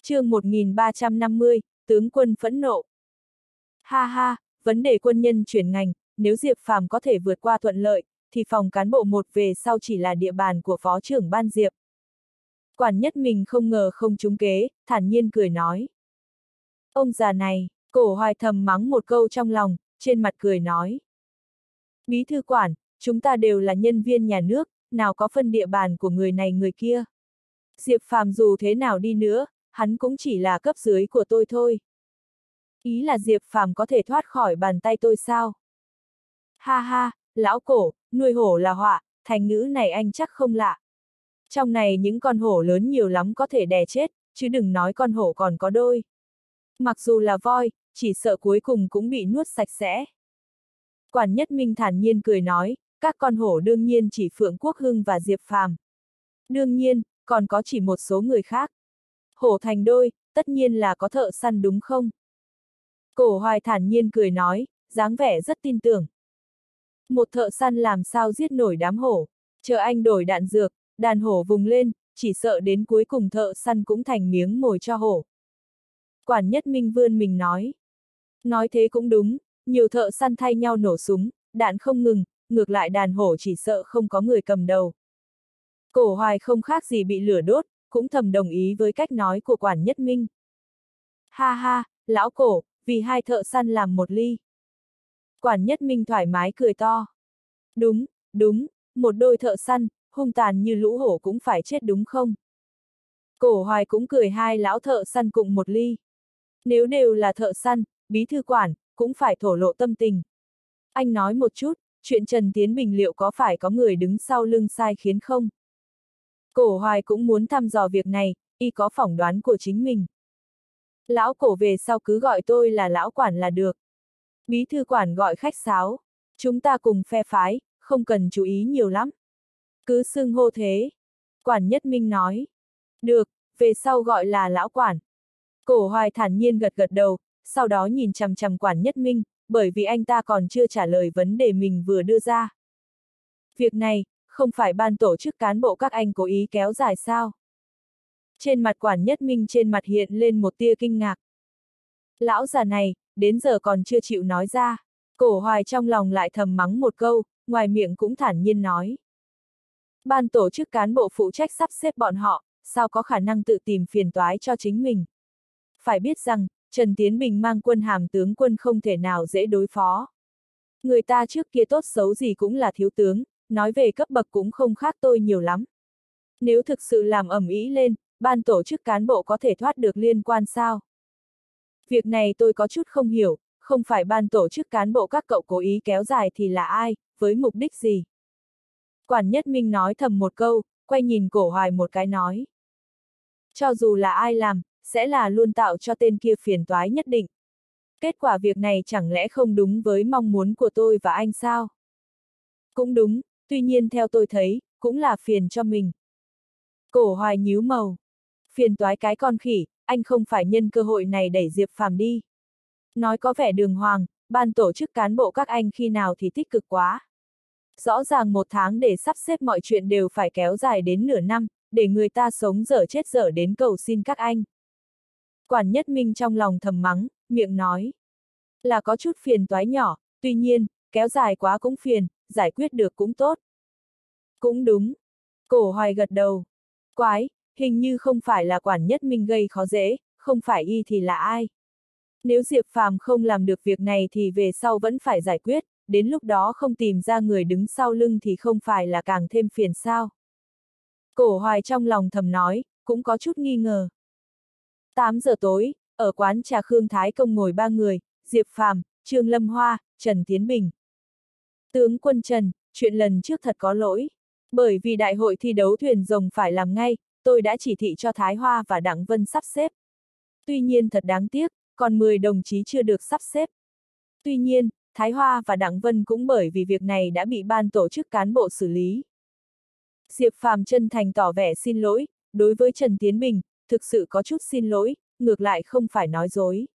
Chương 1350, tướng quân phẫn nộ. Ha ha, vấn đề quân nhân chuyển ngành, nếu Diệp Phàm có thể vượt qua thuận lợi, thì phòng cán bộ một về sau chỉ là địa bàn của phó trưởng ban Diệp. Quản Nhất Minh không ngờ không trúng kế, thản nhiên cười nói. Ông già này, Cổ Hoài thầm mắng một câu trong lòng, trên mặt cười nói. Bí thư quản, chúng ta đều là nhân viên nhà nước, nào có phân địa bàn của người này người kia. Diệp Phàm dù thế nào đi nữa, hắn cũng chỉ là cấp dưới của tôi thôi. Ý là Diệp Phàm có thể thoát khỏi bàn tay tôi sao? Ha ha, lão Cổ, nuôi hổ là họa, thành ngữ này anh chắc không lạ. Trong này những con hổ lớn nhiều lắm có thể đè chết, chứ đừng nói con hổ còn có đôi. Mặc dù là voi, chỉ sợ cuối cùng cũng bị nuốt sạch sẽ. Quản Nhất Minh thản nhiên cười nói, các con hổ đương nhiên chỉ Phượng Quốc Hưng và Diệp Phàm. Đương nhiên, còn có chỉ một số người khác. Hổ thành đôi, tất nhiên là có thợ săn đúng không? Cổ Hoài thản nhiên cười nói, dáng vẻ rất tin tưởng. Một thợ săn làm sao giết nổi đám hổ, chờ anh đổi đạn dược, đàn hổ vùng lên, chỉ sợ đến cuối cùng thợ săn cũng thành miếng mồi cho hổ. Quản Nhất Minh vươn mình nói. Nói thế cũng đúng, nhiều thợ săn thay nhau nổ súng, đạn không ngừng, ngược lại đàn hổ chỉ sợ không có người cầm đầu. Cổ Hoài không khác gì bị lửa đốt, cũng thầm đồng ý với cách nói của Quản Nhất Minh. Ha ha, lão Cổ, vì hai thợ săn làm một ly. Quản Nhất Minh thoải mái cười to. Đúng, đúng, một đôi thợ săn, hung tàn như lũ hổ cũng phải chết đúng không? Cổ Hoài cũng cười hai lão thợ săn cùng một ly. Nếu đều là thợ săn, bí thư quản, cũng phải thổ lộ tâm tình. Anh nói một chút, chuyện Trần Tiến Bình liệu có phải có người đứng sau lưng sai khiến không? Cổ Hoài cũng muốn thăm dò việc này, y có phỏng đoán của chính mình. Lão Cổ về sau cứ gọi tôi là lão quản là được. Bí thư quản gọi khách sáo. Chúng ta cùng phe phái, không cần chú ý nhiều lắm. Cứ xưng hô thế. Quản Nhất Minh nói. Được, về sau gọi là lão quản. Cổ Hoài thản nhiên gật gật đầu, sau đó nhìn chằm chằm Quản Nhất Minh, bởi vì anh ta còn chưa trả lời vấn đề mình vừa đưa ra. Việc này, không phải ban tổ chức cán bộ các anh cố ý kéo dài sao? Trên mặt Quản Nhất Minh trên mặt hiện lên một tia kinh ngạc. Lão già này, đến giờ còn chưa chịu nói ra. Cổ Hoài trong lòng lại thầm mắng một câu, ngoài miệng cũng thản nhiên nói. Ban tổ chức cán bộ phụ trách sắp xếp bọn họ, sao có khả năng tự tìm phiền toái cho chính mình. Phải biết rằng, Trần Tiến Bình mang quân hàm tướng quân không thể nào dễ đối phó. Người ta trước kia tốt xấu gì cũng là thiếu tướng, nói về cấp bậc cũng không khác tôi nhiều lắm. Nếu thực sự làm ầm ĩ lên, ban tổ chức cán bộ có thể thoát được liên quan sao? Việc này tôi có chút không hiểu, không phải ban tổ chức cán bộ các cậu cố ý kéo dài thì là ai, với mục đích gì? Quản Nhất Minh nói thầm một câu, quay nhìn Cổ Hoài một cái nói. Cho dù là ai làm, sẽ là luôn tạo cho tên kia phiền toái nhất định. Kết quả việc này chẳng lẽ không đúng với mong muốn của tôi và anh sao? Cũng đúng, tuy nhiên theo tôi thấy, cũng là phiền cho mình. Cổ Hoài nhíu màu. Phiền toái cái con khỉ, anh không phải nhân cơ hội này đẩy Diệp Phàm đi. Nói có vẻ đường hoàng, ban tổ chức cán bộ các anh khi nào thì tích cực quá. Rõ ràng một tháng để sắp xếp mọi chuyện đều phải kéo dài đến nửa năm, để người ta sống dở chết dở đến cầu xin các anh. Quản Nhất Minh trong lòng thầm mắng, miệng nói. Là có chút phiền toái nhỏ, tuy nhiên, kéo dài quá cũng phiền, giải quyết được cũng tốt. Cũng đúng. Cổ Hoài gật đầu. Quái, hình như không phải là Quản Nhất Minh gây khó dễ, không phải y thì là ai. Nếu Diệp Phàm không làm được việc này thì về sau vẫn phải giải quyết, đến lúc đó không tìm ra người đứng sau lưng thì không phải là càng thêm phiền sao. Cổ Hoài trong lòng thầm nói, cũng có chút nghi ngờ. 8 giờ tối, ở quán trà Khương Thái Công ngồi ba người, Diệp Phàm, Trương Lâm Hoa, Trần Tiến Bình. Tướng quân Trần, chuyện lần trước thật có lỗi. Bởi vì đại hội thi đấu thuyền rồng phải làm ngay, tôi đã chỉ thị cho Thái Hoa và Đặng Vân sắp xếp. Tuy nhiên thật đáng tiếc, còn 10 đồng chí chưa được sắp xếp. Tuy nhiên, Thái Hoa và Đặng Vân cũng bởi vì việc này đã bị ban tổ chức cán bộ xử lý. Diệp Phàm chân thành tỏ vẻ xin lỗi, đối với Trần Tiến Bình, thực sự có chút xin lỗi, ngược lại không phải nói dối.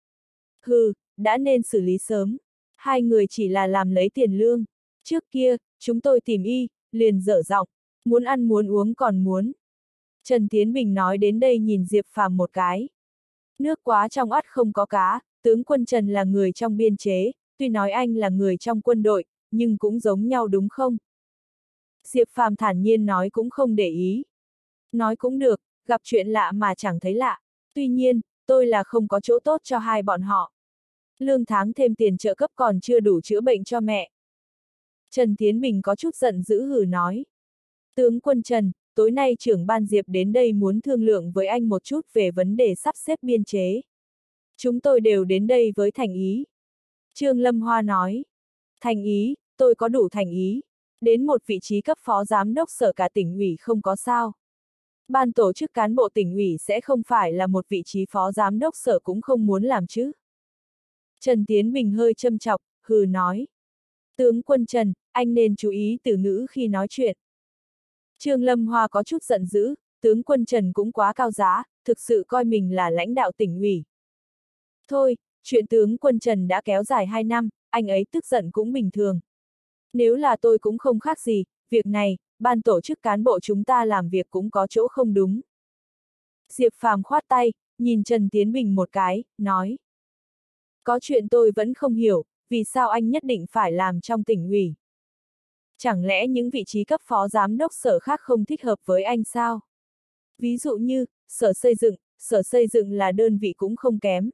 Hừ, đã nên xử lý sớm. Hai người chỉ là làm lấy tiền lương. Trước kia, chúng tôi tìm y, liền dở giọng, muốn ăn muốn uống còn muốn. Trần Tiến Bình nói đến đây nhìn Diệp Phàm một cái. Nước quá trong ắt không có cá, tướng quân Trần là người trong biên chế, tuy nói anh là người trong quân đội, nhưng cũng giống nhau đúng không? Diệp Phàm thản nhiên nói cũng không để ý. Nói cũng được, gặp chuyện lạ mà chẳng thấy lạ. Tuy nhiên, tôi là không có chỗ tốt cho hai bọn họ. Lương tháng thêm tiền trợ cấp còn chưa đủ chữa bệnh cho mẹ. Trần Tiến Bình có chút giận dữ hừ nói. Tướng quân Trần, tối nay trưởng ban Diệp đến đây muốn thương lượng với anh một chút về vấn đề sắp xếp biên chế. Chúng tôi đều đến đây với thành ý. Trương Lâm Hoa nói. Thành ý, tôi có đủ thành ý. Đến một vị trí cấp phó giám đốc sở cả tỉnh ủy không có sao. Ban tổ chức cán bộ tỉnh ủy sẽ không phải là một vị trí phó giám đốc sở cũng không muốn làm chứ. Trần Tiến Bình hơi châm chọc, hừ nói. Tướng quân Trần, anh nên chú ý từ ngữ khi nói chuyện. Trương Lâm Hoa có chút giận dữ, tướng quân Trần cũng quá cao giá, thực sự coi mình là lãnh đạo tỉnh ủy. Thôi, chuyện tướng quân Trần đã kéo dài 2 năm, anh ấy tức giận cũng bình thường. Nếu là tôi cũng không khác gì, việc này, ban tổ chức cán bộ chúng ta làm việc cũng có chỗ không đúng. Diệp Phàm khoát tay, nhìn Trần Tiến Bình một cái, nói. Có chuyện tôi vẫn không hiểu, vì sao anh nhất định phải làm trong tỉnh ủy? Chẳng lẽ những vị trí cấp phó giám đốc sở khác không thích hợp với anh sao? Ví dụ như, sở xây dựng là đơn vị cũng không kém.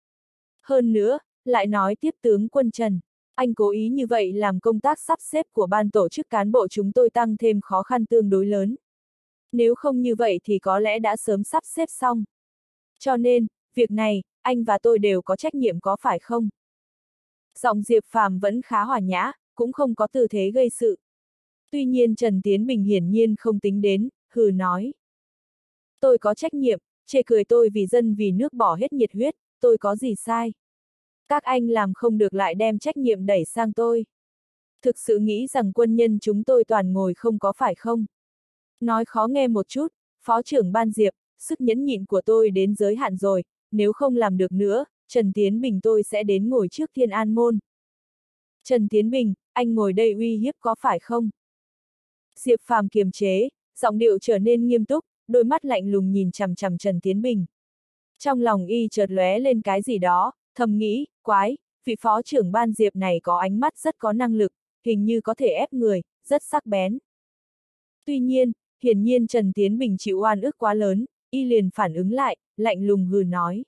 Hơn nữa, lại nói tiếp tướng quân Trần, anh cố ý như vậy làm công tác sắp xếp của ban tổ chức cán bộ chúng tôi tăng thêm khó khăn tương đối lớn. Nếu không như vậy thì có lẽ đã sớm sắp xếp xong. Cho nên, việc này, anh và tôi đều có trách nhiệm có phải không? Giọng Diệp Phàm vẫn khá hòa nhã, cũng không có tư thế gây sự. Tuy nhiên Trần Tiến Bình hiển nhiên không tính đến, hừ nói. Tôi có trách nhiệm, chê cười tôi vì dân vì nước bỏ hết nhiệt huyết, tôi có gì sai? Các anh làm không được lại đem trách nhiệm đẩy sang tôi. Thực sự nghĩ rằng quân nhân chúng tôi toàn ngồi không có phải không? Nói khó nghe một chút, Phó trưởng ban Diệp, sức nhẫn nhịn của tôi đến giới hạn rồi, nếu không làm được nữa, Trần Tiến Bình tôi sẽ đến ngồi trước Thiên An Môn. Trần Tiến Bình, anh ngồi đây uy hiếp có phải không? Diệp Phàm kiềm chế, giọng điệu trở nên nghiêm túc, đôi mắt lạnh lùng nhìn chằm chằm Trần Tiến Bình. Trong lòng y chợt lóe lên cái gì đó, thầm nghĩ, quái, vị phó trưởng ban Diệp này có ánh mắt rất có năng lực, hình như có thể ép người, rất sắc bén. Tuy nhiên, hiển nhiên Trần Tiến Bình chịu oan ức quá lớn, y liền phản ứng lại, lạnh lùng hừ nói.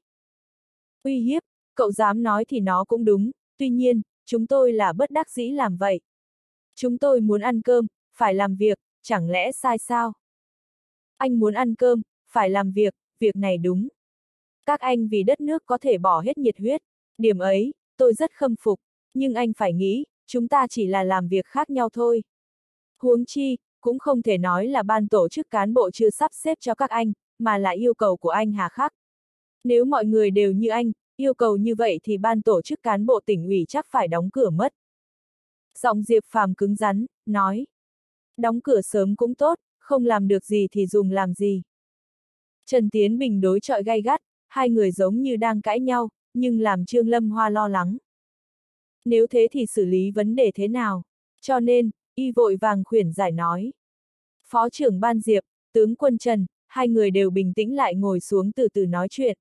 Uy hiếp, cậu dám nói thì nó cũng đúng, tuy nhiên, chúng tôi là bất đắc dĩ làm vậy. Chúng tôi muốn ăn cơm, phải làm việc, chẳng lẽ sai sao? Anh muốn ăn cơm, phải làm việc, việc này đúng. Các anh vì đất nước có thể bỏ hết nhiệt huyết, điểm ấy, tôi rất khâm phục, nhưng anh phải nghĩ, chúng ta chỉ là làm việc khác nhau thôi. Huống chi, cũng không thể nói là ban tổ chức cán bộ chưa sắp xếp cho các anh, mà là yêu cầu của anh hà khắc. Nếu mọi người đều như anh, yêu cầu như vậy thì ban tổ chức cán bộ tỉnh ủy chắc phải đóng cửa mất. Giọng Diệp Phàm cứng rắn, nói. Đóng cửa sớm cũng tốt, không làm được gì thì dùng làm gì. Trần Tiến Bình đối chọi gay gắt, hai người giống như đang cãi nhau, nhưng làm Trương Lâm Hoa lo lắng. Nếu thế thì xử lý vấn đề thế nào? Cho nên, y vội vàng khuyển giải nói. Phó trưởng ban Diệp, tướng quân Trần, hai người đều bình tĩnh lại ngồi xuống từ từ nói chuyện.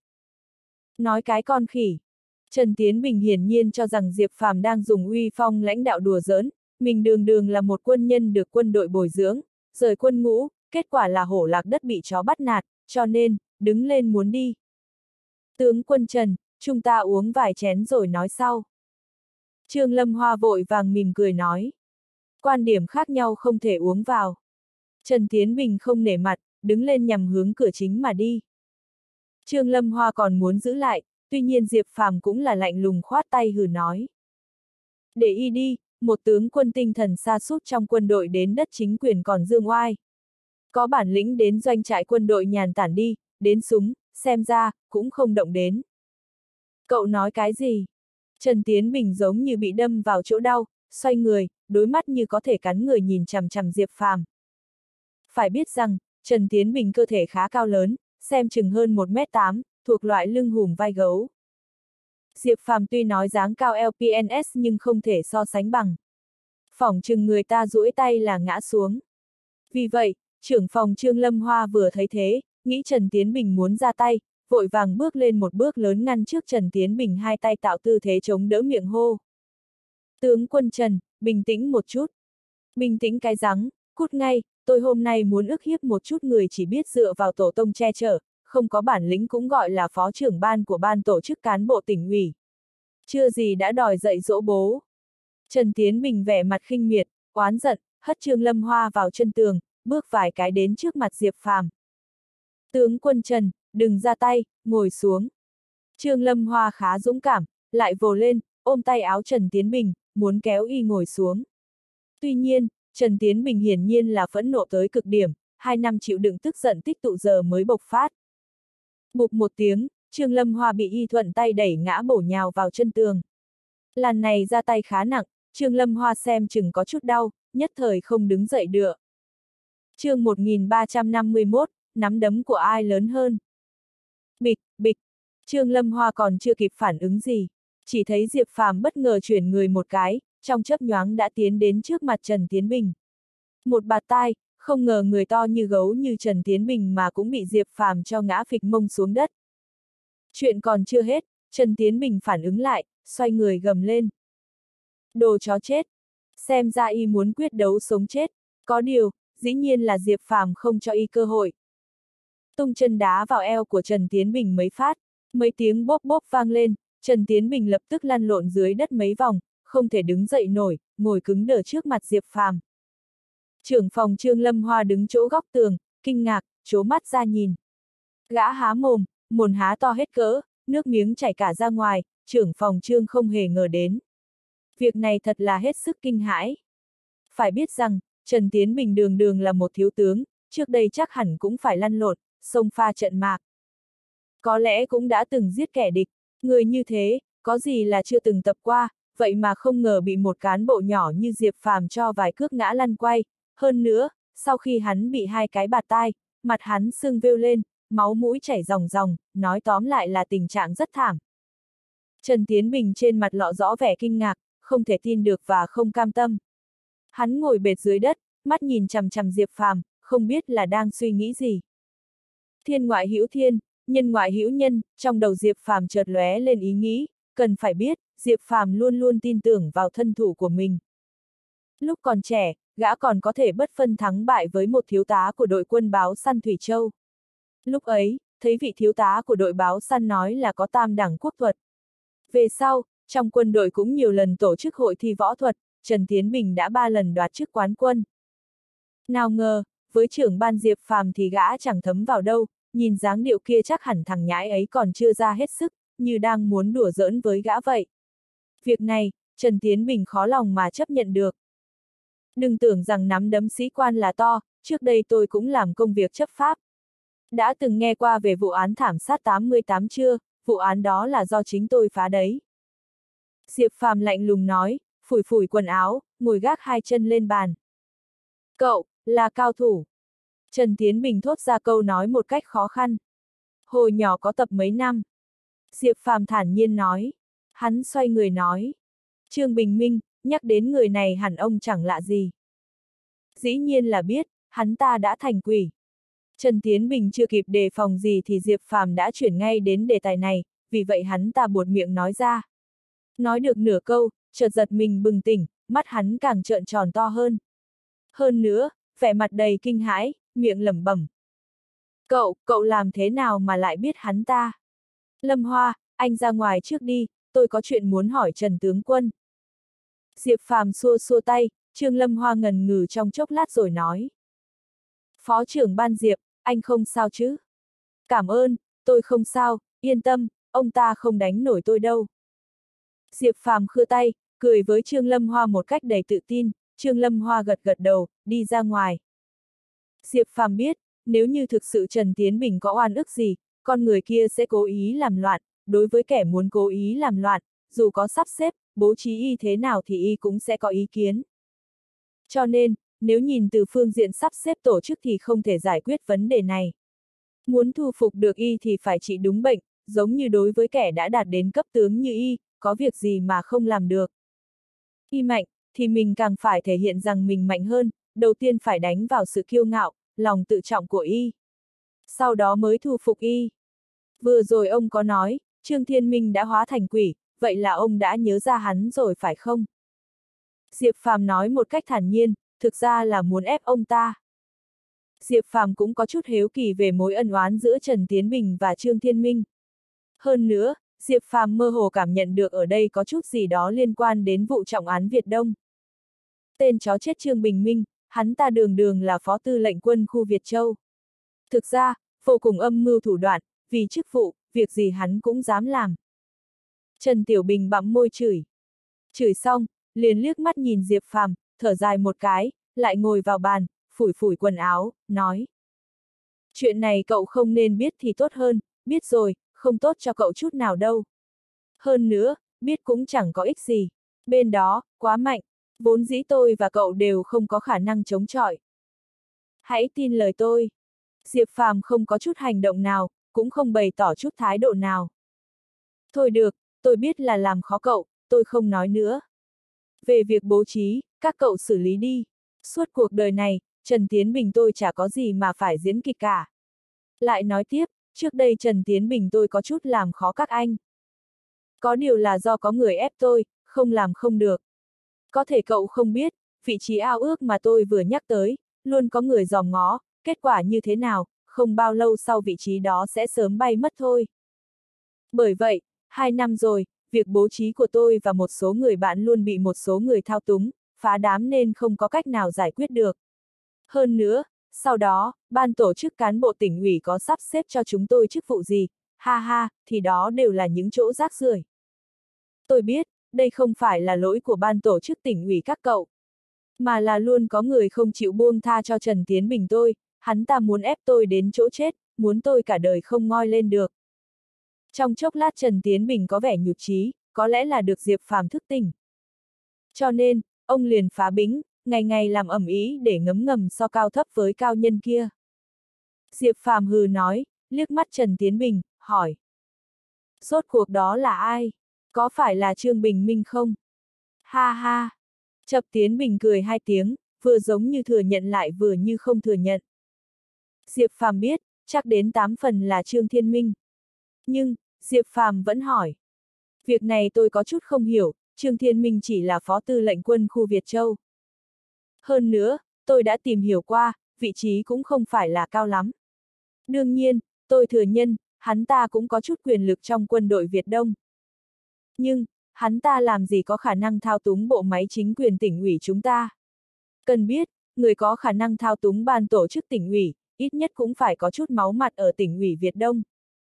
Nói cái con khỉ. Trần Tiến Bình hiển nhiên cho rằng Diệp Phàm đang dùng uy phong lãnh đạo đùa giỡn, mình đường đường là một quân nhân được quân đội bồi dưỡng, rời quân ngũ, kết quả là hổ lạc đất bị chó bắt nạt, cho nên, đứng lên muốn đi. Tướng quân Trần, chúng ta uống vài chén rồi nói sau. Trương Lâm Hoa vội vàng mỉm cười nói. Quan điểm khác nhau không thể uống vào. Trần Tiến Bình không nể mặt, đứng lên nhằm hướng cửa chính mà đi. Trương Lâm Hoa còn muốn giữ lại, tuy nhiên Diệp Phàm cũng là lạnh lùng khoát tay hừ nói. Để y đi, một tướng quân tinh thần sa sút trong quân đội đến đất chính quyền còn dương oai. Có bản lĩnh đến doanh trại quân đội nhàn tản đi, đến súng, xem ra, cũng không động đến. Cậu nói cái gì? Trần Tiến Bình giống như bị đâm vào chỗ đau, xoay người, đôi mắt như có thể cắn người nhìn chằm chằm Diệp Phàm. Phải biết rằng, Trần Tiến Bình cơ thể khá cao lớn, xem chừng hơn 1m8, thuộc loại lưng hùm vai gấu. Diệp Phàm tuy nói dáng cao LPNS nhưng không thể so sánh bằng. Phỏng chừng người ta duỗi tay là ngã xuống. Vì vậy, Trưởng phòng Trương Lâm Hoa vừa thấy thế, nghĩ Trần Tiến Bình muốn ra tay, vội vàng bước lên một bước lớn ngăn trước Trần Tiến Bình, hai tay tạo tư thế chống đỡ, miệng hô. Tướng quân Trần, bình tĩnh một chút. Bình tĩnh cái rắm, cút ngay, tôi hôm nay muốn ức hiếp một chút người chỉ biết dựa vào tổ tông che chở, không có bản lĩnh cũng gọi là phó trưởng ban của ban tổ chức cán bộ tỉnh ủy. Chưa gì đã đòi dạy dỗ bố. Trần Tiến Bình vẻ mặt khinh miệt, oán giận, hất Trương Lâm Hoa vào chân tường, bước vài cái đến trước mặt Diệp Phàm. Tướng quân Trần, đừng ra tay, ngồi xuống. Trương Lâm Hoa khá dũng cảm, lại vồ lên, ôm tay áo Trần Tiến Bình, muốn kéo y ngồi xuống. Tuy nhiên, Trần Tiến Bình hiển nhiên là phẫn nộ tới cực điểm, 2 năm chịu đựng tức giận tích tụ giờ mới bộc phát. Bụp một tiếng, Trương Lâm Hoa bị y thuận tay đẩy ngã bổ nhào vào chân tường. Lần này ra tay khá nặng, Trương Lâm Hoa xem chừng có chút đau, nhất thời không đứng dậy được. Chương 1351, nắm đấm của ai lớn hơn? Bịch, bịch, Trương Lâm Hoa còn chưa kịp phản ứng gì, chỉ thấy Diệp Phàm bất ngờ chuyển người một cái, trong chớp nhoáng đã tiến đến trước mặt Trần Tiến Bình. Một bạt tai, không ngờ người to như gấu như Trần Tiến Bình mà cũng bị Diệp Phàm cho ngã phịch mông xuống đất. Chuyện còn chưa hết, Trần Tiến Bình phản ứng lại, xoay người gầm lên. Đồ chó chết! Xem ra y muốn quyết đấu sống chết, có điều, dĩ nhiên là Diệp Phàm không cho y cơ hội. Tung chân đá vào eo của Trần Tiến Bình mấy phát, mấy tiếng bốp bốp vang lên, Trần Tiến Bình lập tức lăn lộn dưới đất mấy vòng, không thể đứng dậy nổi, ngồi cứng đờ trước mặt Diệp Phàm. Trưởng phòng Trương Lâm Hoa đứng chỗ góc tường, kinh ngạc, trố mắt ra nhìn. Gã há mồm, mồm há to hết cỡ, nước miếng chảy cả ra ngoài, trưởng phòng Trương không hề ngờ đến. Việc này thật là hết sức kinh hãi. Phải biết rằng, Trần Tiến Bình đường đường là một thiếu tướng, trước đây chắc hẳn cũng phải lăn lộn, xông pha trận mạc. Có lẽ cũng đã từng giết kẻ địch, người như thế, có gì là chưa từng tập qua, vậy mà không ngờ bị một cán bộ nhỏ như Diệp Phàm cho vài cước ngã lăn quay. Hơn nữa, sau khi hắn bị 2 cái bạt tai, mặt hắn sưng vêu lên, máu mũi chảy ròng ròng, nói tóm lại là tình trạng rất thảm. Trần Tiến Bình trên mặt lộ rõ vẻ kinh ngạc, không thể tin được và không cam tâm. Hắn ngồi bệt dưới đất, mắt nhìn chằm chằm Diệp Phàm, không biết là đang suy nghĩ gì. Thiên ngoại hữu thiên, nhân ngoại hữu nhân, trong đầu Diệp Phàm chợt lóe lên ý nghĩ, cần phải biết, Diệp Phàm luôn luôn tin tưởng vào thân thủ của mình. Lúc còn trẻ, gã còn có thể bất phân thắng bại với một thiếu tá của đội quân báo săn Thủy Châu. Lúc ấy, thấy vị thiếu tá của đội báo săn nói là có tam đẳng quốc thuật. Về sau, trong quân đội cũng nhiều lần tổ chức hội thi võ thuật, Trần Tiến Bình đã 3 lần đoạt chức quán quân. Nào ngờ, với trưởng ban Diệp Phàm thì gã chẳng thấm vào đâu, nhìn dáng điệu kia chắc hẳn thằng nhãi ấy còn chưa ra hết sức, như đang muốn đùa giỡn với gã vậy. Việc này, Trần Tiến Bình khó lòng mà chấp nhận được. Đừng tưởng rằng nắm đấm sĩ quan là to, trước đây tôi cũng làm công việc chấp pháp. Đã từng nghe qua về vụ án thảm sát 88 chưa, vụ án đó là do chính tôi phá đấy. Diệp Phàm lạnh lùng nói, phủi phủi quần áo, ngồi gác 2 chân lên bàn. Cậu, là cao thủ. Trần Tiến Bình thốt ra câu nói một cách khó khăn. Hồi nhỏ có tập mấy năm. Diệp Phàm thản nhiên nói. Hắn xoay người nói. Trương Bình Minh, nhắc đến người này hẳn ông chẳng lạ gì. Dĩ nhiên là biết, hắn ta đã thành quỷ. Trần Tiến Bình chưa kịp đề phòng gì thì Diệp Phàm đã chuyển ngay đến đề tài này, vì vậy hắn ta buột miệng nói ra. Nói được nửa câu, chợt giật mình bừng tỉnh, mắt hắn càng trợn tròn to hơn. Hơn nữa, vẻ mặt đầy kinh hãi, miệng lẩm bẩm. Cậu làm thế nào mà lại biết hắn ta? Lâm Hoa, anh ra ngoài trước đi, tôi có chuyện muốn hỏi Trần tướng quân. Diệp Phàm xua xua tay, Trương Lâm Hoa ngần ngừ trong chốc lát rồi nói. Phó trưởng ban Diệp, anh không sao chứ? Cảm ơn, tôi không sao, yên tâm, ông ta không đánh nổi tôi đâu. Diệp Phàm khua tay, cười với Trương Lâm Hoa một cách đầy tự tin, Trương Lâm Hoa gật gật đầu, đi ra ngoài. Diệp Phàm biết, nếu như thực sự Trần Tiến Bình có oan ức gì, con người kia sẽ cố ý làm loạn, đối với kẻ muốn cố ý làm loạn, dù có sắp xếp, bố trí y thế nào thì y cũng sẽ có ý kiến. Cho nên, nếu nhìn từ phương diện sắp xếp tổ chức thì không thể giải quyết vấn đề này. Muốn thu phục được y thì phải trị đúng bệnh, giống như đối với kẻ đã đạt đến cấp tướng như y, có việc gì mà không làm được. Y mạnh, thì mình càng phải thể hiện rằng mình mạnh hơn, đầu tiên phải đánh vào sự kiêu ngạo, lòng tự trọng của y. Sau đó mới thu phục y. Vừa rồi ông có nói, Trương Thiên Minh đã hóa thành quỷ, vậy là ông đã nhớ ra hắn rồi phải không? Diệp Phàm nói một cách thản nhiên, thực ra là muốn ép ông ta. Diệp Phàm cũng có chút hiếu kỳ về mối ân oán giữa Trần Tiến Bình và Trương Thiên Minh. Hơn nữa, Diệp Phàm mơ hồ cảm nhận được ở đây có chút gì đó liên quan đến vụ trọng án Việt Đông. Tên chó chết Trương Bình Minh, hắn ta đường đường là phó tư lệnh quân khu Việt Châu. Thực ra, vô cùng âm mưu thủ đoạn, vì chức vụ, việc gì hắn cũng dám làm. Trần Tiểu Bình bặm môi chửi. Chửi xong, liền liếc mắt nhìn Diệp Phàm, thở dài một cái, lại ngồi vào bàn, phủi phủi quần áo, nói. Chuyện này cậu không nên biết thì tốt hơn, biết rồi, không tốt cho cậu chút nào đâu. Hơn nữa, biết cũng chẳng có ích gì. Bên đó, quá mạnh, vốn dĩ tôi và cậu đều không có khả năng chống chọi. Hãy tin lời tôi. Diệp Phàm không có chút hành động nào, cũng không bày tỏ chút thái độ nào. Thôi được, tôi biết là làm khó cậu, tôi không nói nữa. Về việc bố trí, các cậu xử lý đi. Suốt cuộc đời này, Trần Tiến Bình tôi chả có gì mà phải diễn kịch cả. Lại nói tiếp, trước đây Trần Tiến Bình tôi có chút làm khó các anh. Có điều là do có người ép tôi, không làm không được. Có thể cậu không biết, vị trí ao ước mà tôi vừa nhắc tới, luôn có người dòm ngó, kết quả như thế nào, không bao lâu sau vị trí đó sẽ sớm bay mất thôi. Bởi vậy, 2 năm rồi, việc bố trí của tôi và một số người bạn luôn bị một số người thao túng, phá đám nên không có cách nào giải quyết được. Hơn nữa, sau đó, ban tổ chức cán bộ tỉnh ủy có sắp xếp cho chúng tôi chức vụ gì, ha ha, thì đó đều là những chỗ rác rưởi. Tôi biết, đây không phải là lỗi của ban tổ chức tỉnh ủy các cậu, mà là luôn có người không chịu buông tha cho Trần Tiến Bình tôi, hắn ta muốn ép tôi đến chỗ chết, muốn tôi cả đời không ngoi lên được. Trong chốc lát Trần Tiến Bình có vẻ nhụt chí, có lẽ là được Diệp Phàm thức tỉnh. Cho nên, ông liền phá bĩnh, ngày ngày làm ầm ĩ để ngấm ngầm so cao thấp với cao nhân kia. Diệp Phàm hừ nói, liếc mắt Trần Tiến Bình, hỏi. Rốt cuộc đó là ai? Có phải là Trương Bình Minh không? Ha ha! Chập Tiến Bình cười 2 tiếng, vừa giống như thừa nhận lại vừa như không thừa nhận. Diệp Phàm biết, chắc đến 8 phần là Trương Thiên Minh. Nhưng, Diệp Phàm vẫn hỏi. Việc này tôi có chút không hiểu, Trương Thiên Minh chỉ là phó tư lệnh quân khu Việt Châu. Hơn nữa, tôi đã tìm hiểu qua, vị trí cũng không phải là cao lắm. Đương nhiên, tôi thừa nhận, hắn ta cũng có chút quyền lực trong quân đội Việt Đông. Nhưng, hắn ta làm gì có khả năng thao túng bộ máy chính quyền tỉnh ủy chúng ta? Cần biết, người có khả năng thao túng ban tổ chức tỉnh ủy, ít nhất cũng phải có chút máu mặt ở tỉnh ủy Việt Đông.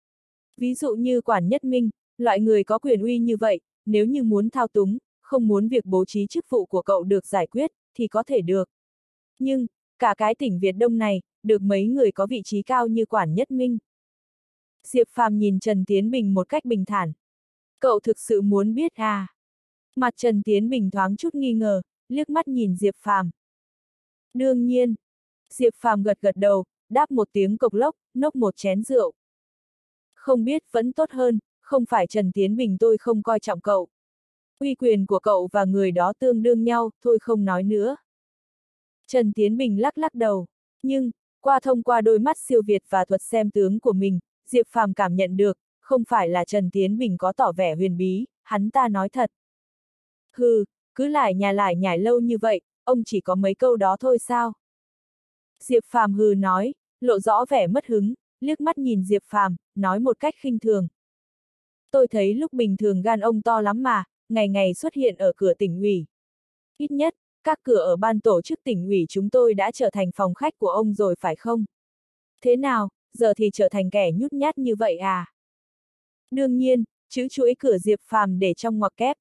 Ví dụ như Quản Nhất Minh, loại người có quyền uy như vậy, nếu như muốn thao túng, không muốn việc bố trí chức vụ của cậu được giải quyết, thì có thể được. Nhưng, cả cái tỉnh Việt Đông này, được mấy người có vị trí cao như Quản Nhất Minh. Diệp Phàm nhìn Trần Tiến Bình một cách bình thản. Cậu thực sự muốn biết à? Mặt Trần Tiến Bình thoáng chút nghi ngờ, liếc mắt nhìn Diệp Phàm. Đương nhiên. Diệp Phàm gật gật đầu, đáp một tiếng cộc lốc, nốc một chén rượu. Không biết vẫn tốt hơn, không phải Trần Tiến Bình tôi không coi trọng cậu. Uy quyền của cậu và người đó tương đương nhau, thôi không nói nữa. Trần Tiến Bình lắc lắc đầu, nhưng, thông qua đôi mắt siêu việt và thuật xem tướng của mình, Diệp Phàm cảm nhận được, không phải là Trần Tiến Bình có tỏ vẻ huyền bí, hắn ta nói thật. Hừ, cứ lải nhải lâu như vậy, ông chỉ có mấy câu đó thôi sao? Diệp Phàm hừ nói, lộ rõ vẻ mất hứng, liếc mắt nhìn Diệp Phàm, nói một cách khinh thường. Tôi thấy lúc bình thường gan ông to lắm mà, ngày ngày xuất hiện ở cửa tỉnh ủy. Ít nhất, các cửa ở ban tổ chức tỉnh ủy chúng tôi đã trở thành phòng khách của ông rồi phải không? Thế nào, giờ thì trở thành kẻ nhút nhát như vậy à? Đương nhiên, chữ chuỗi cửa Diệp Phàm để trong ngoặc kép.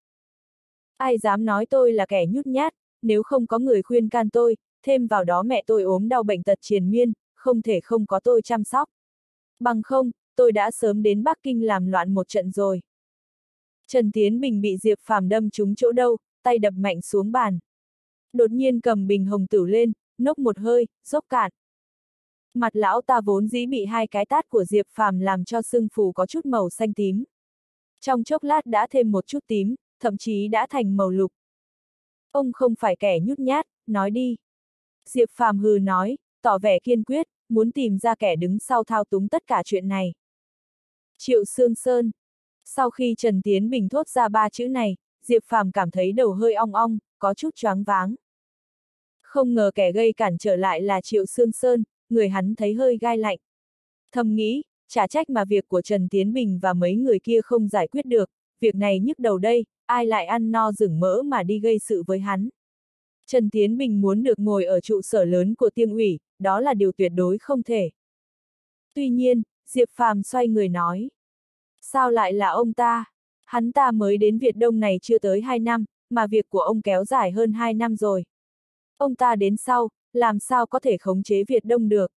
Ai dám nói tôi là kẻ nhút nhát, nếu không có người khuyên can tôi, thêm vào đó mẹ tôi ốm đau bệnh tật triền miên, không thể không có tôi chăm sóc. Bằng không, tôi đã sớm đến Bắc Kinh làm loạn một trận rồi. Trần Tiến Bình bị Diệp Phàm đâm trúng chỗ đâu, tay đập mạnh xuống bàn. Đột nhiên cầm bình hồng tửu lên, nốc một hơi, dốc cạn. Mặt lão ta vốn dĩ bị 2 cái tát của Diệp Phàm làm cho sưng phù có chút màu xanh tím. Trong chốc lát đã thêm một chút tím, thậm chí đã thành màu lục. Ông không phải kẻ nhút nhát, nói đi. Diệp Phàm hừ nói, tỏ vẻ kiên quyết, muốn tìm ra kẻ đứng sau thao túng tất cả chuyện này. Triệu Sương Sơn. Sau khi Trần Tiến Bình thốt ra 3 chữ này, Diệp Phàm cảm thấy đầu hơi ong ong, có chút choáng váng. Không ngờ kẻ gây cản trở lại là Triệu Sương Sơn, người hắn thấy hơi gai lạnh. Thầm nghĩ, chả trách mà việc của Trần Tiến Bình và mấy người kia không giải quyết được, việc này nhức đầu đây, ai lại ăn no rừng mỡ mà đi gây sự với hắn. Trần Tiến Bình muốn được ngồi ở trụ sở lớn của Tiêng ủy, đó là điều tuyệt đối không thể. Tuy nhiên, Diệp Phàm xoay người nói. Sao lại là ông ta? Hắn ta mới đến Việt Đông này chưa tới 2 năm, mà việc của ông kéo dài hơn 2 năm rồi. Ông ta đến sau, làm sao có thể khống chế Việt Đông được?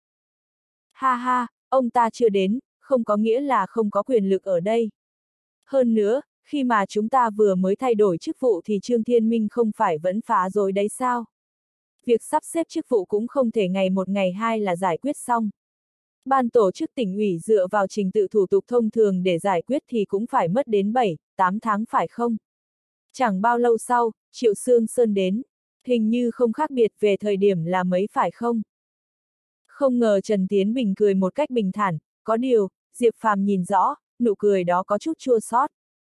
Ha ha, ông ta chưa đến, không có nghĩa là không có quyền lực ở đây. Hơn nữa, khi mà chúng ta vừa mới thay đổi chức vụ thì Trương Thiên Minh không phải vẫn phá rồi đấy sao? Việc sắp xếp chức vụ cũng không thể ngày một ngày hai là giải quyết xong. Ban tổ chức tỉnh ủy dựa vào trình tự thủ tục thông thường để giải quyết thì cũng phải mất đến 7, 8 tháng phải không? Chẳng bao lâu sau, Triệu Sương Sơn đến, hình như không khác biệt về thời điểm là mấy phải không? Không ngờ Trần Tiến Bình cười một cách bình thản, có điều, Diệp Phàm nhìn rõ, nụ cười đó có chút chua xót.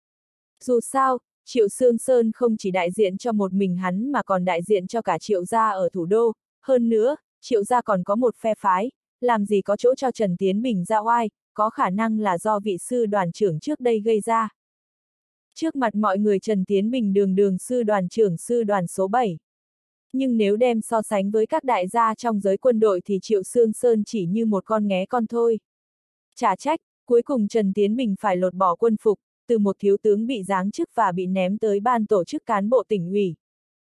Dù sao, Triệu Sương Sơn không chỉ đại diện cho một mình hắn mà còn đại diện cho cả Triệu gia ở thủ đô, hơn nữa, Triệu gia còn có một phe phái, làm gì có chỗ cho Trần Tiến Bình ra oai, có khả năng là do vị sư đoàn trưởng trước đây gây ra. Trước mặt mọi người Trần Tiến Bình đường sư đoàn trưởng sư đoàn số 7. Nhưng nếu đem so sánh với các đại gia trong giới quân đội thì Triệu Sương Sơn chỉ như một con nghé con thôi. Chả trách, cuối cùng Trần Tiến Bình phải lột bỏ quân phục, từ một thiếu tướng bị giáng chức và bị ném tới ban tổ chức cán bộ tỉnh ủy.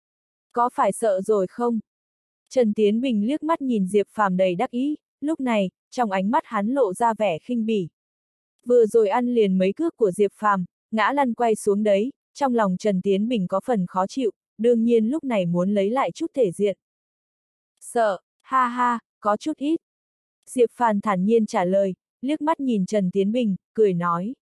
Có phải sợ rồi không? Trần Tiến Bình liếc mắt nhìn Diệp Phàm đầy đắc ý, lúc này, trong ánh mắt hắn lộ ra vẻ khinh bỉ. Vừa rồi ăn liền mấy cước của Diệp Phàm, ngã lăn quay xuống đấy, trong lòng Trần Tiến Bình có phần khó chịu, đương nhiên lúc này muốn lấy lại chút thể diện. Sợ, ha ha, có chút ít. Diệp Phàm thản nhiên trả lời, liếc mắt nhìn Trần Tiến Bình, cười nói.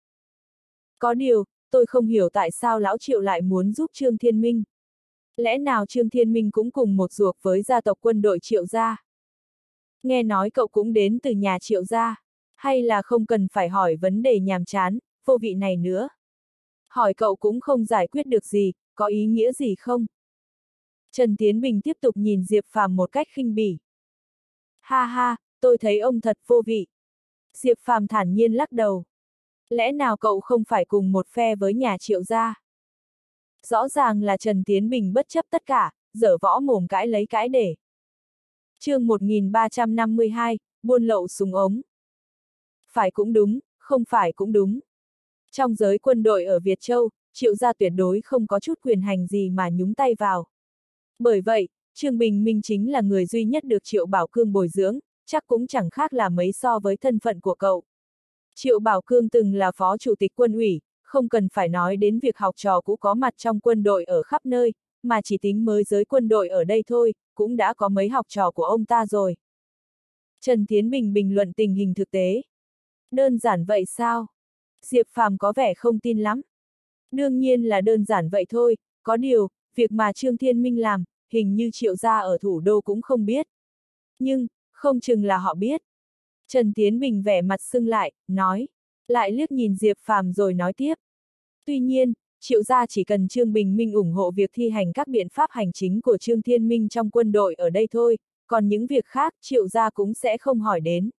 Có điều, tôi không hiểu tại sao lão Triệu lại muốn giúp Trương Thiên Minh. Lẽ nào Trương Thiên Minh cũng cùng một ruột với gia tộc quân đội Triệu gia? Nghe nói cậu cũng đến từ nhà Triệu gia, hay là không cần phải hỏi vấn đề nhàm chán, vô vị này nữa. Hỏi cậu cũng không giải quyết được gì, có ý nghĩa gì không? Trần Tiến Bình tiếp tục nhìn Diệp Phàm một cách khinh bỉ. Ha ha, tôi thấy ông thật vô vị. Diệp Phàm thản nhiên lắc đầu. Lẽ nào cậu không phải cùng một phe với nhà Triệu gia? Rõ ràng là Trần Tiến Bình bất chấp tất cả, giở võ mồm cãi lấy cãi để. Chương 1352, buôn lậu súng ống. Phải cũng đúng, không phải cũng đúng. Trong giới quân đội ở Việt Châu, Triệu gia tuyệt đối không có chút quyền hành gì mà nhúng tay vào. Bởi vậy, Trương Bình Minh chính là người duy nhất được Triệu Bảo Cương bồi dưỡng, chắc cũng chẳng khác là mấy so với thân phận của cậu. Triệu Bảo Cương từng là phó chủ tịch quân ủy, không cần phải nói đến việc học trò cũ có mặt trong quân đội ở khắp nơi, mà chỉ tính mới giới quân đội ở đây thôi, cũng đã có mấy học trò của ông ta rồi. Trần Tiến Bình bình luận tình hình thực tế. Đơn giản vậy sao? Diệp Phàm có vẻ không tin lắm. Đương nhiên là đơn giản vậy thôi, có điều, việc mà Trương Thiên Minh làm, hình như Triệu gia ở thủ đô cũng không biết. Nhưng, không chừng là họ biết. Trần Tiến Bình vẻ mặt sưng lại, nói, lại liếc nhìn Diệp Phàm rồi nói tiếp. Tuy nhiên, Triệu gia chỉ cần Trương Bình Minh ủng hộ việc thi hành các biện pháp hành chính của Trương Thiên Minh trong quân đội ở đây thôi, còn những việc khác Triệu gia cũng sẽ không hỏi đến.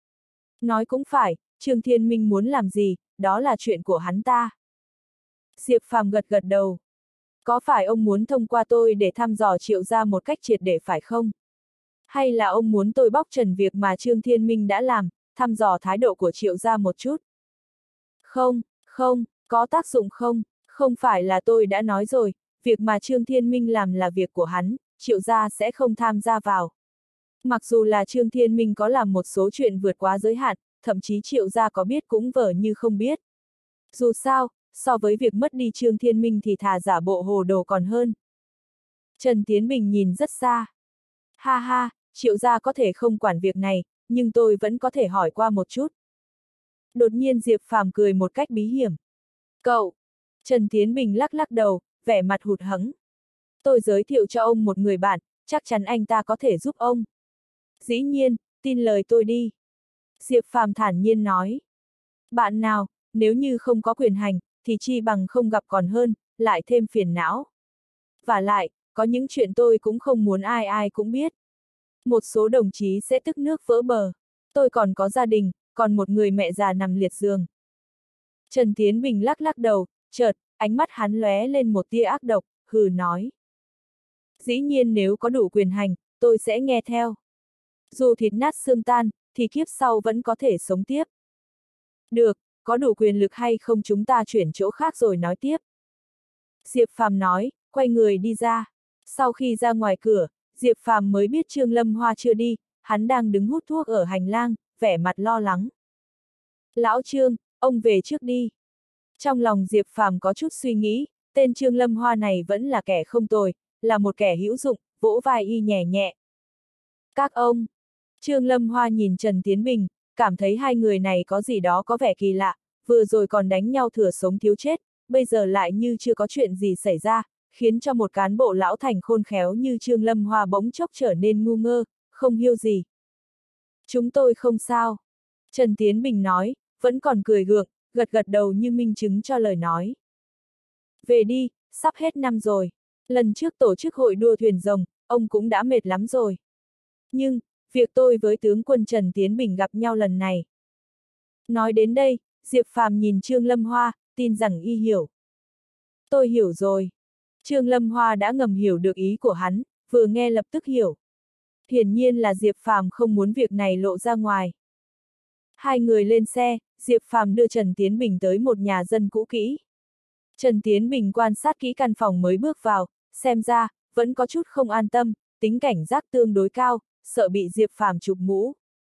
Nói cũng phải, Trương Thiên Minh muốn làm gì, đó là chuyện của hắn ta. Diệp Phàm gật gật đầu. Có phải ông muốn thông qua tôi để thăm dò Triệu gia một cách triệt để phải không? Hay là ông muốn tôi bóc trần việc mà Trương Thiên Minh đã làm, thăm dò thái độ của Triệu gia một chút? Không, không, có tác dụng không? Không phải là tôi đã nói rồi, việc mà Trương Thiên Minh làm là việc của hắn, Triệu gia sẽ không tham gia vào. Mặc dù là Trương Thiên Minh có làm một số chuyện vượt quá giới hạn, thậm chí Triệu gia có biết cũng vờ như không biết. Dù sao, so với việc mất đi Trương Thiên Minh thì thà giả bộ hồ đồ còn hơn. Trần Tiến Bình nhìn rất xa. Ha ha, Triệu gia có thể không quản việc này, nhưng tôi vẫn có thể hỏi qua một chút. Đột nhiên Diệp Phàm cười một cách bí hiểm. Cậu! Trần Tiến Bình lắc lắc đầu, vẻ mặt hụt hẫng. Tôi giới thiệu cho ông một người bạn, chắc chắn anh ta có thể giúp ông. Dĩ nhiên, tin lời tôi đi. Diệp Phàm thản nhiên nói. Bạn nào, nếu như không có quyền hành, thì chi bằng không gặp còn hơn, lại thêm phiền não. Và lại, có những chuyện tôi cũng không muốn ai ai cũng biết. Một số đồng chí sẽ tức nước vỡ bờ. Tôi còn có gia đình, còn một người mẹ già nằm liệt giường. Trần Tiến Bình lắc lắc đầu, chợt, ánh mắt hắn lóe lên một tia ác độc, hừ nói. Dĩ nhiên nếu có đủ quyền hành, tôi sẽ nghe theo. Dù thịt nát xương tan, thì kiếp sau vẫn có thể sống tiếp. Được, có đủ quyền lực hay không chúng ta chuyển chỗ khác rồi nói tiếp. Diệp Phàm nói, quay người đi ra. Sau khi ra ngoài cửa, Diệp Phàm mới biết Trương Lâm Hoa chưa đi, hắn đang đứng hút thuốc ở hành lang, vẻ mặt lo lắng. Lão Trương, ông về trước đi. Trong lòng Diệp Phàm có chút suy nghĩ, tên Trương Lâm Hoa này vẫn là kẻ không tồi, là một kẻ hữu dụng, vỗ vai y nhẹ nhẹ. Các ông. Trương Lâm Hoa nhìn Trần Tiến Bình, cảm thấy hai người này có gì đó có vẻ kỳ lạ, vừa rồi còn đánh nhau thừa sống thiếu chết, bây giờ lại như chưa có chuyện gì xảy ra, khiến cho một cán bộ lão thành khôn khéo như Trương Lâm Hoa bỗng chốc trở nên ngu ngơ, không hiểu gì. Chúng tôi không sao. Trần Tiến Bình nói, vẫn còn cười gượng, gật gật đầu như minh chứng cho lời nói. Về đi, sắp hết năm rồi. Lần trước tổ chức hội đua thuyền rồng, ông cũng đã mệt lắm rồi. Nhưng, việc tôi với tướng quân Trần Tiến Bình gặp nhau lần này. Nói đến đây, Diệp Phàm nhìn Trương Lâm Hoa, tin rằng y hiểu. Tôi hiểu rồi. Trương Lâm Hoa đã ngầm hiểu được ý của hắn, vừa nghe lập tức hiểu. Hiển nhiên là Diệp Phàm không muốn việc này lộ ra ngoài. Hai người lên xe, Diệp Phàm đưa Trần Tiến Bình tới một nhà dân cũ kỹ. Trần Tiến Bình quan sát kỹ căn phòng mới bước vào, xem ra, vẫn có chút không an tâm, tính cảnh giác tương đối cao, sợ bị Diệp Phàm chụp mũ.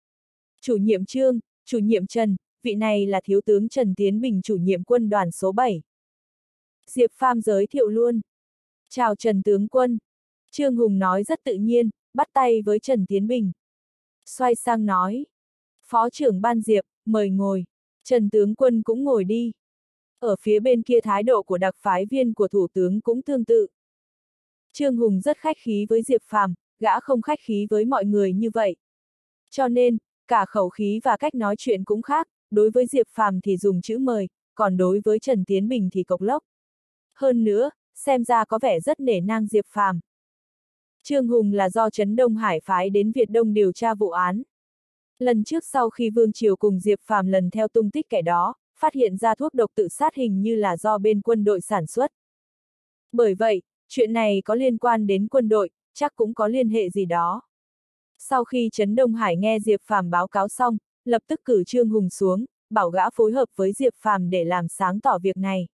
Chủ nhiệm Trương, chủ nhiệm Trần, vị này là thiếu tướng Trần Tiến Bình chủ nhiệm quân đoàn số 7. Diệp Phàm giới thiệu luôn. Chào Trần tướng quân. Trương Hùng nói rất tự nhiên, bắt tay với Trần Tiến Bình. Xoay sang nói. Phó trưởng ban Diệp, mời ngồi. Trần tướng quân cũng ngồi đi. Ở phía bên kia thái độ của đặc phái viên của thủ tướng cũng tương tự. Trương Hùng rất khách khí với Diệp Phàm, gã không khách khí với mọi người như vậy. Cho nên, cả khẩu khí và cách nói chuyện cũng khác, đối với Diệp Phàm thì dùng chữ mời, còn đối với Trần Tiến Bình thì cộc lốc. Hơn nữa, xem ra có vẻ rất nể nang Diệp Phàm. Trương Hùng là do Trấn Đông Hải phái đến Việt Đông điều tra vụ án. Lần trước sau khi Vương Triều cùng Diệp Phàm lần theo tung tích kẻ đó, phát hiện ra thuốc độc tự sát hình như là do bên quân đội sản xuất. Bởi vậy, chuyện này có liên quan đến quân đội, chắc cũng có liên hệ gì đó. Sau khi Trấn Đông Hải nghe Diệp Phàm báo cáo xong, lập tức cử Trương Hùng xuống, bảo gã phối hợp với Diệp Phàm để làm sáng tỏ việc này.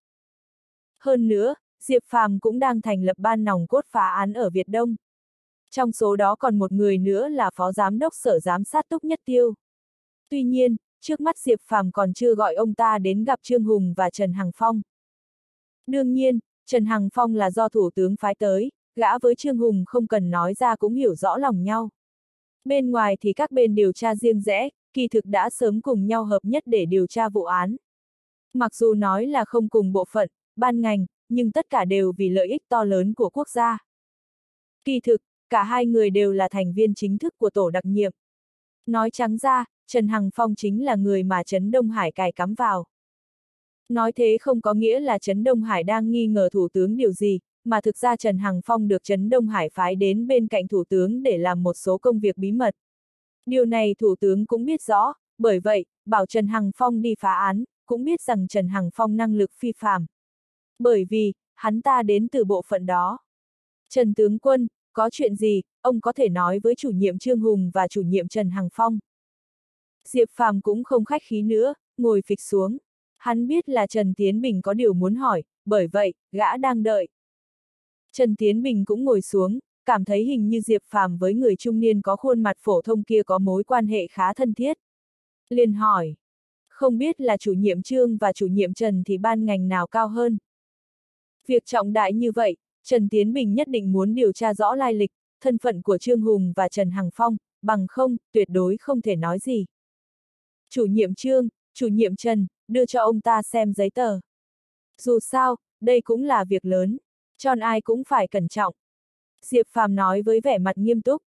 Hơn nữa, Diệp Phàm cũng đang thành lập ban nòng cốt phá án ở Việt Đông. Trong số đó còn một người nữa là Phó Giám đốc Sở Giám sát Túc Nhất Tiêu. Tuy nhiên, trước mắt Diệp Phàm còn chưa gọi ông ta đến gặp Trương Hùng và Trần Hằng Phong. Đương nhiên, Trần Hằng Phong là do Thủ tướng phái tới, gã với Trương Hùng không cần nói ra cũng hiểu rõ lòng nhau. Bên ngoài thì các bên điều tra riêng rẽ, kỳ thực đã sớm cùng nhau hợp nhất để điều tra vụ án. Mặc dù nói là không cùng bộ phận, ban ngành, nhưng tất cả đều vì lợi ích to lớn của quốc gia. Kỳ thực, cả hai người đều là thành viên chính thức của tổ đặc nhiệm. Nói trắng ra, Trần Hằng Phong chính là người mà Trấn Đông Hải cài cắm vào. Nói thế không có nghĩa là Trấn Đông Hải đang nghi ngờ Thủ tướng điều gì, mà thực ra Trần Hằng Phong được Trấn Đông Hải phái đến bên cạnh Thủ tướng để làm một số công việc bí mật. Điều này Thủ tướng cũng biết rõ, bởi vậy, bảo Trần Hằng Phong đi phá án, cũng biết rằng Trần Hằng Phong năng lực phi phàm. Bởi vì, hắn ta đến từ bộ phận đó. Trần tướng quân, có chuyện gì, ông có thể nói với chủ nhiệm Trương Hùng và chủ nhiệm Trần Hằng Phong. Diệp Phàm cũng không khách khí nữa, ngồi phịch xuống. Hắn biết là Trần Tiến Bình có điều muốn hỏi, bởi vậy, gã đang đợi. Trần Tiến Bình cũng ngồi xuống, cảm thấy hình như Diệp Phàm với người trung niên có khuôn mặt phổ thông kia có mối quan hệ khá thân thiết. Liền hỏi, không biết là chủ nhiệm Trương và chủ nhiệm Trần thì ban ngành nào cao hơn? Việc trọng đại như vậy, Trần Tiến Bình nhất định muốn điều tra rõ lai lịch, thân phận của Trương Hùng và Trần Hằng Phong, bằng không, tuyệt đối không thể nói gì. Chủ nhiệm Trương, chủ nhiệm Trần, đưa cho ông ta xem giấy tờ. Dù sao, đây cũng là việc lớn, chọn ai cũng phải cẩn trọng. Diệp Phàm nói với vẻ mặt nghiêm túc.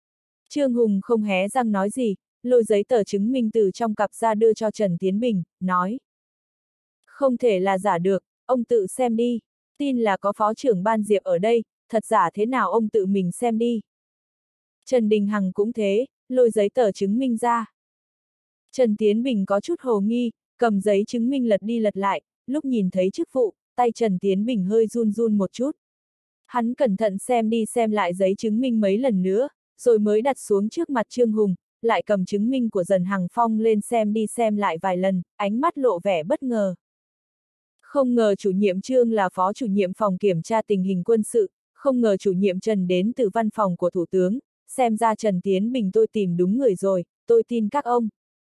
Trương Hùng không hé răng nói gì, lôi giấy tờ chứng minh từ trong cặp ra đưa cho Trần Tiến Bình, nói. Không thể là giả được, ông tự xem đi. Tin là có phó trưởng ban Diệp ở đây, thật giả thế nào ông tự mình xem đi. Trần Đình Hằng cũng thế, lôi giấy tờ chứng minh ra. Trần Tiến Bình có chút hồ nghi, cầm giấy chứng minh lật đi lật lại, lúc nhìn thấy chức vụ, tay Trần Tiến Bình hơi run run một chút. Hắn cẩn thận xem đi xem lại giấy chứng minh mấy lần nữa, rồi mới đặt xuống trước mặt Trương Hùng, lại cầm chứng minh của Dần Hằng Phong lên xem đi xem lại vài lần, ánh mắt lộ vẻ bất ngờ. Không ngờ chủ nhiệm Trương là phó chủ nhiệm phòng kiểm tra tình hình quân sự, không ngờ chủ nhiệm Trần đến từ văn phòng của Thủ tướng, xem ra Trần Tiến Bình tôi tìm đúng người rồi, tôi tin các ông.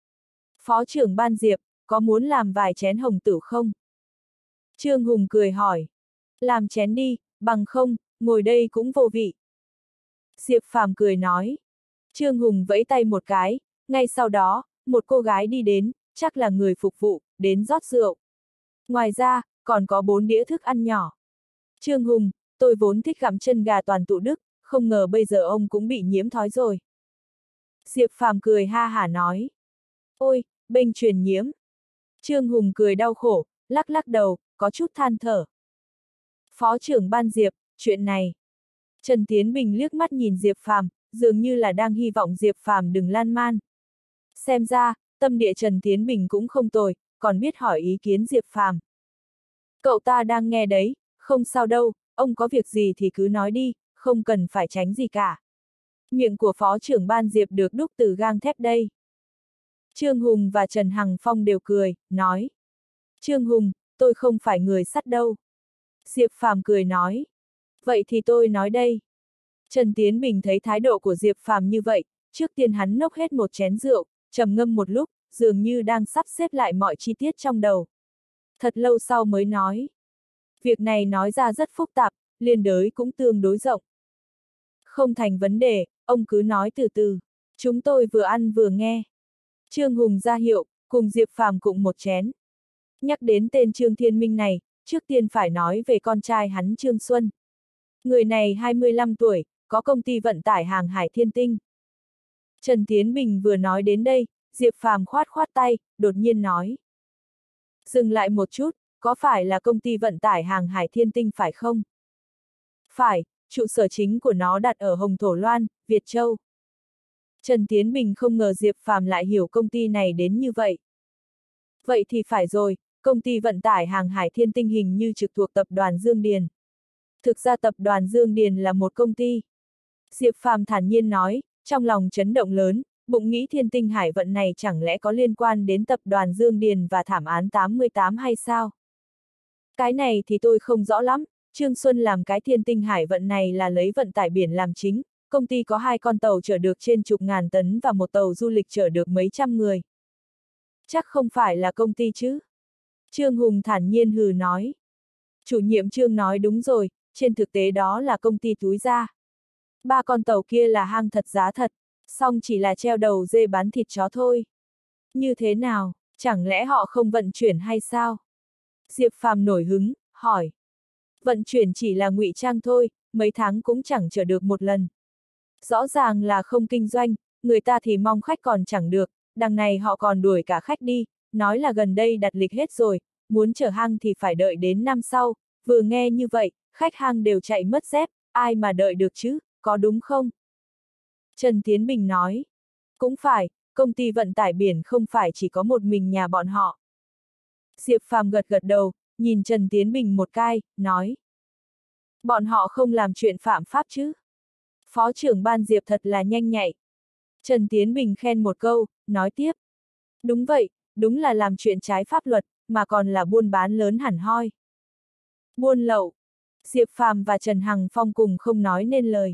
Phó trưởng ban Diệp, có muốn làm vài chén hồng tửu không? Trương Hùng cười hỏi. Làm chén đi, bằng không, ngồi đây cũng vô vị. Diệp Phàm cười nói. Trương Hùng vẫy tay một cái, ngay sau đó, một cô gái đi đến, chắc là người phục vụ, đến rót rượu. Ngoài ra, còn có 4 đĩa thức ăn nhỏ. Trương Hùng, tôi vốn thích gặm chân gà toàn tụ đức, không ngờ bây giờ ông cũng bị nhiễm thói rồi. Diệp Phàm cười ha hả nói. Ôi, bệnh truyền nhiễm. Trương Hùng cười đau khổ, lắc lắc đầu, có chút than thở. Phó trưởng ban Diệp, chuyện này. Trần Tiến Bình liếc mắt nhìn Diệp Phàm, dường như là đang hy vọng Diệp Phàm đừng lan man. Xem ra, tâm địa Trần Tiến Bình cũng không tồi, còn biết hỏi ý kiến Diệp Phàm. Cậu ta đang nghe đấy, không sao đâu, ông có việc gì thì cứ nói đi, không cần phải tránh gì cả. Miệng của phó trưởng ban Diệp được đúc từ gang thép đây. Trương Hùng và Trần Hằng Phong đều cười, nói. Trương Hùng, tôi không phải người sắt đâu. Diệp Phàm cười nói. Vậy thì tôi nói đây. Trần Tiến Bình thấy thái độ của Diệp Phàm như vậy, trước tiên hắn nốc hết một chén rượu, trầm ngâm một lúc, dường như đang sắp xếp lại mọi chi tiết trong đầu. Thật lâu sau mới nói. Việc này nói ra rất phức tạp, liên đới cũng tương đối rộng. Không thành vấn đề, ông cứ nói từ từ. Chúng tôi vừa ăn vừa nghe. Trương Hùng ra hiệu, cùng Diệp Phàm cùng một chén. Nhắc đến tên Trương Thiên Minh này, trước tiên phải nói về con trai hắn Trương Xuân. Người này 25 tuổi, có công ty vận tải hàng hải Thiên Tinh. Trần Tiến Bình vừa nói đến đây, Diệp Phàm khoát khoát tay, đột nhiên nói. Dừng lại một chút, có phải là công ty vận tải hàng hải Thiên Tinh phải không? Phải, trụ sở chính của nó đặt ở Hồng Thổ Loan, Việt Châu. Trần Tiến Bình không ngờ Diệp Phàm lại hiểu công ty này đến như vậy. Vậy thì phải rồi, công ty vận tải hàng hải Thiên Tinh hình như trực thuộc tập đoàn Dương Điền. Thực ra tập đoàn Dương Điền là một công ty. Diệp Phàm thản nhiên nói, trong lòng chấn động lớn, bụng nghĩ Thiên Tinh Hải vận này chẳng lẽ có liên quan đến tập đoàn Dương Điền và thảm án 88 hay sao? Cái này thì tôi không rõ lắm, Trương Xuân làm cái Thiên Tinh Hải vận này là lấy vận tải biển làm chính, công ty có 2 con tàu chở được trên chục ngàn tấn và một tàu du lịch chở được mấy trăm người. Chắc không phải là công ty chứ? Trương Hùng thản nhiên hừ nói. Chủ nhiệm Trương nói đúng rồi, trên thực tế đó là công ty túi ra. 3 con tàu kia là hang thật giá thật, song chỉ là treo đầu dê bán thịt chó thôi. Như thế nào, chẳng lẽ họ không vận chuyển hay sao? Diệp Phàm nổi hứng, hỏi. Vận chuyển chỉ là ngụy trang thôi, mấy tháng cũng chẳng chở được một lần. Rõ ràng là không kinh doanh, người ta thì mong khách còn chẳng được, đằng này họ còn đuổi cả khách đi, nói là gần đây đặt lịch hết rồi, muốn chở hang thì phải đợi đến năm sau, vừa nghe như vậy, khách hang đều chạy mất dép, ai mà đợi được chứ, có đúng không? Trần Tiến Bình nói, cũng phải, công ty vận tải biển không phải chỉ có một mình nhà bọn họ. Diệp Phàm gật gật đầu, nhìn Trần Tiến Bình một cái, nói. Bọn họ không làm chuyện phạm pháp chứ? Phó trưởng ban Diệp thật là nhanh nhạy. Trần Tiến Bình khen một câu, nói tiếp. Đúng vậy, đúng là làm chuyện trái pháp luật, mà còn là buôn bán lớn hẳn hoi. Buôn lậu. Diệp Phàm và Trần Hằng Phong cùng không nói nên lời.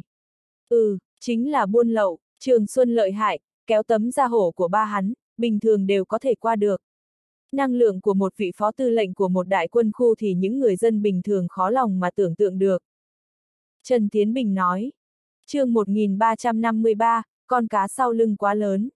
Chính là buôn lậu, Trường Xuân lợi hại, kéo tấm da hổ của ba hắn, bình thường đều có thể qua được. Năng lượng của một vị phó tư lệnh của một đại quân khu thì những người dân bình thường khó lòng mà tưởng tượng được. Trần Tiến Bình nói. Chương 1353, con cá sau lưng quá lớn.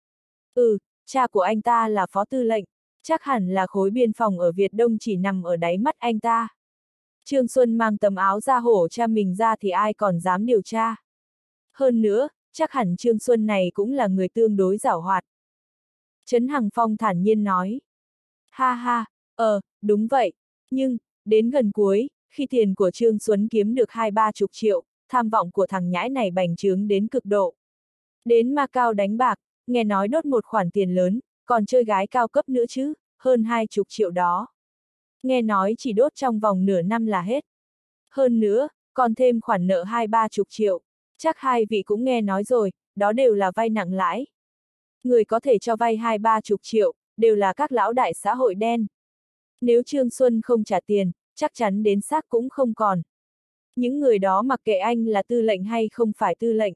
Cha của anh ta là phó tư lệnh, chắc hẳn là khối biên phòng ở Việt Đông chỉ nằm ở đáy mắt anh ta. Trương Xuân mang tấm áo da hổ cha mình ra thì ai còn dám điều tra. Hơn nữa, chắc hẳn Trương Xuân này cũng là người tương đối giảo hoạt. Trấn Hằng Phong thản nhiên nói. Ha ha, đúng vậy, nhưng, đến gần cuối, khi tiền của Trương Xuân kiếm được 20-30 triệu, tham vọng của thằng nhãi này bành trướng đến cực độ. Đến Macau đánh bạc, nghe nói đốt một khoản tiền lớn, còn chơi gái cao cấp nữa chứ, hơn 20 triệu đó. Nghe nói chỉ đốt trong vòng nửa năm là hết. Hơn nữa, còn thêm khoản nợ 20-30 triệu. Chắc hai vị cũng nghe nói rồi, đó đều là vay nặng lãi. Người có thể cho vay 20-30 triệu, đều là các lão đại xã hội đen. Nếu Trương Xuân không trả tiền, chắc chắn đến xác cũng không còn. Những người đó mặc kệ anh là tư lệnh hay không phải tư lệnh.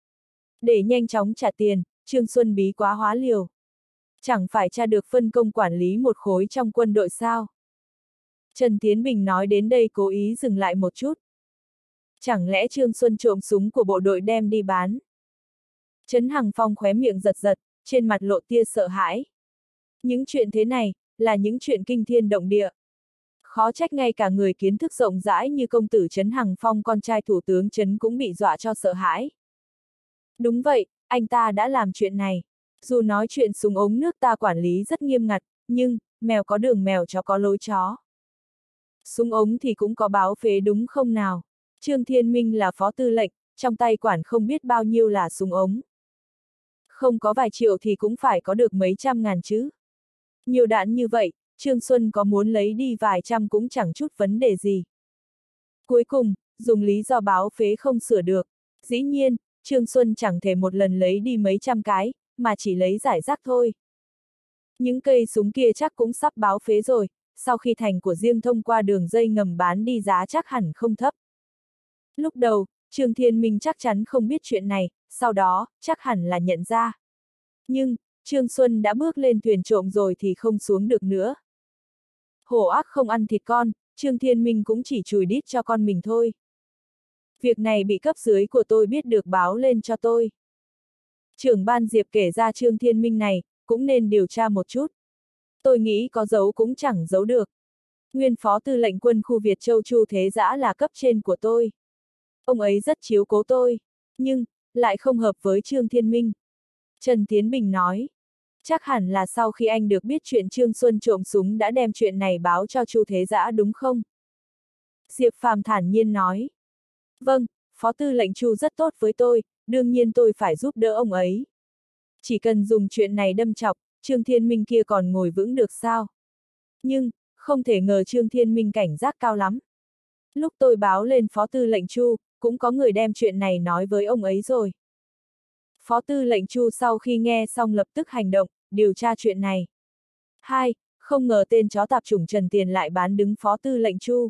Để nhanh chóng trả tiền, Trương Xuân bí quá hóa liều. Chẳng phải tra được phân công quản lý một khối trong quân đội sao? Trần Tiến Bình nói đến đây cố ý dừng lại một chút. Chẳng lẽ Trương Xuân trộm súng của bộ đội đem đi bán? Trấn Hằng Phong khóe miệng giật giật, trên mặt lộ tia sợ hãi. Những chuyện thế này, là những chuyện kinh thiên động địa. Khó trách ngay cả người kiến thức rộng rãi như công tử Trấn Hằng Phong con trai thủ tướng Trấn cũng bị dọa cho sợ hãi. Đúng vậy, anh ta đã làm chuyện này. Dù nói chuyện súng ống nước ta quản lý rất nghiêm ngặt, nhưng, mèo có đường mèo chó có lối chó. Súng ống thì cũng có báo phế đúng không nào? Trương Thiên Minh là phó tư lệnh, trong tay quản không biết bao nhiêu là súng ống. Không có vài triệu thì cũng phải có được mấy trăm ngàn chứ. Nhiều đạn như vậy, Trương Xuân có muốn lấy đi vài trăm cũng chẳng chút vấn đề gì. Cuối cùng, dùng lý do báo phế không sửa được. Dĩ nhiên, Trương Xuân chẳng thể một lần lấy đi mấy trăm cái, mà chỉ lấy giải rác thôi. Những cây súng kia chắc cũng sắp báo phế rồi, sau khi thành của riêng thông qua đường dây ngầm bán đi giá chắc hẳn không thấp. Lúc đầu, Trương Thiên Minh chắc chắn không biết chuyện này, sau đó, chắc hẳn là nhận ra. Nhưng, Trương Xuân đã bước lên thuyền trộm rồi thì không xuống được nữa. Hổ ác không ăn thịt con, Trương Thiên Minh cũng chỉ chùi đít cho con mình thôi. Việc này bị cấp dưới của tôi biết được báo lên cho tôi. Trưởng ban Diệp kể ra Trương Thiên Minh này, cũng nên điều tra một chút. Tôi nghĩ có giấu cũng chẳng giấu được. Nguyên phó tư lệnh quân khu Việt Châu Chu Thế Dã là cấp trên của tôi. Ông ấy rất chiếu cố tôi, nhưng, lại không hợp với Trương Thiên Minh. Trần Tiến Bình nói, chắc hẳn là sau khi anh được biết chuyện Trương Xuân trộm súng đã đem chuyện này báo cho Chu Thế Dã đúng không? Diệp Phàm thản nhiên nói, vâng, phó tư lệnh Chu rất tốt với tôi, đương nhiên tôi phải giúp đỡ ông ấy. Chỉ cần dùng chuyện này đâm chọc, Trương Thiên Minh kia còn ngồi vững được sao? Nhưng, không thể ngờ Trương Thiên Minh cảnh giác cao lắm. Lúc tôi báo lên phó tư lệnh Chu, cũng có người đem chuyện này nói với ông ấy rồi. Phó tư lệnh Chu sau khi nghe xong lập tức hành động, điều tra chuyện này. 2. Không ngờ tên chó tạp chủng Trần Tiền lại bán đứng phó tư lệnh Chu.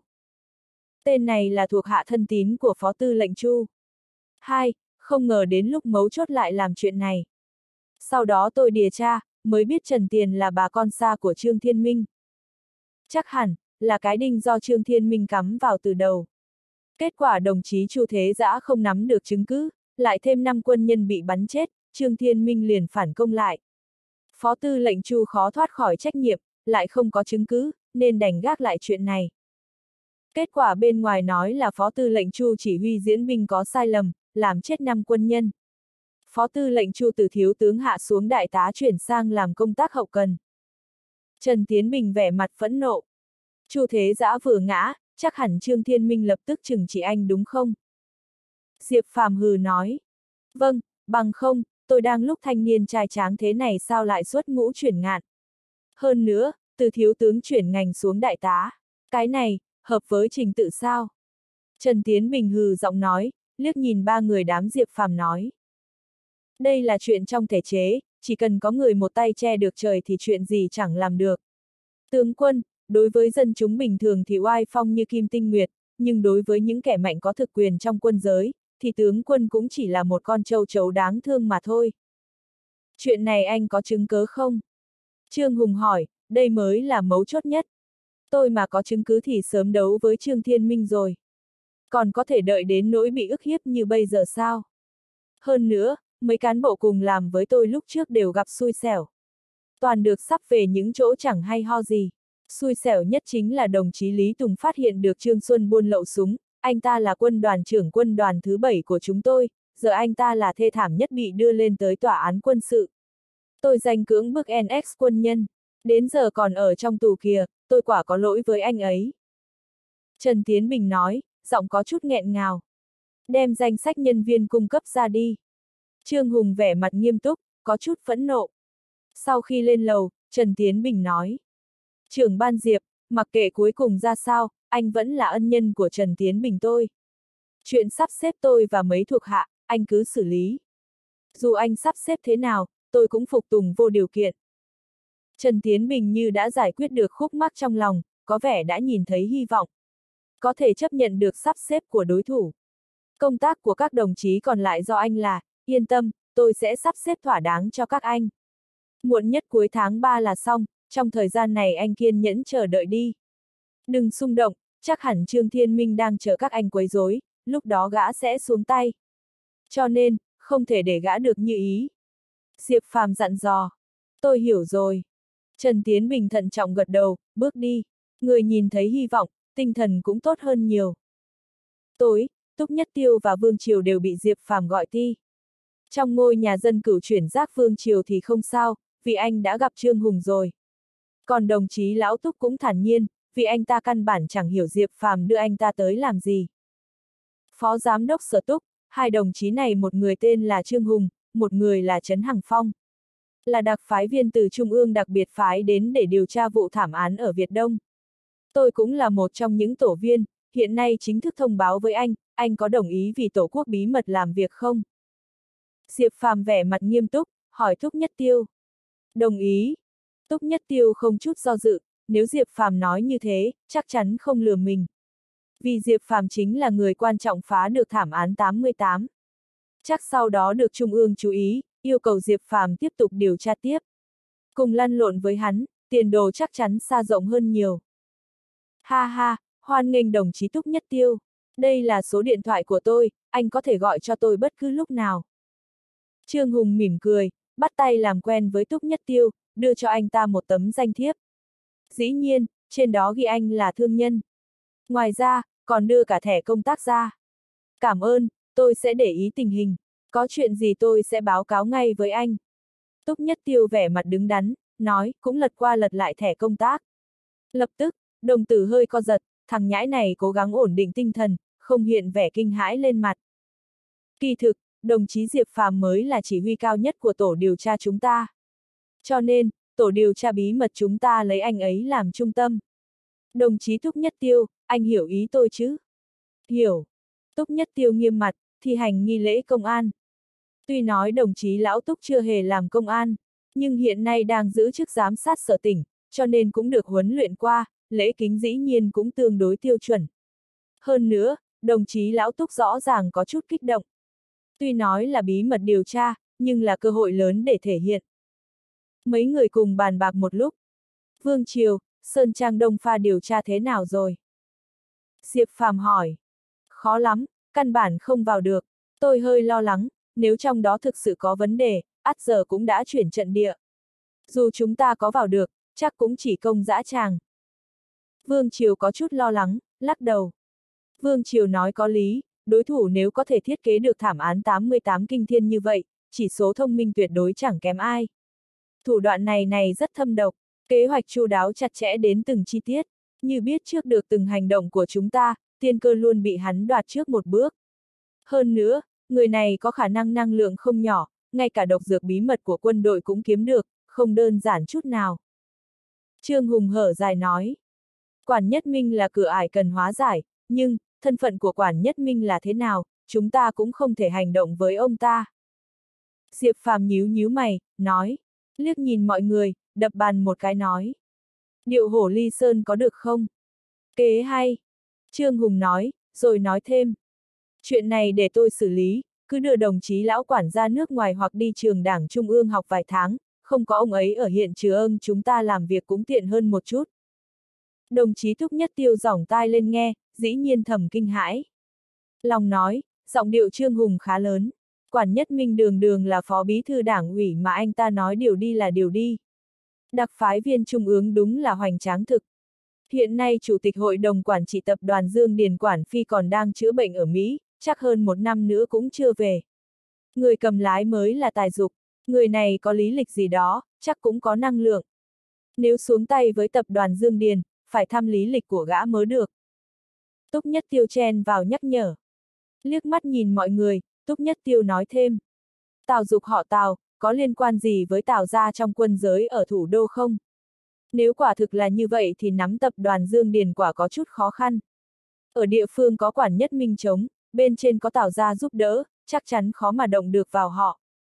Tên này là thuộc hạ thân tín của phó tư lệnh Chu. 2. Không ngờ đến lúc mấu chốt lại làm chuyện này. Sau đó tôi điều tra, mới biết Trần Tiền là bà con xa của Trương Thiên Minh. Chắc hẳn, là cái đinh do Trương Thiên Minh cắm vào từ đầu. Kết quả đồng chí Chu Thế Dã không nắm được chứng cứ, lại thêm 5 quân nhân bị bắn chết, Trương Thiên Minh liền phản công lại. Phó tư lệnh Chu khó thoát khỏi trách nhiệm, lại không có chứng cứ, nên đành gác lại chuyện này. Kết quả bên ngoài nói là phó tư lệnh Chu chỉ huy diễn binh có sai lầm, làm chết 5 quân nhân. Phó tư lệnh Chu từ thiếu tướng hạ xuống đại tá chuyển sang làm công tác hậu cần. Trần Tiến Bình vẻ mặt phẫn nộ. Chu Thế Dã vừa ngã, chắc hẳn Trương Thiên Minh lập tức trừng trị anh đúng không? Diệp Phàm hừ nói. Vâng, bằng không, tôi đang lúc thanh niên trai tráng thế này sao lại xuất ngũ chuyển ngạn. Hơn nữa, từ thiếu tướng chuyển ngành xuống đại tá. Cái này, hợp với trình tự sao? Trần Tiến Bình hừ giọng nói, liếc nhìn ba người đám Diệp Phàm nói. Đây là chuyện trong thể chế, chỉ cần có người một tay che được trời thì chuyện gì chẳng làm được. Tướng quân, đối với dân chúng bình thường thì oai phong như Kim Tinh Nguyệt, nhưng đối với những kẻ mạnh có thực quyền trong quân giới, thì tướng quân cũng chỉ là một con trâu trấu đáng thương mà thôi. Chuyện này anh có chứng cớ không? Trương Hùng hỏi, đây mới là mấu chốt nhất. Tôi mà có chứng cứ thì sớm đấu với Trương Thiên Minh rồi. Còn có thể đợi đến nỗi bị ức hiếp như bây giờ sao? Hơn nữa, mấy cán bộ cùng làm với tôi lúc trước đều gặp xui xẻo. Toàn được sắp về những chỗ chẳng hay ho gì. Xui xẻo nhất chính là đồng chí Lý Tùng phát hiện được Trương Xuân buôn lậu súng, anh ta là quân đoàn trưởng quân đoàn thứ 7 của chúng tôi, giờ anh ta là thê thảm nhất bị đưa lên tới tòa án quân sự. Tôi giành cưỡng bức NX quân nhân, đến giờ còn ở trong tù kìa, tôi quả có lỗi với anh ấy. Trần Tiến Bình nói, giọng có chút nghẹn ngào. Đem danh sách nhân viên cung cấp ra đi. Trương Hùng vẻ mặt nghiêm túc, có chút phẫn nộ. Sau khi lên lầu, Trần Tiến Bình nói. Trưởng ban Diệp, mặc kệ cuối cùng ra sao, anh vẫn là ân nhân của Trần Tiến Bình tôi. Chuyện sắp xếp tôi và mấy thuộc hạ, anh cứ xử lý. Dù anh sắp xếp thế nào, tôi cũng phục tùng vô điều kiện. Trần Tiến Bình như đã giải quyết được khúc mắc trong lòng, có vẻ đã nhìn thấy hy vọng. Có thể chấp nhận được sắp xếp của đối thủ. Công tác của các đồng chí còn lại do anh là, yên tâm, tôi sẽ sắp xếp thỏa đáng cho các anh. Muộn nhất cuối tháng 3 là xong, trong thời gian này anh kiên nhẫn chờ đợi đi. Đừng xung động, chắc hẳn Trương Thiên Minh đang chờ các anh quấy rối, lúc đó gã sẽ xuống tay. Cho nên, không thể để gã được như ý. Diệp Phàm dặn dò. Tôi hiểu rồi. Trần Tiến Bình thận trọng gật đầu, bước đi. Người nhìn thấy hy vọng, tinh thần cũng tốt hơn nhiều. Tối, Túc Nhất Tiêu và Vương Triều đều bị Diệp Phàm gọi ti. Trong ngôi nhà dân cửu chuyển giác Vương Triều thì không sao, vì anh đã gặp Trương Hùng rồi. Còn đồng chí Lão Túc cũng thản nhiên, vì anh ta căn bản chẳng hiểu Diệp Phàm đưa anh ta tới làm gì. Phó Giám đốc Sở Túc, hai đồng chí này một người tên là Trương Hùng, một người là Trấn Hằng Phong. Là đặc phái viên từ Trung ương đặc biệt phái đến để điều tra vụ thảm án ở Việt Đông. Tôi cũng là một trong những tổ viên, hiện nay chính thức thông báo với anh có đồng ý vì Tổ quốc bí mật làm việc không? Diệp Phàm vẻ mặt nghiêm túc, hỏi Túc Nhất Tiêu. Đồng ý. Túc Nhất Tiêu không chút do dự, nếu Diệp Phàm nói như thế, chắc chắn không lừa mình. Vì Diệp Phàm chính là người quan trọng phá được thảm án 88. Chắc sau đó được Trung ương chú ý, yêu cầu Diệp Phàm tiếp tục điều tra tiếp. Cùng lăn lộn với hắn, tiền đồ chắc chắn xa rộng hơn nhiều. Ha ha, hoan nghênh đồng chí Túc Nhất Tiêu. Đây là số điện thoại của tôi, anh có thể gọi cho tôi bất cứ lúc nào. Trương Hùng mỉm cười, bắt tay làm quen với Túc Nhất Tiêu, đưa cho anh ta một tấm danh thiếp. Dĩ nhiên, trên đó ghi anh là thương nhân. Ngoài ra, còn đưa cả thẻ công tác ra. Cảm ơn, tôi sẽ để ý tình hình. Có chuyện gì tôi sẽ báo cáo ngay với anh. Túc Nhất Tiêu vẻ mặt đứng đắn, nói, cũng lật qua lật lại thẻ công tác. Lập tức, đồng tử hơi co giật, thằng nhãi này cố gắng ổn định tinh thần, không hiện vẻ kinh hãi lên mặt. Kỳ thực, đồng chí Diệp Phàm mới là chỉ huy cao nhất của tổ điều tra chúng ta. Cho nên, tổ điều tra bí mật chúng ta lấy anh ấy làm trung tâm. Đồng chí Túc Nhất Tiêu, anh hiểu ý tôi chứ? Hiểu. Túc Nhất Tiêu nghiêm mặt, thi hành nghi lễ công an. Tuy nói đồng chí Lão Túc chưa hề làm công an, nhưng hiện nay đang giữ chức giám sát sở tỉnh, cho nên cũng được huấn luyện qua, lễ kính dĩ nhiên cũng tương đối tiêu chuẩn. Hơn nữa, đồng chí Lão Túc rõ ràng có chút kích động. Tuy nói là bí mật điều tra, nhưng là cơ hội lớn để thể hiện. Mấy người cùng bàn bạc một lúc. Vương Triều, Sơn Trang Đông Pha điều tra thế nào rồi? Diệp Phàm hỏi. Khó lắm, căn bản không vào được. Tôi hơi lo lắng, nếu trong đó thực sự có vấn đề, ắt giờ cũng đã chuyển trận địa. Dù chúng ta có vào được, chắc cũng chỉ công dã tràng. Vương Triều có chút lo lắng, lắc đầu. Vương Triều nói có lý, đối thủ nếu có thể thiết kế được thảm án 88 kinh thiên như vậy, chỉ số thông minh tuyệt đối chẳng kém ai. Thủ đoạn này rất thâm độc, kế hoạch chu đáo chặt chẽ đến từng chi tiết, như biết trước được từng hành động của chúng ta, tiên cơ luôn bị hắn đoạt trước một bước. Hơn nữa, người này có khả năng năng lượng không nhỏ, ngay cả độc dược bí mật của quân đội cũng kiếm được, không đơn giản chút nào. Trương Hùng hở dài nói. Quản Nhất Minh là cửa ải cần hóa giải, nhưng, thân phận của Quản Nhất Minh là thế nào, chúng ta cũng không thể hành động với ông ta. Diệp Phàm nhíu mày, nói, liếc nhìn mọi người, đập bàn một cái nói. Điệu hổ ly sơn có được không? Kế hay. Trương Hùng nói, rồi nói thêm. Chuyện này để tôi xử lý, cứ đưa đồng chí lão quản ra nước ngoài hoặc đi trường đảng trung ương học vài tháng, không có ông ấy ở hiện trường chúng ta làm việc cũng tiện hơn một chút. Đồng chí Túc Nhất Tiêu giỏng tai lên nghe, dĩ nhiên thầm kinh hãi. Lòng nói, giọng điệu Trương Hùng khá lớn. Quản Nhất Minh đường là phó bí thư đảng ủy mà anh ta nói điều đi là điều đi. Đặc phái viên trung ương đúng là hoành tráng thực. Hiện nay Chủ tịch Hội đồng Quản trị Tập đoàn Dương Điền Quản Phi còn đang chữa bệnh ở Mỹ, chắc hơn 1 năm nữa cũng chưa về. Người cầm lái mới là Tài Dục, người này có lý lịch gì đó, chắc cũng có năng lượng. Nếu xuống tay với tập đoàn Dương Điền, phải thăm lý lịch của gã mới được. Túc Nhất Tiêu chen vào nhắc nhở. Liếc mắt nhìn mọi người, Túc Nhất Tiêu nói thêm. Tào Dục họ Tào, có liên quan gì với Tào gia trong quân giới ở thủ đô không? Nếu quả thực là như vậy thì nắm tập đoàn Dương Điền quả có chút khó khăn. Ở địa phương có Quản Nhất Minh chống, bên trên có Tào gia giúp đỡ, chắc chắn khó mà động được vào họ.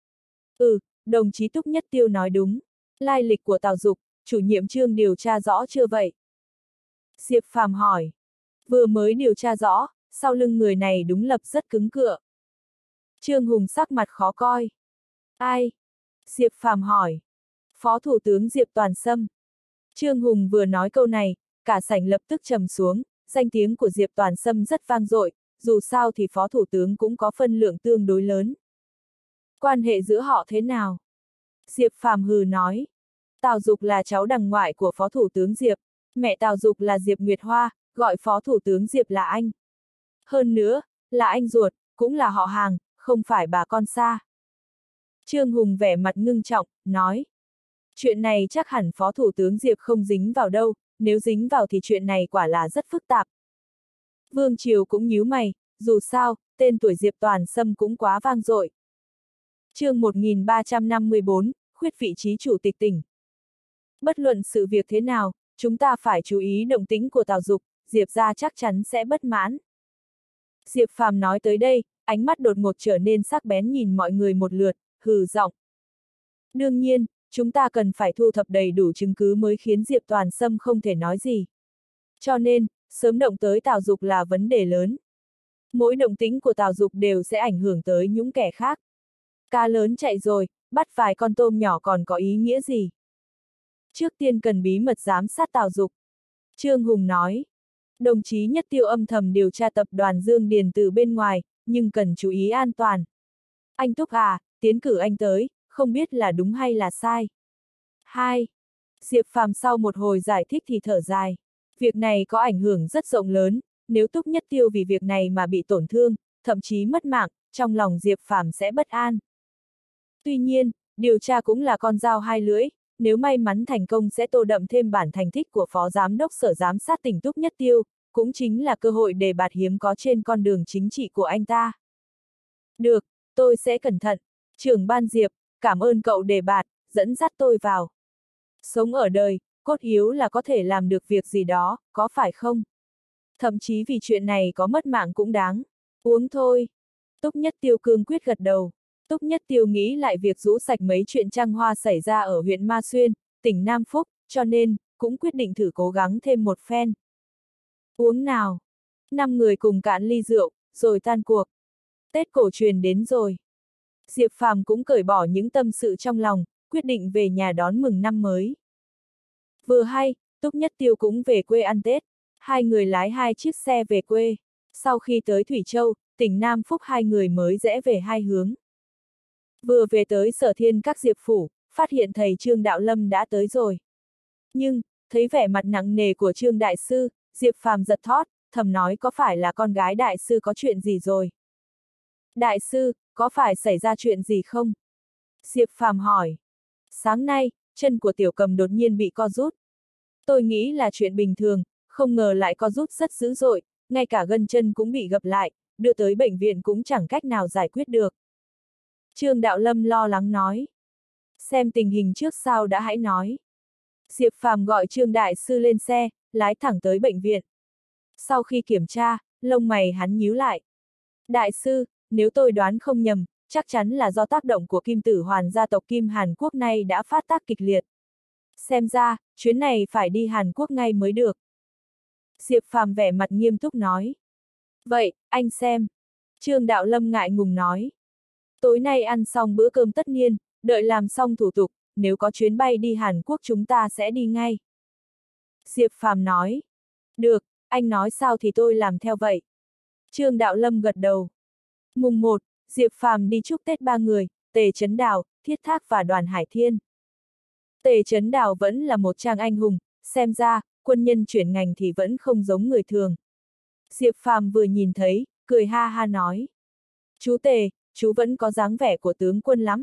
Đồng chí Túc Nhất Tiêu nói đúng. Lai lịch của Tào Dục, chủ nhiệm Trương điều tra rõ chưa vậy? Diệp Phàm hỏi. Vừa mới điều tra rõ, sau lưng người này đúng lập rất cứng cựa. Trương Hùng sắc mặt khó coi. Ai? Diệp Phàm hỏi. Phó Thủ tướng Diệp Toàn Sâm. Trương Hùng vừa nói câu này, cả sảnh lập tức trầm xuống, danh tiếng của Diệp Toàn Sâm rất vang dội, dù sao thì Phó Thủ tướng cũng có phân lượng tương đối lớn. Quan hệ giữa họ thế nào? Diệp Phàm hừ nói. Tào Dục là cháu đằng ngoại của Phó Thủ tướng Diệp, mẹ Tào Dục là Diệp Nguyệt Hoa, gọi Phó Thủ tướng Diệp là anh. Hơn nữa, là anh ruột, cũng là họ hàng, không phải bà con xa. Trương Hùng vẻ mặt ngưng trọng, nói. Chuyện này chắc hẳn Phó Thủ tướng Diệp không dính vào đâu, nếu dính vào thì chuyện này quả là rất phức tạp. Vương Triều cũng nhíu mày, dù sao, tên tuổi Diệp Toàn Sâm cũng quá vang dội. Chương 1354, khuyết vị trí chủ tịch tỉnh. Bất luận sự việc thế nào, chúng ta phải chú ý động tĩnh của Tào Dục, Diệp gia chắc chắn sẽ bất mãn. Diệp Phàm nói tới đây, ánh mắt đột ngột trở nên sắc bén nhìn mọi người một lượt, hừ giọng. Đương nhiên, chúng ta cần phải thu thập đầy đủ chứng cứ mới khiến Diệp Toàn Sâm không thể nói gì. Cho nên, sớm động tới Tào Dục là vấn đề lớn. Mỗi động tĩnh của Tào Dục đều sẽ ảnh hưởng tới những kẻ khác. Cá lớn chạy rồi, bắt vài con tôm nhỏ còn có ý nghĩa gì? Trước tiên cần bí mật giám sát Tào Dục. Trương Hùng nói. Đồng chí Nhất Tiêu âm thầm điều tra tập đoàn Dương Điền từ bên ngoài, nhưng cần chú ý an toàn. Anh Túc à, tiến cử anh tới, không biết là đúng hay là sai. 2. Diệp Phàm sau một hồi giải thích thì thở dài. Việc này có ảnh hưởng rất rộng lớn, nếu Túc Nhất Tiêu vì việc này mà bị tổn thương, thậm chí mất mạng, trong lòng Diệp Phàm sẽ bất an. Tuy nhiên, điều tra cũng là con dao hai lưỡi, nếu may mắn thành công sẽ tô đậm thêm bản thành tích của Phó Giám đốc Sở Giám sát tỉnh Túc Nhất Tiêu, cũng chính là cơ hội đề bạt hiếm có trên con đường chính trị của anh ta. Được, tôi sẽ cẩn thận. Trưởng ban Diệp, cảm ơn cậu đề bạt, dẫn dắt tôi vào. Sống ở đời, cốt yếu là có thể làm được việc gì đó, có phải không? Thậm chí vì chuyện này có mất mạng cũng đáng. Uống thôi. Túc Nhất Tiêu cương quyết gật đầu. Túc Nhất Tiêu nghĩ lại việc rũ sạch mấy chuyện trăng hoa xảy ra ở huyện Ma Xuyên, tỉnh Nam Phúc, cho nên, cũng quyết định thử cố gắng thêm một phen. Uống nào. 5 người cùng cạn ly rượu, rồi tan cuộc. Tết cổ truyền đến rồi. Diệp Phàm cũng cởi bỏ những tâm sự trong lòng, quyết định về nhà đón mừng năm mới. Vừa hay, Túc Nhất Tiêu cũng về quê ăn Tết. Hai người lái 2 chiếc xe về quê. Sau khi tới Thủy Châu, tỉnh Nam Phúc hai người mới rẽ về hai hướng. Vừa về tới Sở Thiên các Diệp phủ, phát hiện thầy Trương Đạo Lâm đã tới rồi. Nhưng, thấy vẻ mặt nặng nề của Trương Đại Sư, Diệp Phàm giật thót, thầm nói có phải là con gái Đại Sư có chuyện gì rồi? Đại Sư, có phải xảy ra chuyện gì không? Diệp Phàm hỏi. Sáng nay, chân của Tiểu Cầm đột nhiên bị co rút. Tôi nghĩ là chuyện bình thường, không ngờ lại co rút rất dữ dội, ngay cả gân chân cũng bị gập lại, đưa tới bệnh viện cũng chẳng cách nào giải quyết được. Trương Đạo Lâm lo lắng nói. Xem tình hình trước sau đã hãy nói. Diệp Phàm gọi Trương Đại Sư lên xe, lái thẳng tới bệnh viện. Sau khi kiểm tra, lông mày hắn nhíu lại. Đại Sư, nếu tôi đoán không nhầm, chắc chắn là do tác động của Kim Tử Hoàn gia tộc Kim Hàn Quốc nay đã phát tác kịch liệt. Xem ra, chuyến này phải đi Hàn Quốc ngay mới được. Diệp Phàm vẻ mặt nghiêm túc nói. Vậy, anh xem. Trương Đạo Lâm ngại ngùng nói. Tối nay ăn xong bữa cơm tất niên, đợi làm xong thủ tục, nếu có chuyến bay đi Hàn Quốc chúng ta sẽ đi ngay. Diệp Phàm nói. Được, anh nói sao thì tôi làm theo vậy. Trương Đạo Lâm gật đầu. Mùng 1, Diệp Phàm đi chúc Tết 3 người, Tề Chấn Đào, Thiết Thác và Đoàn Hải Thiên. Tề Chấn Đào vẫn là một trang anh hùng, xem ra, quân nhân chuyển ngành thì vẫn không giống người thường. Diệp Phàm vừa nhìn thấy, cười ha ha nói. Chú Tề, chú vẫn có dáng vẻ của tướng quân lắm.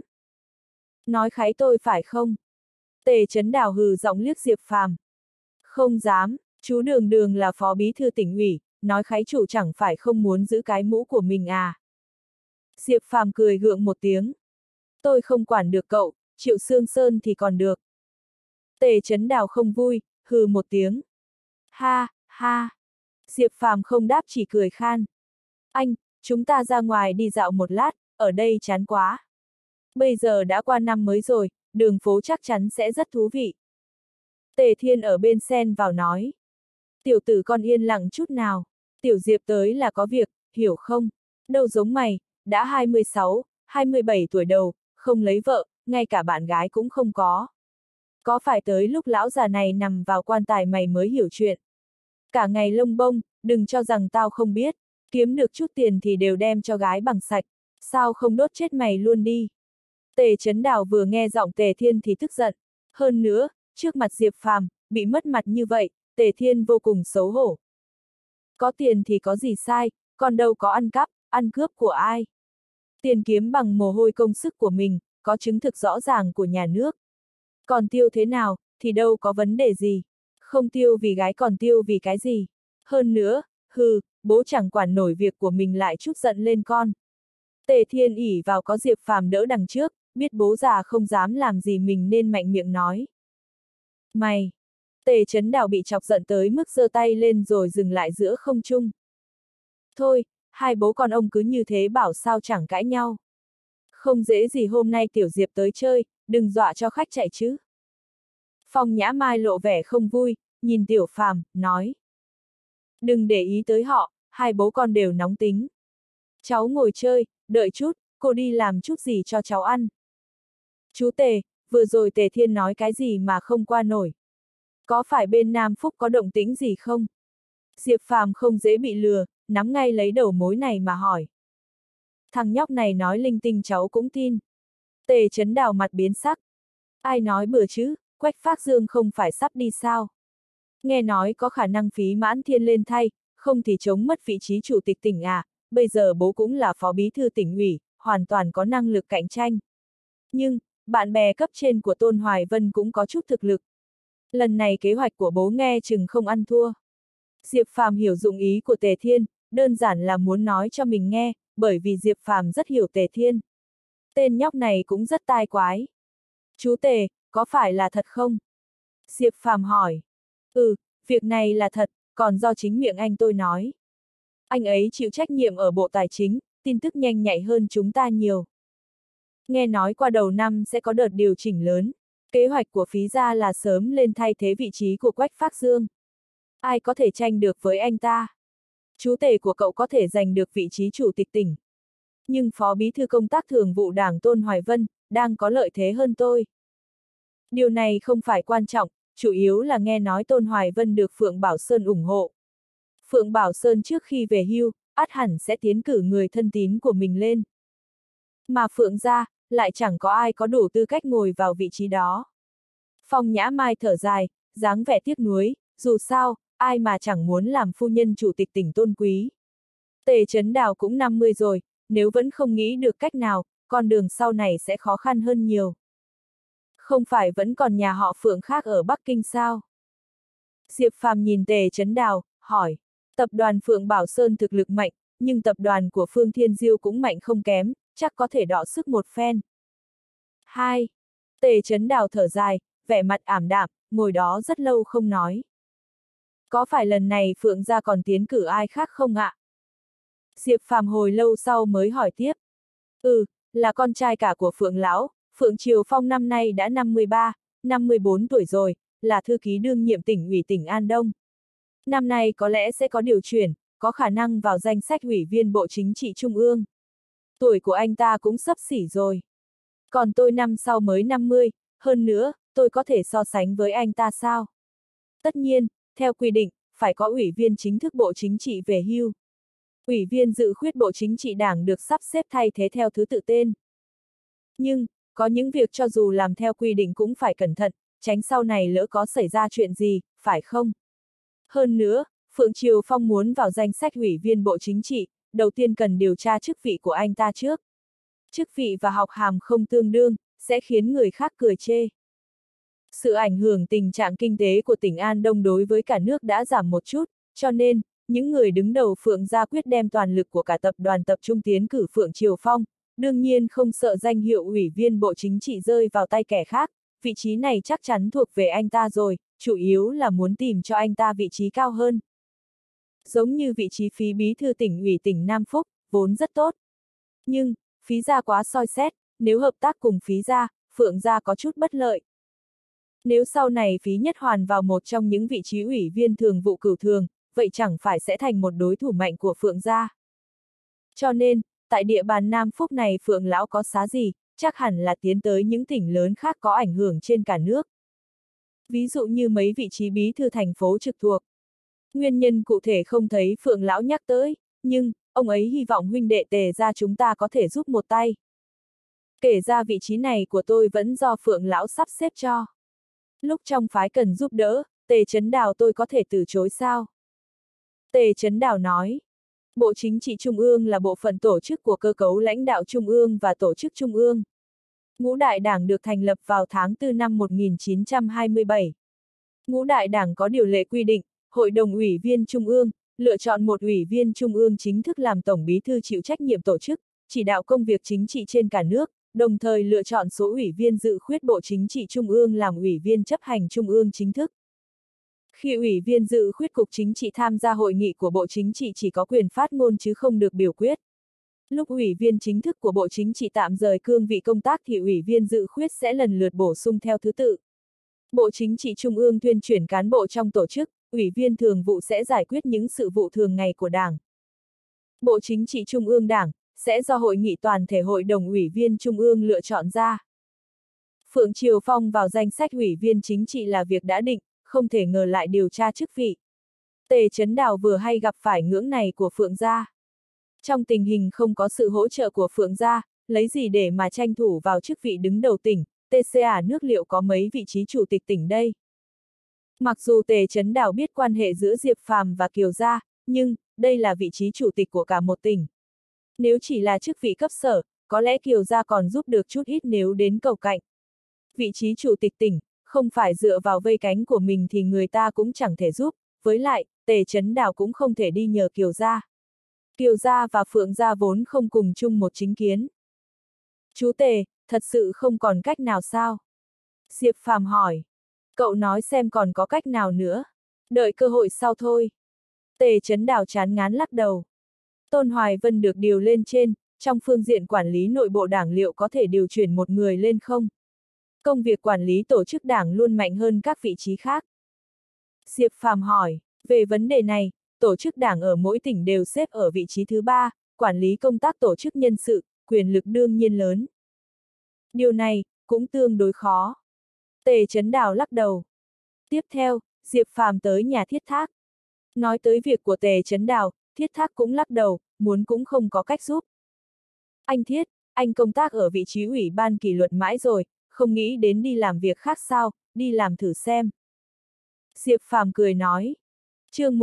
Nói khái tôi phải không? Tề Chấn Đào hừ giọng liếc Diệp Phàm. Không dám, chú đường đường là phó bí thư tỉnh ủy, nói khái chủ chẳng phải không muốn giữ cái mũ của mình à. Diệp Phàm cười gượng một tiếng. Tôi không quản được cậu, Triệu Sương Sơn thì còn được. Tề Chấn Đào không vui, hừ một tiếng. Ha, ha. Diệp Phàm không đáp chỉ cười khan. Anh, chúng ta ra ngoài đi dạo một lát, ở đây chán quá. Bây giờ đã qua năm mới rồi, đường phố chắc chắn sẽ rất thú vị. Tề Thiên ở bên xen vào nói. Tiểu tử con yên lặng chút nào. Tiểu Diệp tới là có việc, hiểu không? Đâu giống mày, đã 26, 27 tuổi đầu, không lấy vợ, ngay cả bạn gái cũng không có. Có phải tới lúc lão già này nằm vào quan tài mày mới hiểu chuyện? Cả ngày lông bông, đừng cho rằng tao không biết, kiếm được chút tiền thì đều đem cho gái bằng sạch, sao không đốt chết mày luôn đi? Tề Chấn Đào vừa nghe giọng Tề Thiên thì tức giận. Hơn nữa, trước mặt Diệp Phàm, bị mất mặt như vậy, Tề Thiên vô cùng xấu hổ. Có tiền thì có gì sai, còn đâu có ăn cắp, ăn cướp của ai. Tiền kiếm bằng mồ hôi công sức của mình, có chứng thực rõ ràng của nhà nước. Còn tiêu thế nào, thì đâu có vấn đề gì. Không tiêu vì gái còn tiêu vì cái gì. Hơn nữa, bố chẳng quản nổi việc của mình lại chút giận lên con. Tề Thiên ỉ vào có Diệp Phàm đỡ đằng trước, biết bố già không dám làm gì mình nên mạnh miệng nói. Mày! Tề Chấn Đào bị chọc giận tới mức giơ tay lên rồi dừng lại giữa không trung. Thôi, hai bố con ông cứ như thế bảo sao chẳng cãi nhau. Không dễ gì hôm nay Tiểu Diệp tới chơi, đừng dọa cho khách chạy chứ. Phong Nhã Mai lộ vẻ không vui, nhìn Tiểu Phàm, nói. Đừng để ý tới họ, hai bố con đều nóng tính. Cháu ngồi chơi, đợi chút, cô đi làm chút gì cho cháu ăn. Chú Tề, vừa rồi Tề Thiên nói cái gì mà không qua nổi. Có phải bên Nam Phúc có động tĩnh gì không? Diệp Phàm không dễ bị lừa, nắm ngay lấy đầu mối này mà hỏi. Thằng nhóc này nói linh tinh cháu cũng tin. Tề Chấn Đào mặt biến sắc. Ai nói bừa chứ, Quách Phác Dương không phải sắp đi sao? Nghe nói có khả năng Phí Mãn Thiên lên thay, không thì chống mất vị trí chủ tịch tỉnh à, bây giờ bố cũng là phó bí thư tỉnh ủy, hoàn toàn có năng lực cạnh tranh. Nhưng, bạn bè cấp trên của Tôn Hoài Vân cũng có chút thực lực. Lần này kế hoạch của bố nghe chừng không ăn thua. Diệp Phàm hiểu dụng ý của Tề Thiên, đơn giản là muốn nói cho mình nghe, bởi vì Diệp Phàm rất hiểu Tề Thiên. Tên nhóc này cũng rất tai quái. Chú Tề, có phải là thật không? Diệp Phàm hỏi. Việc này là thật, còn do chính miệng anh tôi nói. Anh ấy chịu trách nhiệm ở Bộ Tài chính, tin tức nhanh nhạy hơn chúng ta nhiều. Nghe nói qua đầu năm sẽ có đợt điều chỉnh lớn, kế hoạch của Phí gia là sớm lên thay thế vị trí của Quách Phác Dương. Ai có thể tranh được với anh ta? Chú Tề của cậu có thể giành được vị trí chủ tịch tỉnh. Nhưng phó bí thư công tác thường vụ Đảng Tôn Hoài Vân, đang có lợi thế hơn tôi. Điều này không phải quan trọng, chủ yếu là nghe nói Tôn Hoài Vân được Phượng Bảo Sơn ủng hộ. Phượng Bảo Sơn trước khi về hưu, ắt hẳn sẽ tiến cử người thân tín của mình lên. Mà Phượng gia, lại chẳng có ai có đủ tư cách ngồi vào vị trí đó. Phong Nhã Mai thở dài, dáng vẻ tiếc nuối, dù sao, ai mà chẳng muốn làm phu nhân chủ tịch tỉnh tôn quý. Tề Chấn Đào cũng 50 rồi, nếu vẫn không nghĩ được cách nào, con đường sau này sẽ khó khăn hơn nhiều. Không phải vẫn còn nhà họ Phượng khác ở Bắc Kinh sao? Diệp Phàm nhìn Tề Chấn Đào, hỏi. Tập đoàn Phượng Bảo Sơn thực lực mạnh, nhưng tập đoàn của Phương Thiên Diêu cũng mạnh không kém, chắc có thể đọ sức một phen. 2. Tề Chấn Đào thở dài, vẻ mặt ảm đạm, ngồi đó rất lâu không nói. Có phải lần này Phượng gia còn tiến cử ai khác không ạ? Diệp Phàm hồi lâu sau mới hỏi tiếp. Là con trai cả của Phượng lão, Phượng Triều Phong năm nay đã 53, 54 tuổi rồi, là thư ký đương nhiệm tỉnh ủy tỉnh An Đông. Năm nay có lẽ sẽ có điều chuyển, có khả năng vào danh sách ủy viên Bộ Chính trị Trung ương. Tuổi của anh ta cũng xấp xỉ rồi. Còn tôi năm sau mới 50, hơn nữa, tôi có thể so sánh với anh ta sao? Tất nhiên, theo quy định, phải có ủy viên chính thức Bộ Chính trị về hưu. Ủy viên dự khuyết Bộ Chính trị Đảng được sắp xếp thay thế theo thứ tự tên. Nhưng, có những việc cho dù làm theo quy định cũng phải cẩn thận, tránh sau này lỡ có xảy ra chuyện gì, phải không? Hơn nữa, Phượng Triều Phong muốn vào danh sách ủy viên Bộ Chính trị, đầu tiên cần điều tra chức vị của anh ta trước. Chức vị và học hàm không tương đương, sẽ khiến người khác cười chê. Sự ảnh hưởng tình trạng kinh tế của tỉnh An Đông đối với cả nước đã giảm một chút, cho nên, những người đứng đầu Phượng gia quyết đem toàn lực của cả tập đoàn tập trung tiến cử Phượng Triều Phong, đương nhiên không sợ danh hiệu ủy viên Bộ Chính trị rơi vào tay kẻ khác, vị trí này chắc chắn thuộc về anh ta rồi, chủ yếu là muốn tìm cho anh ta vị trí cao hơn. Giống như vị trí phí bí thư tỉnh ủy tỉnh Nam Phúc, vốn rất tốt. Nhưng, phí gia quá soi xét, nếu hợp tác cùng phí gia, Phượng gia có chút bất lợi. Nếu sau này phí nhất hoàn vào một trong những vị trí ủy viên thường vụ cửu thường, vậy chẳng phải sẽ thành một đối thủ mạnh của Phượng gia. Cho nên, tại địa bàn Nam Phúc này Phượng lão có xá gì, chắc hẳn là tiến tới những tỉnh lớn khác có ảnh hưởng trên cả nước. Ví dụ như mấy vị trí bí thư thành phố trực thuộc. Nguyên nhân cụ thể không thấy Phượng lão nhắc tới, nhưng, ông ấy hy vọng huynh đệ Tề gia chúng ta có thể giúp một tay. Kể ra vị trí này của tôi vẫn do Phượng lão sắp xếp cho. Lúc trong phái cần giúp đỡ, Tề Chấn Đào tôi có thể từ chối sao? Tề Chấn Đào nói, Bộ Chính trị Trung ương là bộ phận tổ chức của cơ cấu lãnh đạo Trung ương và tổ chức Trung ương. Ngũ Đại Đảng được thành lập vào tháng 4 năm 1927. Ngũ Đại Đảng có điều lệ quy định, Hội đồng ủy viên Trung ương, lựa chọn một ủy viên Trung ương chính thức làm Tổng Bí thư chịu trách nhiệm tổ chức, chỉ đạo công việc chính trị trên cả nước, đồng thời lựa chọn số ủy viên dự khuyết Bộ Chính trị Trung ương làm ủy viên chấp hành Trung ương chính thức. Khi ủy viên dự khuyết Cục Chính trị tham gia hội nghị của Bộ Chính trị chỉ có quyền phát ngôn chứ không được biểu quyết. Lúc ủy viên chính thức của Bộ Chính trị tạm rời cương vị công tác thì ủy viên dự khuyết sẽ lần lượt bổ sung theo thứ tự. Bộ Chính trị Trung ương tuyên chuyển cán bộ trong tổ chức, ủy viên thường vụ sẽ giải quyết những sự vụ thường ngày của Đảng. Bộ Chính trị Trung ương Đảng sẽ do Hội nghị toàn thể Hội đồng ủy viên Trung ương lựa chọn ra. Phượng Triều Phong vào danh sách ủy viên chính trị là việc đã định, không thể ngờ lại điều tra chức vị. Tề Chấn Đào vừa hay gặp phải ngưỡng này của Phượng gia. Trong tình hình không có sự hỗ trợ của Phượng gia, lấy gì để mà tranh thủ vào chức vị đứng đầu tỉnh, TCA nước liệu có mấy vị trí chủ tịch tỉnh đây. Mặc dù Tề Chấn Đào biết quan hệ giữa Diệp Phàm và Kiều gia, nhưng, đây là vị trí chủ tịch của cả một tỉnh. Nếu chỉ là chức vị cấp sở, có lẽ Kiều gia còn giúp được chút ít nếu đến cầu cạnh. Vị trí chủ tịch tỉnh, không phải dựa vào vây cánh của mình thì người ta cũng chẳng thể giúp, với lại, Tề Chấn Đào cũng không thể đi nhờ Kiều gia. Kiều gia và Phượng gia vốn không cùng chung một chính kiến. Chú Tề, thật sự không còn cách nào sao? Diệp Phàm hỏi. Cậu nói xem còn có cách nào nữa. Đợi cơ hội sau thôi. Tề Chấn Đào chán ngán lắc đầu. Tôn Hoài Vân được điều lên trên, trong phương diện quản lý nội bộ đảng liệu có thể điều chuyển một người lên không? Công việc quản lý tổ chức đảng luôn mạnh hơn các vị trí khác. Diệp Phàm hỏi, về vấn đề này, tổ chức đảng ở mỗi tỉnh đều xếp ở vị trí thứ 3, quản lý công tác tổ chức nhân sự, quyền lực đương nhiên lớn. Điều này, cũng tương đối khó. Tề Chấn Đào lắc đầu. Tiếp theo, Diệp Phàm tới nhà Thiết Thác. Nói tới việc của Tề Chấn Đào, Thiết Thác cũng lắc đầu, muốn cũng không có cách giúp. Anh Thiết, anh công tác ở vị trí ủy ban kỷ luật mãi rồi, không nghĩ đến đi làm việc khác sao, đi làm thử xem. Diệp Phàm cười nói. Chương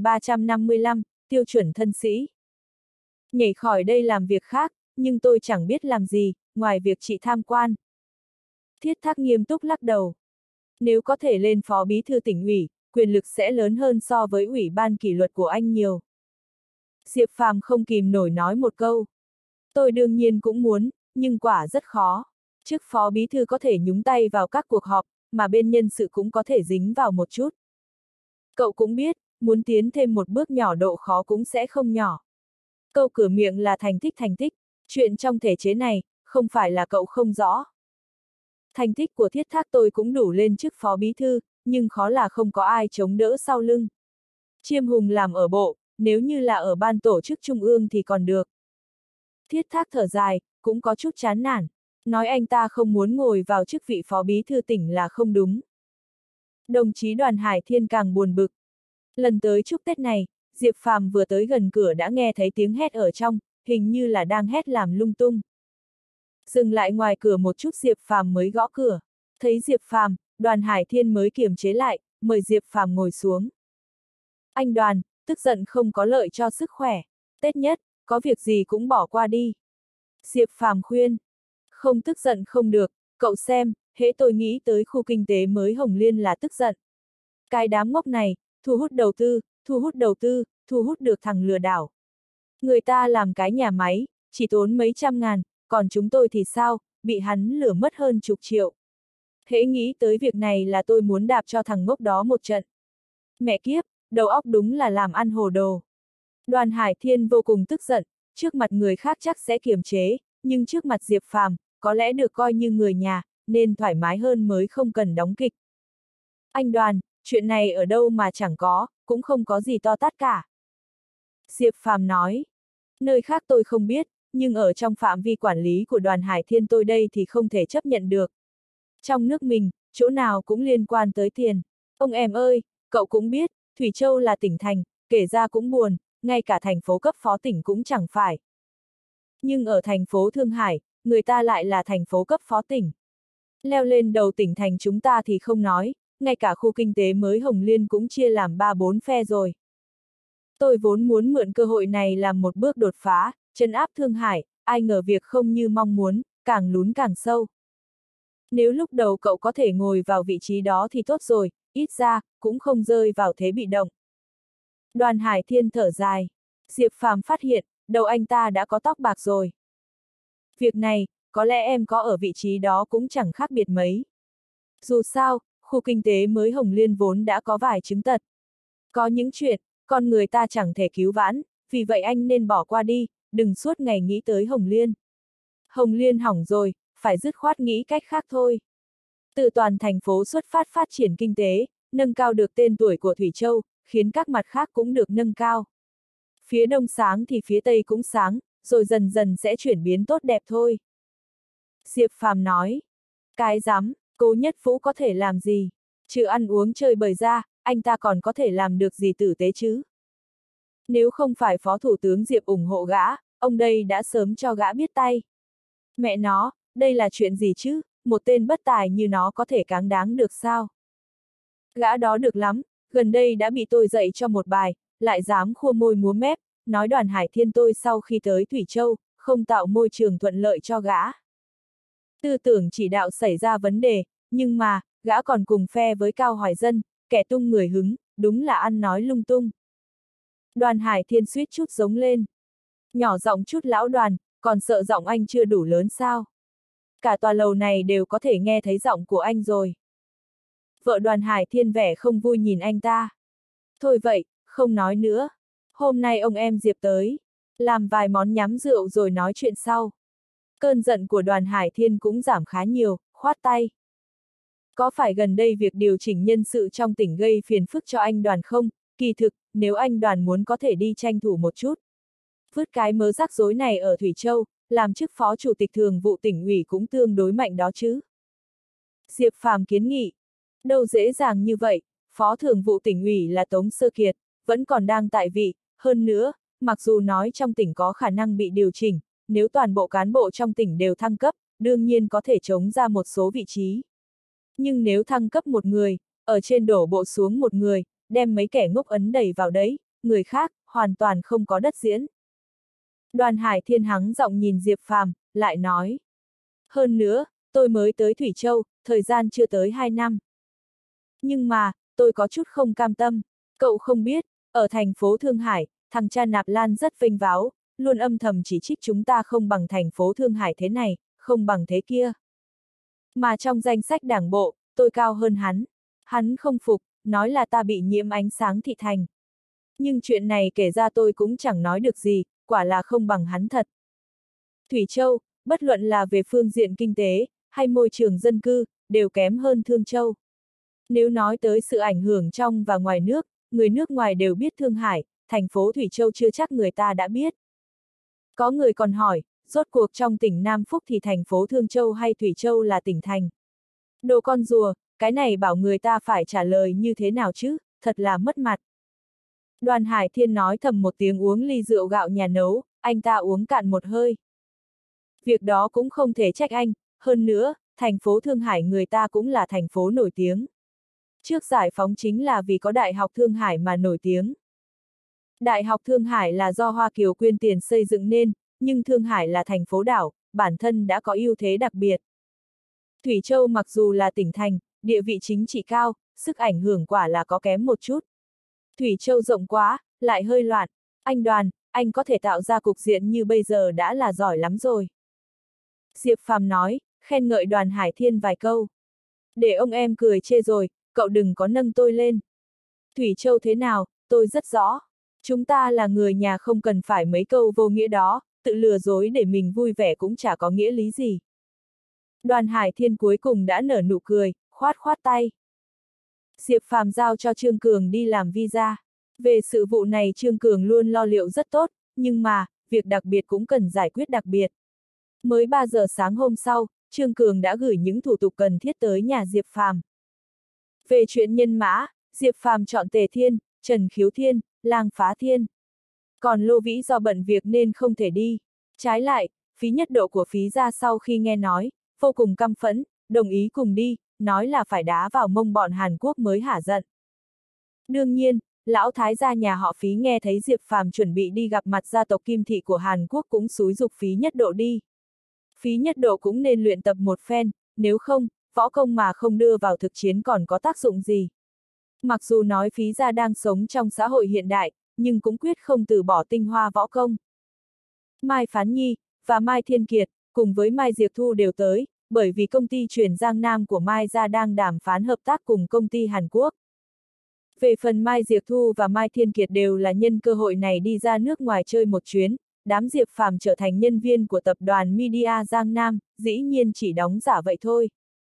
1355, tiêu chuẩn thân sĩ. Nhảy khỏi đây làm việc khác, nhưng tôi chẳng biết làm gì, ngoài việc chị tham quan. Thiết Thác nghiêm túc lắc đầu. Nếu có thể lên phó bí thư tỉnh ủy, quyền lực sẽ lớn hơn so với ủy ban kỷ luật của anh nhiều. Diệp Phàm không kìm nổi nói một câu. Tôi đương nhiên cũng muốn, nhưng quả rất khó. Chức phó bí thư có thể nhúng tay vào các cuộc họp, mà bên nhân sự cũng có thể dính vào một chút. Cậu cũng biết, muốn tiến thêm một bước nhỏ độ khó cũng sẽ không nhỏ. Câu cửa miệng là thành tích, chuyện trong thể chế này, không phải là cậu không rõ. Thành tích của Thiết Thác tôi cũng đủ lên chức phó bí thư, nhưng khó là không có ai chống đỡ sau lưng. Chiêm Hùng làm ở bộ, nếu như là ở ban tổ chức trung ương thì còn được. Thiết Thác thở dài, cũng có chút chán nản, nói anh ta không muốn ngồi vào chức vị phó bí thư tỉnh là không đúng. Đồng chí Đoàn Hải Thiên càng buồn bực. Lần tới chúc Tết này, Diệp Phàm vừa tới gần cửa đã nghe thấy tiếng hét ở trong, hình như là đang hét làm lung tung. Dừng lại ngoài cửa một chút Diệp Phàm mới gõ cửa. Thấy Diệp Phàm, Đoàn Hải Thiên mới kiềm chế lại, mời Diệp Phàm ngồi xuống. Anh Đoàn, tức giận không có lợi cho sức khỏe. Tết nhất, có việc gì cũng bỏ qua đi. Diệp Phàm khuyên. Không tức giận không được, cậu xem, hễ tôi nghĩ tới khu kinh tế mới Hồng Liên là tức giận. Cái đám ngốc này, thu hút đầu tư, thu hút đầu tư, thu hút được thằng lừa đảo. Người ta làm cái nhà máy, chỉ tốn mấy trăm ngàn, còn chúng tôi thì sao, bị hắn lừa mất hơn chục triệu. Hễ nghĩ tới việc này là tôi muốn đạp cho thằng ngốc đó một trận. Mẹ kiếp, đầu óc đúng là làm ăn hồ đồ. Đoàn Hải Thiên vô cùng tức giận, trước mặt người khác chắc sẽ kiềm chế, nhưng trước mặt Diệp Phàm, có lẽ được coi như người nhà, nên thoải mái hơn mới không cần đóng kịch. Anh Đoàn, chuyện này ở đâu mà chẳng có, cũng không có gì to tát cả. Diệp Phàm nói, nơi khác tôi không biết, nhưng ở trong phạm vi quản lý của Đoàn Hải Thiên tôi đây thì không thể chấp nhận được. Trong nước mình, chỗ nào cũng liên quan tới tiền. Ông em ơi, cậu cũng biết, Thủy Châu là tỉnh thành, kể ra cũng buồn, ngay cả thành phố cấp phó tỉnh cũng chẳng phải. Nhưng ở thành phố Thương Hải, người ta lại là thành phố cấp phó tỉnh. Leo lên đầu tỉnh thành chúng ta thì không nói, ngay cả khu kinh tế mới Hồng Liên cũng chia làm 3-4 phe rồi. Tôi vốn muốn mượn cơ hội này làm một bước đột phá, trấn áp Thương Hải, ai ngờ việc không như mong muốn, càng lún càng sâu. Nếu lúc đầu cậu có thể ngồi vào vị trí đó thì tốt rồi, ít ra, cũng không rơi vào thế bị động. Đoàn Hải Thiên thở dài. Diệp Phàm phát hiện, đầu anh ta đã có tóc bạc rồi. Việc này, có lẽ em có ở vị trí đó cũng chẳng khác biệt mấy. Dù sao, khu kinh tế mới Hồng Liên vốn đã có vài chứng tật. Có những chuyện, con người ta chẳng thể cứu vãn, vì vậy anh nên bỏ qua đi, đừng suốt ngày nghĩ tới Hồng Liên. Hồng Liên hỏng rồi, phải dứt khoát nghĩ cách khác thôi. Từ toàn thành phố xuất phát triển kinh tế, nâng cao được tên tuổi của Thủy Châu, khiến các mặt khác cũng được nâng cao. Phía đông sáng thì phía tây cũng sáng, rồi dần dần sẽ chuyển biến tốt đẹp thôi. Diệp Phàm nói, cái dám, Cố Nhất Vũ có thể làm gì? Trừ ăn uống chơi bời ra, anh ta còn có thể làm được gì tử tế chứ? Nếu không phải Phó Thủ tướng Diệp ủng hộ gã, ông đây đã sớm cho gã biết tay. Mẹ nó, đây là chuyện gì chứ, một tên bất tài như nó có thể cáng đáng được sao? Gã đó được lắm, gần đây đã bị tôi dạy cho một bài, lại dám khua môi múa mép, nói Đoàn Hải Thiên tôi sau khi tới Thủy Châu, không tạo môi trường thuận lợi cho gã. Tư tưởng chỉ đạo xảy ra vấn đề, nhưng mà, gã còn cùng phe với Cao Hoài Dân, kẻ tung người hứng, đúng là ăn nói lung tung. Đoàn Hải Thiên suýt chút giống lên. Nhỏ giọng chút lão Đoàn, còn sợ giọng anh chưa đủ lớn sao? Cả tòa lầu này đều có thể nghe thấy giọng của anh rồi. Vợ Đoàn Hải Thiên vẻ không vui nhìn anh ta. Thôi vậy, không nói nữa. Hôm nay ông em Diệp tới, làm vài món nhắm rượu rồi nói chuyện sau. Cơn giận của Đoàn Hải Thiên cũng giảm khá nhiều, khoát tay. Có phải gần đây việc điều chỉnh nhân sự trong tỉnh gây phiền phức cho anh Đoàn không? Kỳ thực, nếu anh Đoàn muốn có thể đi tranh thủ một chút. Vứt cái mớ rắc rối này ở Thủy Châu, làm chức phó chủ tịch thường vụ tỉnh ủy cũng tương đối mạnh đó chứ. Diệp Phàm kiến nghị. Đâu dễ dàng như vậy, phó thường vụ tỉnh ủy là Tống Sơ Kiệt, vẫn còn đang tại vị, hơn nữa, mặc dù nói trong tỉnh có khả năng bị điều chỉnh, nếu toàn bộ cán bộ trong tỉnh đều thăng cấp, đương nhiên có thể chống ra một số vị trí. Nhưng nếu thăng cấp một người, ở trên đổ bộ xuống một người, đem mấy kẻ ngốc ấn đẩy vào đấy, người khác, hoàn toàn không có đất diễn. Đoàn Hải Thiên hắng giọng nhìn Diệp Phàm, lại nói. Hơn nữa, tôi mới tới Thủy Châu, thời gian chưa tới 2 năm. Nhưng mà, tôi có chút không cam tâm, cậu không biết, ở thành phố Thương Hải, thằng cha Nạp Lan rất vênh váo, luôn âm thầm chỉ trích chúng ta không bằng thành phố Thương Hải thế này, không bằng thế kia. Mà trong danh sách đảng bộ, tôi cao hơn hắn. Hắn không phục, nói là ta bị nhiễm ánh sáng thị thành. Nhưng chuyện này kể ra tôi cũng chẳng nói được gì, quả là không bằng hắn thật. Thủy Châu, bất luận là về phương diện kinh tế, hay môi trường dân cư, đều kém hơn Thương Châu. Nếu nói tới sự ảnh hưởng trong và ngoài nước, người nước ngoài đều biết Thương Hải, thành phố Thủy Châu chưa chắc người ta đã biết. Có người còn hỏi, rốt cuộc trong tỉnh Nam Phúc thì thành phố Thương Châu hay Thủy Châu là tỉnh thành? Đồ con rùa, cái này bảo người ta phải trả lời như thế nào chứ, thật là mất mặt. Đoàn Hải Thiên nói thầm một tiếng uống ly rượu gạo nhà nấu, anh ta uống cạn một hơi. Việc đó cũng không thể trách anh, hơn nữa, thành phố Thương Hải người ta cũng là thành phố nổi tiếng. Trước giải phóng chính là vì có Đại học Thương Hải mà nổi tiếng. Đại học Thương Hải là do Hoa Kiều quyên tiền xây dựng nên, nhưng Thương Hải là thành phố đảo, bản thân đã có ưu thế đặc biệt. Thủy Châu mặc dù là tỉnh thành, địa vị chính trị cao, sức ảnh hưởng quả là có kém một chút. Thủy Châu rộng quá, lại hơi loạn. Anh Đoàn, anh có thể tạo ra cục diện như bây giờ đã là giỏi lắm rồi. Diệp Phàm nói, khen ngợi Đoàn Hải Thiên vài câu. Để ông em cười chê rồi, cậu đừng có nâng tôi lên. Thủy Châu thế nào, tôi rất rõ. Chúng ta là người nhà không cần phải mấy câu vô nghĩa đó, tự lừa dối để mình vui vẻ cũng chả có nghĩa lý gì. Đoàn Hải Thiên cuối cùng đã nở nụ cười, khoát khoát tay. Diệp Phàm giao cho Trương Cường đi làm visa. Về sự vụ này Trương Cường luôn lo liệu rất tốt, nhưng mà, việc đặc biệt cũng cần giải quyết đặc biệt. Mới 3 giờ sáng hôm sau, Trương Cường đã gửi những thủ tục cần thiết tới nhà Diệp Phàm. Về chuyện nhân mã, Diệp Phàm chọn Tề Thiên, Trần Khiếu Thiên, Lang Phá Thiên. Còn Lô Vĩ do bận việc nên không thể đi. Trái lại, Phí Nhất Độ của Phí gia sau khi nghe nói, vô cùng căm phẫn, đồng ý cùng đi, nói là phải đá vào mông bọn Hàn Quốc mới hả giận. Đương nhiên, lão thái gia nhà họ Phí nghe thấy Diệp Phàm chuẩn bị đi gặp mặt gia tộc Kim Thị của Hàn Quốc cũng xúi giục Phí Nhất Độ đi. Phí Nhất Độ cũng nên luyện tập một phen, nếu không, võ công mà không đưa vào thực chiến còn có tác dụng gì. Mặc dù nói Phí gia đang sống trong xã hội hiện đại, nhưng cũng quyết không từ bỏ tinh hoa võ công. Mai Phán Nhi và Mai Thiên Kiệt, cùng với Mai Diệp Thu đều tới, bởi vì công ty chuyển Giang Nam của Mai gia đang đàm phán hợp tác cùng công ty Hàn Quốc. Về phần Mai Diệp Thu và Mai Thiên Kiệt đều là nhân cơ hội này đi ra nước ngoài chơi một chuyến, đám Diệp Phàm trở thành nhân viên của tập đoàn Media Giang Nam, dĩ nhiên chỉ đóng giả vậy thôi.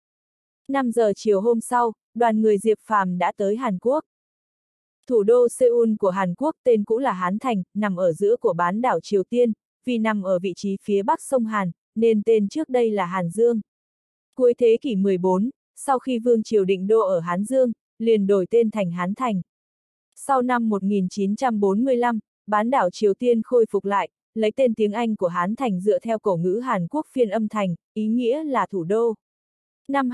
5 giờ chiều hôm sau, đoàn người Diệp Phàm đã tới Hàn Quốc. Thủ đô Seoul của Hàn Quốc tên cũ là Hán Thành, nằm ở giữa của bán đảo Triều Tiên, vì nằm ở vị trí phía bắc sông Hàn, nên tên trước đây là Hàn Dương. Cuối thế kỷ 14, sau khi Vương Triều định đô ở Hán Dương, liền đổi tên thành Hán Thành. Sau năm 1945, bán đảo Triều Tiên khôi phục lại, lấy tên tiếng Anh của Hán Thành dựa theo cổ ngữ Hàn Quốc phiên âm thành, ý nghĩa là thủ đô. Năm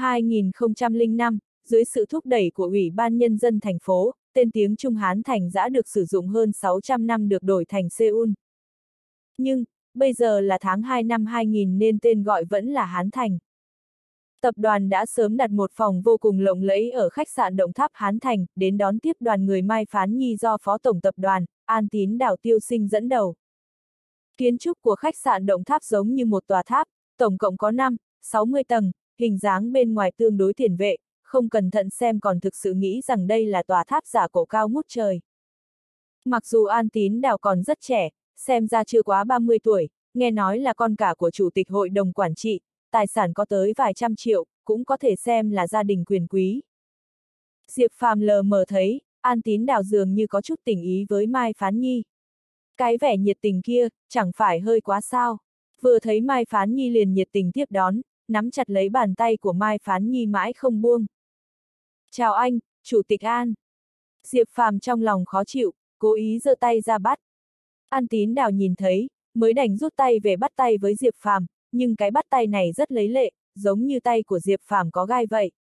2005, dưới sự thúc đẩy của Ủy ban Nhân dân thành phố, tên tiếng Trung Hán Thành đã được sử dụng hơn 600 năm được đổi thành Seoul. Nhưng, bây giờ là tháng 2 năm 2000 nên tên gọi vẫn là Hán Thành. Tập đoàn đã sớm đặt một phòng vô cùng lộng lẫy ở khách sạn Động Tháp Hán Thành, đến đón tiếp đoàn người Mai Phán Nhi do Phó Tổng Tập đoàn, An Tín Đào Tiêu Sinh dẫn đầu. Kiến trúc của khách sạn Động Tháp giống như một tòa tháp, tổng cộng có 60 tầng, hình dáng bên ngoài tương đối tiền vệ, không cẩn thận xem còn thực sự nghĩ rằng đây là tòa tháp giả cổ cao ngút trời. Mặc dù An Tín Đào còn rất trẻ, xem ra chưa quá 30 tuổi, nghe nói là con cả của Chủ tịch Hội đồng Quản trị, tài sản có tới vài trăm triệu, cũng có thể xem là gia đình quyền quý. Diệp Phàm lờ mờ thấy, An Tín Đào dường như có chút tình ý với Mai Phán Nhi. Cái vẻ nhiệt tình kia, chẳng phải hơi quá sao? Vừa thấy Mai Phán Nhi liền nhiệt tình tiếp đón, nắm chặt lấy bàn tay của Mai Phán Nhi mãi không buông. Chào anh, Chủ tịch An. Diệp Phàm trong lòng khó chịu, cố ý giơ tay ra bắt. An Tín Đào nhìn thấy, mới đành rút tay về bắt tay với Diệp Phàm, nhưng cái bắt tay này rất lấy lệ, giống như tay của Diệp Phàm có gai vậy.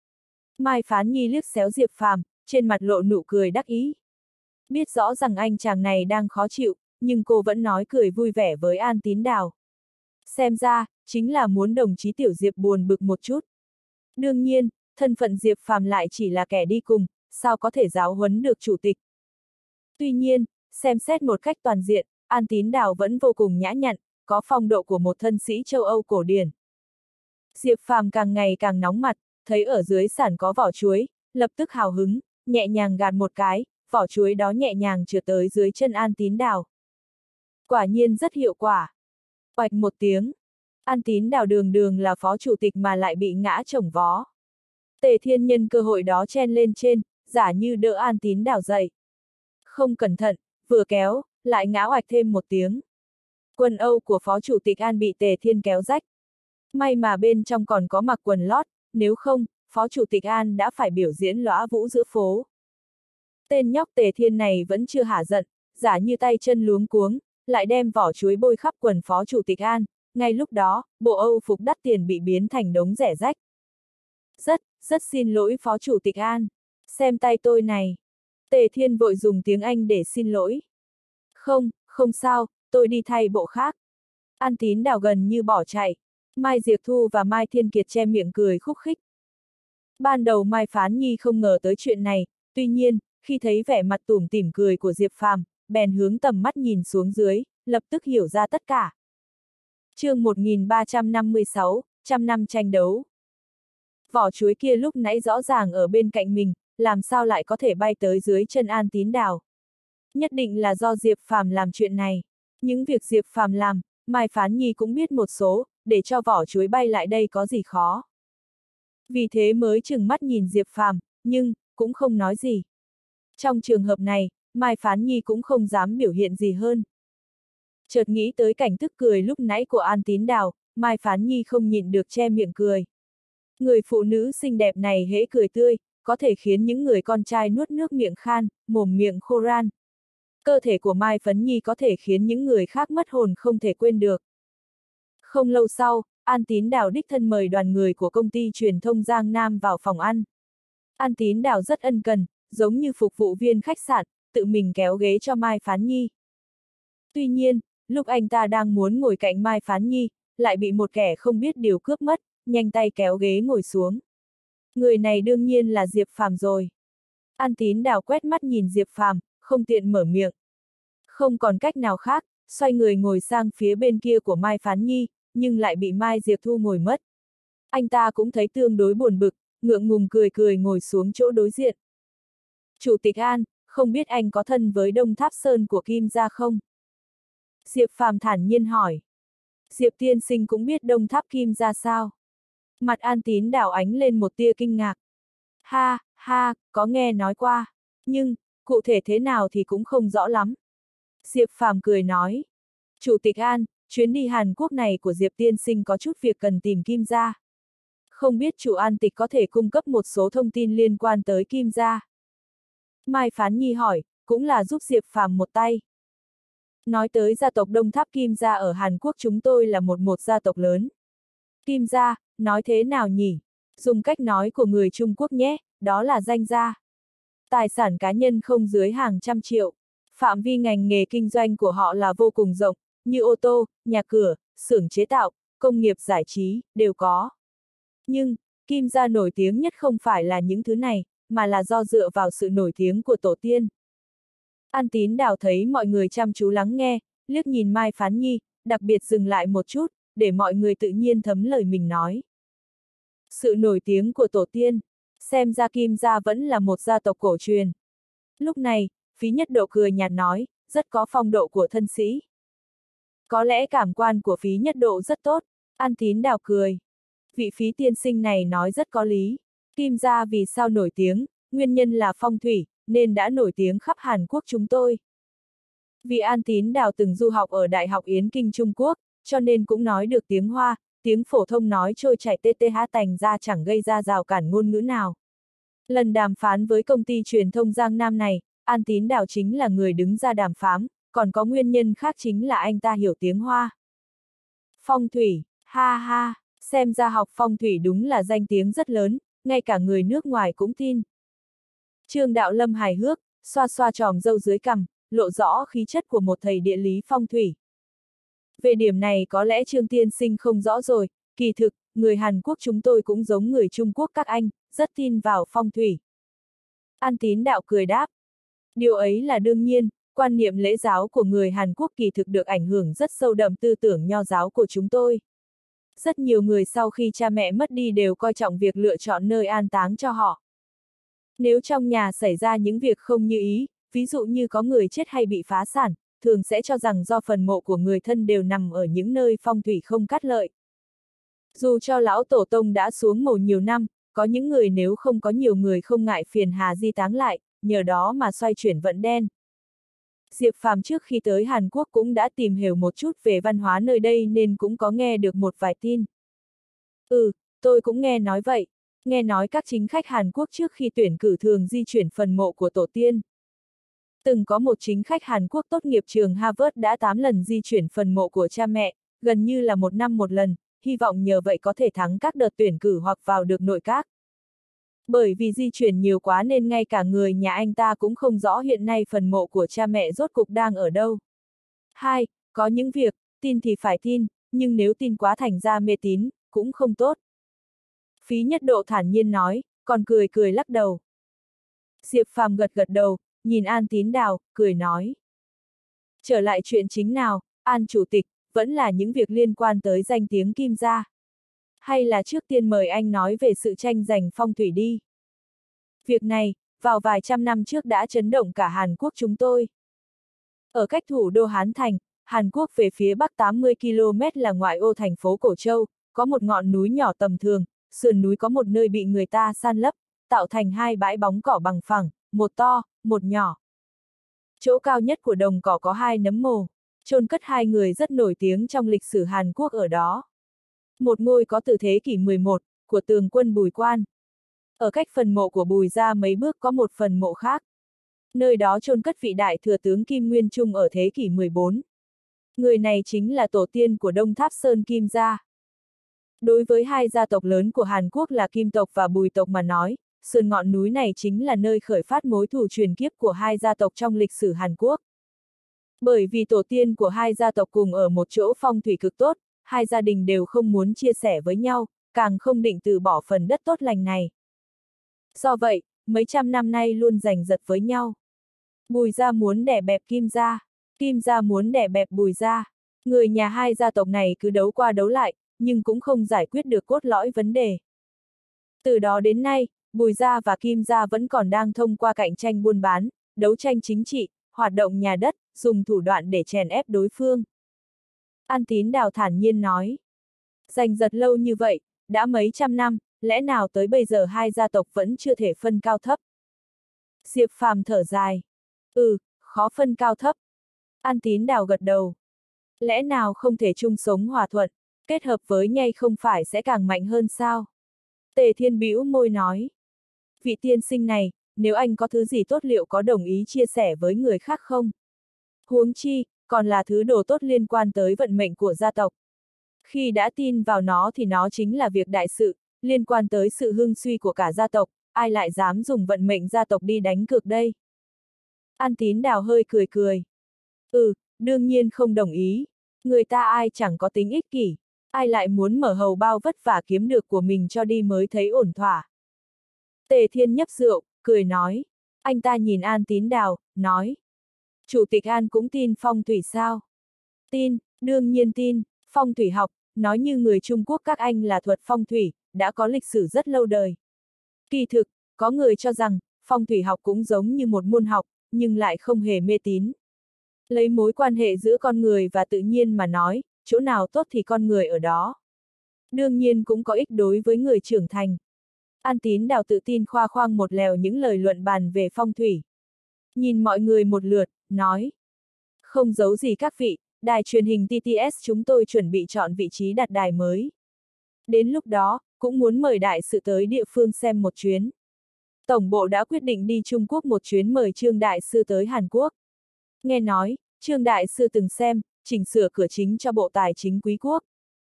Mai Phán Nhi liếc xéo Diệp Phàm, trên mặt lộ nụ cười đắc ý. Biết rõ rằng anh chàng này đang khó chịu, nhưng cô vẫn nói cười vui vẻ với An Tín Đào. Xem ra, chính là muốn đồng chí Tiểu Diệp buồn bực một chút. Đương nhiên, thân phận Diệp Phàm lại chỉ là kẻ đi cùng, sao có thể giáo huấn được chủ tịch. Tuy nhiên, xem xét một cách toàn diện, An Tín Đào vẫn vô cùng nhã nhặn, có phong độ của một thân sĩ châu Âu cổ điển. Diệp Phàm càng ngày càng nóng mặt, thấy ở dưới sàn có vỏ chuối, lập tức hào hứng, nhẹ nhàng gạt một cái, vỏ chuối đó nhẹ nhàng trượt tới dưới chân An Tín Đào. Quả nhiên rất hiệu quả. Oạch một tiếng, An Tín Đào đường đường là phó chủ tịch mà lại bị ngã chồng vó. Tề Thiên nhân cơ hội đó chen lên trên, giả như đỡ An Tín Đào dậy. Không cẩn thận, vừa kéo, lại ngã oạch thêm một tiếng. Quần âu của phó chủ tịch An bị Tề Thiên kéo rách. May mà bên trong còn có mặc quần lót, nếu không, phó chủ tịch An đã phải biểu diễn lóa vũ giữa phố. Tên nhóc Tề Thiên này vẫn chưa hả giận, giả như tay chân luống cuống, lại đem vỏ chuối bôi khắp quần phó chủ tịch An, ngay lúc đó, bộ Âu phục đắt tiền bị biến thành đống rẻ rách. Rất xin lỗi phó chủ tịch An. Xem tay tôi này. Tề Thiên vội dùng tiếng Anh để xin lỗi. Không sao, tôi đi thay bộ khác. An Tín Đào gần như bỏ chạy. Mai Diệp Thu và Mai Thiên Kiệt che miệng cười khúc khích. Ban đầu Mai Phán Nhi không ngờ tới chuyện này, tuy nhiên, khi thấy vẻ mặt tủm tỉm cười của Diệp Phàm, bèn hướng tầm mắt nhìn xuống dưới, lập tức hiểu ra tất cả. Chương 1356, trăm năm tranh đấu. Vỏ chuối kia lúc nãy rõ ràng ở bên cạnh mình, làm sao lại có thể bay tới dưới chân An Tín Đào. Nhất định là do Diệp Phàm làm chuyện này. Những việc Diệp Phàm làm, Mai Phán Nhi cũng biết một số, để cho vỏ chuối bay lại đây có gì khó. Vì thế mới trừng mắt nhìn Diệp Phàm, nhưng cũng không nói gì. Trong trường hợp này, Mai Phán Nhi cũng không dám biểu hiện gì hơn. Chợt nghĩ tới cảnh tức cười lúc nãy của An Tín Đào, Mai Phán Nhi không nhịn được che miệng cười. Người phụ nữ xinh đẹp này hễ cười tươi, có thể khiến những người con trai nuốt nước miệng khan, mồm miệng khô ran. Cơ thể của Mai Phấn Nhi có thể khiến những người khác mất hồn không thể quên được. Không lâu sau, An Tín Đào đích thân mời đoàn người của công ty truyền thông Giang Nam vào phòng ăn. An Tín Đào rất ân cần, giống như phục vụ viên khách sạn, tự mình kéo ghế cho Mai Phán Nhi. Tuy nhiên, lúc anh ta đang muốn ngồi cạnh Mai Phán Nhi, lại bị một kẻ không biết điều cướp mất, nhanh tay kéo ghế ngồi xuống. Người này đương nhiên là Diệp Phàm rồi. An Tín Đào quét mắt nhìn Diệp Phàm, không tiện mở miệng. Không còn cách nào khác, xoay người ngồi sang phía bên kia của Mai Phán Nhi, nhưng lại bị Mai Diệp Thu ngồi mất. Anh ta cũng thấy tương đối buồn bực, ngượng ngùng cười cười ngồi xuống chỗ đối diện. Chủ tịch An, không biết anh có thân với Đông Tháp Sơn của Kim gia không? Diệp Phàm thản nhiên hỏi. Diệp tiên sinh cũng biết Đông Tháp Kim gia sao? Mặt An Tín Đào ánh lên một tia kinh ngạc. Ha, ha, có nghe nói qua. Nhưng, cụ thể thế nào thì cũng không rõ lắm. Diệp Phàm cười nói. Chủ tịch An, chuyến đi Hàn Quốc này của Diệp tiên sinh có chút việc cần tìm Kim gia. Không biết chủ An Tịch có thể cung cấp một số thông tin liên quan tới Kim gia. Mai Phán Nhi hỏi, cũng là giúp Diệp Phàm một tay. Nói tới gia tộc Đông Tháp Kim gia ở Hàn Quốc chúng tôi là một gia tộc lớn. Kim gia, nói thế nào nhỉ? Dùng cách nói của người Trung Quốc nhé, đó là danh gia. Tài sản cá nhân không dưới hàng trăm triệu. Phạm vi ngành nghề kinh doanh của họ là vô cùng rộng, như ô tô, nhà cửa, xưởng chế tạo, công nghiệp giải trí, đều có. Nhưng, Kim gia nổi tiếng nhất không phải là những thứ này, mà là do dựa vào sự nổi tiếng của tổ tiên. An Tín Đào thấy mọi người chăm chú lắng nghe, liếc nhìn Mai Phán Nhi, đặc biệt dừng lại một chút, để mọi người tự nhiên thấm lời mình nói. Sự nổi tiếng của tổ tiên, xem ra Kim gia vẫn là một gia tộc cổ truyền. Lúc này, Phí Nhất Độ cười nhạt nói, rất có phong độ của thân sĩ. Có lẽ cảm quan của Phí Nhất Độ rất tốt, An Tín Đào cười. Vị Phí tiên sinh này nói rất có lý. Kim gia vì sao nổi tiếng, nguyên nhân là phong thủy, nên đã nổi tiếng khắp Hàn Quốc chúng tôi. Vì An Tín Đào từng du học ở Đại học Yến Kinh Trung Quốc, cho nên cũng nói được tiếng Hoa, tiếng phổ thông nói trôi chảy TTH thành ra chẳng gây ra rào cản ngôn ngữ nào. Lần đàm phán với công ty truyền thông Giang Nam này, An Tín Đào chính là người đứng ra đàm phán, còn có nguyên nhân khác chính là anh ta hiểu tiếng Hoa. Phong thủy, ha ha, xem ra học phong thủy đúng là danh tiếng rất lớn, ngay cả người nước ngoài cũng tin. Trương Đạo Lâm hài hước, xoa xoa tròm râu dưới cằm, lộ rõ khí chất của một thầy địa lý phong thủy. Về điểm này có lẽ Trương tiên sinh không rõ rồi, kỳ thực, người Hàn Quốc chúng tôi cũng giống người Trung Quốc các anh, rất tin vào phong thủy. An Tín Đạo cười đáp. Điều ấy là đương nhiên, quan niệm lễ giáo của người Hàn Quốc kỳ thực được ảnh hưởng rất sâu đậm tư tưởng nho giáo của chúng tôi. Rất nhiều người sau khi cha mẹ mất đi đều coi trọng việc lựa chọn nơi an táng cho họ. Nếu trong nhà xảy ra những việc không như ý, ví dụ như có người chết hay bị phá sản, thường sẽ cho rằng do phần mộ của người thân đều nằm ở những nơi phong thủy không cát lợi. Dù cho lão tổ tông đã xuống mồ nhiều năm, có những người nếu không có nhiều người không ngại phiền hà di táng lại, nhờ đó mà xoay chuyển vận đen. Diệp Phàm trước khi tới Hàn Quốc cũng đã tìm hiểu một chút về văn hóa nơi đây nên cũng có nghe được một vài tin. Tôi cũng nghe nói vậy. Nghe nói các chính khách Hàn Quốc trước khi tuyển cử thường di chuyển phần mộ của tổ tiên. Từng có một chính khách Hàn Quốc tốt nghiệp trường Harvard đã 8 lần di chuyển phần mộ của cha mẹ, gần như là một năm một lần, hy vọng nhờ vậy có thể thắng các đợt tuyển cử hoặc vào được nội các. Bởi vì di chuyển nhiều quá nên ngay cả người nhà anh ta cũng không rõ hiện nay phần mộ của cha mẹ rốt cục đang ở đâu. 2. Có những việc, tin thì phải tin, nhưng nếu tin quá thành ra mê tín, cũng không tốt. Phí Nhất Độ thản nhiên nói, còn cười cười lắc đầu. Diệp Phàm gật gật đầu, nhìn An Tín Đào, cười nói. Trở lại chuyện chính nào, An Chủ tịch, vẫn là những việc liên quan tới danh tiếng Kim gia. Hay là trước tiên mời anh nói về sự tranh giành phong thủy đi. Việc này, vào vài trăm năm trước đã chấn động cả Hàn Quốc chúng tôi. Ở cách thủ đô Hán Thành, Hàn Quốc về phía bắc 80 km là ngoại ô thành phố Cổ Châu, có một ngọn núi nhỏ tầm thường, sườn núi có một nơi bị người ta san lấp, tạo thành hai bãi bóng cỏ bằng phẳng, một to, một nhỏ. Chỗ cao nhất của đồng cỏ có hai nấm mồ, chôn cất hai người rất nổi tiếng trong lịch sử Hàn Quốc ở đó. Một ngôi có từ thế kỷ 11, của Tường Quân Bùi Quan. Ở cách phần mộ của Bùi gia mấy bước có một phần mộ khác. Nơi đó chôn cất vị đại thừa tướng Kim Nguyên Trung ở thế kỷ 14. Người này chính là tổ tiên của Đông Tháp Sơn Kim gia. Đối với hai gia tộc lớn của Hàn Quốc là Kim tộc và Bùi tộc mà nói, sườn ngọn núi này chính là nơi khởi phát mối thù truyền kiếp của hai gia tộc trong lịch sử Hàn Quốc. Bởi vì tổ tiên của hai gia tộc cùng ở một chỗ phong thủy cực tốt, hai gia đình đều không muốn chia sẻ với nhau, càng không định từ bỏ phần đất tốt lành này. Do vậy, mấy trăm năm nay luôn giành giật với nhau. Bùi gia muốn đè bẹp Kim gia muốn đè bẹp Bùi gia. Người nhà hai gia tộc này cứ đấu qua đấu lại, nhưng cũng không giải quyết được cốt lõi vấn đề. Từ đó đến nay, Bùi gia và Kim gia vẫn còn đang thông qua cạnh tranh buôn bán, đấu tranh chính trị, hoạt động nhà đất, dùng thủ đoạn để chèn ép đối phương. An Tín Đào thản nhiên nói. Giành giật lâu như vậy, đã mấy trăm năm, lẽ nào tới bây giờ hai gia tộc vẫn chưa thể phân cao thấp? Diệp Phàm thở dài. Khó phân cao thấp. An Tín Đào gật đầu. Lẽ nào không thể chung sống hòa thuận, kết hợp với nhau không phải sẽ càng mạnh hơn sao? Tề Thiên bĩu môi nói. Vị tiên sinh này, nếu anh có thứ gì tốt liệu có đồng ý chia sẻ với người khác không? Huống chi, còn là thứ đồ tốt liên quan tới vận mệnh của gia tộc. Khi đã tin vào nó thì nó chính là việc đại sự, liên quan tới sự hưng suy của cả gia tộc, ai lại dám dùng vận mệnh gia tộc đi đánh cược đây? An Tín Đào hơi cười cười. Đương nhiên không đồng ý. Người ta ai chẳng có tính ích kỷ, ai lại muốn mở hầu bao vất vả kiếm được của mình cho đi mới thấy ổn thỏa. Tề Thiên nhấp rượu, cười nói. Anh ta nhìn An Tín Đào, nói. Chủ tịch An cũng tin phong thủy sao? Tin, đương nhiên tin, phong thủy học, nói như người Trung Quốc các anh là thuật phong thủy, đã có lịch sử rất lâu đời. Kỳ thực, có người cho rằng, phong thủy học cũng giống như một môn học, nhưng lại không hề mê tín. Lấy mối quan hệ giữa con người và tự nhiên mà nói, chỗ nào tốt thì con người ở đó. Đương nhiên cũng có ích đối với người trưởng thành. An Tín Đào tự tin khoa khoang một lèo những lời luận bàn về phong thủy. Nhìn mọi người một lượt, nói. Không giấu gì các vị, đài truyền hình TTS chúng tôi chuẩn bị chọn vị trí đặt đài mới. Đến lúc đó, cũng muốn mời đại sự tới địa phương xem một chuyến. Tổng bộ đã quyết định đi Trung Quốc một chuyến mời Trương Đại Sư tới Hàn Quốc. Nghe nói, Trương Đại Sư từng xem, chỉnh sửa cửa chính cho Bộ Tài chính Quý quốc.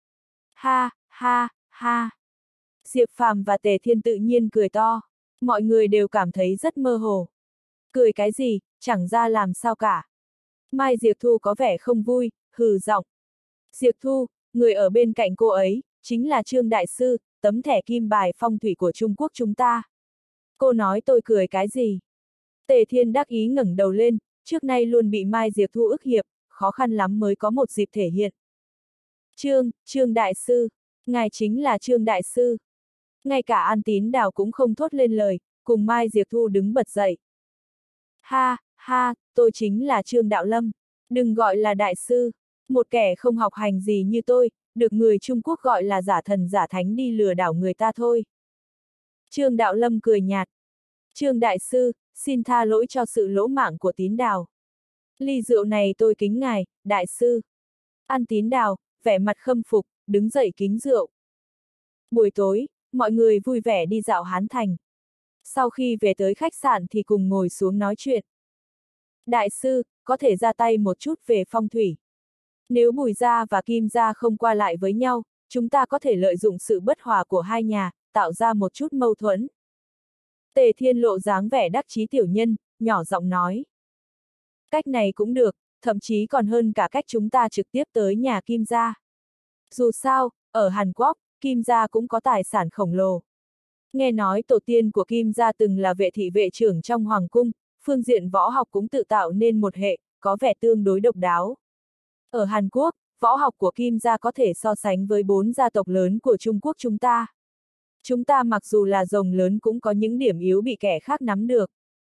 Ha, ha, ha. Diệp Phàm và Tề Thiên tự nhiên cười to. Mọi người đều cảm thấy rất mơ hồ. Cười cái gì, chẳng ra làm sao cả. Mai Diệp Thu có vẻ không vui, hừ giọng. Diệp Thu, người ở bên cạnh cô ấy, chính là Trương Đại Sư, tấm thẻ kim bài phong thủy của Trung Quốc chúng ta. Cô nói tôi cười cái gì? Tề Thiên đắc ý ngẩng đầu lên, trước nay luôn bị Mai Diệp Thu ức hiếp, khó khăn lắm mới có một dịp thể hiện. Trương Đại Sư, ngài chính là Trương Đại Sư. Ngay cả An Tín Đào cũng không thốt lên lời, cùng Mai Diệp Thu đứng bật dậy. Ha, ha, tôi chính là Trương Đạo Lâm, đừng gọi là Đại Sư, một kẻ không học hành gì như tôi, được người Trung Quốc gọi là giả thần giả thánh đi lừa đảo người ta thôi. Trương Đạo Lâm cười nhạt. Trương Đại Sư, xin tha lỗi cho sự lỗ mãng của Tín Đào. Ly rượu này tôi kính ngài, Đại Sư. An Tín Đào, vẻ mặt khâm phục, đứng dậy kính rượu. Buổi tối, mọi người vui vẻ đi dạo Hán Thành. Sau khi về tới khách sạn thì cùng ngồi xuống nói chuyện. Đại Sư, có thể ra tay một chút về phong thủy. Nếu Bùi gia và Kim gia không qua lại với nhau, chúng ta có thể lợi dụng sự bất hòa của hai nhà, tạo ra một chút mâu thuẫn. Tề Thiên lộ dáng vẻ đắc chí tiểu nhân, nhỏ giọng nói. Cách này cũng được, thậm chí còn hơn cả cách chúng ta trực tiếp tới nhà Kim gia. Dù sao, ở Hàn Quốc, Kim gia cũng có tài sản khổng lồ. Nghe nói tổ tiên của Kim gia từng là vệ thị vệ trưởng trong Hoàng cung, phương diện võ học cũng tự tạo nên một hệ, có vẻ tương đối độc đáo. Ở Hàn Quốc, võ học của Kim gia có thể so sánh với 4 gia tộc lớn của Trung Quốc chúng ta. Chúng ta mặc dù là rồng lớn cũng có những điểm yếu bị kẻ khác nắm được.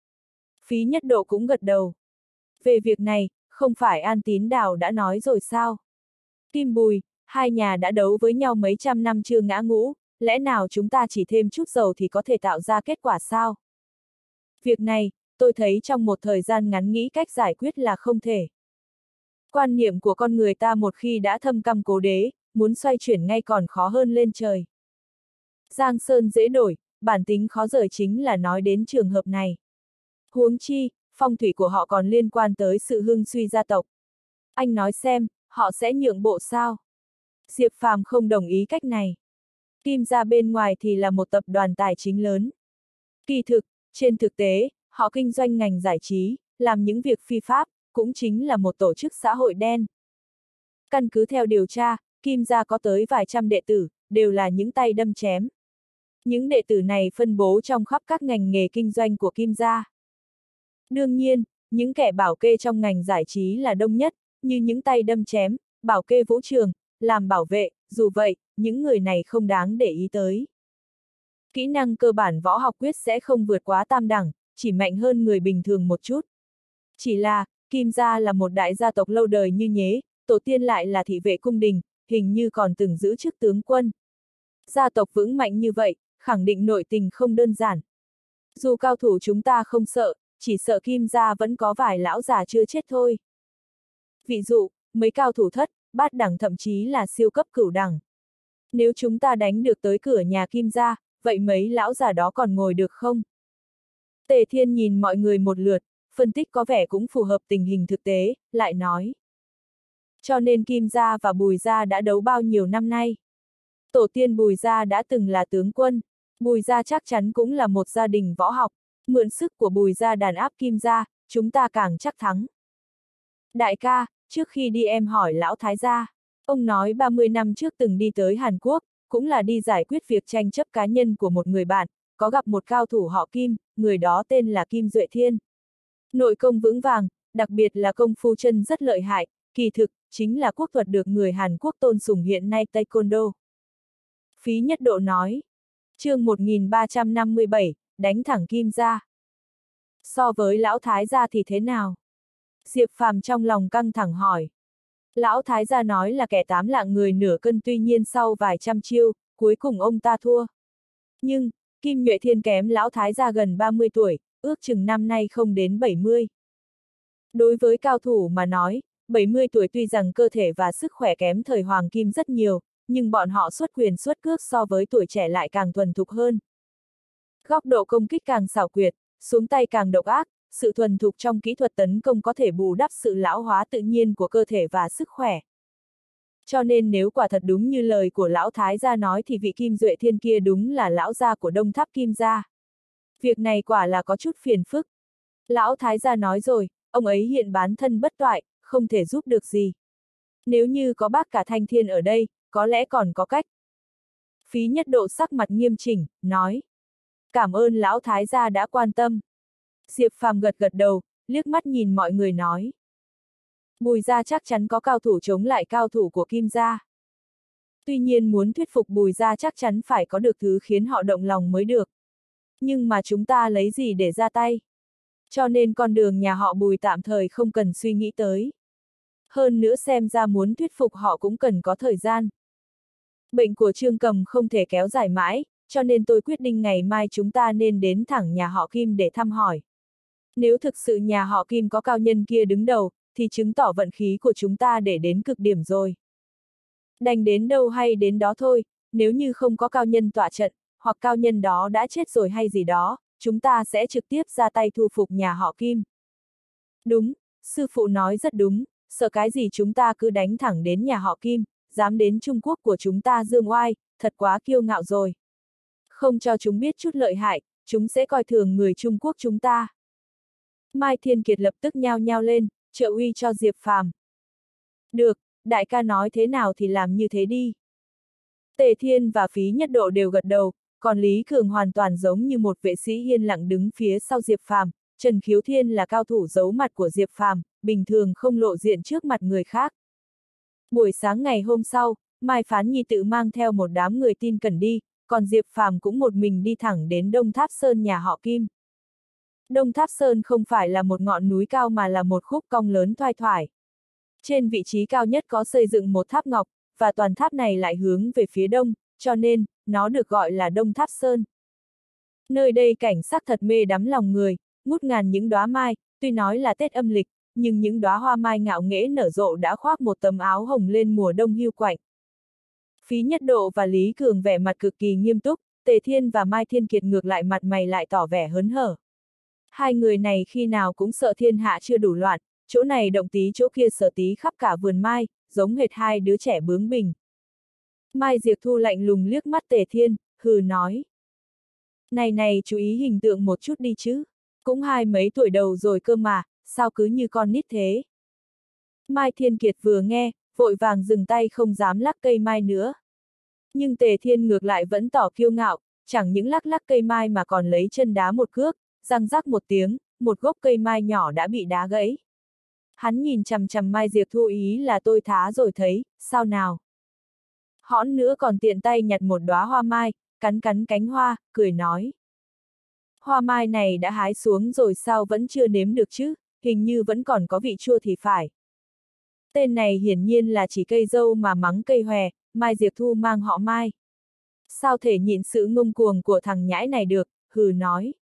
Phí Nhất Độ cũng gật đầu. Về việc này, không phải An Tín Đào đã nói rồi sao? Kim Bùi, hai nhà đã đấu với nhau mấy trăm năm chưa ngã ngũ, lẽ nào chúng ta chỉ thêm chút dầu thì có thể tạo ra kết quả sao? Việc này, tôi thấy trong một thời gian ngắn nghĩ cách giải quyết là không thể. Quan niệm của con người ta một khi đã thâm căm cố đế, muốn xoay chuyển ngay còn khó hơn lên trời. Giang sơn dễ đổi, bản tính khó rời chính là nói đến trường hợp này. Huống chi, phong thủy của họ còn liên quan tới sự hưng suy gia tộc. Anh nói xem, họ sẽ nhượng bộ sao? Diệp Phàm không đồng ý cách này. Kim gia bên ngoài thì là một tập đoàn tài chính lớn. Kỳ thực, trên thực tế, họ kinh doanh ngành giải trí, làm những việc phi pháp, cũng chính là một tổ chức xã hội đen. Căn cứ theo điều tra, Kim gia có tới vài trăm đệ tử, đều là những tay đâm chém. Những đệ tử này phân bố trong khắp các ngành nghề kinh doanh của Kim gia. Đương nhiên, những kẻ bảo kê trong ngành giải trí là đông nhất, như những tay đâm chém, bảo kê vũ trường, làm bảo vệ, dù vậy, những người này không đáng để ý tới. Kỹ năng cơ bản võ học quyết sẽ không vượt quá tam đẳng, chỉ mạnh hơn người bình thường một chút. Chỉ là, Kim gia là một đại gia tộc lâu đời như nhế, tổ tiên lại là thị vệ cung đình, hình như còn từng giữ chức tướng quân. Gia tộc vững mạnh như vậy, khẳng định nội tình không đơn giản. Dù cao thủ chúng ta không sợ, chỉ sợ Kim gia vẫn có vài lão già chưa chết thôi. Ví dụ, mấy cao thủ thất, bát đẳng thậm chí là siêu cấp cửu đẳng. Nếu chúng ta đánh được tới cửa nhà Kim gia, vậy mấy lão già đó còn ngồi được không? Tề Thiên nhìn mọi người một lượt, phân tích có vẻ cũng phù hợp tình hình thực tế, lại nói. Cho nên Kim gia và Bùi gia đã đấu bao nhiêu năm nay. Tổ tiên Bùi gia đã từng là tướng quân, Bùi gia chắc chắn cũng là một gia đình võ học, mượn sức của Bùi gia đàn áp Kim gia, chúng ta càng chắc thắng. Đại ca, trước khi đi em hỏi lão thái gia, ông nói 30 năm trước từng đi tới Hàn Quốc, cũng là đi giải quyết việc tranh chấp cá nhân của một người bạn, có gặp một cao thủ họ Kim, người đó tên là Kim Duệ Thiên. Nội công vững vàng, đặc biệt là công phu chân rất lợi hại, kỳ thực, chính là quốc thuật được người Hàn Quốc tôn sùng hiện nay Taekwondo. Phí Nhất Độ nói. Chương 1357, đánh thẳng Kim gia. So với lão thái gia thì thế nào? Diệp Phàm trong lòng căng thẳng hỏi. Lão thái gia nói là kẻ 8 lạng người nửa cân, tuy nhiên sau vài trăm chiêu, cuối cùng ông ta thua. Nhưng, Kim Nhuệ Thiên kém lão thái gia gần 30 tuổi, ước chừng năm nay không đến 70. Đối với cao thủ mà nói, 70 tuổi tuy rằng cơ thể và sức khỏe kém thời Hoàng Kim rất nhiều, nhưng bọn họ xuất quyền xuất cước so với tuổi trẻ lại càng thuần thục hơn. Góc độ công kích càng xảo quyệt, xuống tay càng độc ác, sự thuần thục trong kỹ thuật tấn công có thể bù đắp sự lão hóa tự nhiên của cơ thể và sức khỏe. Cho nên nếu quả thật đúng như lời của lão thái gia nói thì vị Kim Duệ Thiên kia đúng là lão gia của Đông Tháp Kim gia. Việc này quả là có chút phiền phức. Lão thái gia nói rồi, ông ấy hiện bán thân bất toại, không thể giúp được gì. Nếu như có bác cả Thanh Thiên ở đây, có lẽ còn có cách. Phí Nhất Độ sắc mặt nghiêm chỉnh, nói. Cảm ơn lão thái gia đã quan tâm. Diệp Phàm gật gật đầu, liếc mắt nhìn mọi người nói. Bùi gia chắc chắn có cao thủ chống lại cao thủ của Kim gia. Tuy nhiên muốn thuyết phục Bùi gia chắc chắn phải có được thứ khiến họ động lòng mới được. Nhưng mà chúng ta lấy gì để ra tay? Cho nên con đường nhà họ Bùi tạm thời không cần suy nghĩ tới. Hơn nữa xem ra muốn thuyết phục họ cũng cần có thời gian. Bệnh của Trương Cầm không thể kéo dài mãi, cho nên tôi quyết định ngày mai chúng ta nên đến thẳng nhà họ Kim để thăm hỏi. Nếu thực sự nhà họ Kim có cao nhân kia đứng đầu, thì chứng tỏ vận khí của chúng ta để đến cực điểm rồi. Đành đến đâu hay đến đó thôi, nếu như không có cao nhân tọa trận, hoặc cao nhân đó đã chết rồi hay gì đó, chúng ta sẽ trực tiếp ra tay thu phục nhà họ Kim. Đúng, sư phụ nói rất đúng, sợ cái gì chúng ta cứ đánh thẳng đến nhà họ Kim, dám đến Trung Quốc của chúng ta dương oai, thật quá kiêu ngạo rồi. Không cho chúng biết chút lợi hại, chúng sẽ coi thường người Trung Quốc chúng ta. Mai Thiên Kiệt lập tức nhao nhao lên, trợ uy cho Diệp Phàm. Được, đại ca nói thế nào thì làm như thế đi. Tề Thiên và Phí Nhất Độ đều gật đầu, còn Lý Cường hoàn toàn giống như một vệ sĩ yên lặng đứng phía sau Diệp Phàm. Trần Khiếu Thiên là cao thủ giấu mặt của Diệp Phàm, bình thường không lộ diện trước mặt người khác. Buổi sáng ngày hôm sau, Mai Phán Nhi tự mang theo một đám người tin cẩn đi, còn Diệp Phàm cũng một mình đi thẳng đến Đông Tháp Sơn nhà họ Kim. Đông Tháp Sơn không phải là một ngọn núi cao mà là một khúc cong lớn thoai thoải. Trên vị trí cao nhất có xây dựng một tháp ngọc, và toàn tháp này lại hướng về phía đông, cho nên, nó được gọi là Đông Tháp Sơn. Nơi đây cảnh sắc thật mê đắm lòng người, ngút ngàn những đóa mai, tuy nói là Tết âm lịch, nhưng những đóa hoa mai ngạo nghễ nở rộ đã khoác một tấm áo hồng lên mùa đông hiu quạnh. Phí Nhất Độ và Lý Cường vẻ mặt cực kỳ nghiêm túc, Tề Thiên và Mai Thiên Kiệt ngược lại mặt mày lại tỏ vẻ hớn hở. Hai người này khi nào cũng sợ thiên hạ chưa đủ loạn, chỗ này động tí chỗ kia sở tí khắp cả vườn mai, giống hệt hai đứa trẻ bướng bỉnh. Mai Diệp Thu lạnh lùng liếc mắt Tề Thiên, hừ nói. Này chú ý hình tượng một chút đi chứ, cũng hai mấy tuổi đầu rồi cơ mà, sao cứ như con nít thế. Mai Thiên Kiệt vừa nghe, vội vàng dừng tay không dám lắc cây mai nữa. Nhưng Tề Thiên ngược lại vẫn tỏ kiêu ngạo, chẳng những lắc cây mai mà còn lấy chân đá một cước, răng rắc một tiếng, một gốc cây mai nhỏ đã bị đá gãy. Hắn nhìn chằm chằm Mai Diệp Thu ý là tôi thá rồi thấy, sao nào? Hõn nữa còn tiện tay nhặt một đóa hoa mai, cắn cánh hoa, cười nói. Hoa mai này đã hái xuống rồi sao vẫn chưa nếm được chứ, hình như vẫn còn có vị chua thì phải. Tên này hiển nhiên là chỉ cây dâu mà mắng cây hòe, Mai Diệp Thu mang họ Mai. Sao thể nhịn sự ngông cuồng của thằng nhãi này được, hừ nói.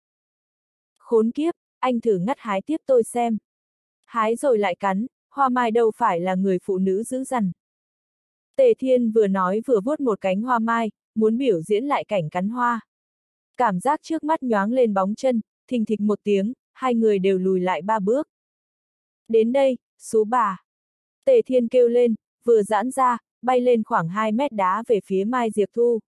Khốn kiếp, anh thử ngắt hái tiếp tôi xem. Hái rồi lại cắn, hoa mai đâu phải là người phụ nữ dữ dằn. Tề Thiên vừa nói vừa vuốt một cánh hoa mai, muốn biểu diễn lại cảnh cắn hoa. Cảm giác trước mắt nhoáng lên bóng chân, thình thịch một tiếng, hai người đều lùi lại 3 bước. Đến đây, xú bà. Tề Thiên kêu lên, vừa giãn ra, bay lên khoảng 2 mét đá về phía Mai Diệp Thu.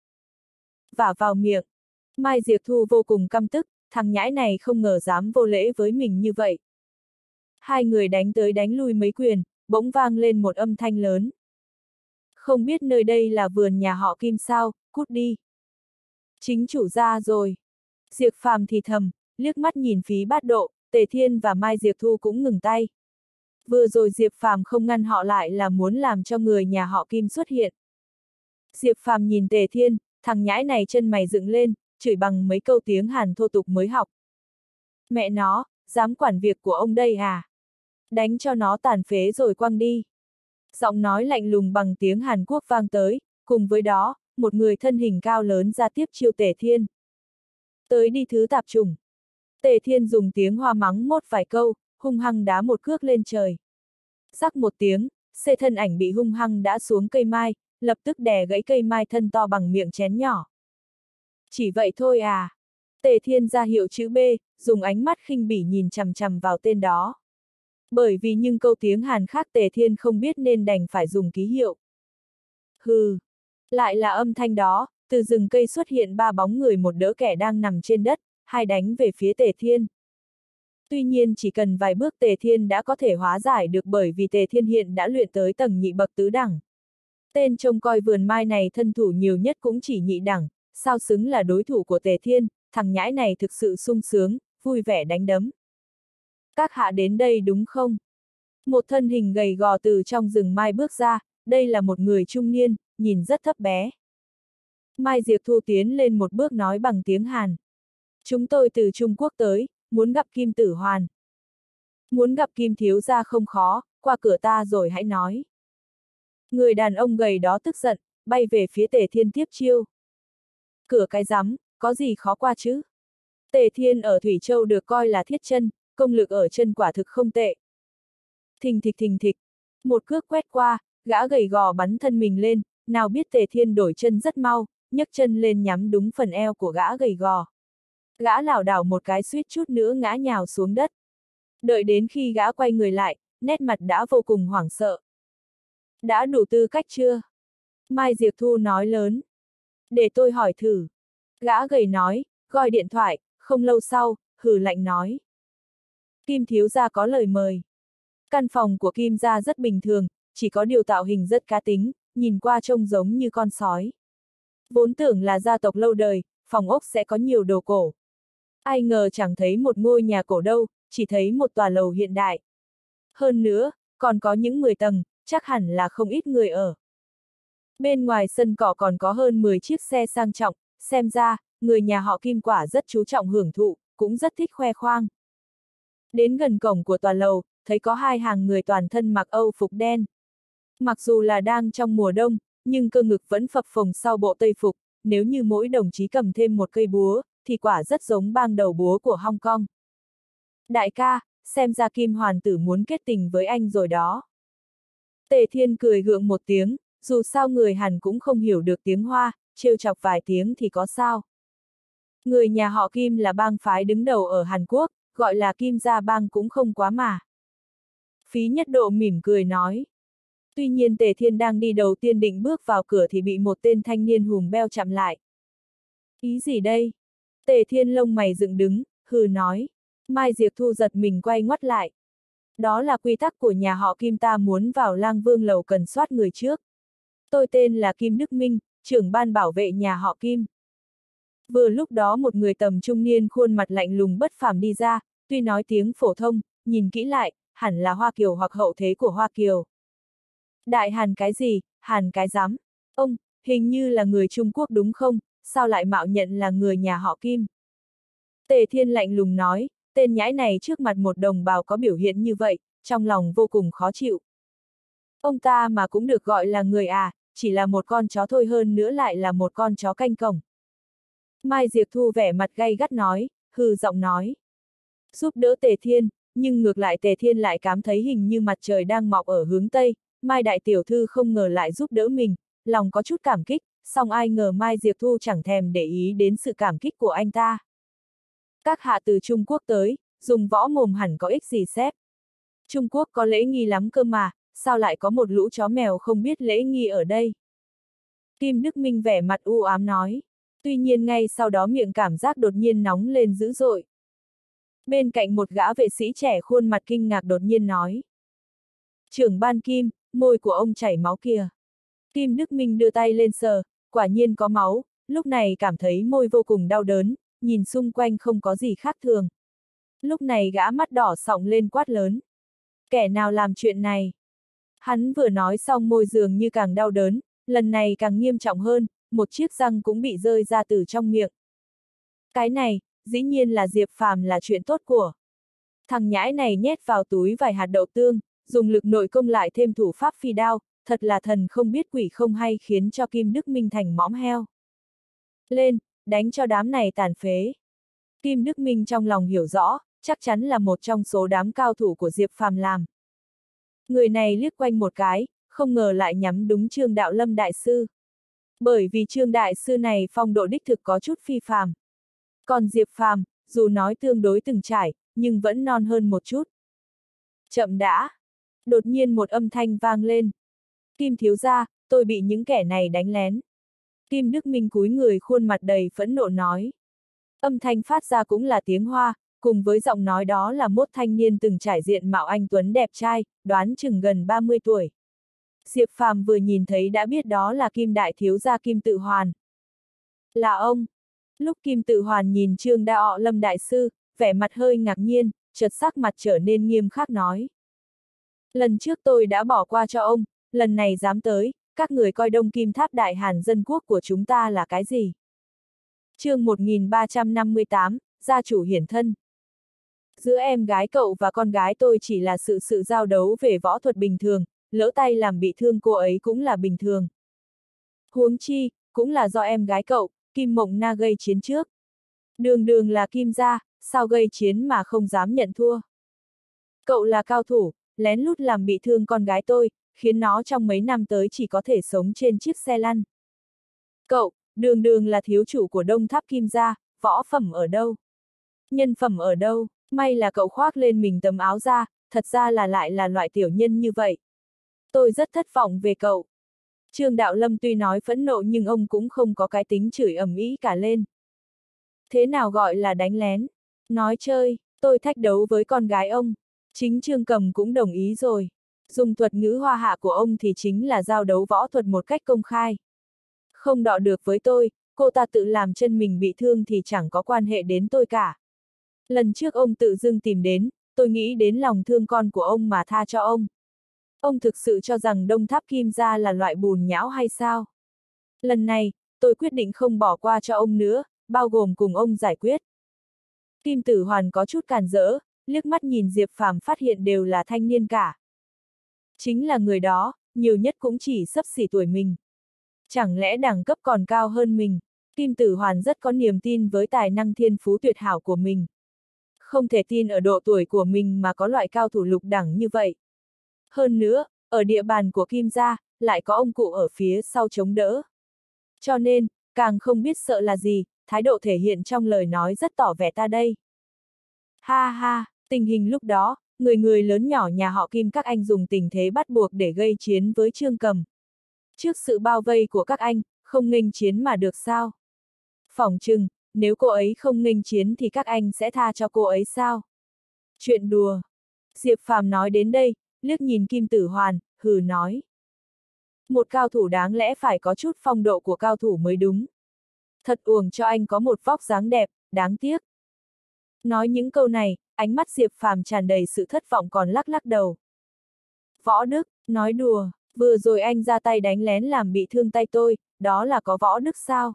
Vả vào miệng. Mai Diệp Thu vô cùng căm tức, thằng nhãi này không ngờ dám vô lễ với mình như vậy. Hai người đánh tới đánh lui mấy quyền, bỗng vang lên một âm thanh lớn. Không biết nơi đây là vườn nhà họ Kim sao, cút đi. Chính chủ ra rồi. Diệp Phàm thì thầm, liếc mắt nhìn Phí Bát Độ, Tề Thiên và Mai Diệp Thu cũng ngừng tay. Vừa rồi Diệp Phàm không ngăn họ lại là muốn làm cho người nhà họ Kim xuất hiện. Diệp Phàm nhìn Tề Thiên, thằng nhãi này chân mày dựng lên, chửi bằng mấy câu tiếng Hàn thô tục mới học. Mẹ nó, dám quản việc của ông đây à? Đánh cho nó tàn phế rồi quăng đi. Giọng nói lạnh lùng bằng tiếng Hàn Quốc vang tới, cùng với đó, một người thân hình cao lớn ra tiếp chiêu Tề Thiên. Tới đi thứ tạp chủng. Tề Thiên dùng tiếng Hoa mắng mốt vài câu, hung hăng đá một cước lên trời. Rắc một tiếng, xê thân ảnh bị hung hăng đá xuống cây mai, lập tức đè gãy cây mai thân to bằng miệng chén nhỏ. Chỉ vậy thôi à? Tề Thiên ra hiệu chữ B, dùng ánh mắt khinh bỉ nhìn chằm chằm vào tên đó. Bởi vì nhưng câu tiếng Hàn khác Tề Thiên không biết nên đành phải dùng ký hiệu. Hừ, lại là âm thanh đó, từ rừng cây xuất hiện 3 bóng người, một đỡ kẻ đang nằm trên đất, hai đánh về phía Tề Thiên. Tuy nhiên chỉ cần vài bước Tề Thiên đã có thể hóa giải được, bởi vì Tề Thiên hiện đã luyện tới tầng nhị bậc tứ đẳng. Tên trông coi vườn mai này thân thủ nhiều nhất cũng chỉ nhị đẳng, sao xứng là đối thủ của Tề Thiên, thằng nhãi này thực sự sung sướng, vui vẻ đánh đấm. Các hạ đến đây đúng không? Một thân hình gầy gò từ trong rừng mai bước ra, đây là một người trung niên, nhìn rất thấp bé. Mai Diệp Thu tiến lên một bước nói bằng tiếng Hàn. Chúng tôi từ Trung Quốc tới, muốn gặp Kim Tử Hoàn. Muốn gặp Kim thiếu gia không khó, qua cửa ta rồi hãy nói. Người đàn ông gầy đó tức giận, bay về phía Tề Thiên tiếp chiêu. Cửa cái rắm, có gì khó qua chứ? Tề Thiên ở Thủy Châu được coi là thiết chân, công lực ở chân quả thực không tệ. Thình thịch, một cước quét qua, gã gầy gò bắn thân mình lên, nào biết Tề Thiên đổi chân rất mau, nhấc chân lên nhắm đúng phần eo của gã gầy gò. Gã lảo đảo một cái suýt chút nữa ngã nhào xuống đất. Đợi đến khi gã quay người lại, nét mặt đã vô cùng hoảng sợ. Đã đủ tư cách chưa? Mai Diệp Thu nói lớn. Để tôi hỏi thử. Gã gầy nói, gọi điện thoại, không lâu sau, hừ lạnh nói. Kim thiếu gia có lời mời. Căn phòng của Kim gia rất bình thường, chỉ có điều tạo hình rất cá tính, nhìn qua trông giống như con sói. Vốn tưởng là gia tộc lâu đời, phòng ốc sẽ có nhiều đồ cổ. Ai ngờ chẳng thấy một ngôi nhà cổ đâu, chỉ thấy một tòa lầu hiện đại. Hơn nữa, còn có những 10 tầng, chắc hẳn là không ít người ở. Bên ngoài sân cỏ còn có hơn 10 chiếc xe sang trọng, xem ra, người nhà họ Kim quả rất chú trọng hưởng thụ, cũng rất thích khoe khoang. Đến gần cổng của tòa lầu, thấy có hai hàng người toàn thân mặc âu phục đen. Mặc dù là đang trong mùa đông, nhưng cơ ngực vẫn phập phồng sau bộ tây phục, nếu như mỗi đồng chí cầm thêm một cây búa, thì quả rất giống bang đầu búa của Hong Kong. Đại ca, xem ra Kim Hoàn tử muốn kết tình với anh rồi đó. Tề Thiên cười gượng một tiếng, dù sao người Hàn cũng không hiểu được tiếng Hoa, trêu chọc vài tiếng thì có sao. Người nhà họ Kim là bang phái đứng đầu ở Hàn Quốc, gọi là Kim gia bang cũng không quá mà. Phí Nhất Độ mỉm cười nói. Tuy nhiên Tề Thiên đang đi đầu tiên định bước vào cửa thì bị một tên thanh niên hùm beo chặn lại. Ý gì đây? Tề Thiên lông mày dựng đứng, hừ nói. Mai Diệp Thu giật mình quay ngoắt lại. Đó là quy tắc của nhà họ Kim, ta muốn vào Lang Vương lầu cần soát người trước. Tôi tên là Kim Đức Minh, trưởng ban bảo vệ nhà họ Kim. Vừa lúc đó một người tầm trung niên khuôn mặt lạnh lùng bất phàm đi ra, tuy nói tiếng phổ thông, nhìn kỹ lại, hẳn là Hoa Kiều hoặc hậu thế của Hoa Kiều. Đại Hàn cái gì, Hàn cái rắm? Ông, hình như là người Trung Quốc đúng không, sao lại mạo nhận là người nhà họ Kim? Tề Thiên lạnh lùng nói, tên nhãi này trước mặt một đồng bào có biểu hiện như vậy, trong lòng vô cùng khó chịu. Ông ta mà cũng được gọi là người à, chỉ là một con chó thôi, hơn nữa lại là một con chó canh cổng. Mai Diệp Thu vẻ mặt gay gắt nói, hừ giọng nói. Giúp đỡ Tề Thiên, nhưng ngược lại Tề Thiên lại cảm thấy hình như mặt trời đang mọc ở hướng Tây, Mai đại tiểu thư không ngờ lại giúp đỡ mình, lòng có chút cảm kích, song ai ngờ Mai Diệp Thu chẳng thèm để ý đến sự cảm kích của anh ta. Các hạ từ Trung Quốc tới, dùng võ mồm hẳn có ích gì xếp. Trung Quốc có lễ nghi lắm cơ mà, sao lại có một lũ chó mèo không biết lễ nghi ở đây? Kim Đức Minh vẻ mặt u ám nói. Tuy nhiên ngay sau đó miệng cảm giác đột nhiên nóng lên dữ dội. Bên cạnh một gã vệ sĩ trẻ khuôn mặt kinh ngạc đột nhiên nói. Trưởng ban Kim, môi của ông chảy máu kìa. Kim Đức Minh đưa tay lên sờ, quả nhiên có máu, lúc này cảm thấy môi vô cùng đau đớn, nhìn xung quanh không có gì khác thường. Lúc này gã mắt đỏ sọng lên quát lớn. Kẻ nào làm chuyện này? Hắn vừa nói xong môi dường như càng đau đớn, lần này càng nghiêm trọng hơn, một chiếc răng cũng bị rơi ra từ trong miệng. Cái này, dĩ nhiên là Diệp Phàm là chuyện tốt của. Thằng nhãi này nhét vào túi vài hạt đậu tương, dùng lực nội công lại thêm thủ pháp phi đao, thật là thần không biết quỷ không hay, khiến cho Kim Đức Minh thành mõm heo. Lên, đánh cho đám này tàn phế. Kim Đức Minh trong lòng hiểu rõ, chắc chắn là một trong số đám cao thủ của Diệp Phàm làm. Người này liếc quanh một cái, không ngờ lại nhắm đúng Trương Đạo Lâm đại sư. Bởi vì Trương đại sư này phong độ đích thực có chút phi phàm. Còn Diệp Phàm, dù nói tương đối từng trải, nhưng vẫn non hơn một chút. Chậm đã. Đột nhiên một âm thanh vang lên. Kim thiếu gia, tôi bị những kẻ này đánh lén. Kim Đức Minh cúi người khuôn mặt đầy phẫn nộ nói. Âm thanh phát ra cũng là tiếng Hoa, cùng với giọng nói đó là một thanh niên từng trải diện mạo anh tuấn đẹp trai, đoán chừng gần 30 tuổi. Diệp Phàm vừa nhìn thấy đã biết đó là Kim đại thiếu gia Kim Tự Hoàn. Là ông. Lúc Kim Tự Hoàn nhìn Trương Đạo Lâm đại sư, vẻ mặt hơi ngạc nhiên, chợt sắc mặt trở nên nghiêm khắc nói. Lần trước tôi đã bỏ qua cho ông, lần này dám tới, các người coi Đông Kim Tháp Đại Hàn dân quốc của chúng ta là cái gì? Chương 1358, gia chủ hiển thân. Giữa em gái cậu và con gái tôi chỉ là sự giao đấu về võ thuật bình thường, lỡ tay làm bị thương cô ấy cũng là bình thường. Huống chi, cũng là do em gái cậu, Kim Mộng Na gây chiến trước. Đường đường là Kim gia, sao gây chiến mà không dám nhận thua? Cậu là cao thủ, lén lút làm bị thương con gái tôi, khiến nó trong mấy năm tới chỉ có thể sống trên chiếc xe lăn. Cậu, đường đường là thiếu chủ của Đông Tháp Kim gia, võ phẩm ở đâu? Nhân phẩm ở đâu? May là cậu khoác lên mình tấm áo da, thật ra là lại là loại tiểu nhân như vậy. Tôi rất thất vọng về cậu. Trương Đạo Lâm tuy nói phẫn nộ nhưng ông cũng không có cái tính chửi ầm ĩ cả lên. Thế nào gọi là đánh lén? Nói chơi, tôi thách đấu với con gái ông. Chính Trương Cầm cũng đồng ý rồi. Dùng thuật ngữ hoa hạ của ông thì chính là giao đấu võ thuật một cách công khai. Không đọ được với tôi, cô ta tự làm chân mình bị thương thì chẳng có quan hệ đến tôi cả. Lần trước ông tự dưng tìm đến, tôi nghĩ đến lòng thương con của ông mà tha cho ông. Ông thực sự cho rằng Đông Tháp Kim gia là loại bùn nhão hay sao? Lần này, tôi quyết định không bỏ qua cho ông nữa, bao gồm cùng ông giải quyết. Kim Tử Hoàn có chút càn rỡ, liếc mắt nhìn Diệp Phàm phát hiện đều là thanh niên cả. Chính là người đó, nhiều nhất cũng chỉ xấp xỉ tuổi mình. Chẳng lẽ đẳng cấp còn cao hơn mình? Kim Tử Hoàn rất có niềm tin với tài năng thiên phú tuyệt hảo của mình. Không thể tin ở độ tuổi của mình mà có loại cao thủ lục đẳng như vậy. Hơn nữa, ở địa bàn của Kim gia, lại có ông cụ ở phía sau chống đỡ. Cho nên, càng không biết sợ là gì, thái độ thể hiện trong lời nói rất tỏ vẻ ta đây. Ha ha, tình hình lúc đó, người người lớn nhỏ nhà họ Kim các anh dùng tình thế bắt buộc để gây chiến với Trương Cầm. Trước sự bao vây của các anh, không nghênh chiến mà được sao? Phỏng chừng, nếu cô ấy không nghênh chiến thì các anh sẽ tha cho cô ấy sao? Chuyện đùa. Diệp Phàm nói đến đây, liếc nhìn Kim Tử Hoàn, hừ nói. Một cao thủ đáng lẽ phải có chút phong độ của cao thủ mới đúng. Thật uổng cho anh có một vóc dáng đẹp, đáng tiếc. Nói những câu này, ánh mắt Diệp Phàm tràn đầy sự thất vọng còn lắc lắc đầu. Võ Đức, nói đùa, vừa rồi anh ra tay đánh lén làm bị thương tay tôi, đó là có võ đức sao?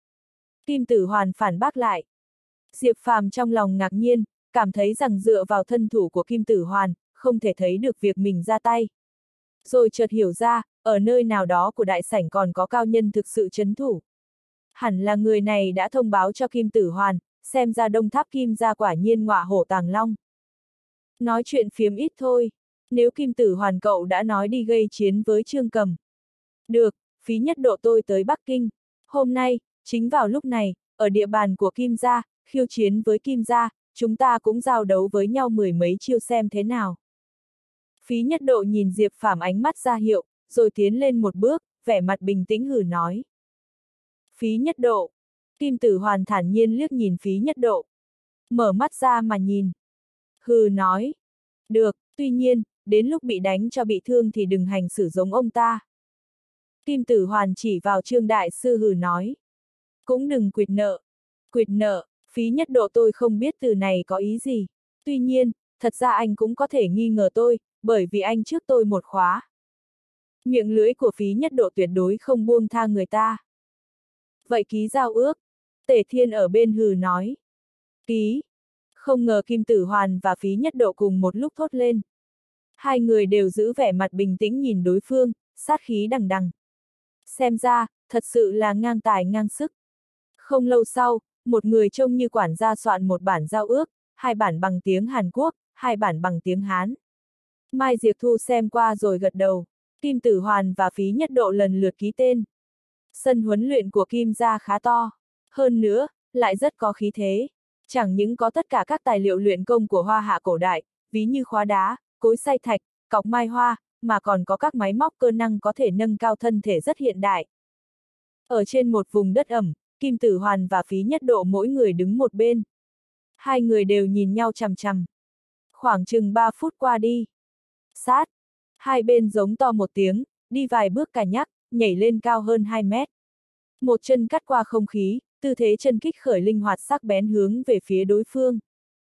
Kim Tử Hoàn phản bác lại. Diệp Phàm trong lòng ngạc nhiên, cảm thấy rằng dựa vào thân thủ của Kim Tử Hoàn, không thể thấy được việc mình ra tay. Rồi chợt hiểu ra, ở nơi nào đó của đại sảnh còn có cao nhân thực sự trấn thủ. Hẳn là người này đã thông báo cho Kim Tử Hoàn, xem ra Đông Tháp Kim gia quả nhiên ngọa hổ tàng long. Nói chuyện phiếm ít thôi, nếu Kim Tử Hoàn cậu đã nói đi gây chiến với Trương Cầm. Được, phí nhất độ tôi tới Bắc Kinh. Hôm nay, chính vào lúc này, ở địa bàn của Kim gia, khiêu chiến với Kim gia, chúng ta cũng giao đấu với nhau mười mấy chiêu xem thế nào. Phí nhất độ nhìn Diệp Phàm ánh mắt ra hiệu, rồi tiến lên một bước, vẻ mặt bình tĩnh hừ nói. Phí nhất độ. Kim Tử Hoàn thản nhiên liếc nhìn phí nhất độ. Mở mắt ra mà nhìn. Hừ nói. Được, tuy nhiên, đến lúc bị đánh cho bị thương thì đừng hành xử giống ông ta. Kim Tử Hoàn chỉ vào Trương Đại Sư hừ nói. Cũng đừng quỵt nợ. Quỵt nợ, phí nhất độ tôi không biết từ này có ý gì. Tuy nhiên, thật ra anh cũng có thể nghi ngờ tôi, bởi vì anh trước tôi một khóa. Miệng lưỡi của phí nhất độ tuyệt đối không buông tha người ta. Vậy ký giao ước. Tề Thiên ở bên hừ nói. Ký. Không ngờ Kim Tử Hoàn và phí nhất độ cùng một lúc thốt lên. Hai người đều giữ vẻ mặt bình tĩnh nhìn đối phương, sát khí đằng đằng. Xem ra, thật sự là ngang tài ngang sức. Không lâu sau, một người trông như quản gia soạn một bản giao ước, hai bản bằng tiếng Hàn Quốc, hai bản bằng tiếng Hán. Mai Diệp Thu xem qua rồi gật đầu. Kim Tử Hoàn và phí nhất độ lần lượt ký tên. Sân huấn luyện của Kim gia khá to. Hơn nữa, lại rất có khí thế. Chẳng những có tất cả các tài liệu luyện công của Hoa Hạ cổ đại, ví như khóa đá, cối xay thạch, cọc mai hoa, mà còn có các máy móc cơ năng có thể nâng cao thân thể rất hiện đại. Ở trên một vùng đất ẩm, Kim Tử Hoàn và phí nhất độ mỗi người đứng một bên. Hai người đều nhìn nhau chằm chằm. Khoảng chừng 3 phút qua đi. Sát. Hai bên giống to một tiếng, đi vài bước cả nhắc, nhảy lên cao hơn 2 mét. Một chân cắt qua không khí, tư thế chân kích khởi linh hoạt sắc bén hướng về phía đối phương.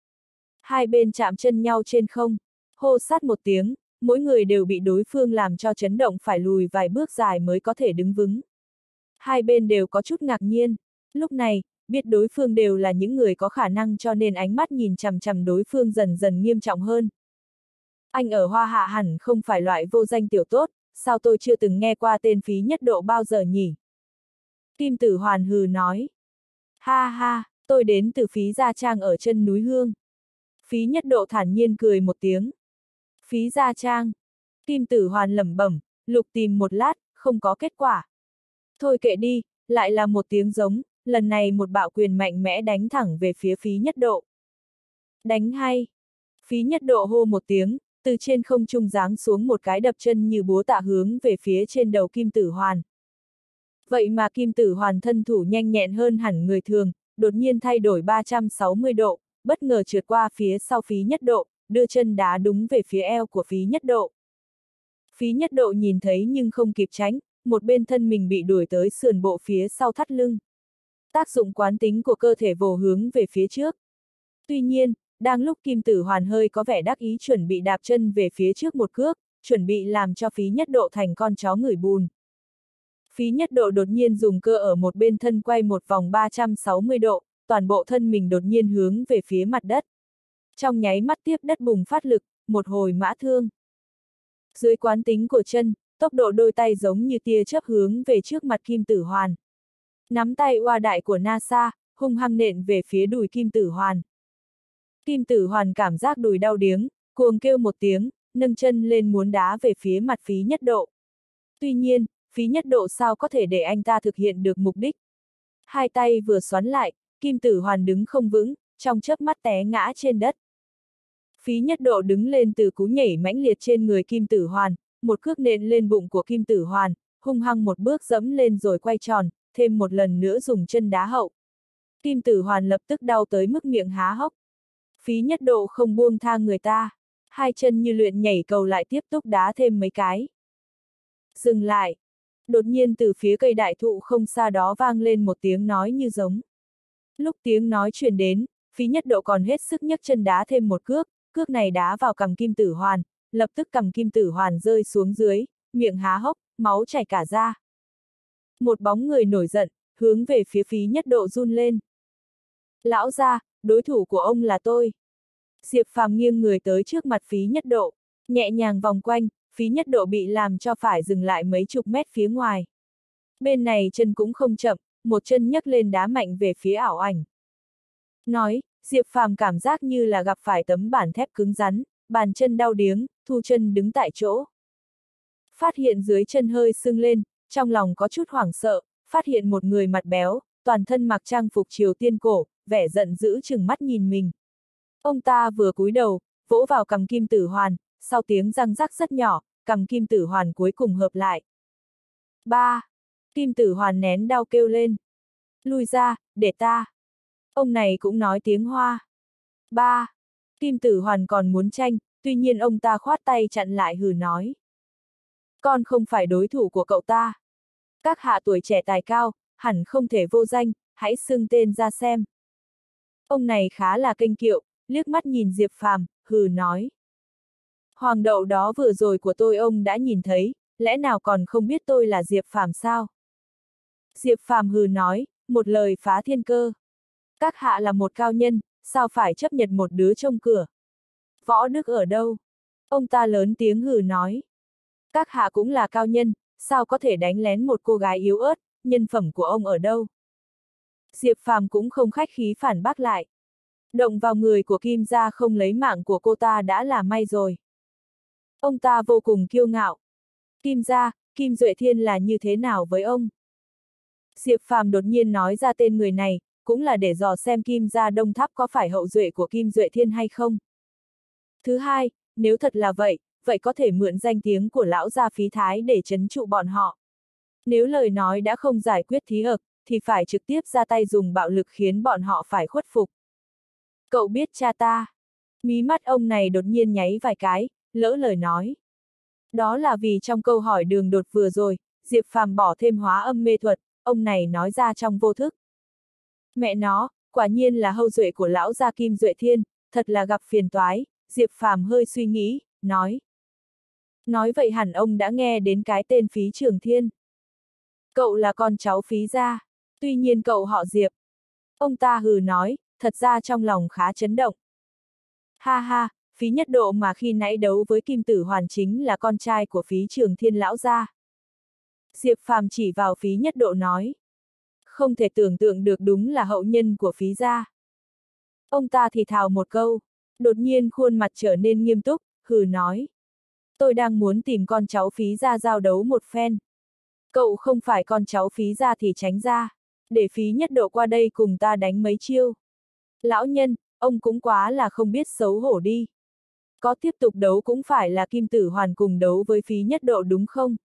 Hai bên chạm chân nhau trên không, hô sát một tiếng, mỗi người đều bị đối phương làm cho chấn động phải lùi vài bước dài mới có thể đứng vững. Hai bên đều có chút ngạc nhiên, lúc này, biết đối phương đều là những người có khả năng cho nên ánh mắt nhìn chằm chằm đối phương dần dần nghiêm trọng hơn. Anh ở Hoa Hạ hẳn không phải loại vô danh tiểu tốt, sao tôi chưa từng nghe qua tên phí nhất độ bao giờ nhỉ? Kim Tử Hoàn hừ nói. Ha ha, tôi đến từ phí Gia Trang ở chân núi Hương. Phí nhất độ thản nhiên cười một tiếng. Phí Gia Trang. Kim Tử Hoàn lẩm bẩm, lục tìm một lát, không có kết quả. Thôi kệ đi, lại là một tiếng giống, lần này một bạo quyền mạnh mẽ đánh thẳng về phía phí nhất độ. Đánh hay. Phí nhất độ hô một tiếng, từ trên không trung giáng xuống một cái đập chân như búa tạ hướng về phía trên đầu Kim Tử Hoàn. Vậy mà Kim Tử Hoàn thân thủ nhanh nhẹn hơn hẳn người thường, đột nhiên thay đổi 360 độ, bất ngờ trượt qua phía sau phí nhất độ, đưa chân đá đúng về phía eo của Phí Nhất Độ. Phí Nhất Độ nhìn thấy nhưng không kịp tránh, một bên thân mình bị đuổi tới sườn bộ phía sau thắt lưng. Tác dụng quán tính của cơ thể vồ hướng về phía trước. Tuy nhiên, đang lúc Kim Tử Hoàn hơi có vẻ đắc ý chuẩn bị đạp chân về phía trước một cước, chuẩn bị làm cho Phí Nhất Độ thành con chó ngửi bùn. Phí Nhất Độ đột nhiên dùng cơ ở một bên thân quay một vòng 360 độ, toàn bộ thân mình đột nhiên hướng về phía mặt đất. Trong nháy mắt tiếp đất bùng phát lực, một hồi mã thương. Dưới quán tính của chân, tốc độ đôi tay giống như tia chớp hướng về trước mặt Kim Tử Hoàn. Nắm tay oa đại của NASA, hung hăng nện về phía đùi Kim Tử Hoàn. Kim Tử Hoàn cảm giác đùi đau điếng, cuồng kêu một tiếng, nâng chân lên muốn đá về phía mặt Phí Nhất Độ. Tuy nhiên, Phí Nhất Độ sao có thể để anh ta thực hiện được mục đích. Hai tay vừa xoắn lại, Kim Tử Hoàn đứng không vững, trong chớp mắt té ngã trên đất. Phí Nhất Độ đứng lên từ cú nhảy mãnh liệt trên người Kim Tử Hoàn, một cước nện lên bụng của Kim Tử Hoàn, hung hăng một bước dẫm lên rồi quay tròn, thêm một lần nữa dùng chân đá hậu. Kim Tử Hoàn lập tức đau tới mức miệng há hốc. Phí Nhất Độ không buông tha người ta, hai chân như luyện nhảy cầu lại tiếp tục đá thêm mấy cái. Dừng lại. Đột nhiên từ phía cây đại thụ không xa đó vang lên một tiếng nói như giống. Lúc tiếng nói truyền đến, Phí Nhất Độ còn hết sức nhấc chân đá thêm một cước, cước này đá vào cằm Kim Tử Hoàn, lập tức cằm Kim Tử Hoàn rơi xuống dưới, miệng há hốc, máu chảy cả ra. Một bóng người nổi giận, hướng về phía Phí Nhất Độ run lên. Lão gia, đối thủ của ông là tôi. Diệp Phàm nghiêng người tới trước mặt Phí Nhất Độ, nhẹ nhàng vòng quanh, Phí Nhất Độ bị làm cho phải dừng lại mấy chục mét phía ngoài. Bên này chân cũng không chậm, một chân nhấc lên đá mạnh về phía ảo ảnh. Nói, Diệp Phàm cảm giác như là gặp phải tấm bản thép cứng rắn, bàn chân đau điếng, thu chân đứng tại chỗ. Phát hiện dưới chân hơi sưng lên, trong lòng có chút hoảng sợ, phát hiện một người mặt béo, toàn thân mặc trang phục Triều Tiên cổ, vẻ giận dữ trừng mắt nhìn mình. Ông ta vừa cúi đầu, vỗ vào cằm Kim Tử Hoàn, sau tiếng răng rắc rất nhỏ, cằm Kim Tử Hoàn cuối cùng hợp lại. Ba! Kim Tử Hoàn nén đau kêu lên. Lui ra, để ta. Ông này cũng nói tiếng Hoa. Ba! Kim Tử Hoàn còn muốn tranh, tuy nhiên ông ta khoát tay chặn lại hừ nói. Con không phải đối thủ của cậu ta. Các hạ tuổi trẻ tài cao, hẳn không thể vô danh, hãy xưng tên ra xem. Ông này khá là kênh kiệu, liếc mắt nhìn Diệp Phàm, hừ nói. Hoàng đậu đó vừa rồi của tôi ông đã nhìn thấy, lẽ nào còn không biết tôi là Diệp Phàm sao? Diệp Phàm hừ nói, một lời phá thiên cơ. Các hạ là một cao nhân, sao phải chấp nhận một đứa trông cửa? Võ đức ở đâu? Ông ta lớn tiếng hừ nói. Các hạ cũng là cao nhân, sao có thể đánh lén một cô gái yếu ớt, nhân phẩm của ông ở đâu? Diệp Phàm cũng không khách khí phản bác lại. Động vào người của Kim gia không lấy mạng của cô ta đã là may rồi. Ông ta vô cùng kiêu ngạo. Kim gia, Kim Duệ Thiên là như thế nào với ông? Diệp Phàm đột nhiên nói ra tên người này, cũng là để dò xem Kim gia Đông Tháp có phải hậu duệ của Kim Duệ Thiên hay không. Thứ hai, nếu thật là vậy, vậy có thể mượn danh tiếng của lão gia Phí Thái để trấn trụ bọn họ. Nếu lời nói đã không giải quyết thí ực, thì phải trực tiếp ra tay dùng bạo lực khiến bọn họ phải khuất phục. Cậu biết cha ta? Mí mắt ông này đột nhiên nháy vài cái, lỡ lời nói. Đó là vì trong câu hỏi đường đột vừa rồi, Diệp Phàm bỏ thêm hóa âm mê thuật, ông này nói ra trong vô thức. Mẹ nó, quả nhiên là hậu duệ của lão gia Kim Duệ Thiên, thật là gặp phiền toái, Diệp Phàm hơi suy nghĩ, nói. Nói vậy hẳn ông đã nghe đến cái tên Phí Trường Thiên. Cậu là con cháu Phí gia, tuy nhiên cậu họ Diệp. Ông ta hừ nói, thật ra trong lòng khá chấn động. Ha ha, Phí Nhất Độ mà khi nãy đấu với Kim Tử Hoàn chính là con trai của Phí Trường Thiên lão gia. Diệp Phàm chỉ vào Phí Nhất Độ nói. Không thể tưởng tượng được đúng là hậu nhân của Phí gia. Ông ta thì thào một câu, đột nhiên khuôn mặt trở nên nghiêm túc, hừ nói. Tôi đang muốn tìm con cháu Phí gia giao đấu một phen. Cậu không phải con cháu Phí gia thì tránh ra, để Phí Nhất Độ qua đây cùng ta đánh mấy chiêu. Lão nhân, ông cũng quá là không biết xấu hổ đi. Có tiếp tục đấu cũng phải là Kim Tử Hoàn cùng đấu với Phí Nhất Độ đúng không?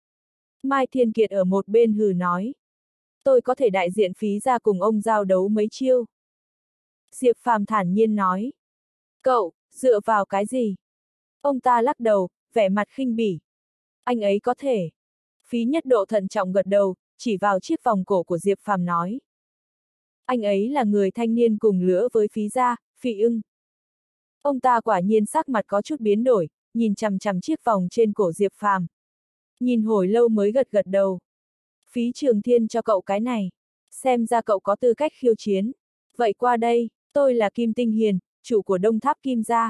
Mai Thiên Kiệt ở một bên hừ nói. Tôi có thể đại diện Phí gia cùng ông giao đấu mấy chiêu. Diệp Phàm thản nhiên nói. Cậu, Dựa vào cái gì? Ông ta lắc đầu, vẻ mặt khinh bỉ. Anh ấy có thể. Phí Nhất Độ thận trọng gật đầu, chỉ vào chiếc vòng cổ của Diệp Phàm nói. Anh ấy là người thanh niên cùng lứa với Phí gia, Phí Ưng. Ông ta quả nhiên sắc mặt có chút biến đổi, nhìn chằm chằm chiếc vòng trên cổ Diệp Phàm. Nhìn hồi lâu mới gật gật đầu. Phí Trường Thiên cho cậu cái này. Xem ra cậu có tư cách khiêu chiến. Vậy qua đây, tôi là Kim Tinh Hiền, chủ của Đông Tháp Kim gia.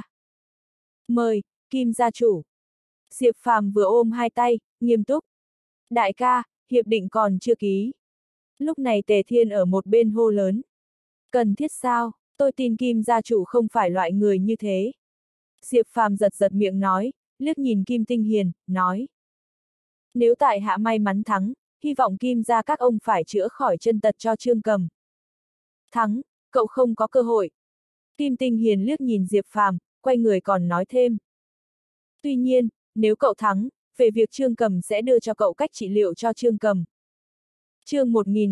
Mời, Kim gia chủ. Diệp Phàm vừa ôm hai tay, nghiêm túc. Đại ca, hiệp định còn chưa ký. Lúc này Tề Thiên ở một bên hô lớn. Cần thiết sao, tôi tin Kim gia chủ không phải loại người như thế. Diệp Phàm giật giật miệng nói, liếc nhìn Kim Tinh Hiền, nói. Nếu tại hạ may mắn thắng, hy vọng Kim gia các ông phải chữa khỏi chân tật cho Trương Cầm. Thắng, cậu không có cơ hội. Kim Tinh Hiền liếc nhìn Diệp Phàm, quay người còn nói thêm. Tuy nhiên, nếu cậu thắng, về việc Trương Cầm sẽ đưa cho cậu cách trị liệu cho Trương Cầm. Chương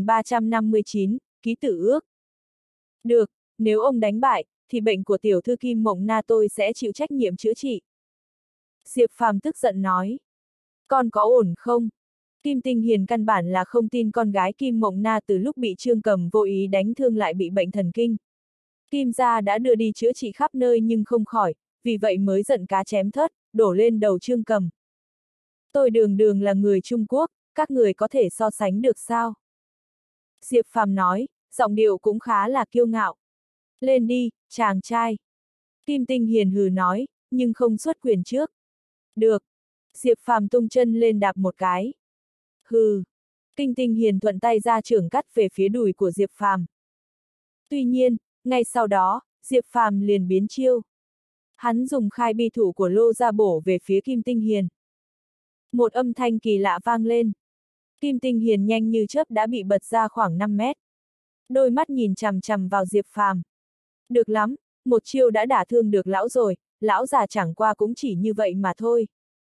1359, ký tử ước. Được, nếu ông đánh bại, thì bệnh của tiểu thư Kim Mộng Na tôi sẽ chịu trách nhiệm chữa trị. Diệp Phàm tức giận nói. Con có ổn không? Kim Tinh Hiền căn bản là không tin con gái Kim Mộng Na từ lúc bị Trương Cầm vô ý đánh thương lại bị bệnh thần kinh. Kim gia đã đưa đi chữa trị khắp nơi nhưng không khỏi, vì vậy mới giận cá chém thớt, đổ lên đầu Trương Cầm. Tôi đường đường là người Trung Quốc, các người có thể so sánh được sao? Diệp Phàm nói, giọng điệu cũng khá là kiêu ngạo. Lên đi, chàng trai. Kim Tinh Hiền hừ nói, nhưng không xuất quyền trước. Được. Diệp Phàm tung chân lên đạp một cái. Hừ. Kim Tinh Hiền thuận tay ra chưởng cắt về phía đùi của Diệp Phàm. Tuy nhiên, ngay sau đó, Diệp Phàm liền biến chiêu. Hắn dùng khai bi thủ của Lô ra bổ về phía Kim Tinh Hiền. Một âm thanh kỳ lạ vang lên. Kim Tinh Hiền nhanh như chớp đã bị bật ra khoảng 5 mét. Đôi mắt nhìn chằm chằm vào Diệp Phàm. Được lắm, một chiêu đã đả thương được lão rồi, lão già chẳng qua cũng chỉ như vậy mà thôi.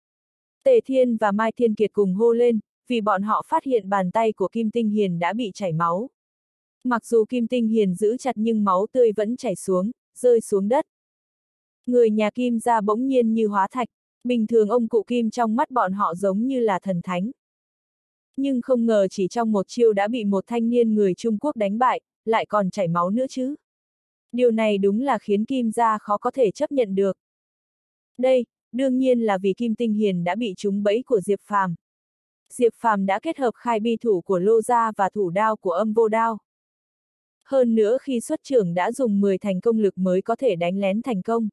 Tề Thiên và Mai Thiên Kiệt cùng hô lên, vì bọn họ phát hiện bàn tay của Kim Tinh Hiền đã bị chảy máu. Mặc dù Kim Tinh Hiền giữ chặt nhưng máu tươi vẫn chảy xuống, rơi xuống đất. Người nhà Kim gia bỗng nhiên như hóa thạch, bình thường ông cụ Kim trong mắt bọn họ giống như là thần thánh. Nhưng không ngờ chỉ trong một chiêu đã bị một thanh niên người Trung Quốc đánh bại, lại còn chảy máu nữa chứ. Điều này đúng là khiến Kim gia khó có thể chấp nhận được. Đây, đương nhiên là vì Kim Tinh Hiền đã bị trúng bẫy của Diệp Phàm. Diệp Phàm đã kết hợp khai bi thủ của Lô gia và thủ đao của Âm Vô Đao. Hơn nữa khi xuất trưởng đã dùng 10 thành công lực mới có thể đánh lén thành công.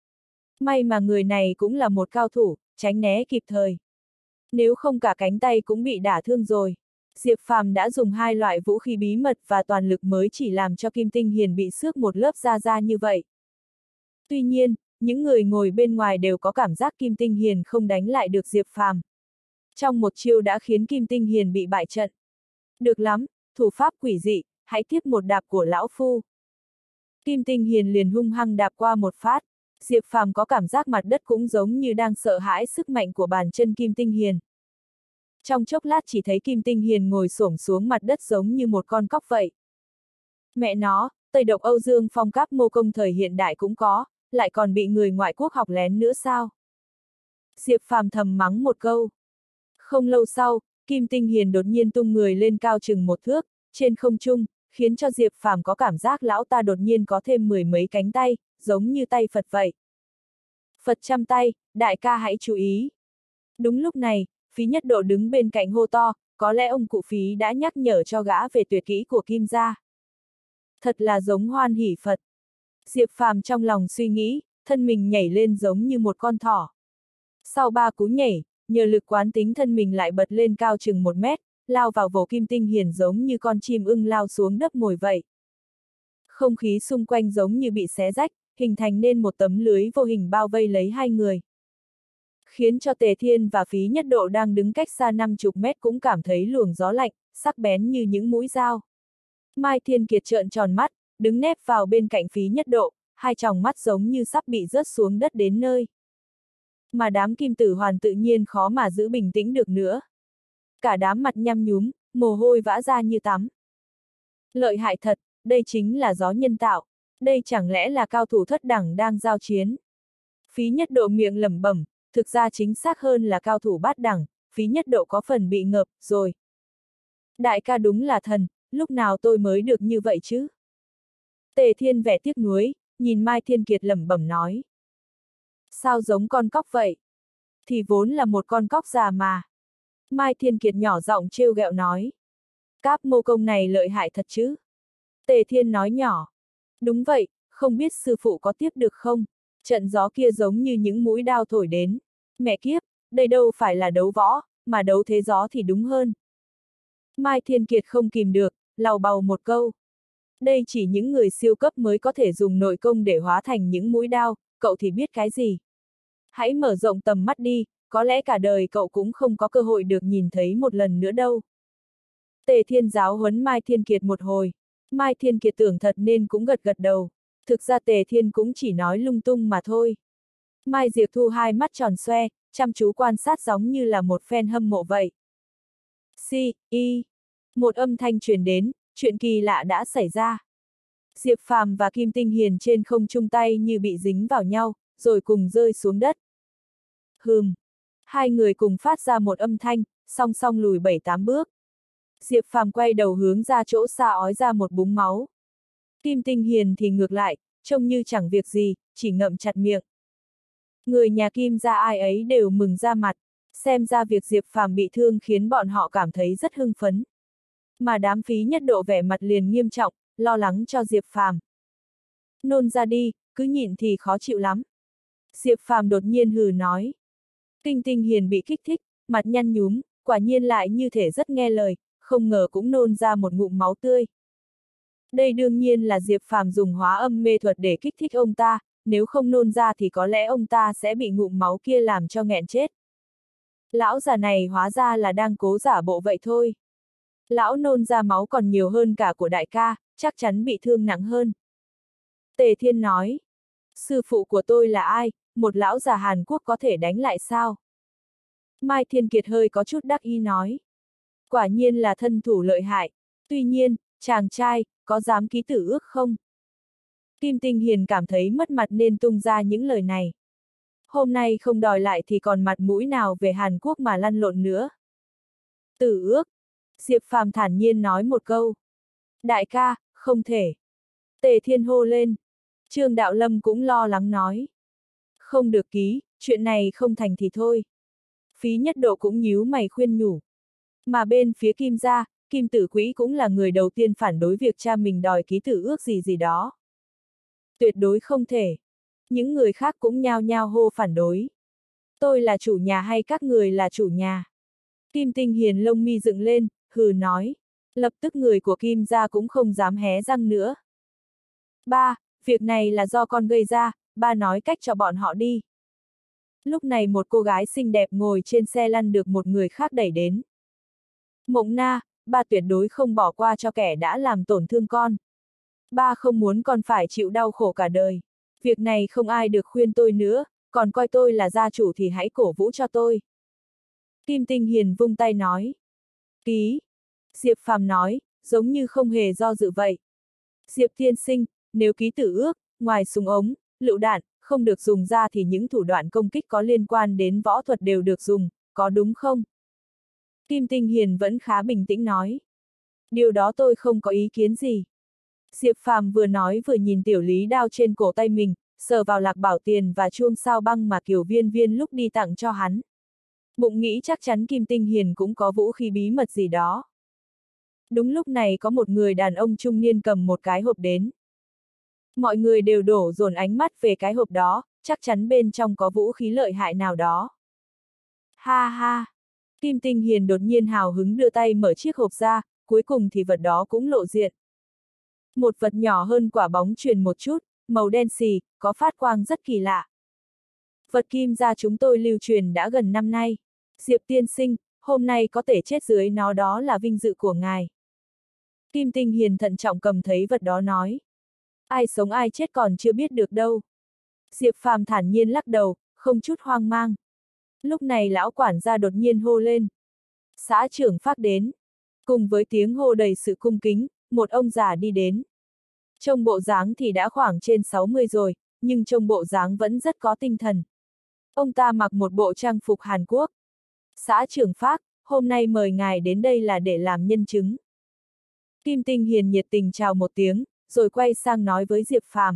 May mà người này cũng là một cao thủ, tránh né kịp thời. Nếu không cả cánh tay cũng bị đả thương rồi. Diệp Phàm đã dùng hai loại vũ khí bí mật và toàn lực mới chỉ làm cho Kim Tinh Hiền bị xước một lớp da như vậy. Tuy nhiên, những người ngồi bên ngoài đều có cảm giác Kim Tinh Hiền không đánh lại được Diệp Phàm. Trong một chiêu đã khiến Kim Tinh Hiền bị bại trận. Được lắm, thủ pháp quỷ dị, hãy tiếp một đạp của lão phu. Kim Tinh Hiền liền hung hăng đạp qua một phát. Diệp Phàm có cảm giác mặt đất cũng giống như đang sợ hãi sức mạnh của bàn chân Kim Tinh Hiền. Trong chốc lát chỉ thấy Kim Tinh Hiền ngồi xổm xuống mặt đất giống như một con cóc vậy. Mẹ nó, Tây độc Âu Dương phong các mô công thời hiện đại cũng có, lại còn bị người ngoại quốc học lén nữa sao? Diệp Phàm thầm mắng một câu. Không lâu sau, Kim Tinh Hiền đột nhiên tung người lên cao chừng một thước, trên không trung, khiến cho Diệp Phàm có cảm giác lão ta đột nhiên có thêm 10 mấy cánh tay, giống như tay Phật vậy. Phật trăm tay, đại ca hãy chú ý. Đúng lúc này, Phí Nhất Độ đứng bên cạnh hô to, có lẽ ông cụ Phí đã nhắc nhở cho gã về tuyệt kỹ của Kim gia. Thật là giống Hoan Hỷ Phật. Diệp Phàm trong lòng suy nghĩ, thân mình nhảy lên giống như một con thỏ. Sau 3 cú nhảy, nhờ lực quán tính thân mình lại bật lên cao chừng 1 mét, lao vào vồ Kim Tinh Hiền giống như con chim ưng lao xuống đất mồi vậy. Không khí xung quanh giống như bị xé rách, hình thành nên một tấm lưới vô hình bao vây lấy hai người. Khiến cho Tề Thiên và Phí Nhất Độ đang đứng cách xa 50 mét cũng cảm thấy luồng gió lạnh, sắc bén như những mũi dao. Mai Thiên Kiệt trợn tròn mắt, đứng nép vào bên cạnh Phí Nhất Độ, hai tròng mắt giống như sắp bị rớt xuống đất đến nơi. Mà đám Kim Tử Hoàn tự nhiên khó mà giữ bình tĩnh được nữa. Cả đám mặt nhăm nhúm, mồ hôi vã ra như tắm. Lợi hại thật, đây chính là gió nhân tạo. Đây chẳng lẽ là cao thủ thất đẳng đang giao chiến. Phí Nhất Độ miệng lẩm bẩm, thực ra chính xác hơn là cao thủ bát đẳng, Phí Nhất Độ có phần bị ngợp rồi. Đại ca đúng là thần, lúc nào tôi mới được như vậy chứ? Tề Thiên vẻ tiếc nuối, nhìn Mai Thiên Kiệt lẩm bẩm nói. Sao giống con cóc vậy? Thì vốn là một con cóc già mà. Mai Thiên Kiệt nhỏ giọng trêu ghẹo nói. Cáp mô công này lợi hại thật chứ? Tề Thiên nói nhỏ. Đúng vậy, không biết sư phụ có tiếp được không? Trận gió kia giống như những mũi đao thổi đến. Mẹ kiếp, đây đâu phải là đấu võ, mà đấu thế gió thì đúng hơn. Mai Thiên Kiệt không kìm được, lầu bầu một câu. Đây chỉ những người siêu cấp mới có thể dùng nội công để hóa thành những mũi đao, cậu thì biết cái gì? Hãy mở rộng tầm mắt đi, có lẽ cả đời cậu cũng không có cơ hội được nhìn thấy một lần nữa đâu. Tề Thiên giáo huấn Mai Thiên Kiệt một hồi. Mai Thiên Kiệt tưởng thật nên cũng gật gật đầu. Thực ra Tề Thiên cũng chỉ nói lung tung mà thôi. Mai Diệp Thu hai mắt tròn xoe, chăm chú quan sát giống như là một fan hâm mộ vậy. Một âm thanh truyền đến, chuyện kỳ lạ đã xảy ra. Diệp Phàm và Kim Tinh Hiền trên không chung tay như bị dính vào nhau, rồi cùng rơi xuống đất. Hai người cùng phát ra một âm thanh, song song lùi 7-8 bước. Diệp Phàm quay đầu hướng ra chỗ xa ói ra một búng máu. Kim Tinh Hiền thì ngược lại, trông như chẳng việc gì, chỉ ngậm chặt miệng. Người nhà Kim gia ai ấy đều mừng ra mặt, xem ra việc Diệp Phàm bị thương khiến bọn họ cảm thấy rất hưng phấn. Mà đám Phí Nhất Độ vẻ mặt liền nghiêm trọng, lo lắng cho Diệp Phàm. Nôn ra đi, cứ nhịn thì khó chịu lắm. Diệp Phàm đột nhiên hừ nói. Kim Tinh Hiền bị kích thích, mặt nhăn nhúm, quả nhiên lại như thể rất nghe lời, không ngờ cũng nôn ra một ngụm máu tươi. Đây đương nhiên là Diệp Phàm dùng hóa âm mê thuật để kích thích ông ta, nếu không nôn ra thì có lẽ ông ta sẽ bị ngụm máu kia làm cho nghẹn chết. Lão già này hóa ra là đang cố giả bộ vậy thôi. Lão nôn ra máu còn nhiều hơn cả của đại ca, chắc chắn bị thương nặng hơn. Tề Thiên nói, sư phụ của tôi là ai, một lão già Hàn Quốc có thể đánh lại sao? Mai Thiên Kiệt hơi có chút đắc ý nói. Quả nhiên là thân thủ lợi hại, tuy nhiên, chàng trai, có dám ký tử ước không? Kim Tinh Hiền cảm thấy mất mặt nên tung ra những lời này. Hôm nay không đòi lại thì còn mặt mũi nào về Hàn Quốc mà lăn lộn nữa. Tử ước. Diệp Phàm thản nhiên nói một câu. Đại ca, không thể. Tề Thiên hô lên. Trương Đạo Lâm cũng lo lắng nói. Không được ký, chuyện này không thành thì thôi. Phí Nhất Độ cũng nhíu mày khuyên nhủ. Mà bên phía Kim gia, Kim Tử Quỹ cũng là người đầu tiên phản đối việc cha mình đòi ký tử ước gì đó. Tuyệt đối không thể. Những người khác cũng nhao nhao hô phản đối. Tôi là chủ nhà hay các người là chủ nhà? Kim Tinh Hiền lông mi dựng lên, hừ nói. Lập tức người của Kim gia cũng không dám hé răng nữa. Ba, việc này là do con gây ra, ba nói cách cho bọn họ đi. Lúc này một cô gái xinh đẹp ngồi trên xe lăn được một người khác đẩy đến. Mộng Na, ba tuyệt đối không bỏ qua cho kẻ đã làm tổn thương con. Ba không muốn con phải chịu đau khổ cả đời. Việc này không ai được khuyên tôi nữa, còn coi tôi là gia chủ thì hãy cổ vũ cho tôi. Kim Tinh Hiền vung tay nói. Ký. Diệp Phàm nói, giống như không hề do dự vậy. Diệp tiên sinh, nếu ký tử ước, ngoài súng ống, lựu đạn, không được dùng ra thì những thủ đoạn công kích có liên quan đến võ thuật đều được dùng, có đúng không? Kim Tinh Hiền vẫn khá bình tĩnh nói. Điều đó tôi không có ý kiến gì. Diệp Phàm vừa nói vừa nhìn tiểu lý đao trên cổ tay mình, sờ vào lạc bảo tiền và chuông sao băng mà Kiều Viên Viên lúc đi tặng cho hắn. Bụng nghĩ chắc chắn Kim Tinh Hiền cũng có vũ khí bí mật gì đó. Đúng lúc này có một người đàn ông trung niên cầm một cái hộp đến. Mọi người đều đổ dồn ánh mắt về cái hộp đó, chắc chắn bên trong có vũ khí lợi hại nào đó. Ha ha! Kim Tinh Hiền đột nhiên hào hứng đưa tay mở chiếc hộp ra, cuối cùng thì vật đó cũng lộ diện. Một vật nhỏ hơn quả bóng chuyền một chút, màu đen xì, có phát quang rất kỳ lạ. Vật Kim gia chúng tôi lưu truyền đã gần năm nay. Diệp tiên sinh, hôm nay có thể chết dưới nó đó là vinh dự của ngài. Kim Tinh Hiền thận trọng cầm thấy vật đó nói. Ai sống ai chết còn chưa biết được đâu. Diệp Phàm thản nhiên lắc đầu, không chút hoang mang. Lúc này lão quản gia đột nhiên hô lên. Xã trưởng Phác đến. Cùng với tiếng hô đầy sự cung kính, một ông già đi đến. Trông bộ dáng thì đã khoảng trên 60 rồi, nhưng trông bộ dáng vẫn rất có tinh thần. Ông ta mặc một bộ trang phục Hàn Quốc. Xã trưởng Phác, hôm nay mời ngài đến đây là để làm nhân chứng. Kim Tinh Hiền nhiệt tình chào một tiếng, rồi quay sang nói với Diệp Phàm.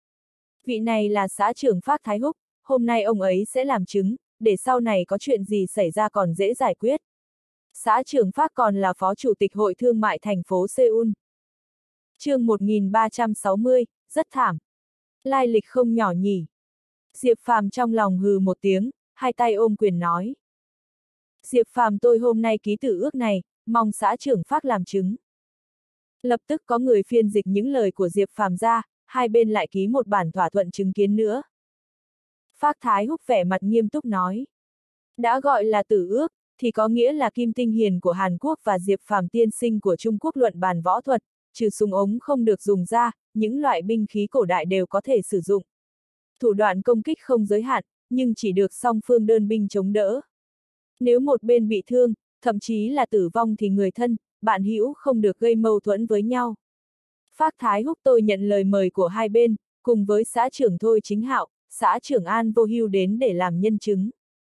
Vị này là xã trưởng Phác Thái Húc, hôm nay ông ấy sẽ làm chứng, để sau này có chuyện gì xảy ra còn dễ giải quyết. Xã trưởng Phác còn là phó chủ tịch hội thương mại thành phố Seoul. Chương 1360, rất thảm. Lai lịch không nhỏ nhỉ. Diệp Phàm trong lòng hừ một tiếng, hai tay ôm quyền nói. Diệp Phàm tôi hôm nay ký tử ước này, mong xã trưởng Phác làm chứng. Lập tức có người phiên dịch những lời của Diệp Phàm ra, hai bên lại ký một bản thỏa thuận chứng kiến nữa. Phác Thái Húc vẻ mặt nghiêm túc nói. Đã gọi là tử ước, thì có nghĩa là Kim Tinh Hiền của Hàn Quốc và Diệp Phàm tiên sinh của Trung Quốc luận bàn võ thuật, trừ súng ống không được dùng ra, những loại binh khí cổ đại đều có thể sử dụng. Thủ đoạn công kích không giới hạn, nhưng chỉ được song phương đơn binh chống đỡ. Nếu một bên bị thương, thậm chí là tử vong thì người thân, bạn hữu không được gây mâu thuẫn với nhau. Phác Thái Húc tôi nhận lời mời của hai bên, cùng với xã trưởng Thôi Chính Hạo, xã trưởng An Vô Hưu đến để làm nhân chứng.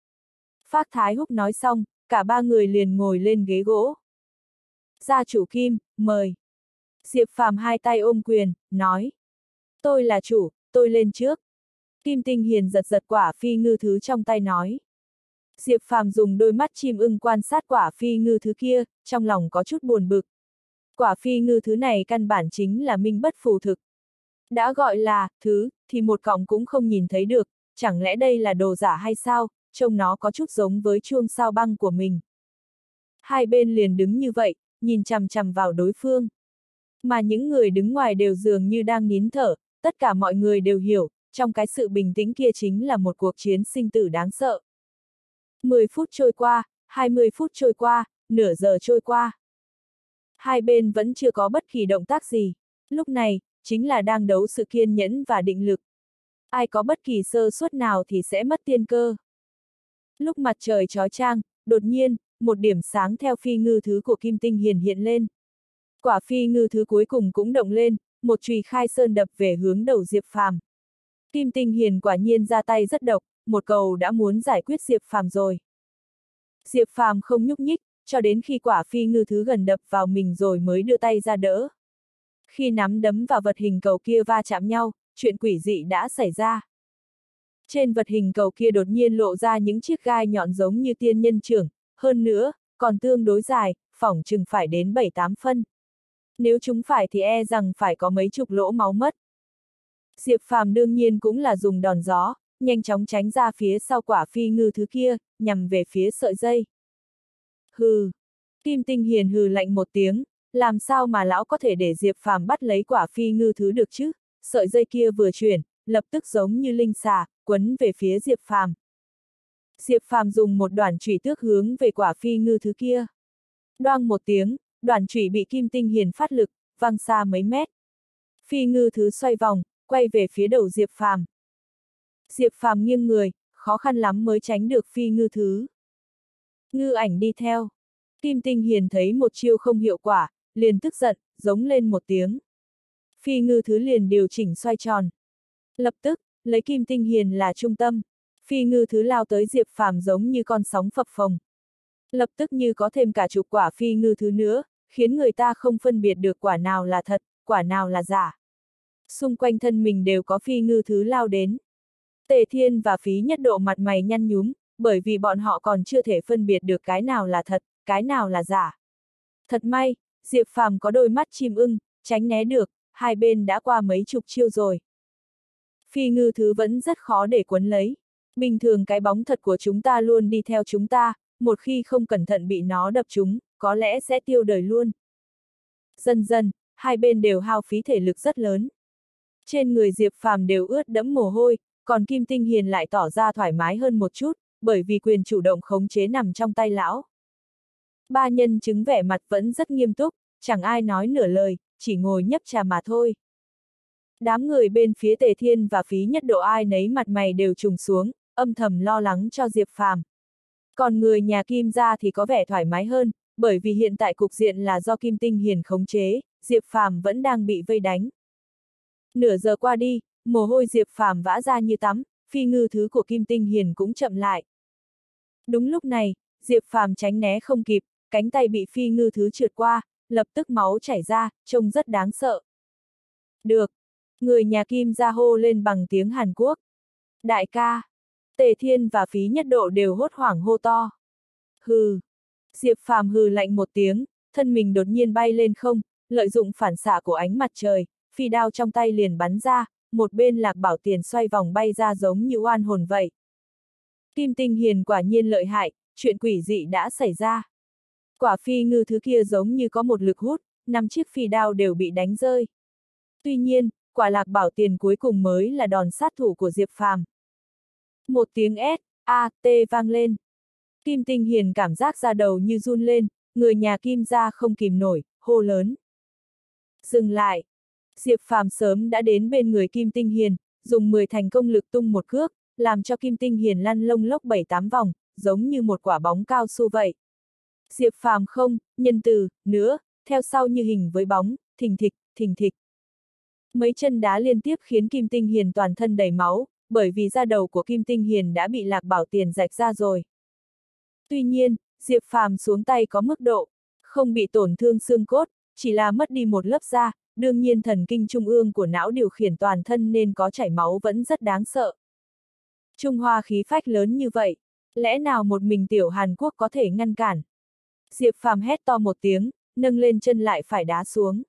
Phác Thái Húc nói xong, cả ba người liền ngồi lên ghế gỗ. Gia chủ Kim, mời. Diệp Phàm hai tay ôm quyền, nói. Tôi là chủ, tôi lên trước. Kim Tinh Hiền giật giật quả phi ngư thứ trong tay nói. Diệp Phàm dùng đôi mắt chim ưng quan sát quả phi ngư thứ kia, trong lòng có chút buồn bực. Quả phi ngư thứ này căn bản chính là minh bất phù thực. Đã gọi là thứ, thì một cọng cũng không nhìn thấy được, chẳng lẽ đây là đồ giả hay sao, trông nó có chút giống với chuông sao băng của mình. Hai bên liền đứng như vậy, nhìn chằm chằm vào đối phương. Mà những người đứng ngoài đều dường như đang nín thở, tất cả mọi người đều hiểu, trong cái sự bình tĩnh kia chính là một cuộc chiến sinh tử đáng sợ. 10 phút trôi qua, 20 phút trôi qua, nửa giờ trôi qua. Hai bên vẫn chưa có bất kỳ động tác gì. Lúc này, chính là đang đấu sự kiên nhẫn và định lực. Ai có bất kỳ sơ suất nào thì sẽ mất tiên cơ. Lúc mặt trời chói chang, đột nhiên, một điểm sáng theo phi ngư thứ của Kim Tinh Hiền hiện lên. Quả phi ngư thứ cuối cùng cũng động lên, một chùy khai sơn đập về hướng đầu Diệp Phàm. Kim Tinh Hiền quả nhiên ra tay rất độc, một cầu đã muốn giải quyết Diệp Phàm rồi. Diệp Phàm không nhúc nhích, cho đến khi quả phi ngư thứ gần đập vào mình rồi mới đưa tay ra đỡ. Khi nắm đấm và vật hình cầu kia va chạm nhau, chuyện quỷ dị đã xảy ra. Trên vật hình cầu kia đột nhiên lộ ra những chiếc gai nhọn giống như tiên nhân chưởng, hơn nữa, còn tương đối dài, phỏng chừng phải đến 7-8 phân. Nếu chúng phải thì e rằng phải có mấy chục lỗ máu mất. Diệp Phàm đương nhiên cũng là dùng đòn gió, nhanh chóng tránh ra phía sau quả phi ngư thứ kia, nhằm về phía sợi dây. Hừ. Kim Tinh Hiền hừ lạnh một tiếng, làm sao mà lão có thể để Diệp Phàm bắt lấy quả phi ngư thứ được chứ? Sợi dây kia vừa chuyển, lập tức giống như linh xà, quấn về phía Diệp Phàm. Diệp Phàm dùng một đoản chủy tước hướng về quả phi ngư thứ kia. Đoang một tiếng, đoản chủy bị Kim Tinh Hiền phát lực, văng xa mấy mét. Phi ngư thứ xoay vòng, quay về phía đầu Diệp Phàm. Diệp Phàm nghiêng người, khó khăn lắm mới tránh được phi ngư thứ. Ngư ảnh đi theo. Kim Tinh Hiền thấy một chiêu không hiệu quả, liền tức giận, giống lên một tiếng. Phi ngư thứ liền điều chỉnh xoay tròn. Lập tức, lấy Kim Tinh Hiền là trung tâm, phi ngư thứ lao tới Diệp Phàm giống như con sóng phập phồng. Lập tức như có thêm cả chục quả phi ngư thứ nữa, khiến người ta không phân biệt được quả nào là thật, quả nào là giả. Xung quanh thân mình đều có phi ngư thứ lao đến. Tề Thiên và Phí Nhất Độ mặt mày nhăn nhúm, bởi vì bọn họ còn chưa thể phân biệt được cái nào là thật, cái nào là giả. Thật may, Diệp Phàm có đôi mắt chim ưng, tránh né được, hai bên đã qua mấy chục chiêu rồi. Phi ngư thứ vẫn rất khó để quấn lấy. Bình thường cái bóng thật của chúng ta luôn đi theo chúng ta, một khi không cẩn thận bị nó đập trúng, có lẽ sẽ tiêu đời luôn. Dần dần, hai bên đều hao phí thể lực rất lớn. Trên người Diệp Phàm đều ướt đẫm mồ hôi, còn Kim Tinh Hiền lại tỏ ra thoải mái hơn một chút, bởi vì quyền chủ động khống chế nằm trong tay lão. Ba nhân chứng vẻ mặt vẫn rất nghiêm túc, chẳng ai nói nửa lời, chỉ ngồi nhấp trà mà thôi. Đám người bên phía Tề Thiên và Phí Nhất Độ ai nấy mặt mày đều trùng xuống, âm thầm lo lắng cho Diệp Phàm. Còn người nhà Kim gia thì có vẻ thoải mái hơn, bởi vì hiện tại cục diện là do Kim Tinh Hiền khống chế, Diệp Phàm vẫn đang bị vây đánh. Nửa giờ qua đi, Mồ hôi Diệp Phàm vã ra như tắm, phi ngư thứ của Kim Tinh Hiền cũng chậm lại. Đúng lúc này, Diệp Phàm tránh né không kịp, cánh tay bị phi ngư thứ trượt qua, lập tức máu chảy ra, trông rất đáng sợ. Được! Người nhà Kim ra hô lên bằng tiếng Hàn Quốc. Đại ca! Tề Thiên và Phí Nhất Độ đều hốt hoảng hô to. Hừ! Diệp Phàm hừ lạnh một tiếng, thân mình đột nhiên bay lên không, lợi dụng phản xạ của ánh mặt trời, phi đao trong tay liền bắn ra, một bên Lạc Bảo Tiền xoay vòng bay ra giống như oan hồn vậy. Kim Tinh Hiền quả nhiên lợi hại, chuyện quỷ dị đã xảy ra. Quả phi ngư thứ kia giống như có một lực hút, 5 chiếc phi đao đều bị đánh rơi. Tuy nhiên, quả Lạc Bảo Tiền cuối cùng mới là đòn sát thủ của Diệp Phàm. Một tiếng S.A.T vang lên. Kim Tinh Hiền cảm giác da đầu như run lên, người nhà Kim ra không kìm nổi, hô lớn. Dừng lại! Diệp Phàm sớm đã đến bên người Kim Tinh Hiền, dùng 10 thành công lực tung một cước, làm cho Kim Tinh Hiền lăn lông lốc 7-8 vòng, giống như một quả bóng cao su vậy. Diệp Phàm không, nhân từ, nữa, theo sau như hình với bóng, thình thịch, thình thịch. Mấy chân đá liên tiếp khiến Kim Tinh Hiền toàn thân đầy máu, bởi vì da đầu của Kim Tinh Hiền đã bị Lạc Bảo Tiền rạch ra rồi. Tuy nhiên, Diệp Phàm xuống tay có mức độ, không bị tổn thương xương cốt, chỉ là mất đi một lớp da, đương nhiên thần kinh trung ương của não điều khiển toàn thân nên có chảy máu vẫn rất đáng sợ. Trung Hoa khí phách lớn như vậy, lẽ nào một mình tiểu Hàn Quốc có thể ngăn cản? Diệp Phàm hét to một tiếng, nâng lên chân lại phải đá xuống.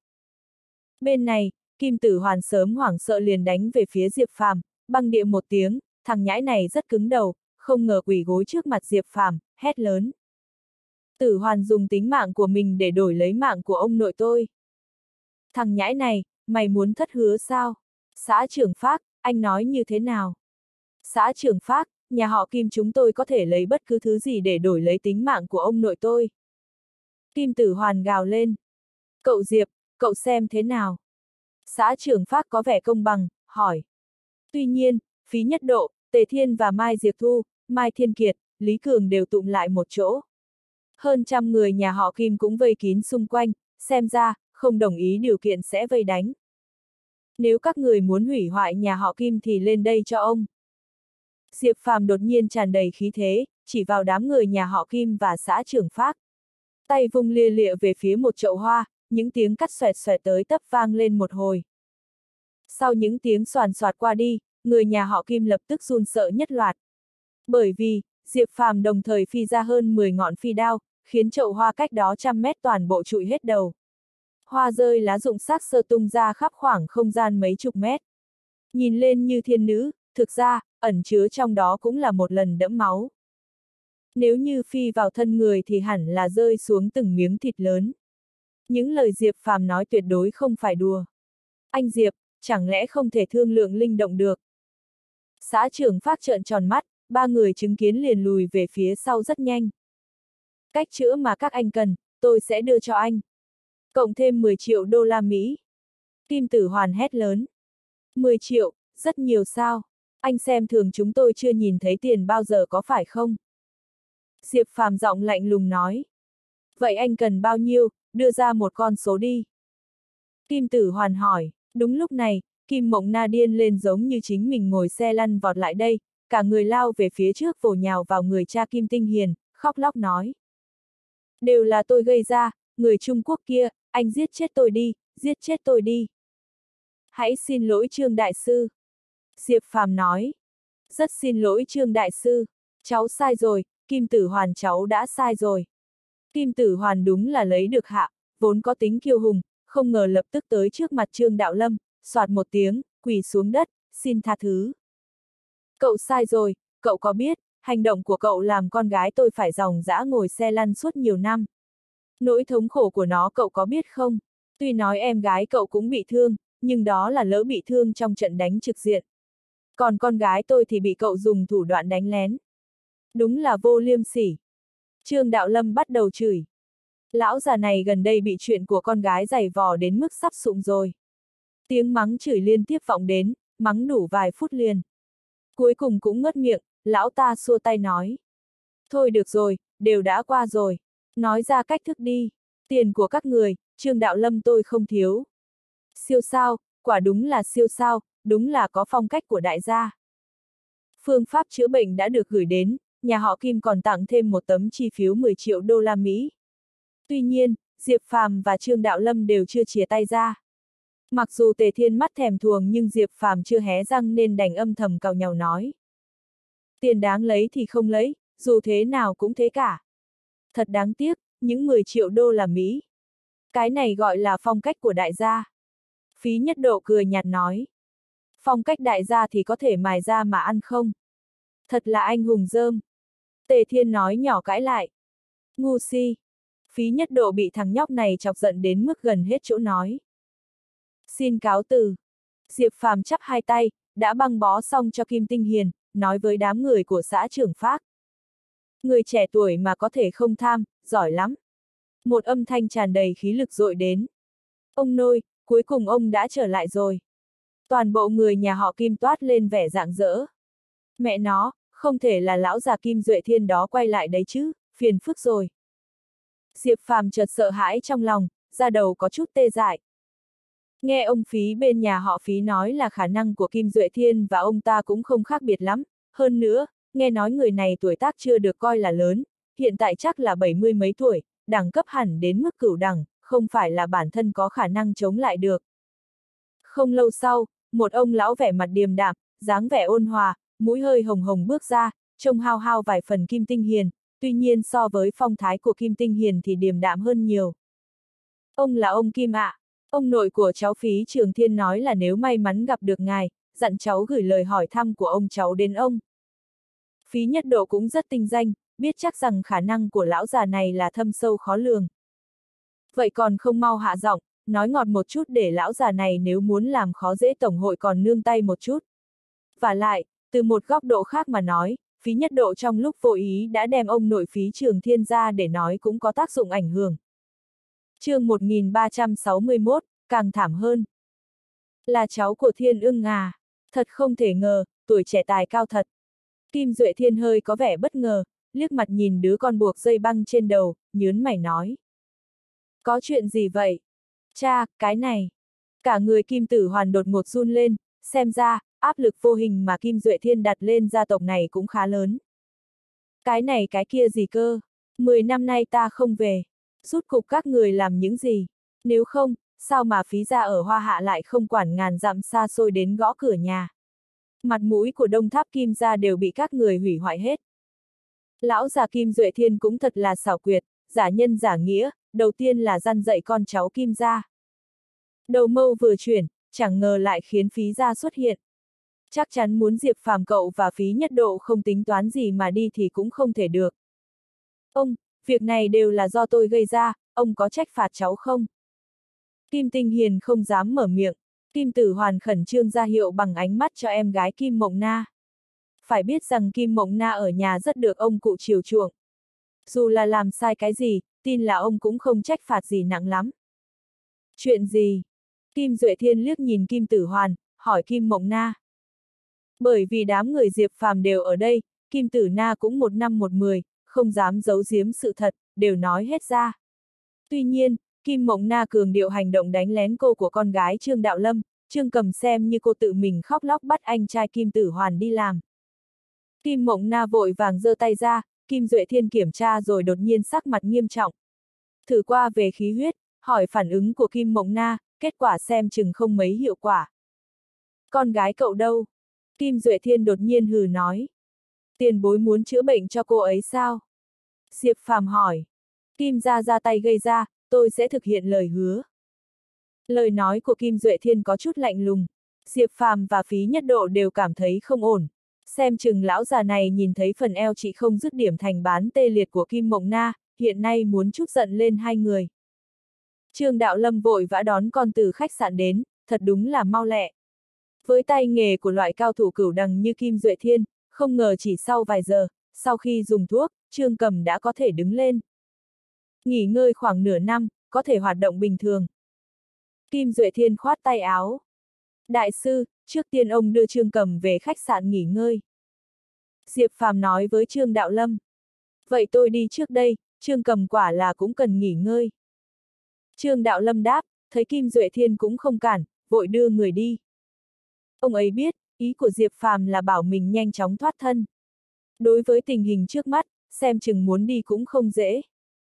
Bên này, Kim Tử Hoàn sớm hoảng sợ liền đánh về phía Diệp Phàm, băng địa một tiếng, thằng nhãi này rất cứng đầu, không ngờ quỳ gối trước mặt Diệp Phàm, hét lớn. Tử Hoàn dùng tính mạng của mình để đổi lấy mạng của ông nội tôi. Thằng nhãi này, mày muốn thất hứa sao? Xã trưởng Phác, anh nói như thế nào? Xã trưởng Phác, nhà họ Kim chúng tôi có thể lấy bất cứ thứ gì để đổi lấy tính mạng của ông nội tôi. Kim Tử Hoàn gào lên. Cậu Diệp, cậu xem thế nào? Xã trưởng Phác có vẻ công bằng, hỏi. Tuy nhiên, Phí Nhất Độ, Tề Thiên và Mai Diệp Thu, Mai Thiên Kiệt, Lý Cường đều tụng lại một chỗ. Hơn trăm người nhà họ Kim cũng vây kín xung quanh, xem ra, không đồng ý điều kiện sẽ vây đánh. Nếu các người muốn hủy hoại nhà họ Kim thì lên đây cho ông. Diệp Phàm đột nhiên tràn đầy khí thế, chỉ vào đám người nhà họ Kim và xã trưởng Phác. Tay vung lia lịa về phía một chậu hoa, những tiếng cắt xoẹt xoẹt tới tấp vang lên một hồi. Sau những tiếng xoàn xoạt qua đi, người nhà họ Kim lập tức run sợ nhất loạt. Bởi vì, Diệp Phàm đồng thời phi ra hơn 10 ngọn phi đao, khiến chậu hoa cách đó 100 mét toàn bộ trụi hết đầu. Hoa rơi lá rụng xác sơ tung ra khắp khoảng không gian mấy chục mét. Nhìn lên như thiên nữ, thực ra, ẩn chứa trong đó cũng là một lần đẫm máu. Nếu như phi vào thân người thì hẳn là rơi xuống từng miếng thịt lớn. Những lời Diệp Phàm nói tuyệt đối không phải đùa. Anh Diệp, chẳng lẽ không thể thương lượng linh động được? Xã trưởng Phác trợn tròn mắt, ba người chứng kiến liền lùi về phía sau rất nhanh. Cách chữa mà các anh cần, tôi sẽ đưa cho anh. Cộng thêm 10 triệu đô la Mỹ. Kim Tử Hoàn hét lớn. 10 triệu, rất nhiều sao? Anh xem thường chúng tôi chưa nhìn thấy tiền bao giờ có phải không? Diệp Phàm giọng lạnh lùng nói. Vậy anh cần bao nhiêu, đưa ra một con số đi. Kim Tử Hoàn hỏi, đúng lúc này, Kim Mộng Na điên lên giống như chính mình ngồi xe lăn vọt lại đây, cả người lao về phía trước vồ nhào vào người cha Kim Tinh Hiền, khóc lóc nói. Đều là tôi gây ra, người Trung Quốc kia, anh giết chết tôi đi, giết chết tôi đi. Hãy xin lỗi Trương Đại Sư. Diệp Phàm nói. Rất xin lỗi Trương Đại Sư, cháu sai rồi, Kim Tử Hoàn cháu đã sai rồi. Kim Tử Hoàn đúng là lấy được hạ, vốn có tính kiêu hùng, không ngờ lập tức tới trước mặt Trương Đạo Lâm, soạt một tiếng, quỳ xuống đất, xin tha thứ. Cậu sai rồi, cậu có biết, hành động của cậu làm con gái tôi phải dòng dã ngồi xe lăn suốt nhiều năm. Nỗi thống khổ của nó cậu có biết không? Tuy nói em gái cậu cũng bị thương, nhưng đó là lỡ bị thương trong trận đánh trực diện. Còn con gái tôi thì bị cậu dùng thủ đoạn đánh lén. Đúng là vô liêm sỉ. Trương Đạo Lâm bắt đầu chửi. Lão già này gần đây bị chuyện của con gái giày vò đến mức sắp sụng rồi. Tiếng mắng chửi liên tiếp vọng đến, mắng đủ vài phút liền. Cuối cùng cũng ngất miệng, lão ta xua tay nói. Thôi được rồi, đều đã qua rồi. Nói ra cách thức đi. Tiền của các người, Trương Đạo Lâm tôi không thiếu. Siêu sao, quả đúng là siêu sao, đúng là có phong cách của đại gia. Phương pháp chữa bệnh đã được gửi đến, nhà họ Kim còn tặng thêm một tấm chi phiếu 10 triệu đô la Mỹ. Tuy nhiên, Diệp Phàm và Trương Đạo Lâm đều chưa chìa tay ra. Mặc dù Tề Thiên mắt thèm thuồng nhưng Diệp Phàm chưa hé răng nên đành âm thầm càu nhàu nói. Tiền đáng lấy thì không lấy, dù thế nào cũng thế cả. Thật đáng tiếc, những 10 triệu đô la Mỹ. Cái này gọi là phong cách của đại gia. Phí Nhất Độ cười nhạt nói. Phong cách đại gia thì có thể mài ra mà ăn không? Thật là anh hùng rơm. Tề Thiên nói nhỏ cãi lại. Ngu si. Phí Nhất Độ bị thằng nhóc này chọc giận đến mức gần hết chỗ nói. Xin cáo từ. Diệp Phàm chắp hai tay, đã băng bó xong cho Kim Tinh Hiền, nói với đám người của xã Trưởng Phác. Người trẻ tuổi mà có thể không tham, giỏi lắm. Một âm thanh tràn đầy khí lực dội đến. Ông nôi, cuối cùng ông đã trở lại rồi. Toàn bộ người nhà họ Kim toát lên vẻ rạng rỡ. Mẹ nó, không thể là lão già Kim Duệ Thiên đó quay lại đấy chứ, phiền phức rồi. Diệp Phàm chợt sợ hãi trong lòng, da đầu có chút tê dại. Nghe ông Phí bên nhà họ Phí nói là khả năng của Kim Duệ Thiên và ông ta cũng không khác biệt lắm, hơn nữa, nghe nói người này tuổi tác chưa được coi là lớn, hiện tại chắc là 70 mấy tuổi, đẳng cấp hẳn đến mức cửu đẳng, không phải là bản thân có khả năng chống lại được. Không lâu sau, một ông lão vẻ mặt điềm đạm, dáng vẻ ôn hòa, mũi hơi hồng hồng bước ra, trông hao hao vài phần Kim Tinh Hiền, tuy nhiên so với phong thái của Kim Tinh Hiền thì điềm đạm hơn nhiều. Ông là ông Kim ạ. Ông nội của cháu Phí Trường Thiên nói là nếu may mắn gặp được ngài, dặn cháu gửi lời hỏi thăm của ông cháu đến ông. Phí Nhất Độ cũng rất tinh danh, biết chắc rằng khả năng của lão già này là thâm sâu khó lường. Vậy còn không mau hạ giọng, nói ngọt một chút để lão già này nếu muốn làm khó dễ tổng hội còn nương tay một chút. Và lại, từ một góc độ khác mà nói, Phí Nhất Độ trong lúc vô ý đã đem ông nội Phí Trường Thiên ra để nói cũng có tác dụng ảnh hưởng. Chương 1361, càng thảm hơn. Là cháu của Thiên Ưng à? Thật không thể ngờ, tuổi trẻ tài cao thật. Kim Duệ Thiên hơi có vẻ bất ngờ, liếc mặt nhìn đứa con buộc dây băng trên đầu, nhớn mày nói. Có chuyện gì vậy? Cha, cái này. Cả người Kim Tử Hoàn đột ngột run lên, xem ra, áp lực vô hình mà Kim Duệ Thiên đặt lên gia tộc này cũng khá lớn. Cái này cái kia gì cơ? 10 năm nay ta không về. Rút cục các người làm những gì? Nếu không, sao mà Phí gia ở Hoa Hạ lại không quản ngàn dặm xa xôi đến gõ cửa nhà? Mặt mũi của Đông Tháp Kim gia đều bị các người hủy hoại hết. Lão già Kim Duệ Thiên cũng thật là xảo quyệt, giả nhân giả nghĩa, đầu tiên là răn dạy con cháu Kim gia. Đầu mâu vừa chuyển, chẳng ngờ lại khiến Phí gia xuất hiện. Chắc chắn muốn Diệp Phàm cậu và Phí Nhất Độ không tính toán gì mà đi thì cũng không thể được. Ông, việc này đều là do tôi gây ra, ông có trách phạt cháu không? Kim Tinh Hiền không dám mở miệng, Kim Tử Hoàn khẩn trương ra hiệu bằng ánh mắt cho em gái Kim Mộng Na. Phải biết rằng Kim Mộng Na ở nhà rất được ông cụ chiều chuộng. Dù là làm sai cái gì, tin là ông cũng không trách phạt gì nặng lắm. Chuyện gì? Kim Duệ Thiên liếc nhìn Kim Tử Hoàn, hỏi Kim Mộng Na. Bởi vì đám người Diệp Phàm đều ở đây, Kim Tử Na cũng một năm một mười, không dám giấu giếm sự thật, đều nói hết ra. Tuy nhiên, Kim Mộng Na cường điệu hành động đánh lén cô của con gái Trương Đạo Lâm, Trương Cầm xem như cô tự mình khóc lóc bắt anh trai Kim Tử Hoàn đi làm. Kim Mộng Na vội vàng giơ tay ra, Kim Duệ Thiên kiểm tra rồi đột nhiên sắc mặt nghiêm trọng. Thử qua về khí huyết, hỏi phản ứng của Kim Mộng Na, kết quả xem chừng không mấy hiệu quả. Con gái cậu đâu? Kim Duệ Thiên đột nhiên hừ nói. Tiền bối muốn chữa bệnh cho cô ấy sao? Diệp Phàm hỏi. Kim gia ra tay gây ra, tôi sẽ thực hiện lời hứa. Lời nói của Kim Duệ Thiên có chút lạnh lùng. Diệp Phàm và Phí Nhất Độ đều cảm thấy không ổn. Xem chừng lão già này nhìn thấy phần eo chị không dứt điểm thành bán tê liệt của Kim Mộng Na, hiện nay muốn trút giận lên hai người. Trương Đạo Lâm vội vã đón con từ khách sạn đến, thật đúng là mau lẹ. Với tay nghề của loại cao thủ cửu đẳng như Kim Duệ Thiên, không ngờ chỉ sau vài giờ, sau khi dùng thuốc, Trương Cầm đã có thể đứng lên. Nghỉ ngơi khoảng nửa năm, có thể hoạt động bình thường. Kim Duệ Thiên khoát tay áo. Đại sư, trước tiên ông đưa Trương Cầm về khách sạn nghỉ ngơi. Diệp Phàm nói với Trương Đạo Lâm. Vậy tôi đi trước đây, Trương Cầm quả là cũng cần nghỉ ngơi. Trương Đạo Lâm đáp, thấy Kim Duệ Thiên cũng không cản, vội đưa người đi. Ông ấy biết, ý của Diệp Phàm là bảo mình nhanh chóng thoát thân. Đối với tình hình trước mắt, xem chừng muốn đi cũng không dễ.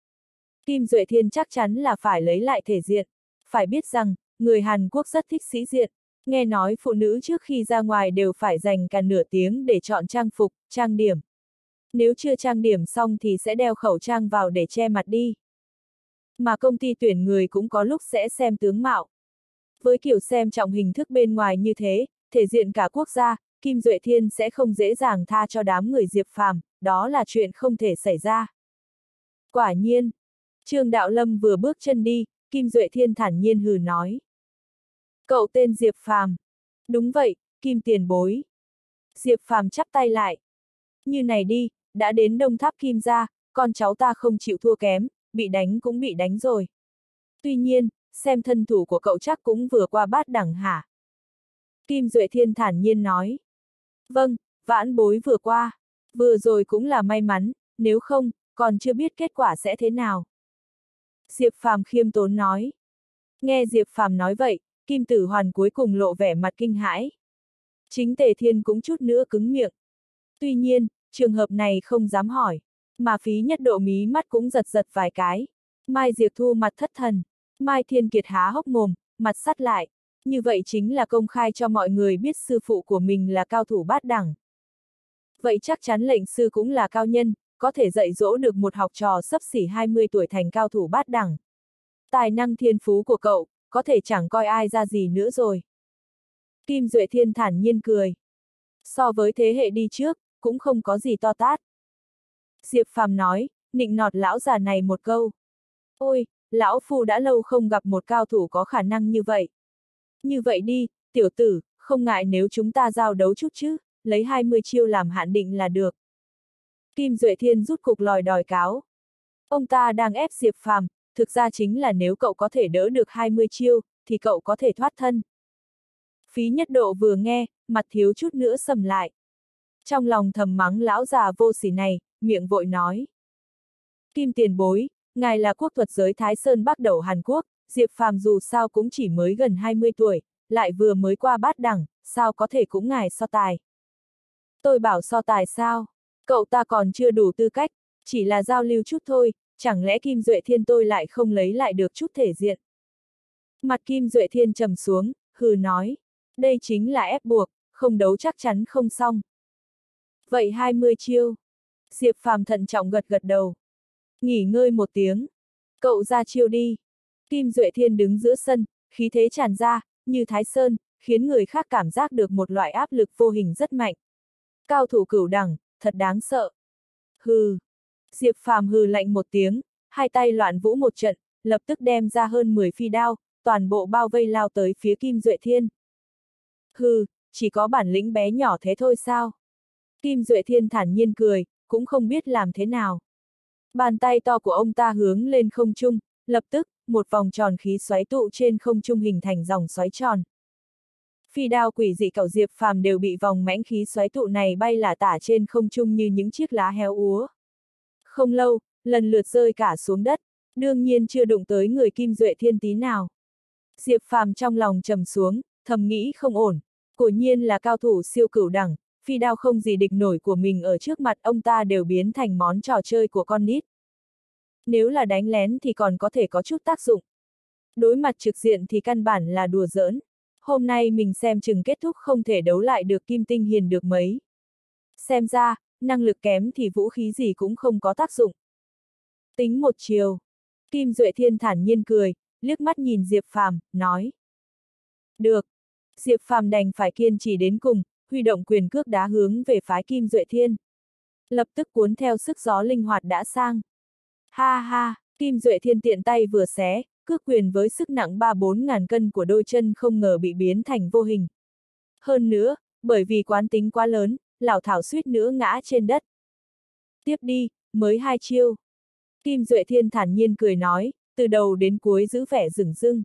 Kim Duệ Thiên chắc chắn là phải lấy lại thể diện. Phải biết rằng, người Hàn Quốc rất thích sĩ diện. Nghe nói phụ nữ trước khi ra ngoài đều phải dành cả nửa tiếng để chọn trang phục, trang điểm. Nếu chưa trang điểm xong thì sẽ đeo khẩu trang vào để che mặt đi. Mà công ty tuyển người cũng có lúc sẽ xem tướng mạo. Với kiểu xem trọng hình thức bên ngoài như thế, thể diện cả quốc gia, Kim Duệ Thiên sẽ không dễ dàng tha cho đám người Diệp Phàm, đó là chuyện không thể xảy ra. Quả nhiên, Trương Đạo Lâm vừa bước chân đi, Kim Duệ Thiên thản nhiên hừ nói. Cậu tên Diệp Phàm. Đúng vậy, Kim tiền bối. Diệp Phàm chắp tay lại. Như này đi, đã đến Đông Tháp Kim gia, con cháu ta không chịu thua kém, bị đánh cũng bị đánh rồi. Tuy nhiên, xem thân thủ của cậu chắc cũng vừa qua bát đẳng hả? Kim Duệ Thiên thản nhiên nói. Vâng, vãn bối vừa qua. Vừa rồi cũng là may mắn, nếu không, còn chưa biết kết quả sẽ thế nào. Diệp Phàm khiêm tốn nói. Nghe Diệp Phàm nói vậy, Kim Tử Hoàn cuối cùng lộ vẻ mặt kinh hãi. Chính Tề Thiên cũng chút nữa cứng miệng. Tuy nhiên, trường hợp này không dám hỏi, mà Phí Nhất Độ mí mắt cũng giật giật vài cái. Mai Diệp Thu mặt thất thần, Mai Thiên Kiệt há hốc mồm, mặt sắt lại. Như vậy chính là công khai cho mọi người biết sư phụ của mình là cao thủ bát đẳng. Vậy chắc chắn lệnh sư cũng là cao nhân, có thể dạy dỗ được một học trò xấp xỉ 20 tuổi thành cao thủ bát đẳng. Tài năng thiên phú của cậu, có thể chẳng coi ai ra gì nữa rồi. Kim Duệ Thiên thản nhiên cười. So với thế hệ đi trước, cũng không có gì to tát. Diệp Phàm nói, nịnh nọt lão già này một câu. Ôi, lão phu đã lâu không gặp một cao thủ có khả năng như vậy. Như vậy đi, tiểu tử, không ngại nếu chúng ta giao đấu chút chứ, lấy 20 chiêu làm hạn định là được. Kim Duệ Thiên rút cục lòi đòi cáo. Ông ta đang ép Diệp Phàm, thực ra chính là nếu cậu có thể đỡ được 20 chiêu, thì cậu có thể thoát thân. Phí Nhất Độ vừa nghe, mặt thiếu chút nữa sầm lại. Trong lòng thầm mắng lão già vô sỉ này, miệng vội nói. Kim tiền bối, ngài là quốc thuật giới Thái Sơn Bắc Đẩu Hàn Quốc, Diệp Phàm dù sao cũng chỉ mới gần 20 tuổi, lại vừa mới qua bát đẳng, sao có thể cũng ngài so tài. Tôi bảo so tài sao? Cậu ta còn chưa đủ tư cách, chỉ là giao lưu chút thôi, chẳng lẽ Kim Duệ Thiên tôi lại không lấy lại được chút thể diện. Mặt Kim Duệ Thiên trầm xuống, hừ nói. Đây chính là ép buộc, không đấu chắc chắn không xong. Vậy 20 chiêu. Diệp Phàm thận trọng gật gật đầu. Nghỉ ngơi một tiếng. Cậu ra chiêu đi. Kim Duệ Thiên đứng giữa sân, khí thế tràn ra, như Thái Sơn, khiến người khác cảm giác được một loại áp lực vô hình rất mạnh. Cao thủ cửu đẳng, thật đáng sợ. Hừ. Diệp Phàm hừ lạnh một tiếng, hai tay loạn vũ một trận, lập tức đem ra hơn 10 phi đao, toàn bộ bao vây lao tới phía Kim Duệ Thiên. Hừ, chỉ có bản lĩnh bé nhỏ thế thôi sao? Kim Duệ Thiên thản nhiên cười, cũng không biết làm thế nào. Bàn tay to của ông ta hướng lên không trung, lập tức, một vòng tròn khí xoáy tụ trên không trung hình thành dòng xoáy tròn. Phi đao quỷ dị cẩu Diệp Phàm đều bị vòng mãnh khí xoáy tụ này bay lả tả trên không trung như những chiếc lá héo úa. Không lâu, lần lượt rơi cả xuống đất, đương nhiên chưa đụng tới người Kim Duệ Thiên tí nào. Diệp Phàm trong lòng trầm xuống, thầm nghĩ không ổn, quả nhiên là cao thủ siêu cửu đẳng, phi đao không gì địch nổi của mình ở trước mặt ông ta đều biến thành món trò chơi của con nít. Nếu là đánh lén thì còn có thể có chút tác dụng. Đối mặt trực diện thì căn bản là đùa giỡn. Hôm nay mình xem chừng kết thúc không thể đấu lại được Kim Tinh Hiền được mấy. Xem ra, năng lực kém thì vũ khí gì cũng không có tác dụng. Tính một chiều. Kim Duệ Thiên thản nhiên cười, liếc mắt nhìn Diệp Phàm, nói. Được. Diệp Phàm đành phải kiên trì đến cùng, huy động quyền cước đá hướng về phái Kim Duệ Thiên. Lập tức cuốn theo sức gió linh hoạt đã sang. Ha ha, Kim Duệ Thiên tiện tay vừa xé, cước quyền với sức nặng 3-4 ngàn cân của đôi chân không ngờ bị biến thành vô hình. Hơn nữa, bởi vì quán tính quá lớn, lảo thảo suýt nữa ngã trên đất. Tiếp đi, mới 2 chiêu. Kim Duệ Thiên thản nhiên cười nói, từ đầu đến cuối giữ vẻ dửng dưng.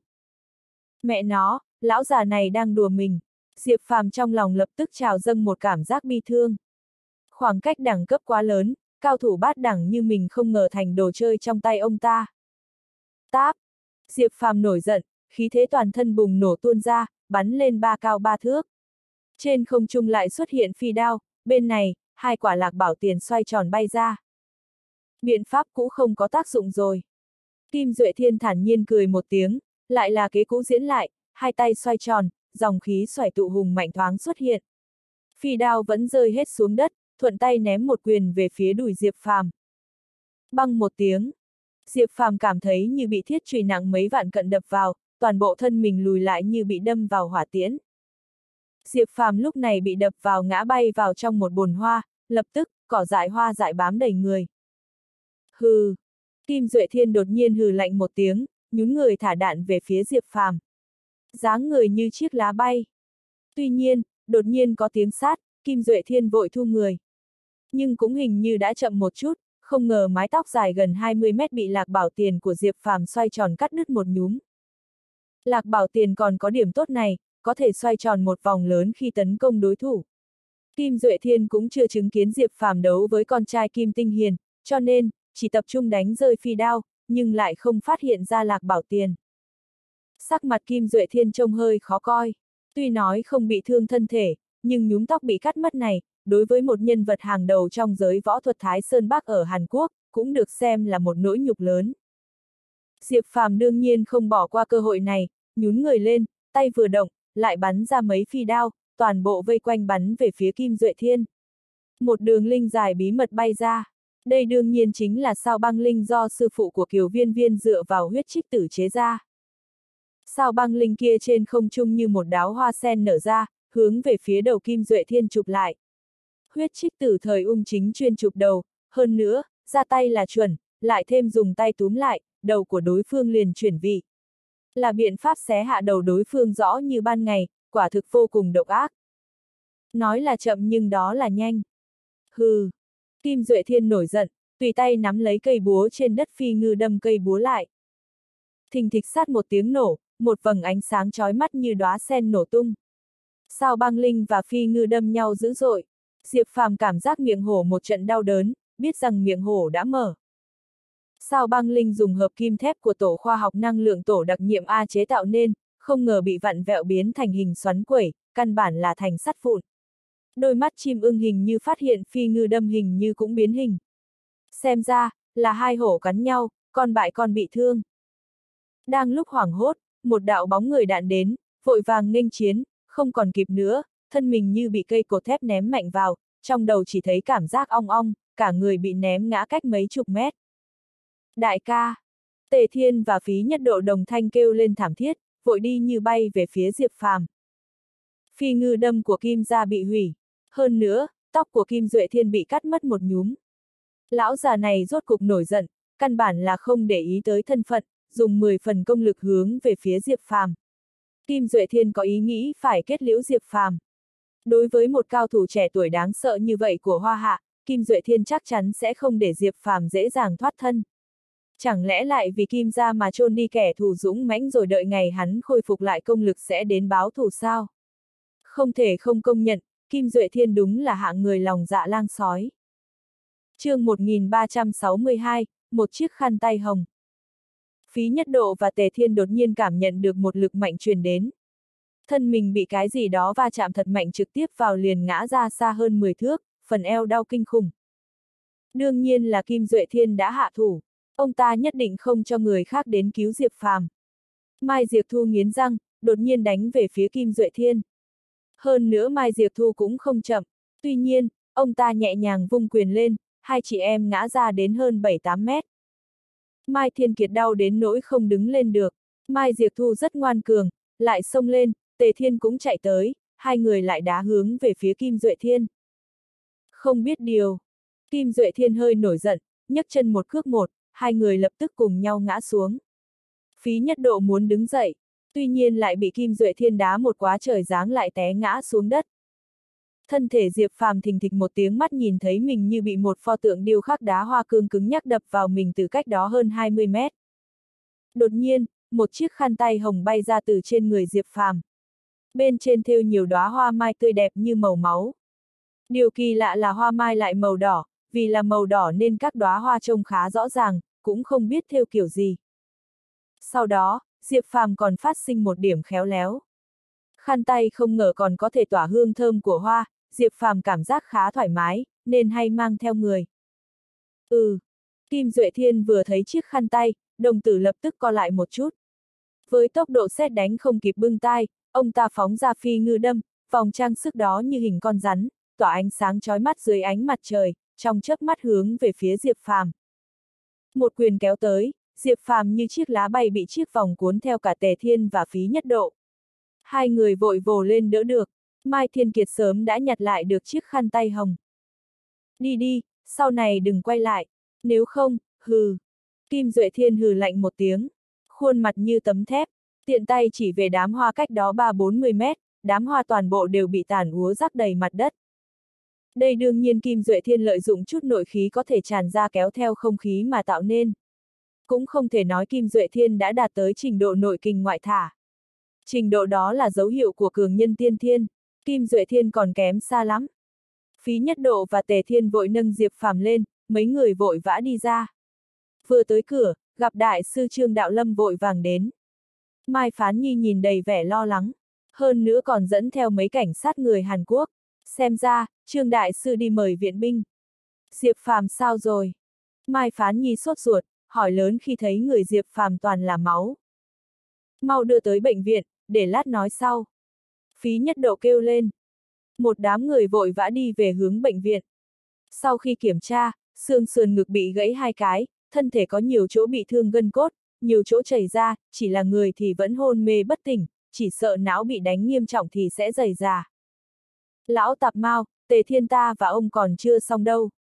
Mẹ nó, lão già này đang đùa mình. Diệp Phàm trong lòng lập tức trào dâng một cảm giác bi thương. Khoảng cách đẳng cấp quá lớn, cao thủ bát đẳng như mình không ngờ thành đồ chơi trong tay ông ta. Táp! Diệp Phàm nổi giận, khí thế toàn thân bùng nổ tuôn ra, bắn lên 3 cao 3 thước. Trên không trung lại xuất hiện phi đao, bên này, hai quả lạc bảo tiền xoay tròn bay ra. Biện pháp cũ không có tác dụng rồi. Kim Duệ Thiên thản nhiên cười một tiếng, lại là kế cũ diễn lại, hai tay xoay tròn, dòng khí xoải tụ hùng mạnh thoáng xuất hiện. Phi đao vẫn rơi hết xuống đất, thuận tay ném một quyền về phía đùi Diệp Phàm. Băng một tiếng. Diệp Phàm cảm thấy như bị thiết chùy nặng mấy vạn cận đập vào, toàn bộ thân mình lùi lại như bị đâm vào hỏa tiễn. Diệp Phàm lúc này bị đập vào ngã bay vào trong một bồn hoa, lập tức, cỏ dại hoa dại bám đầy người. Hừ. Kim Duệ Thiên đột nhiên hừ lạnh một tiếng, nhún người thả đạn về phía Diệp Phàm. Dáng người như chiếc lá bay. Tuy nhiên, đột nhiên có tiếng sát, Kim Duệ Thiên vội thu người. Nhưng cũng hình như đã chậm một chút, không ngờ mái tóc dài gần 20 mét bị Lạc Bảo Tiền của Diệp Phàm xoay tròn cắt đứt một nhúm. Lạc Bảo Tiền còn có điểm tốt này, có thể xoay tròn một vòng lớn khi tấn công đối thủ. Kim Duệ Thiên cũng chưa chứng kiến Diệp Phàm đấu với con trai Kim Tinh Hiền, cho nên, chỉ tập trung đánh rơi phi đao, nhưng lại không phát hiện ra Lạc Bảo Tiền. Sắc mặt Kim Duệ Thiên trông hơi khó coi. Tuy nói không bị thương thân thể, nhưng nhúm tóc bị cắt mất này, đối với một nhân vật hàng đầu trong giới võ thuật Thái Sơn Bắc ở Hàn Quốc, cũng được xem là một nỗi nhục lớn. Diệp Phàm đương nhiên không bỏ qua cơ hội này, nhún người lên, tay vừa động, lại bắn ra mấy phi đao, toàn bộ vây quanh bắn về phía Kim Duệ Thiên. Một đường linh dài bí mật bay ra. Đây đương nhiên chính là sao băng linh do sư phụ của Kiều Viên Viên dựa vào huyết trích tử chế ra. Sao băng linh kia trên không trung như một đóa hoa sen nở ra, hướng về phía đầu Kim Duệ Thiên chụp lại. Huyết trích tử thời ung chính chuyên chụp đầu, hơn nữa, ra tay là chuẩn, lại thêm dùng tay túm lại, đầu của đối phương liền chuyển vị. Là biện pháp xé hạ đầu đối phương rõ như ban ngày, quả thực vô cùng độc ác. Nói là chậm nhưng đó là nhanh. Hừ. Kim Duệ Thiên nổi giận, tùy tay nắm lấy cây búa trên đất phi ngư đâm cây búa lại. Thình thịch sát một tiếng nổ, một vầng ánh sáng chói mắt như đóa sen nổ tung. Sao băng linh và phi ngư đâm nhau dữ dội. Diệp Phàm cảm giác miệng hổ một trận đau đớn, biết rằng miệng hổ đã mở. Sao băng linh dùng hợp kim thép của tổ khoa học năng lượng tổ đặc nhiệm A chế tạo nên, không ngờ bị vặn vẹo biến thành hình xoắn quẩy, căn bản là thành sắt vụn. Đôi mắt chim ưng hình như phát hiện phi ngư đâm hình như cũng biến hình. Xem ra, là hai hổ cắn nhau, con bại con bị thương. Đang lúc hoảng hốt, một đạo bóng người đạn đến, vội vàng nghênh chiến, không còn kịp nữa, thân mình như bị cây cột thép ném mạnh vào, trong đầu chỉ thấy cảm giác ong ong, cả người bị ném ngã cách mấy chục mét. Đại ca! Tề Thiên và Phí Nhất Độ đồng thanh kêu lên thảm thiết, vội đi như bay về phía Diệp Phàm. Phi ngư đâm của Kim gia bị hủy. Hơn nữa, tóc của Kim Duệ Thiên bị cắt mất một nhúm. Lão già này rốt cục nổi giận, căn bản là không để ý tới thân phận, dùng 10 phần công lực hướng về phía Diệp Phàm. Kim Duệ Thiên có ý nghĩ phải kết liễu Diệp Phàm. Đối với một cao thủ trẻ tuổi đáng sợ như vậy của Hoa Hạ, Kim Duệ Thiên chắc chắn sẽ không để Diệp Phàm dễ dàng thoát thân. Chẳng lẽ lại vì Kim gia mà chôn đi kẻ thù dũng mãnh rồi đợi ngày hắn khôi phục lại công lực sẽ đến báo thù sao? Không thể không công nhận, Kim Duệ Thiên đúng là hạng người lòng dạ lang sói. Chương 1362, một chiếc khăn tay hồng. Phí Nhất Độ và Tề Thiên đột nhiên cảm nhận được một lực mạnh truyền đến. Thân mình bị cái gì đó va chạm thật mạnh trực tiếp vào liền ngã ra xa hơn 10 thước, phần eo đau kinh khủng. Đương nhiên là Kim Duệ Thiên đã hạ thủ. Ông ta nhất định không cho người khác đến cứu Diệp Phàm. Mai Diệp Thu nghiến răng, đột nhiên đánh về phía Kim Duệ Thiên. Hơn nữa Mai Diệp Thu cũng không chậm. Tuy nhiên, ông ta nhẹ nhàng vung quyền lên, hai chị em ngã ra đến hơn 7-8 mét. Mai Thiên Kiệt đau đến nỗi không đứng lên được. Mai Diệp Thu rất ngoan cường, lại xông lên, Tề Thiên cũng chạy tới, hai người lại đá hướng về phía Kim Duệ Thiên. Không biết điều. Kim Duệ Thiên hơi nổi giận, nhấc chân một cước một, hai người lập tức cùng nhau ngã xuống. Phí Nhất Độ muốn đứng dậy, tuy nhiên lại bị Kim Duệ Thiên đá một quá trời giáng lại té ngã xuống đất. Thân thể Diệp Phàm thình thịch một tiếng, mắt nhìn thấy mình như bị một pho tượng điêu khắc đá hoa cương cứng nhắc đập vào mình từ cách đó hơn 20 mét. Đột nhiên, một chiếc khăn tay hồng bay ra từ trên người Diệp Phàm. Bên trên thêu nhiều đóa hoa mai tươi đẹp như màu máu. Điều kỳ lạ là hoa mai lại màu đỏ, vì là màu đỏ nên các đóa hoa trông khá rõ ràng, cũng không biết thêu kiểu gì. Sau đó, Diệp Phàm còn phát sinh một điểm khéo léo. Khăn tay không ngờ còn có thể tỏa hương thơm của hoa, Diệp Phàm cảm giác khá thoải mái, nên hay mang theo người. Kim Duệ Thiên vừa thấy chiếc khăn tay, đồng tử lập tức co lại một chút. Với tốc độ sét đánh không kịp bưng tai, ông ta phóng ra phi ngư đâm, vòng trang sức đó như hình con rắn, tỏa ánh sáng chói mắt dưới ánh mặt trời, trong chớp mắt hướng về phía Diệp Phàm. Một quyền kéo tới, Diệp Phàm như chiếc lá bay bị chiếc vòng cuốn theo cả Tề Thiên và Phí Nhất Độ. Hai người vội vồ lên đỡ được, Mai Thiên Kiệt sớm đã nhặt lại được chiếc khăn tay hồng. Đi đi, sau này đừng quay lại, nếu không, hừ. Kim Duệ Thiên hừ lạnh một tiếng, khuôn mặt như tấm thép, tiện tay chỉ về đám hoa cách đó 3-40 mét, đám hoa toàn bộ đều bị tàn úa rắc đầy mặt đất. Đây đương nhiên Kim Duệ Thiên lợi dụng chút nội khí có thể tràn ra kéo theo không khí mà tạo nên. Cũng không thể nói Kim Duệ Thiên đã đạt tới trình độ nội kình ngoại thả. Trình độ đó là dấu hiệu của cường nhân tiên thiên, Kim Duệ Thiên còn kém xa lắm. Phí Nhất Độ và Tề Thiên vội nâng Diệp Phàm lên, mấy người vội vã đi ra. Vừa tới cửa, gặp đại sư Trương Đạo Lâm vội vàng đến. Mai Phán Nhi nhìn đầy vẻ lo lắng, hơn nữa còn dẫn theo mấy cảnh sát người Hàn Quốc. Xem ra, Trương đại sư đi mời viện binh. Diệp Phàm sao rồi? Mai Phán Nhi sốt ruột, hỏi lớn khi thấy người Diệp Phàm toàn là máu. Mau đưa tới bệnh viện, để lát nói sau. Phí Nhất Độ kêu lên. Một đám người vội vã đi về hướng bệnh viện. Sau khi kiểm tra, xương sườn ngực bị gãy 2 cái, thân thể có nhiều chỗ bị thương gân cốt, nhiều chỗ chảy ra, chỉ là người thì vẫn hôn mê bất tỉnh, chỉ sợ não bị đánh nghiêm trọng thì sẽ rầy rà. Lão Tạp Mao, Tề Thiên ta và ông còn chưa xong đâu.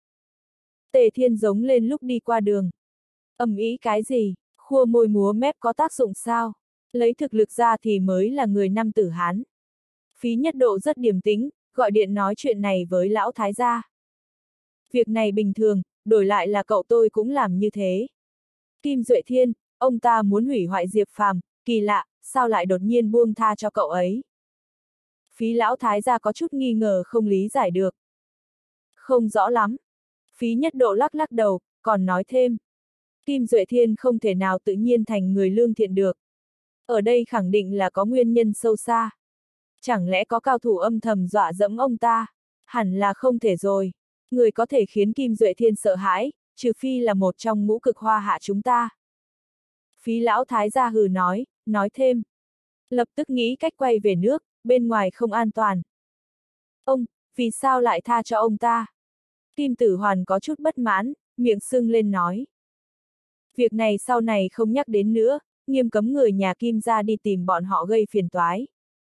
Tề Thiên giống lên lúc đi qua đường. Ầm ĩ cái gì, khua môi múa mép có tác dụng sao? Lấy thực lực ra thì mới là người nam tử Hán. Phí Nhất Độ rất điềm tĩnh, gọi điện nói chuyện này với lão thái gia. Việc này bình thường, đổi lại là cậu tôi cũng làm như thế. Kim Duệ Thiên, ông ta muốn hủy hoại Diệp Phàm, kỳ lạ, sao lại đột nhiên buông tha cho cậu ấy? Phí lão thái gia có chút nghi ngờ không lý giải được. Không rõ lắm. Phí Nhất Độ lắc lắc đầu, còn nói thêm. Kim Duệ Thiên không thể nào tự nhiên thành người lương thiện được. Ở đây khẳng định là có nguyên nhân sâu xa. Chẳng lẽ có cao thủ âm thầm dọa dẫm ông ta? Hẳn là không thể rồi. Người có thể khiến Kim Duệ Thiên sợ hãi, trừ phi là một trong ngũ cực hoa hạ chúng ta. Phí lão thái gia hừ nói thêm. Lập tức nghĩ cách quay về nước, bên ngoài không an toàn. Ông, vì sao lại tha cho ông ta? Kim Tử Hoàn có chút bất mãn, miệng sưng lên nói. Việc này sau này không nhắc đến nữa, nghiêm cấm người nhà Kim ra đi tìm bọn họ gây phiền toái.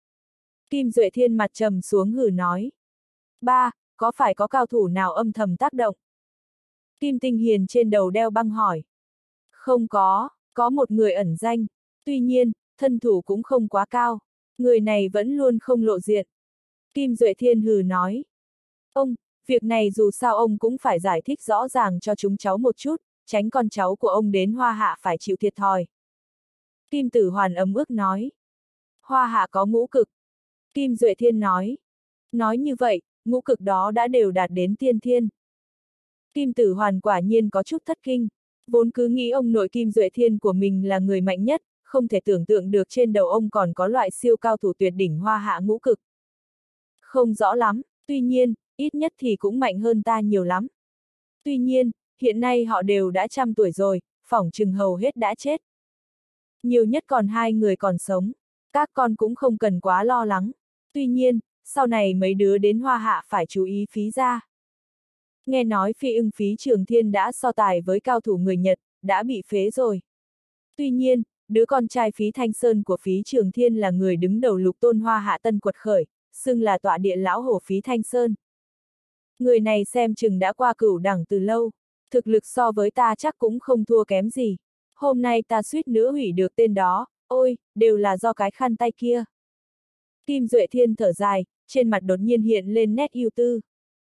Kim Duệ Thiên mặt trầm xuống hừ nói. Ba, có phải có cao thủ nào âm thầm tác động? Kim Tinh Hiền trên đầu đeo băng hỏi. Không có một người ẩn danh. Tuy nhiên, thân thủ cũng không quá cao. Người này vẫn luôn không lộ diện. Kim Duệ Thiên hừ nói. Ông, việc này dù sao ông cũng phải giải thích rõ ràng cho chúng cháu một chút, tránh con cháu của ông đến Hoa Hạ phải chịu thiệt thòi. Kim Tử Hoàn ấm ức nói. Hoa Hạ có ngũ cực. Kim Duệ Thiên nói. Nói như vậy, ngũ cực đó đã đều đạt đến tiên thiên. Kim Tử Hoàn quả nhiên có chút thất kinh, vốn cứ nghĩ ông nội Kim Duệ Thiên của mình là người mạnh nhất, không thể tưởng tượng được trên đầu ông còn có loại siêu cao thủ tuyệt đỉnh Hoa Hạ ngũ cực. Không rõ lắm, tuy nhiên, ít nhất thì cũng mạnh hơn ta nhiều lắm. Tuy nhiên, hiện nay họ đều đã 100 tuổi rồi, phỏng chừng hầu hết đã chết. Nhiều nhất còn 2 người còn sống, các con cũng không cần quá lo lắng. Tuy nhiên, sau này mấy đứa đến Hoa Hạ phải chú ý Phí gia. Nghe nói Phi Ưng Phí Trường Thiên đã so tài với cao thủ người Nhật, đã bị phế rồi. Tuy nhiên, đứa con trai Phí Thanh Sơn của Phí Trường Thiên là người đứng đầu lục tôn Hoa Hạ tân quật khởi, xưng là tọa địa lão hổ Phí Thanh Sơn. Người này xem chừng đã qua cửu đẳng từ lâu, thực lực so với ta chắc cũng không thua kém gì. Hôm nay ta suýt nữa hủy được tên đó, ôi, đều là do cái khăn tay kia. Kim Duệ Thiên thở dài, trên mặt đột nhiên hiện lên nét ưu tư.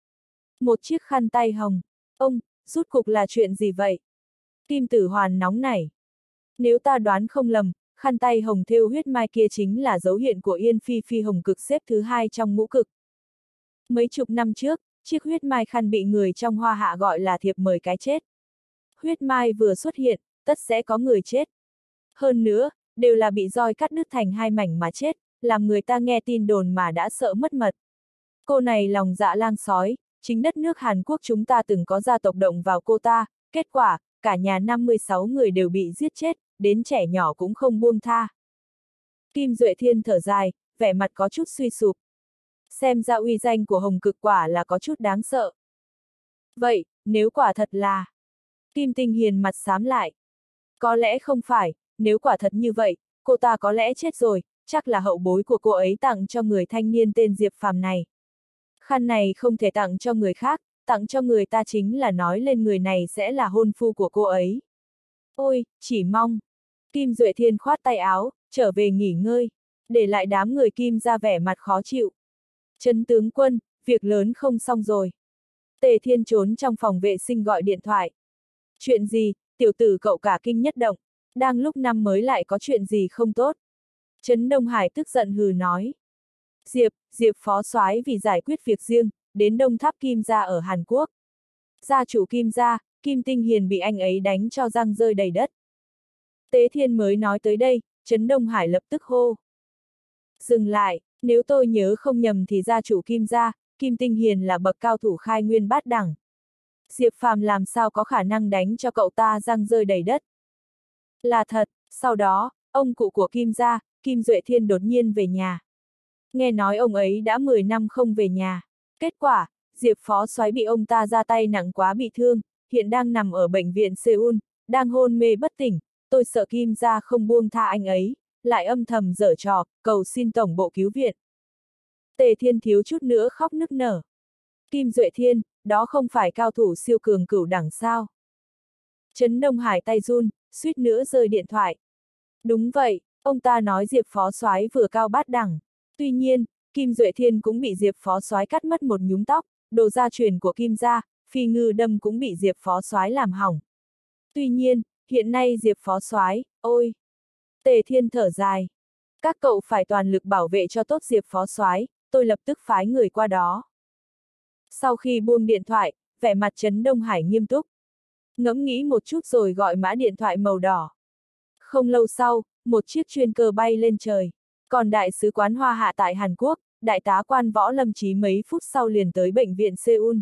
Một chiếc khăn tay hồng. Ông, rút cục là chuyện gì vậy? Kim Tử Hoàn nóng nảy. Nếu ta đoán không lầm, khăn tay hồng thêu huyết mai kia chính là dấu hiện của Yên Phi Phi hồng cực xếp thứ 2 trong ngũ cực. Mấy chục năm trước, chiếc huyết mai khăn bị người trong Hoa Hạ gọi là thiệp mời cái chết. Huyết mai vừa xuất hiện, tất sẽ có người chết. Hơn nữa, đều là bị roi cắt đứt thành 2 mảnh mà chết, làm người ta nghe tin đồn mà đã sợ mất mật. Cô này lòng dạ lang sói, chính đất nước Hàn Quốc chúng ta từng có gia tộc động vào cô ta, kết quả, cả nhà 56 người đều bị giết chết, đến trẻ nhỏ cũng không buông tha. Kim Duệ Thiên thở dài, vẻ mặt có chút suy sụp. Xem ra uy danh của Hồng Cực quả là có chút đáng sợ. Vậy, nếu quả thật là... Kim Tinh Hiền mặt xám lại. Có lẽ không phải, nếu quả thật như vậy, cô ta có lẽ chết rồi, chắc là hậu bối của cô ấy tặng cho người thanh niên tên Diệp Phàm này. Khăn này không thể tặng cho người khác, tặng cho người ta chính là nói lên người này sẽ là hôn phu của cô ấy. Ôi, chỉ mong. Kim Duệ Thiên khoát tay áo, trở về nghỉ ngơi, để lại đám người Kim ra vẻ mặt khó chịu. Trấn tướng quân, việc lớn không xong rồi. Tề Thiên trốn trong phòng vệ sinh gọi điện thoại. Chuyện gì, tiểu tử cậu cả kinh nhất động, đang lúc năm mới lại có chuyện gì không tốt. Trấn Đông Hải tức giận hừ nói. Diệp phó soái vì giải quyết việc riêng, đến Đông Tháp Kim gia ở Hàn Quốc. Gia chủ Kim gia, Kim Tinh Hiền bị anh ấy đánh cho răng rơi đầy đất. Tế Thiên mới nói tới đây, Trấn Đông Hải lập tức hô. Dừng lại, nếu tôi nhớ không nhầm thì gia chủ Kim gia, Kim Tinh Hiền là bậc cao thủ khai nguyên bát đẳng. Diệp Phàm làm sao có khả năng đánh cho cậu ta răng rơi đầy đất. Là thật, sau đó, ông cụ của Kim gia, Kim Duệ Thiên đột nhiên về nhà. Nghe nói ông ấy đã 10 năm không về nhà. Kết quả, Diệp phó soái bị ông ta ra tay nặng quá bị thương, hiện đang nằm ở bệnh viện Seoul, đang hôn mê bất tỉnh. Tôi sợ Kim gia không buông tha anh ấy, lại âm thầm giở trò, cầu xin tổng bộ cứu viện. Tề Thiên thiếu chút nữa khóc nức nở. Kim Duệ Thiên, đó không phải cao thủ siêu cường cửu đẳng sao? Trấn Đông Hải tay run, suýt nữa rơi điện thoại. Đúng vậy, ông ta nói Diệp phó soái vừa cao bát đẳng. Tuy nhiên, Kim Duệ Thiên cũng bị Diệp phó soái cắt mất một nhúm tóc, đồ gia truyền của Kim gia, phi ngư đâm cũng bị Diệp phó soái làm hỏng. Tuy nhiên, hiện nay Diệp phó soái, ôi! Tề Thiên thở dài. Các cậu phải toàn lực bảo vệ cho tốt Diệp phó soái, tôi lập tức phái người qua đó. Sau khi buông điện thoại, vẻ mặt Trấn Đông Hải nghiêm túc. Ngẫm nghĩ một chút rồi gọi mã điện thoại màu đỏ. Không lâu sau, một chiếc chuyên cơ bay lên trời. Còn đại sứ quán Hoa Hạ tại Hàn Quốc, đại tá quan Võ Lâm Chí mấy phút sau liền tới bệnh viện Seoul.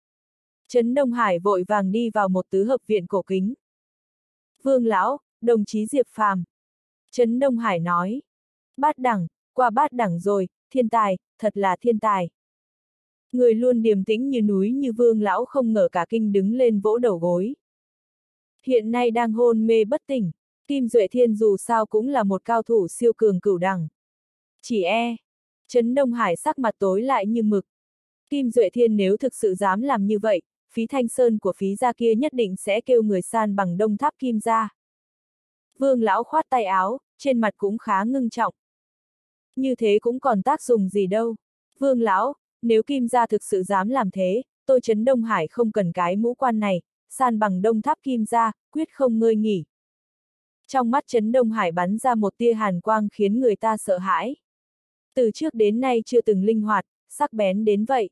Trấn Đông Hải vội vàng đi vào một tứ hợp viện cổ kính. Vương lão, đồng chí Diệp Phàm. Trấn Đông Hải nói. Bát đẳng, qua bát đẳng rồi, thiên tài, thật là thiên tài. Người luôn điềm tĩnh như núi như Vương lão không ngờ cả kinh đứng lên vỗ đầu gối. Hiện nay đang hôn mê bất tỉnh, Kim Duệ Thiên dù sao cũng là một cao thủ siêu cường cửu đẳng. Chỉ Trấn Đông Hải sắc mặt tối lại như mực. Kim Duệ Thiên nếu thực sự dám làm như vậy, phí Thanh Sơn của phí gia kia nhất định sẽ kêu người san bằng Đông Tháp Kim gia. Vương lão khoát tay áo, trên mặt cũng khá ngưng trọng. Như thế cũng còn tác dụng gì đâu. Vương lão, nếu Kim gia thực sự dám làm thế, tôi Trấn Đông Hải không cần cái mũ quan này, san bằng Đông Tháp Kim gia, quyết không ngơi nghỉ. Trong mắt Trấn Đông Hải bắn ra một tia hàn quang khiến người ta sợ hãi. Từ trước đến nay chưa từng linh hoạt, sắc bén đến vậy.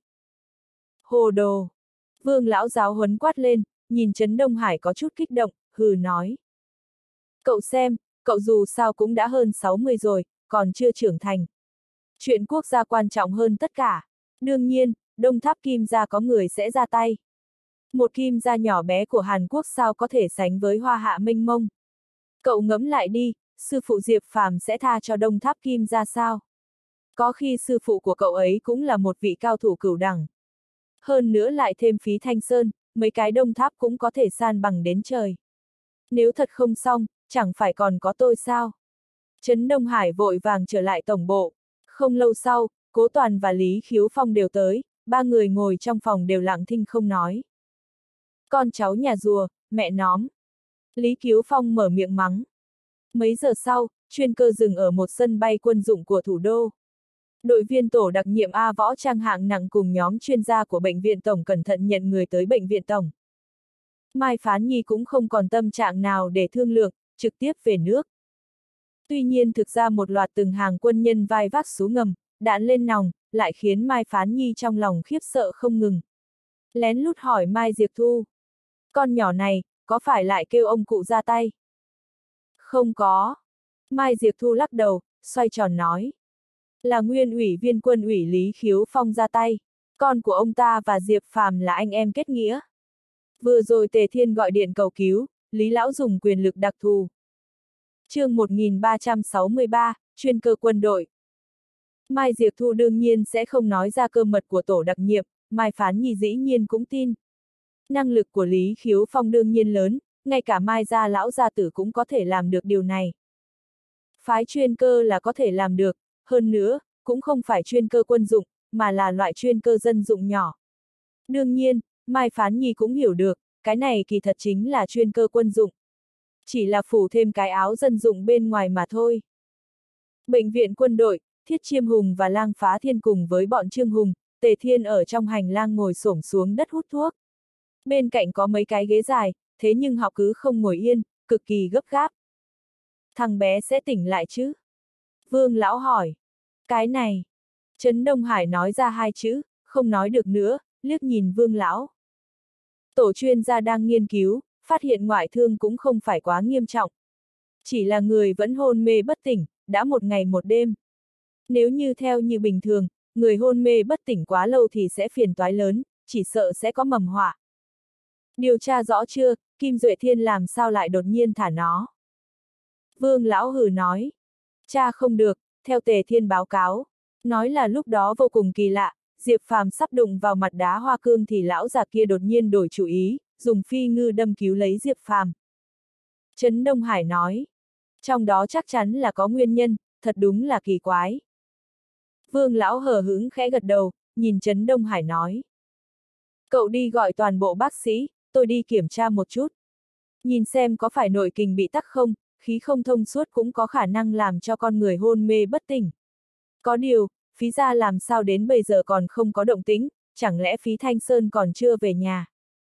Hồ đồ! Vương lão giáo huấn quát lên, nhìn Trấn Đông Hải có chút kích động, hừ nói. Cậu xem, cậu dù sao cũng đã hơn 60 rồi, còn chưa trưởng thành. Chuyện quốc gia quan trọng hơn tất cả. Đương nhiên, Đông Tháp Kim gia có người sẽ ra tay. Một Kim gia nhỏ bé của Hàn Quốc sao có thể sánh với Hoa Hạ mênh mông. Cậu ngẫm lại đi, sư phụ Diệp Phàm sẽ tha cho Đông Tháp Kim gia sao? Có khi sư phụ của cậu ấy cũng là một vị cao thủ cửu đẳng. Hơn nữa lại thêm phí Thanh Sơn, mấy cái Đông Tháp cũng có thể san bằng đến trời. Nếu thật không xong, chẳng phải còn có tôi sao? Trấn Đông Hải vội vàng trở lại tổng bộ. Không lâu sau, Cố Toàn và Lý Khiếu Phong đều tới, ba người ngồi trong phòng đều lặng thinh không nói. Con cháu nhà rùa, mẹ nóm. Lý Khiếu Phong mở miệng mắng. Mấy giờ sau, chuyên cơ dừng ở một sân bay quân dụng của thủ đô. Đội viên tổ đặc nhiệm A Võ Trang hạng nặng cùng nhóm chuyên gia của bệnh viện tổng cẩn thận nhận người tới bệnh viện tổng. Mai Phán Nhi cũng không còn tâm trạng nào để thương lượng, trực tiếp về nước. Tuy nhiên thực ra một loạt từng hàng quân nhân vai vác sú ngầm, đạn lên nòng, lại khiến Mai Phán Nhi trong lòng khiếp sợ không ngừng. Lén lút hỏi Mai Diệp Thu. Con nhỏ này, có phải lại kêu ông cụ ra tay? Không có. Mai Diệp Thu lắc đầu, xoay tròn nói. Là nguyên ủy viên quân ủy Lý Khiếu Phong ra tay. Con của ông ta và Diệp Phàm là anh em kết nghĩa. Vừa rồi Tề Thiên gọi điện cầu cứu, Lý Lão dùng quyền lực đặc thù. chương 1363, chuyên cơ quân đội. Mai Diệp Thu đương nhiên sẽ không nói ra cơ mật của tổ đặc nhiệm, Mai Phán Nhi dĩ nhiên cũng tin. Năng lực của Lý Khiếu Phong đương nhiên lớn, ngay cả Mai gia lão gia tử cũng có thể làm được điều này. Phái chuyên cơ là có thể làm được, hơn nữa, cũng không phải chuyên cơ quân dụng, mà là loại chuyên cơ dân dụng nhỏ. Đương nhiên, Mai Phán Nhi cũng hiểu được, cái này kỳ thật chính là chuyên cơ quân dụng. Chỉ là phủ thêm cái áo dân dụng bên ngoài mà thôi. Bệnh viện quân đội, Thiết Chiêm Hùng và Lang Phá Thiên cùng với bọn Trương Hùng, Tề Thiên ở trong hành lang ngồi xổm xuống đất hút thuốc. Bên cạnh có mấy cái ghế dài, thế nhưng họ cứ không ngồi yên, cực kỳ gấp gáp. Thằng bé sẽ tỉnh lại chứ? Vương Lão hỏi. Cái này. Trấn Đông Hải nói ra hai chữ, không nói được nữa, liếc nhìn Vương Lão. Tổ chuyên gia đang nghiên cứu, phát hiện ngoại thương cũng không phải quá nghiêm trọng. Chỉ là người vẫn hôn mê bất tỉnh, đã một ngày một đêm. Nếu như theo như bình thường, người hôn mê bất tỉnh quá lâu thì sẽ phiền toái lớn, chỉ sợ sẽ có mầm họa. Điều tra rõ chưa, Kim Duệ Thiên làm sao lại đột nhiên thả nó? Vương Lão hừ nói. Cha không được, theo Tề Thiên báo cáo. Nói là lúc đó vô cùng kỳ lạ, Diệp Phàm sắp đụng vào mặt đá hoa cương thì lão già kia đột nhiên đổi chủ ý, dùng phi ngư đâm cứu lấy Diệp Phàm. Trấn Đông Hải nói. Trong đó chắc chắn là có nguyên nhân, thật đúng là kỳ quái. Vương Lão hờ hững khẽ gật đầu, nhìn Trấn Đông Hải nói. Cậu đi gọi toàn bộ bác sĩ, tôi đi kiểm tra một chút. Nhìn xem có phải nội kình bị tắc không, khí không thông suốt cũng có khả năng làm cho con người hôn mê bất tỉnh. Có điều, Phí gia làm sao đến bây giờ còn không có động tĩnh, chẳng lẽ Phí Thanh Sơn còn chưa về nhà?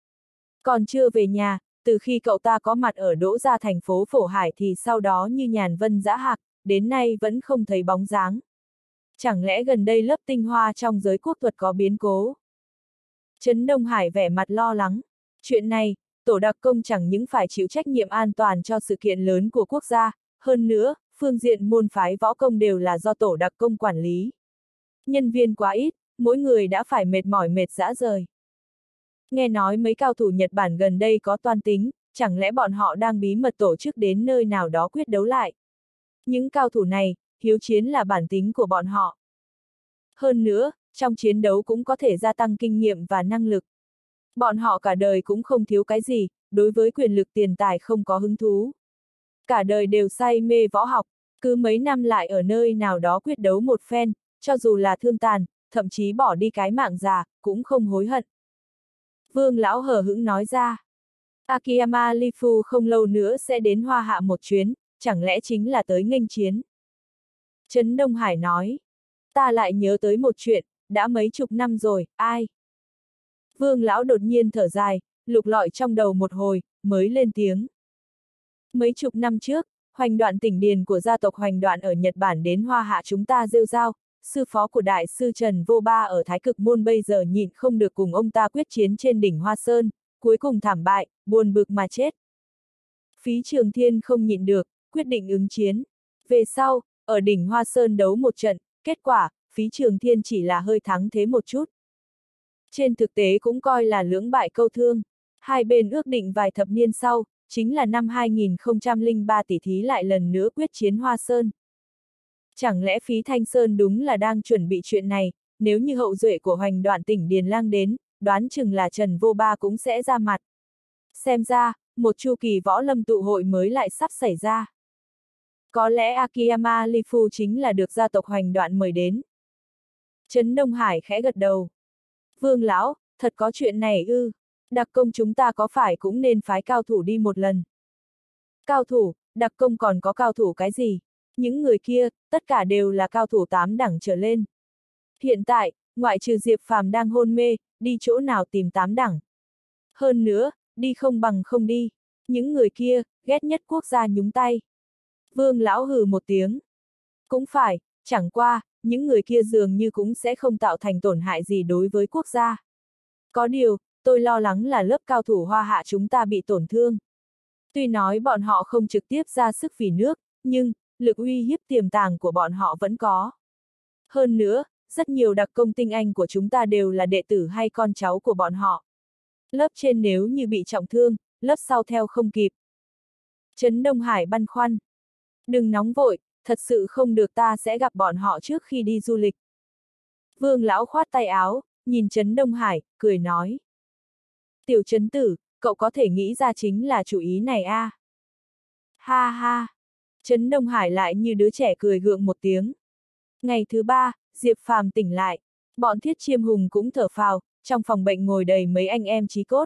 Còn chưa về nhà, từ khi cậu ta có mặt ở Đỗ Gia thành phố Phổ Hải thì sau đó như nhàn vân dã hạc, đến nay vẫn không thấy bóng dáng. Chẳng lẽ gần đây lớp tinh hoa trong giới quốc thuật có biến cố? Trấn Đông Hải vẻ mặt lo lắng. Chuyện này, tổ đặc công chẳng những phải chịu trách nhiệm an toàn cho sự kiện lớn của quốc gia, hơn nữa, phương diện môn phái võ công đều là do tổ đặc công quản lý. Nhân viên quá ít, mỗi người đã phải mệt mỏi mệt rã rời. Nghe nói mấy cao thủ Nhật Bản gần đây có toan tính, chẳng lẽ bọn họ đang bí mật tổ chức đến nơi nào đó quyết đấu lại. Những cao thủ này, hiếu chiến là bản tính của bọn họ. Hơn nữa, trong chiến đấu cũng có thể gia tăng kinh nghiệm và năng lực. Bọn họ cả đời cũng không thiếu cái gì, đối với quyền lực tiền tài không có hứng thú. Cả đời đều say mê võ học, cứ mấy năm lại ở nơi nào đó quyết đấu một phen, cho dù là thương tàn, thậm chí bỏ đi cái mạng già, cũng không hối hận. Vương Lão hờ hững nói ra. Akiyama Lifu không lâu nữa sẽ đến Hoa Hạ một chuyến, chẳng lẽ chính là tới nghênh chiến? Trấn Đông Hải nói. Ta lại nhớ tới một chuyện, đã mấy chục năm rồi, ai? Vương Lão đột nhiên thở dài, lục lọi trong đầu một hồi, mới lên tiếng. Mấy chục năm trước, Hoành Đoạn Tỉnh Điền của gia tộc Hoành Đoạn ở Nhật Bản đến Hoa Hạ chúng ta rêu rao, sư phó của đại sư Trần Vô Ba ở Thái Cực Môn bây giờ nhịn không được cùng ông ta quyết chiến trên đỉnh Hoa Sơn, cuối cùng thảm bại, buồn bực mà chết. Phí Trường Thiên không nhịn được, quyết định ứng chiến. Về sau, ở đỉnh Hoa Sơn đấu một trận, kết quả, Phí Trường Thiên chỉ là hơi thắng thế một chút. Trên thực tế cũng coi là lưỡng bại câu thương. Hai bên ước định vài thập niên sau, chính là năm 2003 tỷ thí lại lần nữa quyết chiến Hoa Sơn. Chẳng lẽ Phí Thanh Sơn đúng là đang chuẩn bị chuyện này, nếu như hậu duệ của Hoành Đoạn Tỉnh Điền Lang đến, đoán chừng là Trần Vô Ba cũng sẽ ra mặt. Xem ra, một chu kỳ võ lâm tụ hội mới lại sắp xảy ra. Có lẽ Akiyama Lifu chính là được gia tộc Hoành Đoạn mời đến. Trấn Đông Hải khẽ gật đầu. Vương Lão, thật có chuyện này ư? Đặc công chúng ta có phải cũng nên phái cao thủ đi một lần? Cao thủ, đặc công còn có cao thủ cái gì? Những người kia, tất cả đều là cao thủ 8 đẳng trở lên. Hiện tại, ngoại trừ Diệp Phàm đang hôn mê, đi chỗ nào tìm 8 đẳng? Hơn nữa, đi không bằng không đi. Những người kia, ghét nhất quốc gia nhúng tay. Vương Lão hừ một tiếng. Cũng phải, chẳng qua, những người kia dường như cũng sẽ không tạo thành tổn hại gì đối với quốc gia. Có điều, tôi lo lắng là lớp cao thủ Hoa Hạ chúng ta bị tổn thương. Tuy nói bọn họ không trực tiếp ra sức vì nước, nhưng, lực uy hiếp tiềm tàng của bọn họ vẫn có. Hơn nữa, rất nhiều đặc công tinh anh của chúng ta đều là đệ tử hay con cháu của bọn họ. Lớp trên nếu như bị trọng thương, lớp sau theo không kịp. Trấn Đông Hải băn khoăn. Đừng nóng vội, thật sự không được ta sẽ gặp bọn họ trước khi đi du lịch. Vương lão khoát tay áo, nhìn Trấn Đông Hải, cười nói. Tiểu Trấn tử, cậu có thể nghĩ ra chính là chủ ý này a. Ha ha. Trấn Đông Hải lại như đứa trẻ cười gượng một tiếng. Ngày thứ ba, Diệp Phàm tỉnh lại. Bọn Thiết Chiêm Hùng cũng thở phào, trong phòng bệnh ngồi đầy mấy anh em chí cốt.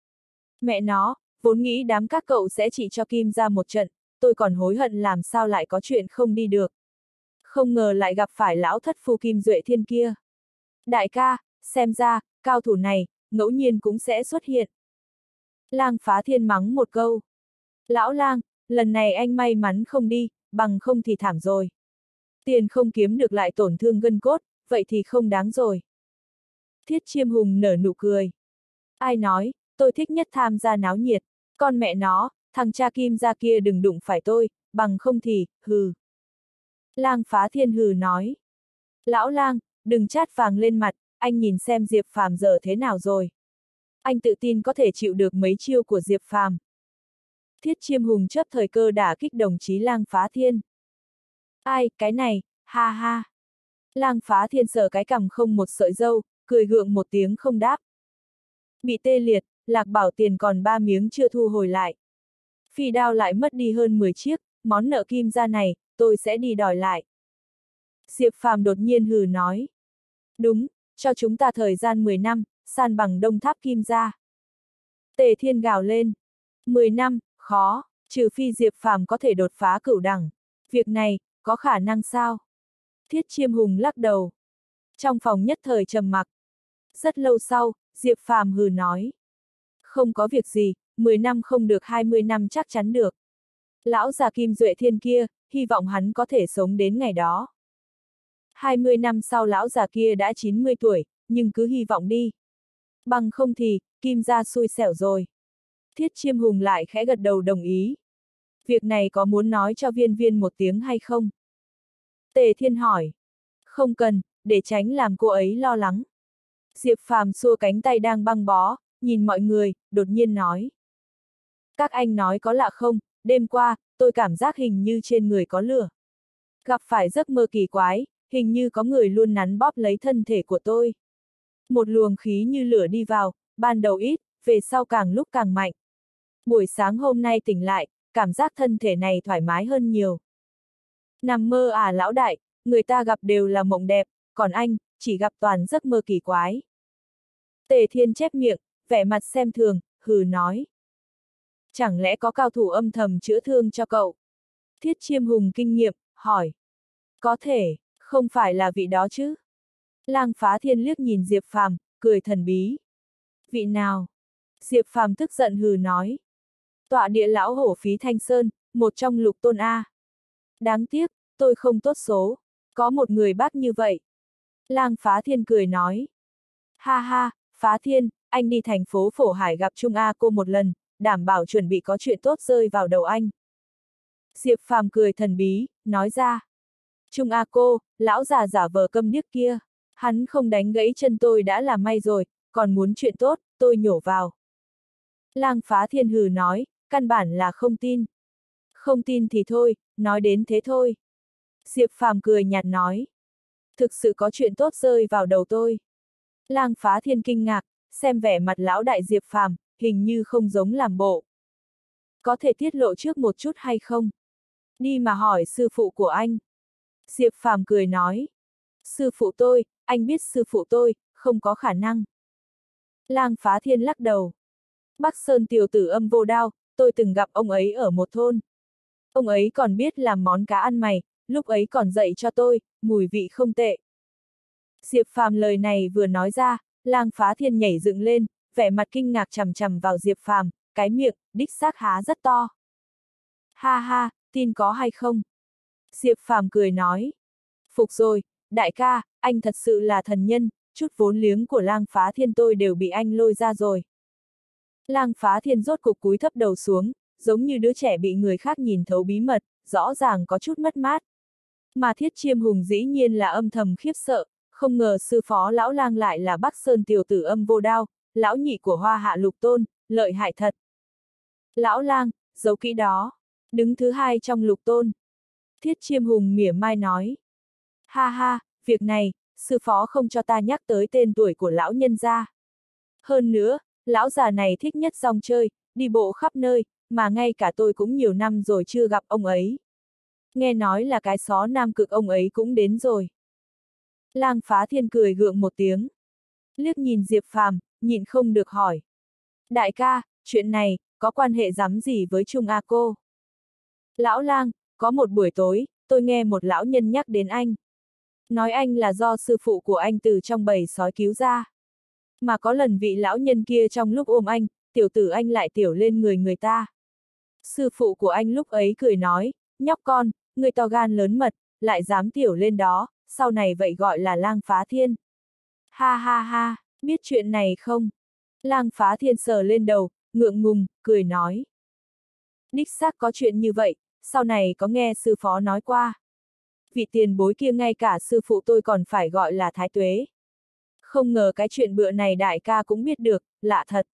Mẹ nó, vốn nghĩ đám các cậu sẽ trị cho Kim ra một trận, tôi còn hối hận làm sao lại có chuyện không đi được. Không ngờ lại gặp phải lão thất phu Kim Duệ Thiên kia. Đại ca, xem ra, cao thủ này, ngẫu nhiên cũng sẽ xuất hiện. Lang Phá Thiên mắng một câu. Lão Lang, lần này anh may mắn không đi, bằng không thì thảm rồi. Tiền không kiếm được lại tổn thương gân cốt, vậy thì không đáng rồi. Thiết Chiêm Hùng nở nụ cười. Ai nói, tôi thích nhất tham gia náo nhiệt, con mẹ nó, thằng cha Kim gia kia đừng đụng phải tôi, bằng không thì, hừ. Lang Phá Thiên hừ nói. Lão Lang, đừng chát vàng lên mặt, anh nhìn xem Diệp Phàm giờ thế nào rồi. Anh tự tin có thể chịu được mấy chiêu của Diệp Phàm. Thiết Chiêm Hùng chớp thời cơ đả kích đồng chí Lang Phá Thiên. Ai, cái này, ha ha. Lang Phá Thiên sờ cái cằm không một sợi râu, cười gượng một tiếng không đáp. Bị tê liệt, Lạc Bảo tiền còn 3 miếng chưa thu hồi lại. Phi đao lại mất đi hơn 10 chiếc, món nợ Kim gia này, tôi sẽ đi đòi lại. Diệp Phàm đột nhiên hừ nói. Đúng, cho chúng ta thời gian 10 năm, san bằng Đông Tháp Kim gia. Tề Thiên gào lên. 10 năm, khó, trừ phi Diệp Phàm có thể đột phá cửu đẳng. Việc này, có khả năng sao? Thiết Chiêm Hùng lắc đầu. Trong phòng nhất thời trầm mặc. Rất lâu sau, Diệp Phàm hừ nói. Không có việc gì, 10 năm không được 20 năm chắc chắn được. Lão già Kim Duệ Thiên kia, hy vọng hắn có thể sống đến ngày đó. 20 năm sau lão già kia đã 90 tuổi, nhưng cứ hy vọng đi. Bằng không thì, Kim gia xui xẻo rồi. Thiết Chiêm Hùng lại khẽ gật đầu đồng ý. Việc này có muốn nói cho Viên Viên một tiếng hay không? Tề Thiên hỏi. Không cần, để tránh làm cô ấy lo lắng. Diệp Phàm xua cánh tay đang băng bó, nhìn mọi người, đột nhiên nói. Các anh nói có lạ không, đêm qua, tôi cảm giác hình như trên người có lửa. Gặp phải giấc mơ kỳ quái, hình như có người luôn nắn bóp lấy thân thể của tôi. Một luồng khí như lửa đi vào, ban đầu ít, về sau càng lúc càng mạnh. Buổi sáng hôm nay tỉnh lại, cảm giác thân thể này thoải mái hơn nhiều. Nằm mơ à lão đại, người ta gặp đều là mộng đẹp, còn anh, chỉ gặp toàn giấc mơ kỳ quái. Tề Thiên chép miệng, vẻ mặt xem thường, hừ nói. Chẳng lẽ có cao thủ âm thầm chữa thương cho cậu? Thiết Chiêm Hùng kinh nghiệm, hỏi. Có thể, không phải là vị đó chứ? Lang Phá Thiên liếc nhìn Diệp Phàm, cười thần bí. Vị nào? Diệp Phàm tức giận hừ nói. Tọa địa lão hổ Phí Thanh Sơn, một trong lục tôn A. Đáng tiếc, tôi không tốt số, có một người bác như vậy. Lang Phá Thiên cười nói. Ha ha, Phá Thiên, anh đi thành phố Phổ Hải gặp Trung A cô một lần, đảm bảo chuẩn bị có chuyện tốt rơi vào đầu anh. Diệp Phàm cười thần bí, nói ra. Trung A cô, lão già giả vờ câm điếc kia, hắn không đánh gãy chân tôi đã là may rồi, còn muốn chuyện tốt, tôi nhổ vào. Lang Phá Thiên hừ nói, căn bản là không tin. Không tin thì thôi, nói đến thế thôi. Diệp Phàm cười nhạt nói. Thực sự có chuyện tốt rơi vào đầu tôi. Lang Phá Thiên kinh ngạc, xem vẻ mặt lão đại Diệp Phàm, hình như không giống làm bộ. Có thể tiết lộ trước một chút hay không? Đi mà hỏi sư phụ của anh. Diệp Phàm cười nói. Sư phụ tôi, anh biết sư phụ tôi, không có khả năng. Lang Phá Thiên lắc đầu. Bắc Sơn tiểu tử âm vô đao, tôi từng gặp ông ấy ở một thôn. Ông ấy còn biết làm món cá ăn mày, lúc ấy còn dạy cho tôi, mùi vị không tệ. Diệp Phàm lời này vừa nói ra, Lang Phá Thiên nhảy dựng lên, vẻ mặt kinh ngạc chằm chằm vào Diệp Phàm, cái miệng, đích xác há rất to. Ha ha, tin có hay không? Diệp Phàm cười nói. Phục rồi, đại ca, anh thật sự là thần nhân, chút vốn liếng của Lang Phá Thiên tôi đều bị anh lôi ra rồi. Lang Phá Thiên rốt cục cúi thấp đầu xuống, giống như đứa trẻ bị người khác nhìn thấu bí mật, rõ ràng có chút mất mát. Mà Thiết Chiêm Hùng dĩ nhiên là âm thầm khiếp sợ, không ngờ sư phó lão lang lại là Bắc Sơn tiểu tử Âm Vô Đao, lão nhị của Hoa Hạ Lục Tôn, lợi hại thật. Lão lang, giấu kỹ đó, đứng thứ hai trong Lục Tôn. Thiết Chiêm Hùng mỉa mai nói. Ha ha, việc này, sư phó không cho ta nhắc tới tên tuổi của lão nhân gia. Hơn nữa, lão già này thích nhất rong chơi, đi bộ khắp nơi, mà ngay cả tôi cũng nhiều năm rồi chưa gặp ông ấy. Nghe nói là cái xó Nam Cực ông ấy cũng đến rồi. Lang Phá Thiên cười gượng một tiếng. Liếc nhìn Diệp Phàm, nhịn không được hỏi. Đại ca, chuyện này, có quan hệ rắm gì với Trung A Cô? Lão lang, có một buổi tối, tôi nghe một lão nhân nhắc đến anh. Nói anh là do sư phụ của anh từ trong bầy sói cứu ra. Mà có lần vị lão nhân kia trong lúc ôm anh, tiểu tử anh lại tiểu lên người người ta. Sư phụ của anh lúc ấy cười nói, nhóc con, người to gan lớn mật, lại dám tiểu lên đó, sau này vậy gọi là Lang Phá Thiên. Ha ha ha, biết chuyện này không? Lang Phá Thiên sờ lên đầu, ngượng ngùng, cười nói. Đích xác có chuyện như vậy, sau này có nghe sư phó nói qua. Vị tiền bối kia ngay cả sư phụ tôi còn phải gọi là Thái Tuế. Không ngờ cái chuyện bựa này đại ca cũng biết được, lạ thật.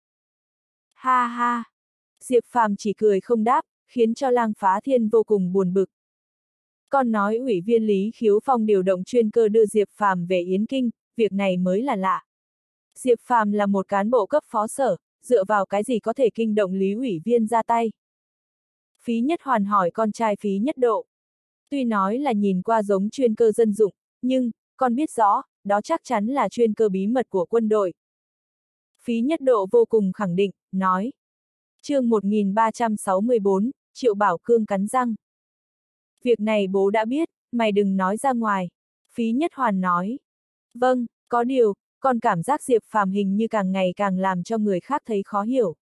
Ha ha. Diệp Phàm chỉ cười không đáp, khiến cho Lang Phá Thiên vô cùng buồn bực. Con nói ủy viên Lý Khiếu Phong điều động chuyên cơ đưa Diệp Phàm về Yến Kinh, việc này mới là lạ. Diệp Phàm là một cán bộ cấp phó sở, dựa vào cái gì có thể kinh động Lý ủy viên ra tay? Phí Nhất Hoàn hỏi con trai Phí Nhất Độ. Tuy nói là nhìn qua giống chuyên cơ dân dụng, nhưng, con biết rõ, đó chắc chắn là chuyên cơ bí mật của quân đội. Phí Nhất Độ vô cùng khẳng định, nói. Chương 1364, Triệu Bảo Cương cắn răng. Việc này bố đã biết, mày đừng nói ra ngoài. Phí Nhất Hoàn nói. Vâng, có điều, con cảm giác Diệp Phàm hình như càng ngày càng làm cho người khác thấy khó hiểu.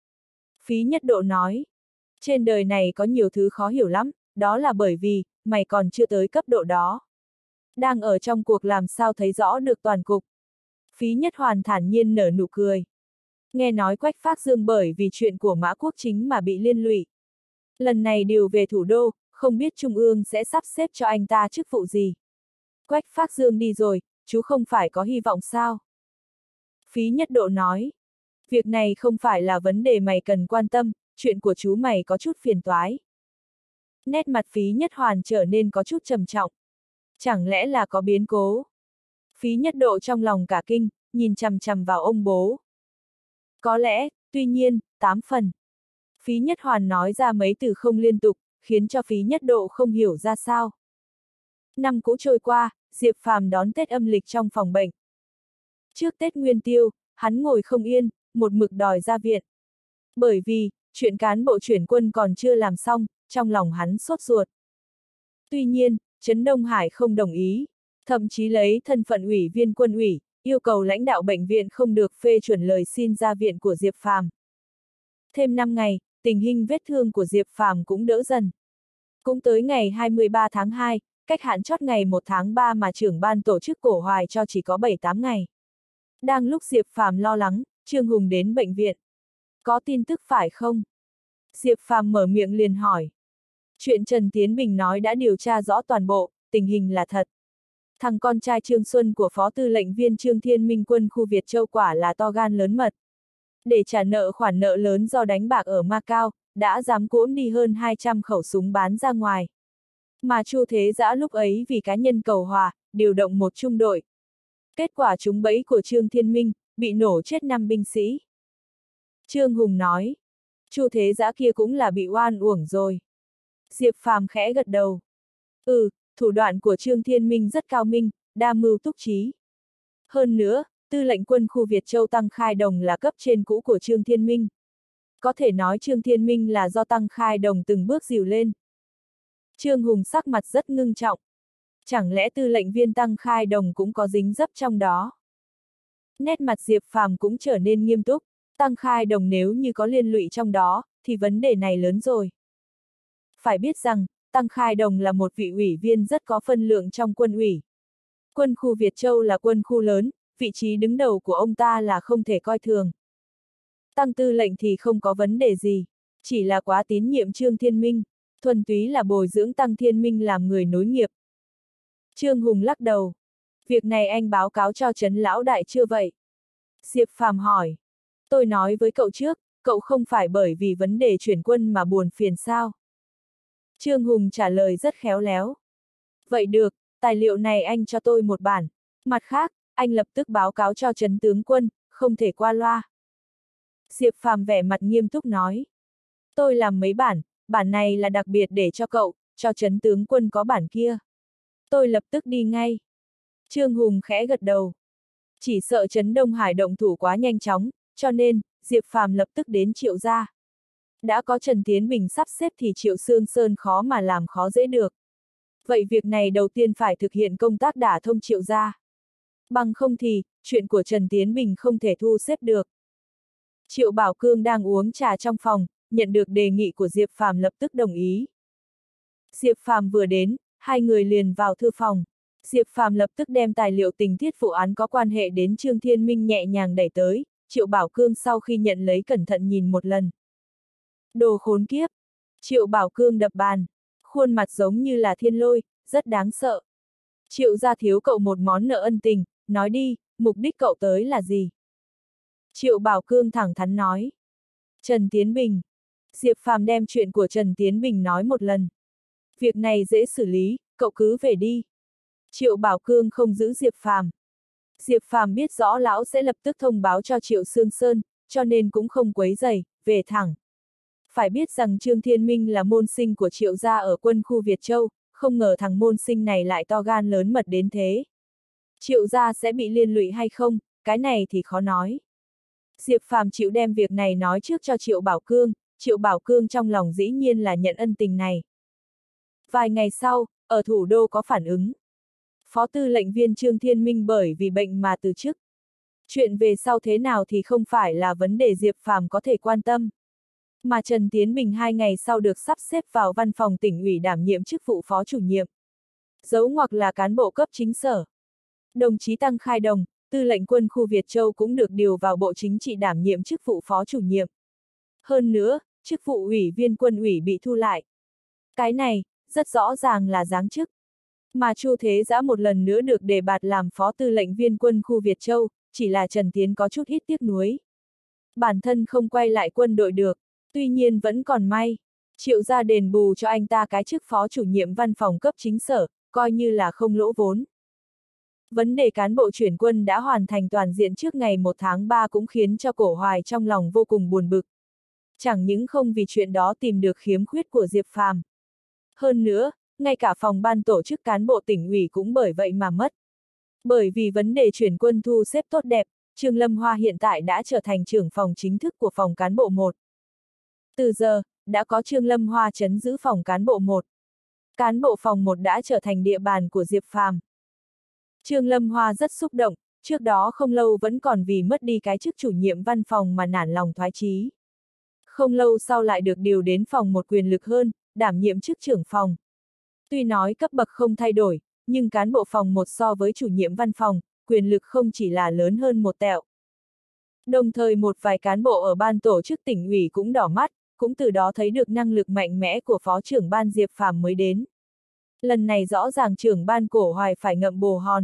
Phí Nhất Độ nói. Trên đời này có nhiều thứ khó hiểu lắm, đó là bởi vì, mày còn chưa tới cấp độ đó. Đang ở trong cuộc làm sao thấy rõ được toàn cục. Phí Nhất Hoàn thản nhiên nở nụ cười. Nghe nói Quách Phác Dương bởi vì chuyện của Mã Quốc Chính mà bị liên lụy. Lần này điều về thủ đô, không biết Trung ương sẽ sắp xếp cho anh ta chức vụ gì. Quách Phác Dương đi rồi, chú không phải có hy vọng sao? Phí Nhất Độ nói. Việc này không phải là vấn đề mày cần quan tâm, chuyện của chú mày có chút phiền toái. Nét mặt Phí Nhất Hoàn trở nên có chút trầm trọng. Chẳng lẽ là có biến cố? Phí Nhất Độ trong lòng cả kinh, nhìn chằm chằm vào ông bố. Có lẽ, tuy nhiên, 8 phần. Phí Nhất Hoàn nói ra mấy từ không liên tục, khiến cho Phí Nhất Độ không hiểu ra sao. Năm cũ trôi qua, Diệp Phàm đón Tết âm lịch trong phòng bệnh. Trước Tết Nguyên Tiêu, hắn ngồi không yên, một mực đòi ra viện. Bởi vì, chuyện cán bộ chuyển quân còn chưa làm xong, trong lòng hắn sốt ruột. Tuy nhiên, Trấn Đông Hải không đồng ý, thậm chí lấy thân phận ủy viên quân ủy, yêu cầu lãnh đạo bệnh viện không được phê chuẩn lời xin ra viện của Diệp Phàm. Thêm 5 ngày, tình hình vết thương của Diệp Phàm cũng đỡ dần. Cũng tới ngày 23 tháng 2, cách hạn chót ngày 1 tháng 3 mà trưởng ban tổ chức cổ hoài cho chỉ có 7-8 ngày. Đang lúc Diệp Phàm lo lắng, Trương Hùng đến bệnh viện. Có tin tức phải không? Diệp Phàm mở miệng liền hỏi. Chuyện Trần Tiến Bình nói đã điều tra rõ toàn bộ, tình hình là thật. Thằng con trai Trương Xuân của Phó Tư lệnh viên Trương Thiên Minh quân khu Việt Châu quả là to gan lớn mật. Để trả nợ khoản nợ lớn do đánh bạc ở Macau, đã dám cuỗm đi hơn 200 khẩu súng bán ra ngoài. Mà Chu Thế Dã lúc ấy vì cá nhân cầu hòa, điều động một trung đội. Kết quả trúng bẫy của Trương Thiên Minh, bị nổ chết 5 binh sĩ. Trương Hùng nói, Chu Thế Dã kia cũng là bị oan uổng rồi. Diệp Phàm khẽ gật đầu. Thủ đoạn của Trương Thiên Minh rất cao minh, đa mưu túc trí. Hơn nữa, tư lệnh quân khu Việt Châu Tăng Khai Đồng là cấp trên cũ của Trương Thiên Minh. Có thể nói Trương Thiên Minh là do Tăng Khai Đồng từng bước dìu lên. Trương Hùng sắc mặt rất ngưng trọng. Chẳng lẽ tư lệnh viên Tăng Khai Đồng cũng có dính dấp trong đó? Nét mặt Diệp Phàm cũng trở nên nghiêm túc. Tăng Khai Đồng nếu như có liên lụy trong đó, thì vấn đề này lớn rồi. Phải biết rằng, Tăng Khai Đồng là một vị ủy viên rất có phân lượng trong quân ủy. Quân khu Việt Châu là quân khu lớn, vị trí đứng đầu của ông ta là không thể coi thường. Tăng tư lệnh thì không có vấn đề gì, chỉ là quá tín nhiệm Trương Thiên Minh, thuần túy là bồi dưỡng Tăng Thiên Minh làm người nối nghiệp. Trương Hùng lắc đầu. Việc này anh báo cáo cho Trấn lão đại chưa vậy? Diệp Phàm hỏi. Tôi nói với cậu trước, cậu không phải bởi vì vấn đề chuyển quân mà buồn phiền sao? Trương Hùng trả lời rất khéo léo. Vậy được, tài liệu này anh cho tôi một bản. Mặt khác, anh lập tức báo cáo cho Trấn tướng quân, không thể qua loa. Diệp Phàm vẻ mặt nghiêm túc nói. Tôi làm mấy bản này là đặc biệt để cho cậu, cho Trấn tướng quân có bản kia. Tôi lập tức đi ngay. Trương Hùng khẽ gật đầu. Chỉ sợ Trấn Đông Hải động thủ quá nhanh chóng, cho nên, Diệp Phàm lập tức đến Triệu gia. Đã có Trần Tiến Bình sắp xếp thì Triệu Sương Sơn khó mà làm khó dễ được. Vậy việc này đầu tiên phải thực hiện công tác đả thông Triệu gia. Bằng không thì, chuyện của Trần Tiến Bình không thể thu xếp được. Triệu Bảo Cương đang uống trà trong phòng, nhận được đề nghị của Diệp Phàm lập tức đồng ý. Diệp Phàm vừa đến, hai người liền vào thư phòng. Diệp Phàm lập tức đem tài liệu tình tiết vụ án có quan hệ đến Trương Thiên Minh nhẹ nhàng đẩy tới, Triệu Bảo Cương sau khi nhận lấy cẩn thận nhìn một lần. Đồ khốn kiếp! Triệu Bảo Cương đập bàn, khuôn mặt giống như là thiên lôi, rất đáng sợ. Triệu gia thiếu cậu một món nợ ân tình, nói đi, mục đích cậu tới là gì? Triệu Bảo Cương thẳng thắn nói. Trần Tiến Bình. Diệp Phàm đem chuyện của Trần Tiến Bình nói một lần. Việc này dễ xử lý, cậu cứ về đi. Triệu Bảo Cương không giữ Diệp Phàm. Diệp Phàm biết rõ lão sẽ lập tức thông báo cho Triệu Sương Sơn, cho nên cũng không quấy rầy, về thẳng. Phải biết rằng Trương Thiên Minh là môn sinh của Triệu gia ở quân khu Việt Châu, không ngờ thằng môn sinh này lại to gan lớn mật đến thế. Triệu gia sẽ bị liên lụy hay không, cái này thì khó nói. Diệp Phàm chịu đem việc này nói trước cho Triệu Bảo Cương, Triệu Bảo Cương trong lòng dĩ nhiên là nhận ân tình này. Vài ngày sau, ở thủ đô có phản ứng. Phó tư lệnh viên Trương Thiên Minh bởi vì bệnh mà từ chức. Chuyện về sau thế nào thì không phải là vấn đề Diệp Phàm có thể quan tâm. Mà Trần Tiến Bình 2 ngày sau được sắp xếp vào văn phòng tỉnh ủy đảm nhiệm chức vụ phó chủ nhiệm. Dấu ngoặc là cán bộ cấp chính sở. Đồng chí Tăng Khai Đồng, tư lệnh quân khu Việt Châu cũng được điều vào Bộ Chính trị đảm nhiệm chức vụ phó chủ nhiệm. Hơn nữa, chức vụ ủy viên quân ủy bị thu lại. Cái này, rất rõ ràng là giáng chức. Mà Chu Thế Giã một lần nữa được đề bạt làm phó tư lệnh viên quân khu Việt Châu, chỉ là Trần Tiến có chút ít tiếc nuối. Bản thân không quay lại quân đội được, tuy nhiên vẫn còn may. Triệu gia đền bù cho anh ta cái chức phó chủ nhiệm văn phòng cấp chính sở, coi như là không lỗ vốn. Vấn đề cán bộ chuyển quân đã hoàn thành toàn diện trước ngày 1 tháng 3 cũng khiến cho Cổ Hoài trong lòng vô cùng buồn bực. Chẳng những không vì chuyện đó tìm được khiếm khuyết của Diệp Phàm. Hơn nữa, ngay cả phòng ban tổ chức cán bộ tỉnh ủy cũng bởi vậy mà mất. Bởi vì vấn đề chuyển quân thu xếp tốt đẹp, Trương Lâm Hoa hiện tại đã trở thành trưởng phòng chính thức của phòng cán bộ 1. Từ giờ, đã có Trương Lâm Hoa trấn giữ phòng cán bộ 1. Cán bộ phòng 1 đã trở thành địa bàn của Diệp Phàm. Trương Lâm Hoa rất xúc động, trước đó không lâu vẫn còn vì mất đi cái chức chủ nhiệm văn phòng mà nản lòng thoái chí. Không lâu sau lại được điều đến phòng 1 quyền lực hơn, đảm nhiệm chức trưởng phòng. Tuy nói cấp bậc không thay đổi, nhưng cán bộ phòng 1 so với chủ nhiệm văn phòng, quyền lực không chỉ là lớn hơn một tẹo. Đồng thời một vài cán bộ ở ban tổ chức tỉnh ủy cũng đỏ mắt, cũng từ đó thấy được năng lực mạnh mẽ của phó trưởng ban Diệp Phàm mới đến. Lần này rõ ràng trưởng ban Cổ Hoài phải ngậm bồ hòn.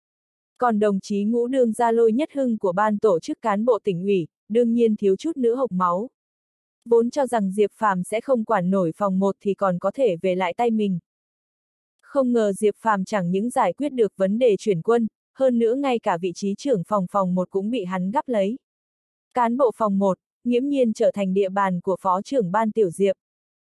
Còn đồng chí Ngũ Đương Gia Lôi Nhất Hưng của ban tổ chức cán bộ tỉnh ủy, đương nhiên thiếu chút nữa hộc máu. Vốn cho rằng Diệp Phàm sẽ không quản nổi phòng 1 thì còn có thể về lại tay mình. Không ngờ Diệp Phàm chẳng những giải quyết được vấn đề chuyển quân, hơn nữa ngay cả vị trí trưởng phòng 1 cũng bị hắn gắp lấy. Cán bộ phòng 1, nghiễm nhiên trở thành địa bàn của phó trưởng ban Tiểu Diệp.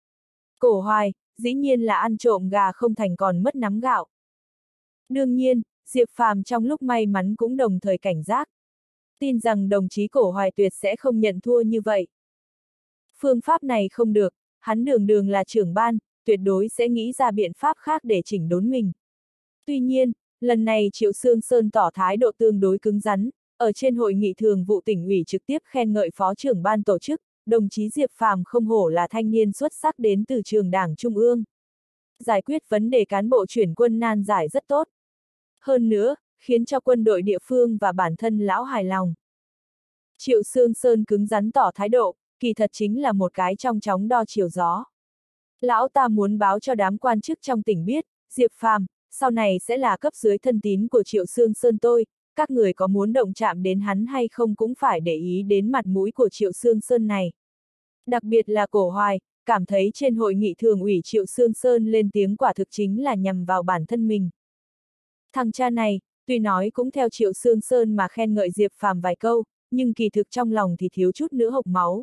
Cổ Hoài, dĩ nhiên là ăn trộm gà không thành còn mất nắm gạo. Đương nhiên, Diệp Phàm trong lúc may mắn cũng đồng thời cảnh giác. Tin rằng đồng chí Cổ Hoài tuyệt sẽ không nhận thua như vậy. Phương pháp này không được, hắn đường là trưởng ban, tuyệt đối sẽ nghĩ ra biện pháp khác để chỉnh đốn mình. Tuy nhiên, lần này Triệu Sương Sơn tỏ thái độ tương đối cứng rắn, ở trên hội nghị thường vụ tỉnh ủy trực tiếp khen ngợi phó trưởng ban tổ chức, đồng chí Diệp Phàm không hổ là thanh niên xuất sắc đến từ trường Đảng Trung ương. Giải quyết vấn đề cán bộ chuyển quân nan giải rất tốt. Hơn nữa, khiến cho quân đội địa phương và bản thân lão hài lòng. Triệu Sương Sơn cứng rắn tỏ thái độ, kỳ thật chính là một cái trong chóng đo chiều gió. Lão ta muốn báo cho đám quan chức trong tỉnh biết, Diệp Phàm, sau này sẽ là cấp dưới thân tín của Triệu Sương Sơn tôi, các người có muốn động chạm đến hắn hay không cũng phải để ý đến mặt mũi của Triệu Sương Sơn này. Đặc biệt là Cổ Hoài, cảm thấy trên hội nghị thường ủy Triệu Sương Sơn lên tiếng quả thực chính là nhằm vào bản thân mình. Thằng cha này, tuy nói cũng theo Triệu Sương Sơn mà khen ngợi Diệp Phàm vài câu, nhưng kỳ thực trong lòng thì thiếu chút nữa hộc máu.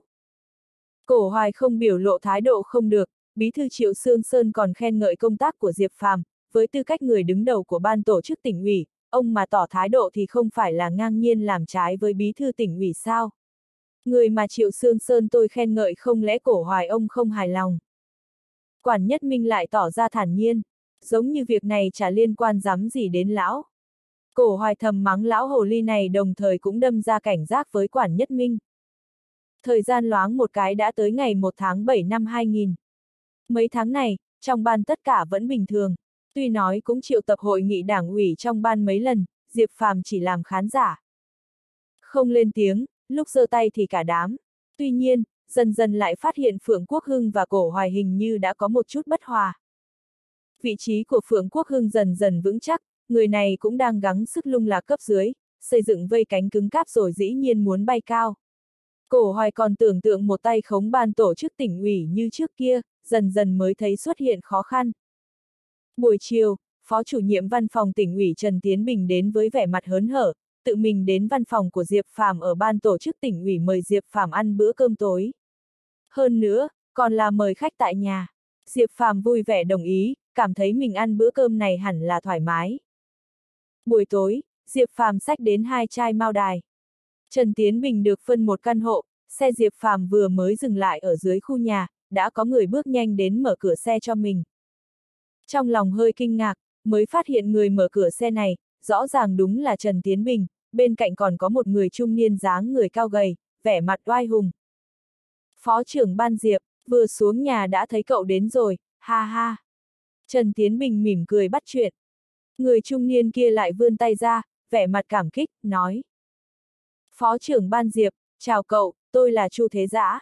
Cổ Hoài không biểu lộ thái độ không được, bí thư Triệu Sương Sơn còn khen ngợi công tác của Diệp Phàm, với tư cách người đứng đầu của ban tổ chức tỉnh ủy, ông mà tỏ thái độ thì không phải là ngang nhiên làm trái với bí thư tỉnh ủy sao? Người mà Triệu Sương Sơn tôi khen ngợi không lẽ Cổ Hoài ông không hài lòng? Quản Nhất Minh lại tỏ ra thản nhiên, giống như việc này chả liên quan dám gì đến lão. Cổ Hoài thầm mắng lão hồ ly này, đồng thời cũng đâm ra cảnh giác với Quản Nhất Minh. Thời gian loáng một cái đã tới ngày 1 tháng 7 năm 2000. Mấy tháng này, trong ban tất cả vẫn bình thường. Tuy nói cũng triệu tập hội nghị đảng ủy trong ban mấy lần, Diệp Phàm chỉ làm khán giả. Không lên tiếng, lúc giơ tay thì cả đám. Tuy nhiên, dần dần lại phát hiện Phượng Quốc Hưng và Cổ Hoài hình như đã có một chút bất hòa. Vị trí của Phượng Quốc Hưng dần dần vững chắc, người này cũng đang gắng sức lung lạc cấp dưới, xây dựng vây cánh cứng cáp rồi dĩ nhiên muốn bay cao. Cổ Hoài còn tưởng tượng một tay khống ban tổ chức tỉnh ủy như trước kia, dần dần mới thấy xuất hiện khó khăn. Buổi chiều, Phó chủ nhiệm văn phòng tỉnh ủy Trần Tiến Bình đến với vẻ mặt hớn hở, tự mình đến văn phòng của Diệp Phàm ở ban tổ chức tỉnh ủy mời Diệp Phàm ăn bữa cơm tối. Hơn nữa, còn là mời khách tại nhà. Diệp Phàm vui vẻ đồng ý, cảm thấy mình ăn bữa cơm này hẳn là thoải mái. Buổi tối, Diệp Phàm xách đến 2 chai mao đài. Trần Tiến Bình được phân một căn hộ, xe Diệp Phàm vừa mới dừng lại ở dưới khu nhà, đã có người bước nhanh đến mở cửa xe cho mình. Trong lòng hơi kinh ngạc, mới phát hiện người mở cửa xe này, rõ ràng đúng là Trần Tiến Bình, bên cạnh còn có một người trung niên dáng người cao gầy, vẻ mặt oai hùng. Phó trưởng ban Diệp, vừa xuống nhà đã thấy cậu đến rồi, ha ha. Trần Tiến Bình mỉm cười bắt chuyện. Người trung niên kia lại vươn tay ra, vẻ mặt cảm kích, nói. Phó trưởng ban Diệp, chào cậu, tôi là Chu Thế Dã.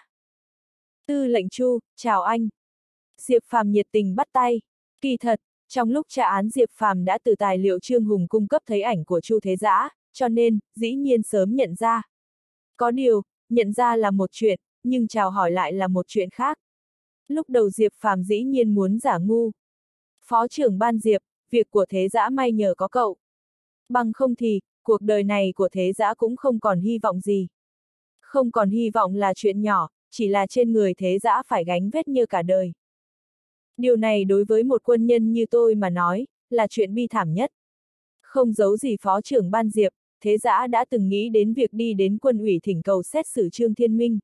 Tư lệnh Chu, chào anh. Diệp Phàm nhiệt tình bắt tay. Kỳ thật, trong lúc tra án Diệp Phàm đã từ tài liệu Trương Hùng cung cấp thấy ảnh của Chu Thế Dã, cho nên, dĩ nhiên sớm nhận ra. Có điều, nhận ra là một chuyện, nhưng chào hỏi lại là một chuyện khác. Lúc đầu Diệp Phàm dĩ nhiên muốn giả ngu. Phó trưởng ban Diệp, việc của Thế Dã may nhờ có cậu. Bằng không thì, cuộc đời này của Thế Dã cũng không còn hy vọng gì. Không còn hy vọng là chuyện nhỏ, chỉ là trên người Thế Dã phải gánh vết nhơ cả đời. Điều này đối với một quân nhân như tôi mà nói, là chuyện bi thảm nhất. Không giấu gì Phó trưởng ban Diệp, Thế Dã đã từng nghĩ đến việc đi đến quân ủy thỉnh cầu xét xử Trương Thiên Minh.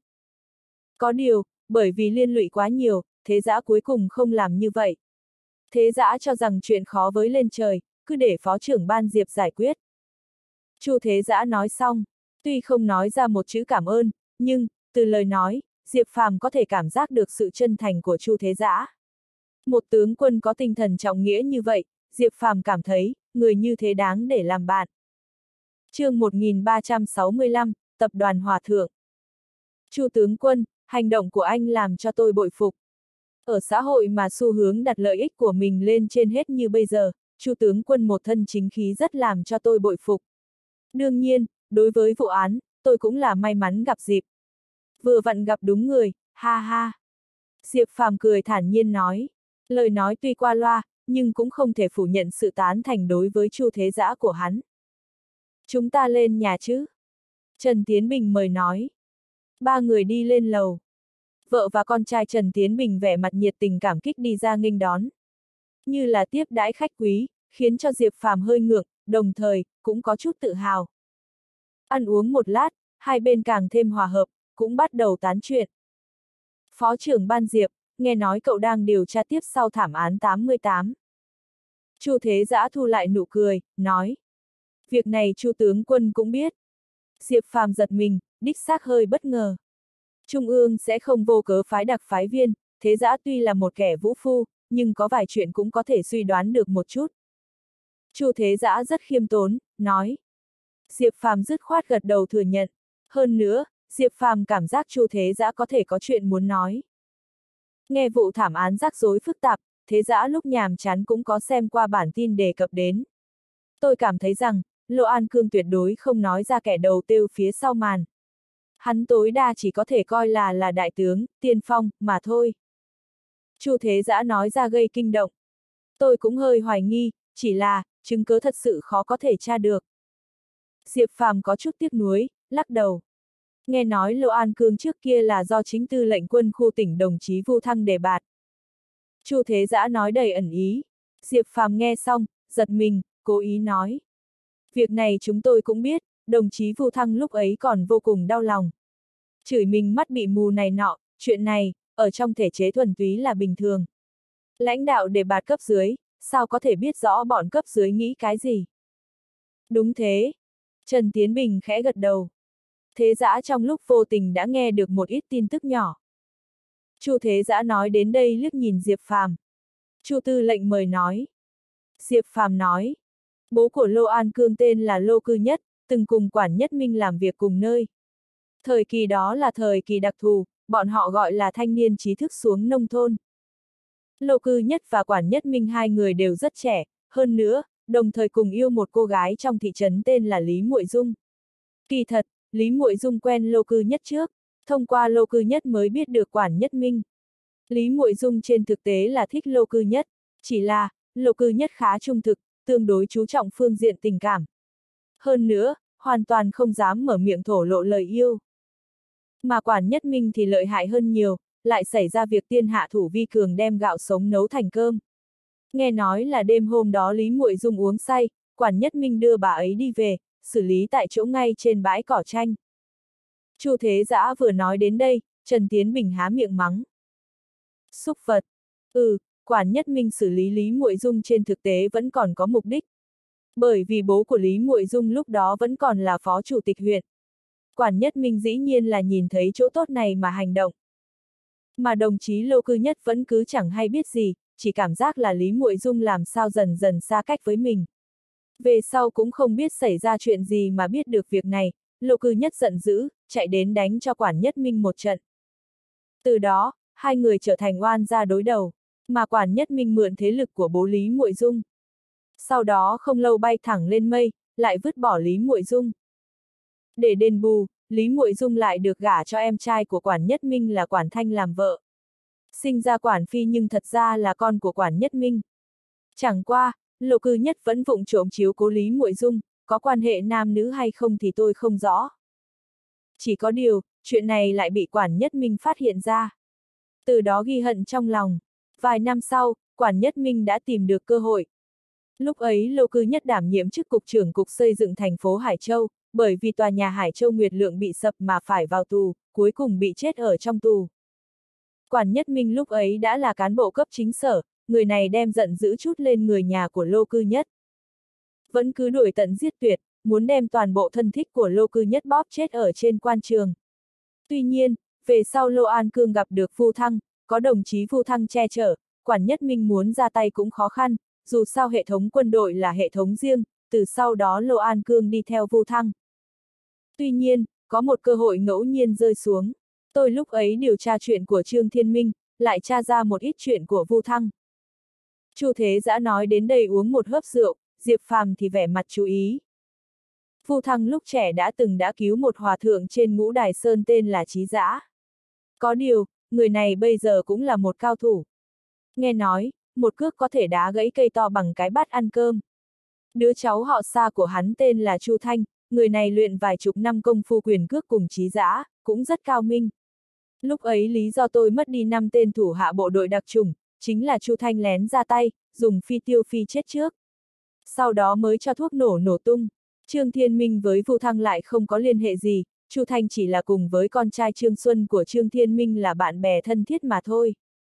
Có điều, bởi vì liên lụy quá nhiều, Thế Dã cuối cùng không làm như vậy. Thế Dã cho rằng chuyện khó với lên trời, cứ để Phó trưởng ban Diệp giải quyết. Chu Thế Dã nói xong, tuy không nói ra một chữ cảm ơn, nhưng, từ lời nói, Diệp Phàm có thể cảm giác được sự chân thành của Chu Thế Dã. Một tướng quân có tinh thần trọng nghĩa như vậy, Diệp Phàm cảm thấy, người như thế đáng để làm bạn. Chương 1365, Tập đoàn Hòa Thượng. Chu tướng quân, hành động của anh làm cho tôi bội phục. Ở xã hội mà xu hướng đặt lợi ích của mình lên trên hết như bây giờ, Chu tướng quân một thân chính khí rất làm cho tôi bội phục. Đương nhiên, đối với vụ án, tôi cũng là may mắn gặp dịp. Vừa vặn gặp đúng người, ha ha. Diệp Phàm cười thản nhiên nói. Lời nói tuy qua loa, nhưng cũng không thể phủ nhận sự tán thành đối với Chu Thế Dã của hắn. Chúng ta lên nhà chứ? Trần Tiến Bình mời nói. Ba người đi lên lầu. Vợ và con trai Trần Tiến Bình vẻ mặt nhiệt tình cảm kích đi ra nghênh đón. Như là tiếp đãi khách quý, khiến cho Diệp Phàm hơi ngượng, đồng thời, cũng có chút tự hào. Ăn uống một lát, hai bên càng thêm hòa hợp, cũng bắt đầu tán chuyện. Phó trưởng ban Diệp, nghe nói cậu đang điều tra tiếp sau thảm án 88. Chu Thế Dã thu lại nụ cười, nói. Việc này Chu tướng quân cũng biết. Diệp Phàm giật mình, đích xác hơi bất ngờ. Trung ương sẽ không vô cớ phái đặc phái viên, Thế Dã tuy là một kẻ vũ phu, nhưng có vài chuyện cũng có thể suy đoán được một chút. Chu Thế Dã rất khiêm tốn, nói. Diệp Phàm dứt khoát gật đầu thừa nhận. Hơn nữa, Diệp Phàm cảm giác Chu Thế Dã có thể có chuyện muốn nói. Nghe vụ thảm án rắc rối phức tạp, Thế Dã lúc nhàm chán cũng có xem qua bản tin đề cập đến. Tôi cảm thấy rằng, Lô An Cương tuyệt đối không nói ra kẻ đầu tiêu phía sau màn. Hắn tối đa chỉ có thể coi là đại tướng, tiên phong, mà thôi. Chu Thế Dã nói ra gây kinh động. Tôi cũng hơi hoài nghi, chỉ là, chứng cứ thật sự khó có thể tra được. Diệp Phàm có chút tiếc nuối, lắc đầu. Nghe nói Lô An Cương trước kia là do chính tư lệnh quân khu tỉnh đồng chí Vu Thăng đề bạt. Chu Thế Dã nói đầy ẩn ý. Diệp Phàm nghe xong, giật mình, cố ý nói. Việc này chúng tôi cũng biết, đồng chí Vu Thăng lúc ấy còn vô cùng đau lòng. Chửi mình mắt bị mù này nọ, chuyện này, ở trong thể chế thuần túy là bình thường. Lãnh đạo đề bạt cấp dưới, sao có thể biết rõ bọn cấp dưới nghĩ cái gì? Đúng thế. Trần Tiến Bình khẽ gật đầu. Thế Dã trong lúc vô tình đã nghe được một ít tin tức nhỏ. Chu Thế Dã nói đến đây liếc nhìn Diệp Phàm. Chu tư lệnh mời nói. Diệp Phàm nói. Bố của Lô An Cương tên là Lô Cư Nhất, từng cùng Quản Nhất Minh làm việc cùng nơi. Thời kỳ đó là thời kỳ đặc thù, bọn họ gọi là thanh niên trí thức xuống nông thôn. Lô Cư Nhất và Quản Nhất Minh hai người đều rất trẻ, hơn nữa, đồng thời cùng yêu một cô gái trong thị trấn tên là Lý Muội Dung. Kỳ thật, Lý Muội Dung quen Lô Cư Nhất trước, thông qua Lô Cư Nhất mới biết được Quản Nhất Minh. Lý Muội Dung trên thực tế là thích Lô Cư Nhất, chỉ là, Lô Cư Nhất khá trung thực, tương đối chú trọng phương diện tình cảm. Hơn nữa, hoàn toàn không dám mở miệng thổ lộ lời yêu. Mà Quản Nhất Minh thì lợi hại hơn nhiều, lại xảy ra việc tiên hạ thủ vi cường đem gạo sống nấu thành cơm. Nghe nói là đêm hôm đó Lý Muội Dung uống say, Quản Nhất Minh đưa bà ấy đi về, xử lý tại chỗ ngay trên bãi cỏ tranh. Chu Thế Dã vừa nói đến đây, Trần Tiến Bình há miệng mắng. Xúc vật. Quản Nhất Minh xử lý Lý Muội Dung trên thực tế vẫn còn có mục đích. Bởi vì bố của Lý Muội Dung lúc đó vẫn còn là phó chủ tịch huyện. Quản Nhất Minh dĩ nhiên là nhìn thấy chỗ tốt này mà hành động. Mà đồng chí Lô Cư Nhất vẫn cứ chẳng hay biết gì, chỉ cảm giác là Lý Muội Dung làm sao dần dần xa cách với mình. Về sau cũng không biết xảy ra chuyện gì mà biết được việc này, Lô Cư Nhất giận dữ, chạy đến đánh cho Quản Nhất Minh một trận. Từ đó, hai người trở thành oan gia đối đầu, mà Quản Nhất Minh mượn thế lực của bố Lý Muội Dung. Sau đó không lâu bay thẳng lên mây, lại vứt bỏ Lý Muội Dung. Để đền bù, Lý Muội Dung lại được gả cho em trai của Quản Nhất Minh là Quản Thanh làm vợ. Sinh ra Quản Phi nhưng thật ra là con của Quản Nhất Minh. Chẳng qua, Lô Cư Nhất vẫn vụng trộm chiếu cố Lý Muội Dung, có quan hệ nam nữ hay không thì tôi không rõ. Chỉ có điều, chuyện này lại bị Quản Nhất Minh phát hiện ra. Từ đó ghi hận trong lòng. Vài năm sau, Quản Nhất Minh đã tìm được cơ hội. Lúc ấy Lô Cư Nhất đảm nhiệm chức cục trưởng cục xây dựng thành phố Hải Châu, bởi vì tòa nhà Hải Châu Nguyệt Lượng bị sập mà phải vào tù, cuối cùng bị chết ở trong tù. Quản Nhất Minh lúc ấy đã là cán bộ cấp chính sở, người này đem giận dữ chút lên người nhà của Lô Cư Nhất. Vẫn cứ đuổi tận giết tuyệt, muốn đem toàn bộ thân thích của Lô Cư Nhất bóp chết ở trên quan trường. Tuy nhiên, về sau Lô An Cương gặp được Vu Thăng, có đồng chí Vu Thăng che chở, Quản Nhất Minh muốn ra tay cũng khó khăn, dù sao hệ thống quân đội là hệ thống riêng, từ sau đó Lô An Cương đi theo Vu Thăng. Tuy nhiên, có một cơ hội ngẫu nhiên rơi xuống. Tôi lúc ấy điều tra chuyện của Trương Thiên Minh, lại tra ra một ít chuyện của Vu Thăng. Chu Thế Dã nói đến đây uống một hớp rượu, Diệp Phàm thì vẻ mặt chú ý. Vu Thăng lúc trẻ đã cứu một hòa thượng trên Ngũ Đài Sơn tên là Trí Dã. Có điều, người này bây giờ cũng là một cao thủ. Nghe nói, một cước có thể đá gãy cây to bằng cái bát ăn cơm. Đứa cháu họ Sa của hắn tên là Chu Thanh, người này luyện vài chục năm công phu quyền cước cùng Trí Dã, cũng rất cao minh. Lúc ấy lý do tôi mất đi 5 tên thủ hạ bộ đội đặc chủng, chính là Chu Thanh lén ra tay, dùng phi tiêu phi chết trước. Sau đó mới cho thuốc nổ tung. Trương Thiên Minh với Vu Thăng lại không có liên hệ gì, Chu Thanh chỉ là cùng với con trai Trương Xuân của Trương Thiên Minh là bạn bè thân thiết mà thôi.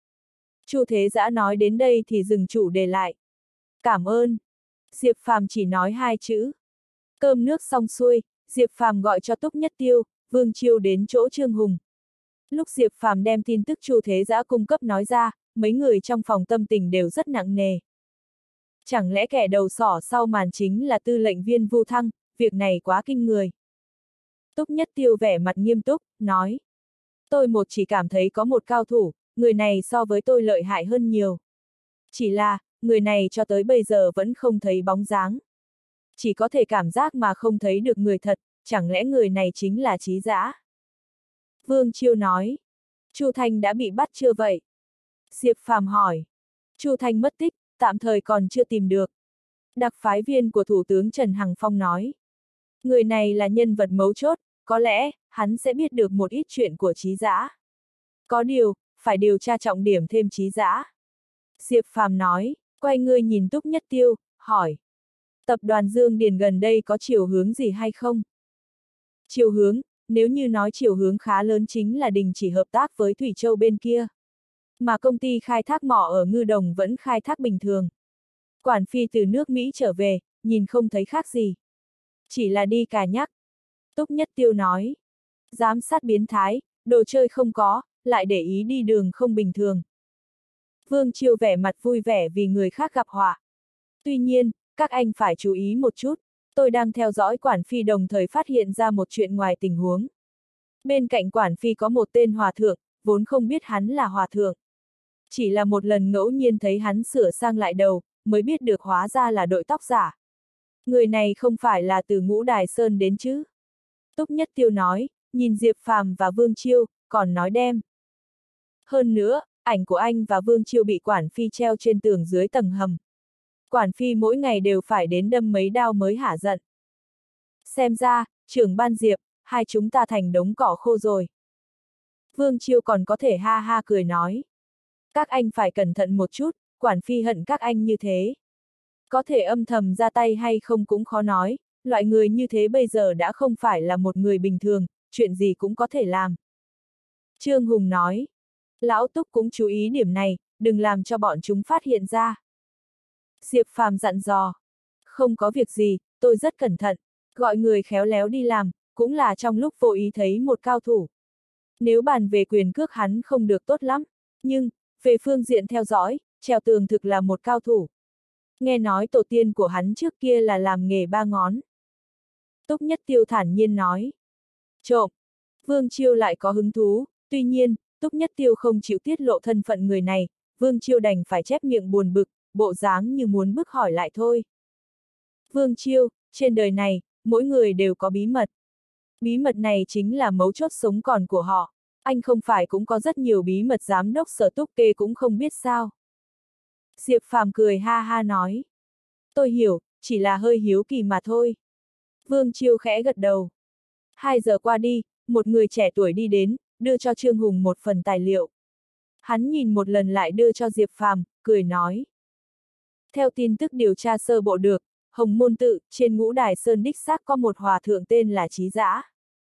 Chu Thế Dã nói đến đây thì dừng chủ đề lại. Cảm ơn. Diệp Phàm chỉ nói 2 chữ. Cơm nước xong xuôi, Diệp Phàm gọi cho Túc Nhất Tiêu, Vương Chiêu đến chỗ Trương Hùng. Lúc Diệp Phàm đem tin tức Chu Thế Dã cung cấp nói ra, mấy người trong phòng tâm tình đều rất nặng nề. Chẳng lẽ kẻ đầu sỏ sau màn chính là tư lệnh viên Vu Thăng, việc này quá kinh người. Túc Nhất Tiêu vẻ mặt nghiêm túc, nói. Tôi chỉ cảm thấy có một cao thủ, người này so với tôi lợi hại hơn nhiều. Chỉ là, người này cho tới bây giờ vẫn không thấy bóng dáng. Chỉ có thể cảm giác mà không thấy được người thật, chẳng lẽ người này chính là Trí Dã? Vương Chiêu nói. Chu Thanh đã bị bắt chưa vậy? Diệp Phàm hỏi. Chu Thanh mất tích, tạm thời còn chưa tìm được. Đặc phái viên của Thủ tướng Trần Hằng Phong nói. Người này là nhân vật mấu chốt, có lẽ, hắn sẽ biết được một ít chuyện của Trí Dã. Có điều, phải điều tra trọng điểm thêm Trí Dã. Diệp Phàm nói, quay người nhìn Túc Nhất Tiêu, hỏi. Tập đoàn Dương Điền gần đây có chiều hướng gì hay không? Chiều hướng, nếu như nói chiều hướng khá lớn chính là đình chỉ hợp tác với Thủy Châu bên kia. Mà công ty khai thác mỏ ở Ngư Đồng vẫn khai thác bình thường. Quản phi từ nước Mỹ trở về, nhìn không thấy khác gì. Chỉ là đi cà nhắc. Túc Nhất Tiêu nói. Giám sát biến thái, đồ chơi không có, lại để ý đi đường không bình thường. Vương Chiêu vẻ mặt vui vẻ vì người khác gặp họa. Tuy nhiên, các anh phải chú ý một chút, tôi đang theo dõi quản phi đồng thời phát hiện ra một chuyện ngoài tình huống. Bên cạnh quản phi có một tên hòa thượng, vốn không biết hắn là hòa thượng. Chỉ là một lần ngẫu nhiên thấy hắn sửa sang lại đầu, mới biết được hóa ra là đội tóc giả. Người này không phải là từ Ngũ Đài Sơn đến chứ? Túc Nhất Tiêu nói, nhìn Diệp Phàm và Vương Chiêu, còn nói đem. Hơn nữa, ảnh của anh và Vương Chiêu bị quản phi treo trên tường dưới tầng hầm. Quản phi mỗi ngày đều phải đến đâm mấy đao mới hả giận. Xem ra, trưởng ban Diệp, hai chúng ta thành đống cỏ khô rồi. Vương Chiêu còn có thể ha ha cười nói. Các anh phải cẩn thận một chút, quản phi hận các anh như thế. Có thể âm thầm ra tay hay không cũng khó nói, loại người như thế bây giờ đã không phải là một người bình thường, chuyện gì cũng có thể làm. Trương Hùng nói. Lão Túc cũng chú ý điểm này, đừng làm cho bọn chúng phát hiện ra. Diệp Phàm dặn dò. Không có việc gì, tôi rất cẩn thận, gọi người khéo léo đi làm, cũng là trong lúc vô ý thấy một cao thủ. Nếu bàn về quyền cước hắn không được tốt lắm, nhưng, về phương diện theo dõi, treo tường thực là một cao thủ. Nghe nói tổ tiên của hắn trước kia là làm nghề ba ngón. Túc Nhất Tiêu thản nhiên nói. Trộm. Vương Chiêu lại có hứng thú, tuy nhiên, Túc Nhất Tiêu không chịu tiết lộ thân phận người này, Vương Chiêu đành phải chép miệng buồn bực, bộ dáng như muốn bức hỏi lại thôi. Vương Chiêu, trên đời này, mỗi người đều có bí mật. Bí mật này chính là mấu chốt sống còn của họ. Anh không phải cũng có rất nhiều bí mật giám đốc Sở Túc Kê cũng không biết sao. Diệp Phàm cười ha ha nói. Tôi hiểu, chỉ là hơi hiếu kỳ mà thôi. Vương Chiêu khẽ gật đầu. 2 giờ qua đi, một người trẻ tuổi đi đến, đưa cho Trương Hùng một phần tài liệu. Hắn nhìn một lần lại đưa cho Diệp Phàm, cười nói. Theo tin tức điều tra sơ bộ được, Hồng Môn Tự, trên Ngũ Đài Sơn đích xác có một hòa thượng tên là Trí Dã.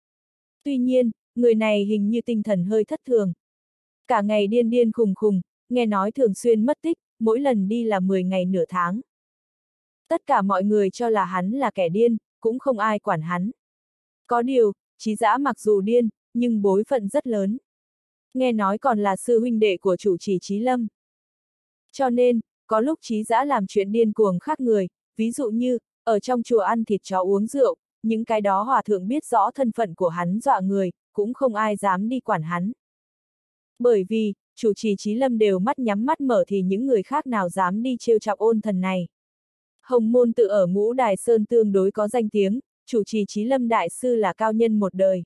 Tuy nhiên, người này hình như tinh thần hơi thất thường. Cả ngày điên điên khùng khùng, nghe nói thường xuyên mất tích, mỗi lần đi là 10 ngày nửa tháng. Tất cả mọi người cho là hắn là kẻ điên, cũng không ai quản hắn. Có điều, Trí Dã mặc dù điên, nhưng bối phận rất lớn. Nghe nói còn là sư huynh đệ của chủ trì Trí Lâm. Cho nên, có lúc Trí Dã làm chuyện điên cuồng khác người, ví dụ như, ở trong chùa ăn thịt chó uống rượu, những cái đó hòa thượng biết rõ thân phận của hắn dọa người, cũng không ai dám đi quản hắn. Bởi vì, chủ trì Trí Lâm đều mắt nhắm mắt mở thì những người khác nào dám đi trêu chọc ôn thần này. Hồng Môn Tự ở Ngũ Đài Sơn tương đối có danh tiếng, chủ trì Trí Lâm đại sư là cao nhân một đời.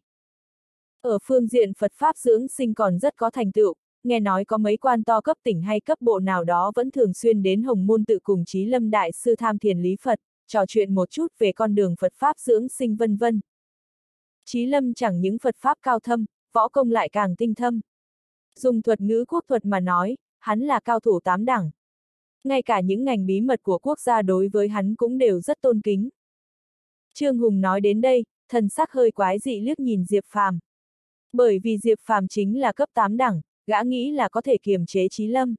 Ở phương diện Phật Pháp dưỡng sinh còn rất có thành tựu, nghe nói có mấy quan to cấp tỉnh hay cấp bộ nào đó vẫn thường xuyên đến Hồng Môn Tự cùng Trí Lâm đại sư tham thiền lý Phật, trò chuyện một chút về con đường Phật Pháp dưỡng sinh vân vân. Trí Lâm chẳng những Phật Pháp cao thâm, võ công lại càng tinh thâm. Dùng thuật ngữ quốc thuật mà nói, hắn là cao thủ 8 đẳng. Ngay cả những ngành bí mật của quốc gia đối với hắn cũng đều rất tôn kính. Trương Hùng nói đến đây, thần sắc hơi quái dị liếc nhìn Diệp Phàm. Bởi vì Diệp Phàm chính là cấp 8 đẳng, gã nghĩ là có thể kiềm chế Trí Lâm.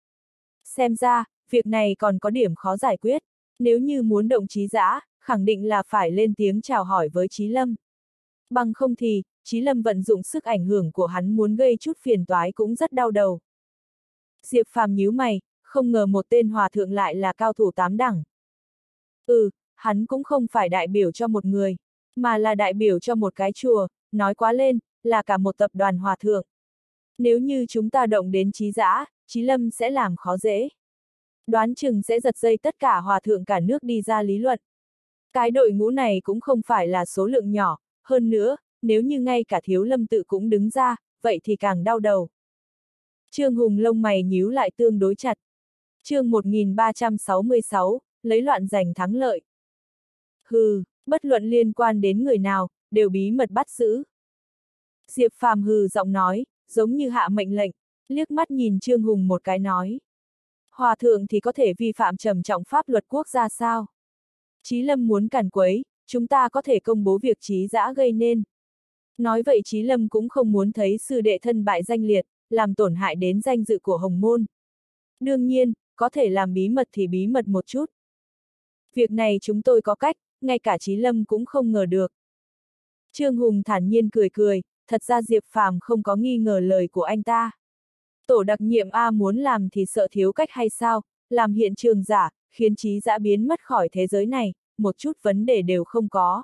Xem ra, việc này còn có điểm khó giải quyết. Nếu như muốn động Trí Dã, khẳng định là phải lên tiếng chào hỏi với Trí Lâm. Bằng không thì, Trí Lâm vận dụng sức ảnh hưởng của hắn muốn gây chút phiền toái cũng rất đau đầu. Diệp Phàm nhíu mày, không ngờ một tên hòa thượng lại là cao thủ 8 đẳng. Hắn cũng không phải đại biểu cho một người, mà là đại biểu cho một cái chùa, nói quá lên, là cả một tập đoàn hòa thượng. Nếu như chúng ta động đến Trí Dã, Trí Lâm sẽ làm khó dễ. Đoán chừng sẽ giật dây tất cả hòa thượng cả nước đi ra lý luận. Cái đội ngũ này cũng không phải là số lượng nhỏ, hơn nữa, nếu như ngay cả Thiếu Lâm tự cũng đứng ra, vậy thì càng đau đầu. Trương Hùng lông mày nhíu lại tương đối chặt. Chương 1366, lấy loạn giành thắng lợi. Hừ, bất luận liên quan đến người nào, đều bí mật bắt giữ. Diệp Phàm hừ giọng nói, giống như hạ mệnh lệnh, liếc mắt nhìn Trương Hùng một cái nói. Hòa thượng thì có thể vi phạm trầm trọng pháp luật quốc gia sao? Chí Lâm muốn càn quấy, chúng ta có thể công bố việc Chí Dã gây nên. Nói vậy Chí Lâm cũng không muốn thấy sư đệ thân bại danh liệt, làm tổn hại đến danh dự của Hồng Môn. Đương nhiên, có thể làm bí mật thì bí mật một chút. Việc này chúng tôi có cách, ngay cả Chí Lâm cũng không ngờ được. Trương Hùng thản nhiên cười cười, thật ra Diệp Phàm không có nghi ngờ lời của anh ta. Tổ đặc nhiệm A muốn làm thì sợ thiếu cách hay sao, làm hiện trường giả, khiến Chí Dã biến mất khỏi thế giới này, một chút vấn đề đều không có.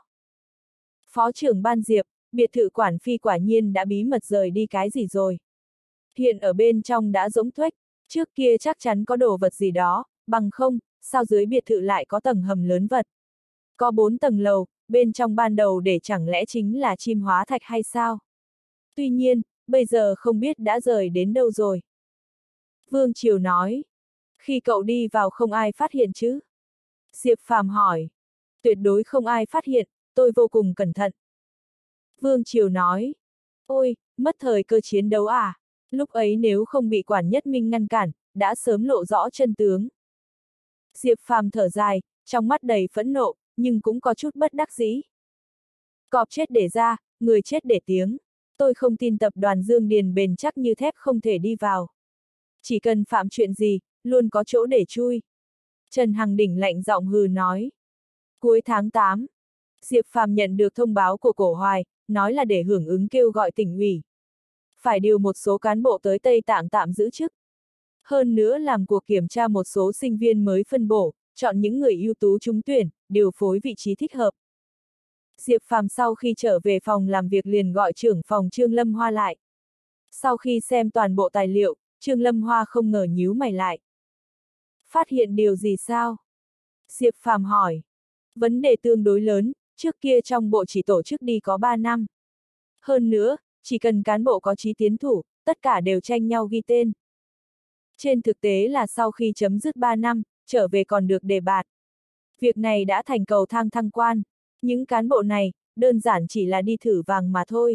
Phó trưởng ban Diệp, biệt thự quản phi quả nhiên đã bí mật rời đi cái gì rồi. Hiện ở bên trong đã rỗng tuếch, trước kia chắc chắn có đồ vật gì đó, bằng không, sao dưới biệt thự lại có tầng hầm lớn vật. Có 4 tầng lầu, bên trong ban đầu để chẳng lẽ chính là chim hóa thạch hay sao? Tuy nhiên, bây giờ không biết đã rời đến đâu rồi. Vương Triều nói, khi cậu đi vào không ai phát hiện chứ? Diệp Phàm hỏi, tuyệt đối không ai phát hiện, tôi vô cùng cẩn thận. Vương Triều nói, ôi, mất thời cơ chiến đấu à? Lúc ấy nếu không bị Quản Nhất Minh ngăn cản, đã sớm lộ rõ chân tướng. Diệp Phàm thở dài, trong mắt đầy phẫn nộ, nhưng cũng có chút bất đắc dĩ. Cọp chết để ra, người chết để tiếng. Tôi không tin tập đoàn Dương Điền bền chắc như thép không thể đi vào. Chỉ cần phạm chuyện gì, luôn có chỗ để chui. Trần Hằng Đỉnh lạnh giọng hừ nói. Cuối tháng 8, Diệp Phàm nhận được thông báo của Cổ Hoài, nói là để hưởng ứng kêu gọi tỉnh ủy. Phải điều một số cán bộ tới Tây Tạng tạm giữ chức. Hơn nữa làm cuộc kiểm tra một số sinh viên mới phân bổ, chọn những người ưu tú trúng tuyển, điều phối vị trí thích hợp. Diệp Phàm sau khi trở về phòng làm việc liền gọi trưởng phòng Trương Lâm Hoa lại. Sau khi xem toàn bộ tài liệu, Trương Lâm Hoa không ngờ nhíu mày lại. Phát hiện điều gì sao? Diệp Phàm hỏi. Vấn đề tương đối lớn, trước kia trong bộ chỉ tổ chức đi có 3 năm. Hơn nữa, chỉ cần cán bộ có chí tiến thủ, tất cả đều tranh nhau ghi tên. Trên thực tế là sau khi chấm dứt 3 năm, trở về còn được đề bạt. Việc này đã thành cầu thang thăng quan. Những cán bộ này, đơn giản chỉ là đi thử vàng mà thôi.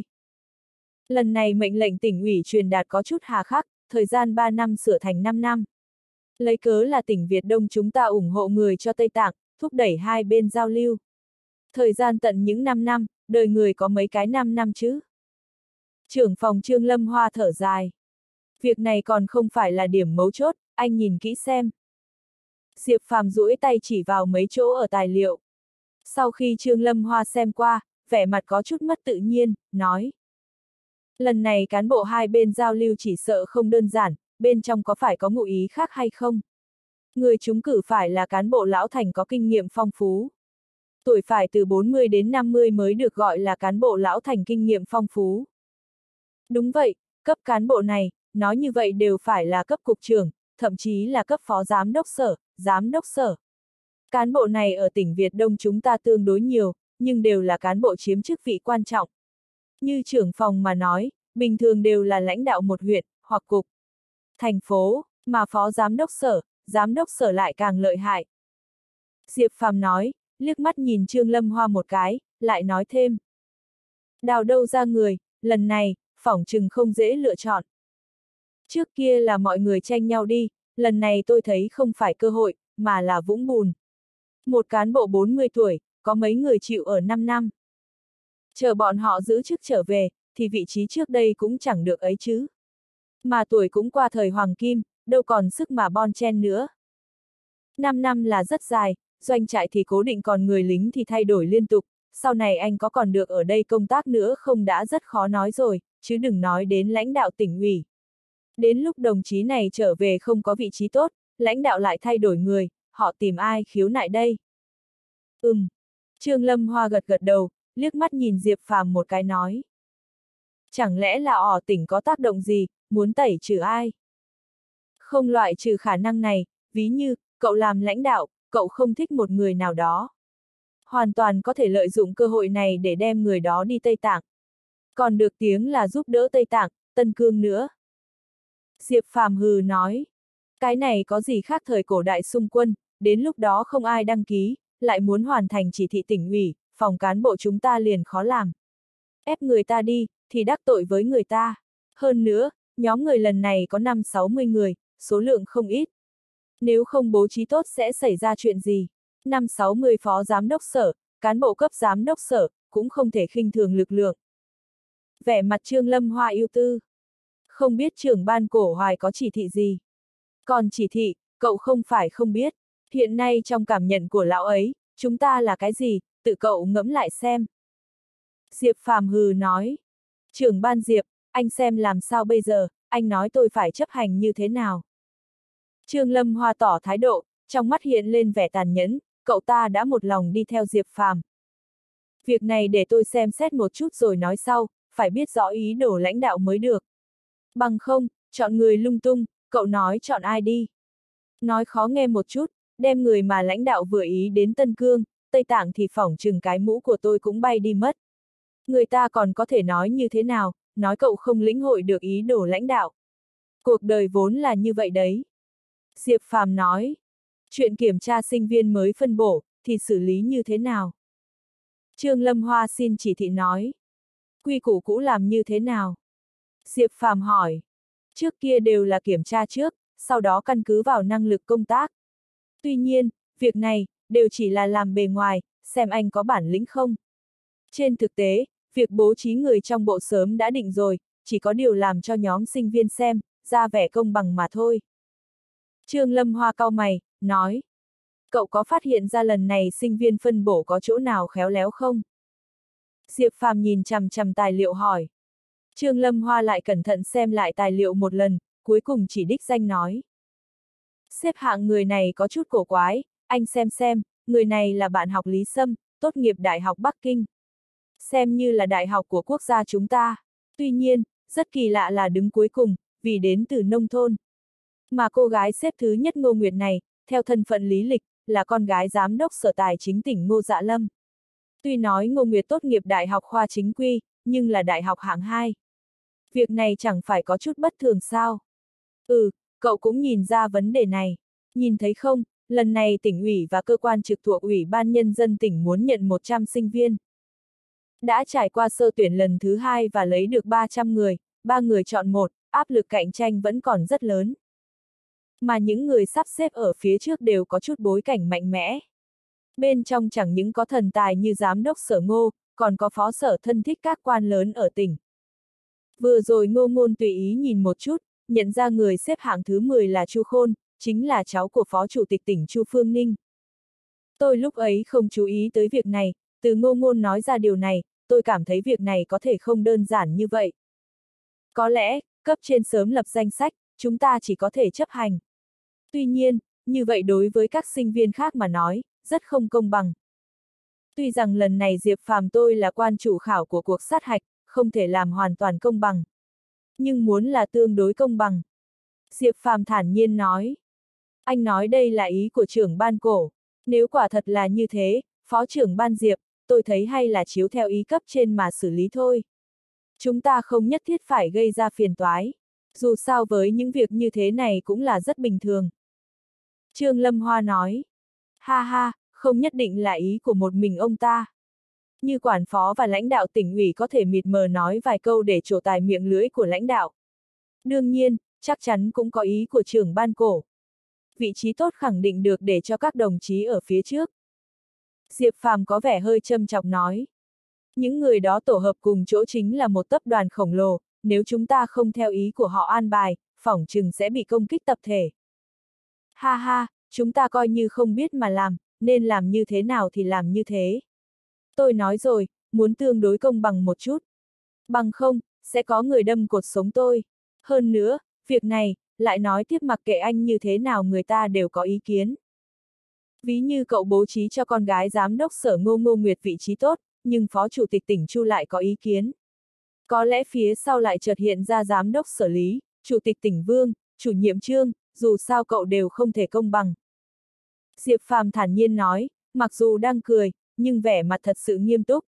Lần này mệnh lệnh tỉnh ủy truyền đạt có chút hà khắc, thời gian 3 năm sửa thành 5 năm. Lấy cớ là tỉnh Việt Đông chúng ta ủng hộ người cho Tây Tạng, thúc đẩy hai bên giao lưu. Thời gian tận những 5 năm, đời người có mấy cái 5 năm chứ? Trưởng phòng Trương Lâm Hoa thở dài. Việc này còn không phải là điểm mấu chốt, anh nhìn kỹ xem. Diệp Phàm duỗi tay chỉ vào mấy chỗ ở tài liệu. Sau khi Trương Lâm Hoa xem qua, vẻ mặt có chút mất tự nhiên, nói. Lần này cán bộ hai bên giao lưu chỉ sợ không đơn giản, bên trong có phải có ngụ ý khác hay không? Người trúng cử phải là cán bộ lão thành có kinh nghiệm phong phú. Tuổi phải từ 40 đến 50 mới được gọi là cán bộ lão thành kinh nghiệm phong phú. Đúng vậy, cấp cán bộ này, nói như vậy đều phải là cấp cục trưởng, thậm chí là cấp phó giám đốc sở, giám đốc sở. Cán bộ này ở tỉnh Việt Đông chúng ta tương đối nhiều, nhưng đều là cán bộ chiếm chức vị quan trọng. Như trưởng phòng mà nói, bình thường đều là lãnh đạo một huyện, hoặc cục, thành phố, mà phó giám đốc sở lại càng lợi hại. Diệp Phàm nói, liếc mắt nhìn Trương Lâm Hoa một cái, lại nói thêm. Đào đâu ra người, lần này, phỏng chừng không dễ lựa chọn. Trước kia là mọi người tranh nhau đi, lần này tôi thấy không phải cơ hội, mà là vũng bùn. Một cán bộ 40 tuổi, có mấy người chịu ở 5 năm. Chờ bọn họ giữ chức trở về, thì vị trí trước đây cũng chẳng được ấy chứ. Mà tuổi cũng qua thời hoàng kim, đâu còn sức mà bon chen nữa. 5 năm là rất dài, doanh trại thì cố định còn người lính thì thay đổi liên tục, sau này anh có còn được ở đây công tác nữa không đã rất khó nói rồi, chứ đừng nói đến lãnh đạo tỉnh ủy. Đến lúc đồng chí này trở về không có vị trí tốt, lãnh đạo lại thay đổi người, họ tìm ai khiếu nại đây? Trương Lâm Hoa gật gật đầu, liếc mắt nhìn Diệp Phàm một cái nói. Chẳng lẽ là tỉnh có tác động gì, muốn tẩy trừ ai? Không loại trừ khả năng này, ví như, cậu làm lãnh đạo, cậu không thích một người nào đó. Hoàn toàn có thể lợi dụng cơ hội này để đem người đó đi Tây Tạng. Còn được tiếng là giúp đỡ Tây Tạng, Tân Cương nữa. Diệp Phàm hừ nói, cái này có gì khác thời cổ đại xung quân, đến lúc đó không ai đăng ký, lại muốn hoàn thành chỉ thị tỉnh ủy, phòng cán bộ chúng ta liền khó làm. Ép người ta đi, thì đắc tội với người ta. Hơn nữa, nhóm người lần này có 5-60 người, số lượng không ít. Nếu không bố trí tốt sẽ xảy ra chuyện gì? 5-60 phó giám đốc sở, cán bộ cấp giám đốc sở, cũng không thể khinh thường lực lượng. Vẻ mặt Trương Lâm Hoa ưu tư. Không biết trưởng ban Cổ Hoài có chỉ thị gì? Còn chỉ thị, cậu không phải không biết. Hiện nay trong cảm nhận của lão ấy, chúng ta là cái gì, tự cậu ngẫm lại xem. Diệp Phàm hừ nói. Trưởng ban Diệp, anh xem làm sao bây giờ, anh nói tôi phải chấp hành như thế nào? Trương Lâm Hoa tỏ thái độ, trong mắt hiện lên vẻ tàn nhẫn, cậu ta đã một lòng đi theo Diệp Phàm. Việc này để tôi xem xét một chút rồi nói sau, phải biết rõ ý đồ lãnh đạo mới được. Bằng không, chọn người lung tung, cậu nói chọn ai đi. Nói khó nghe một chút, đem người mà lãnh đạo vừa ý đến Tân Cương, Tây Tạng thì phỏng chừng cái mũ của tôi cũng bay đi mất. Người ta còn có thể nói như thế nào, nói cậu không lĩnh hội được ý đồ lãnh đạo. Cuộc đời vốn là như vậy đấy. Diệp Phàm nói, chuyện kiểm tra sinh viên mới phân bổ, thì xử lý như thế nào? Trương Lâm Hoa xin chỉ thị nói. Quy củ cũ làm như thế nào? Diệp Phàm hỏi. Trước kia đều là kiểm tra trước, sau đó căn cứ vào năng lực công tác. Tuy nhiên, việc này, đều chỉ là làm bề ngoài, xem anh có bản lĩnh không. Trên thực tế, việc bố trí người trong bộ sớm đã định rồi, chỉ có điều làm cho nhóm sinh viên xem, ra vẻ công bằng mà thôi. Trương Lâm Hoa cau mày, nói. Cậu có phát hiện ra lần này sinh viên phân bổ có chỗ nào khéo léo không? Diệp Phàm nhìn chằm chằm tài liệu hỏi. Trương Lâm Hoa lại cẩn thận xem lại tài liệu một lần, cuối cùng chỉ đích danh nói. Xếp hạng người này có chút cổ quái, anh xem, người này là bạn học Lý Sâm, tốt nghiệp Đại học Bắc Kinh. Xem như là đại học của quốc gia chúng ta. Tuy nhiên, rất kỳ lạ là đứng cuối cùng, vì đến từ nông thôn. Mà cô gái xếp thứ nhất Ngô Nguyệt này, theo thân phận lý lịch, là con gái giám đốc sở tài chính tỉnh Ngô Dạ Lâm. Tuy nói Ngô Nguyệt tốt nghiệp đại học khoa chính quy, nhưng là đại học hạng 2. Việc này chẳng phải có chút bất thường sao? Cậu cũng nhìn ra vấn đề này. Nhìn thấy không, lần này tỉnh ủy và cơ quan trực thuộc Ủy ban Nhân dân tỉnh muốn nhận 100 sinh viên. Đã trải qua sơ tuyển lần thứ 2 và lấy được 300 người, 3 người chọn 1, áp lực cạnh tranh vẫn còn rất lớn. Mà những người sắp xếp ở phía trước đều có chút bối cảnh mạnh mẽ. Bên trong chẳng những có thần tài như giám đốc sở Ngô, còn có phó sở thân thích các quan lớn ở tỉnh. Vừa rồi Ngô Ngôn tùy ý nhìn một chút, nhận ra người xếp hạng thứ 10 là Chu Khôn, chính là cháu của phó chủ tịch tỉnh Chu Phương Ninh. Tôi lúc ấy không chú ý tới việc này, từ Ngô Ngôn nói ra điều này, tôi cảm thấy việc này có thể không đơn giản như vậy. Có lẽ, cấp trên sớm lập danh sách, chúng ta chỉ có thể chấp hành. Tuy nhiên, như vậy đối với các sinh viên khác mà nói, rất không công bằng. Tuy rằng lần này Diệp Phàm tôi là quan chủ khảo của cuộc sát hạch, không thể làm hoàn toàn công bằng. Nhưng muốn là tương đối công bằng. Diệp Phàm thản nhiên nói. Anh nói đây là ý của trưởng ban Cổ. Nếu quả thật là như thế, phó trưởng ban Diệp, tôi thấy hay là chiếu theo ý cấp trên mà xử lý thôi. Chúng ta không nhất thiết phải gây ra phiền toái. Dù sao với những việc như thế này cũng là rất bình thường. Trương Lâm Hoa nói. Ha ha, không nhất định là ý của một mình ông ta. Như quản phó và lãnh đạo tỉnh ủy có thể mịt mờ nói vài câu để trổ tài miệng lưỡi của lãnh đạo. Đương nhiên, chắc chắn cũng có ý của trưởng ban Cổ. Vị trí tốt khẳng định được để cho các đồng chí ở phía trước. Diệp Phàm có vẻ hơi châm chọc nói. Những người đó tổ hợp cùng chỗ chính là một tập đoàn khổng lồ, nếu chúng ta không theo ý của họ an bài, phỏng chừng sẽ bị công kích tập thể. Ha ha, chúng ta coi như không biết mà làm, nên làm như thế nào thì làm như thế. Tôi nói rồi, muốn tương đối công bằng một chút. Bằng không, sẽ có người đâm cột sống tôi. Hơn nữa, việc này, lại nói tiếp mặc kệ anh như thế nào người ta đều có ý kiến. Ví như cậu bố trí cho con gái giám đốc sở Ngô Nguyệt vị trí tốt, nhưng phó chủ tịch tỉnh Chu lại có ý kiến. Có lẽ phía sau lại chợt hiện ra giám đốc sở Lý, chủ tịch tỉnh Vương, chủ nhiệm Trương, dù sao cậu đều không thể công bằng. Diệp Phàm thản nhiên nói, mặc dù đang cười, nhưng vẻ mặt thật sự nghiêm túc.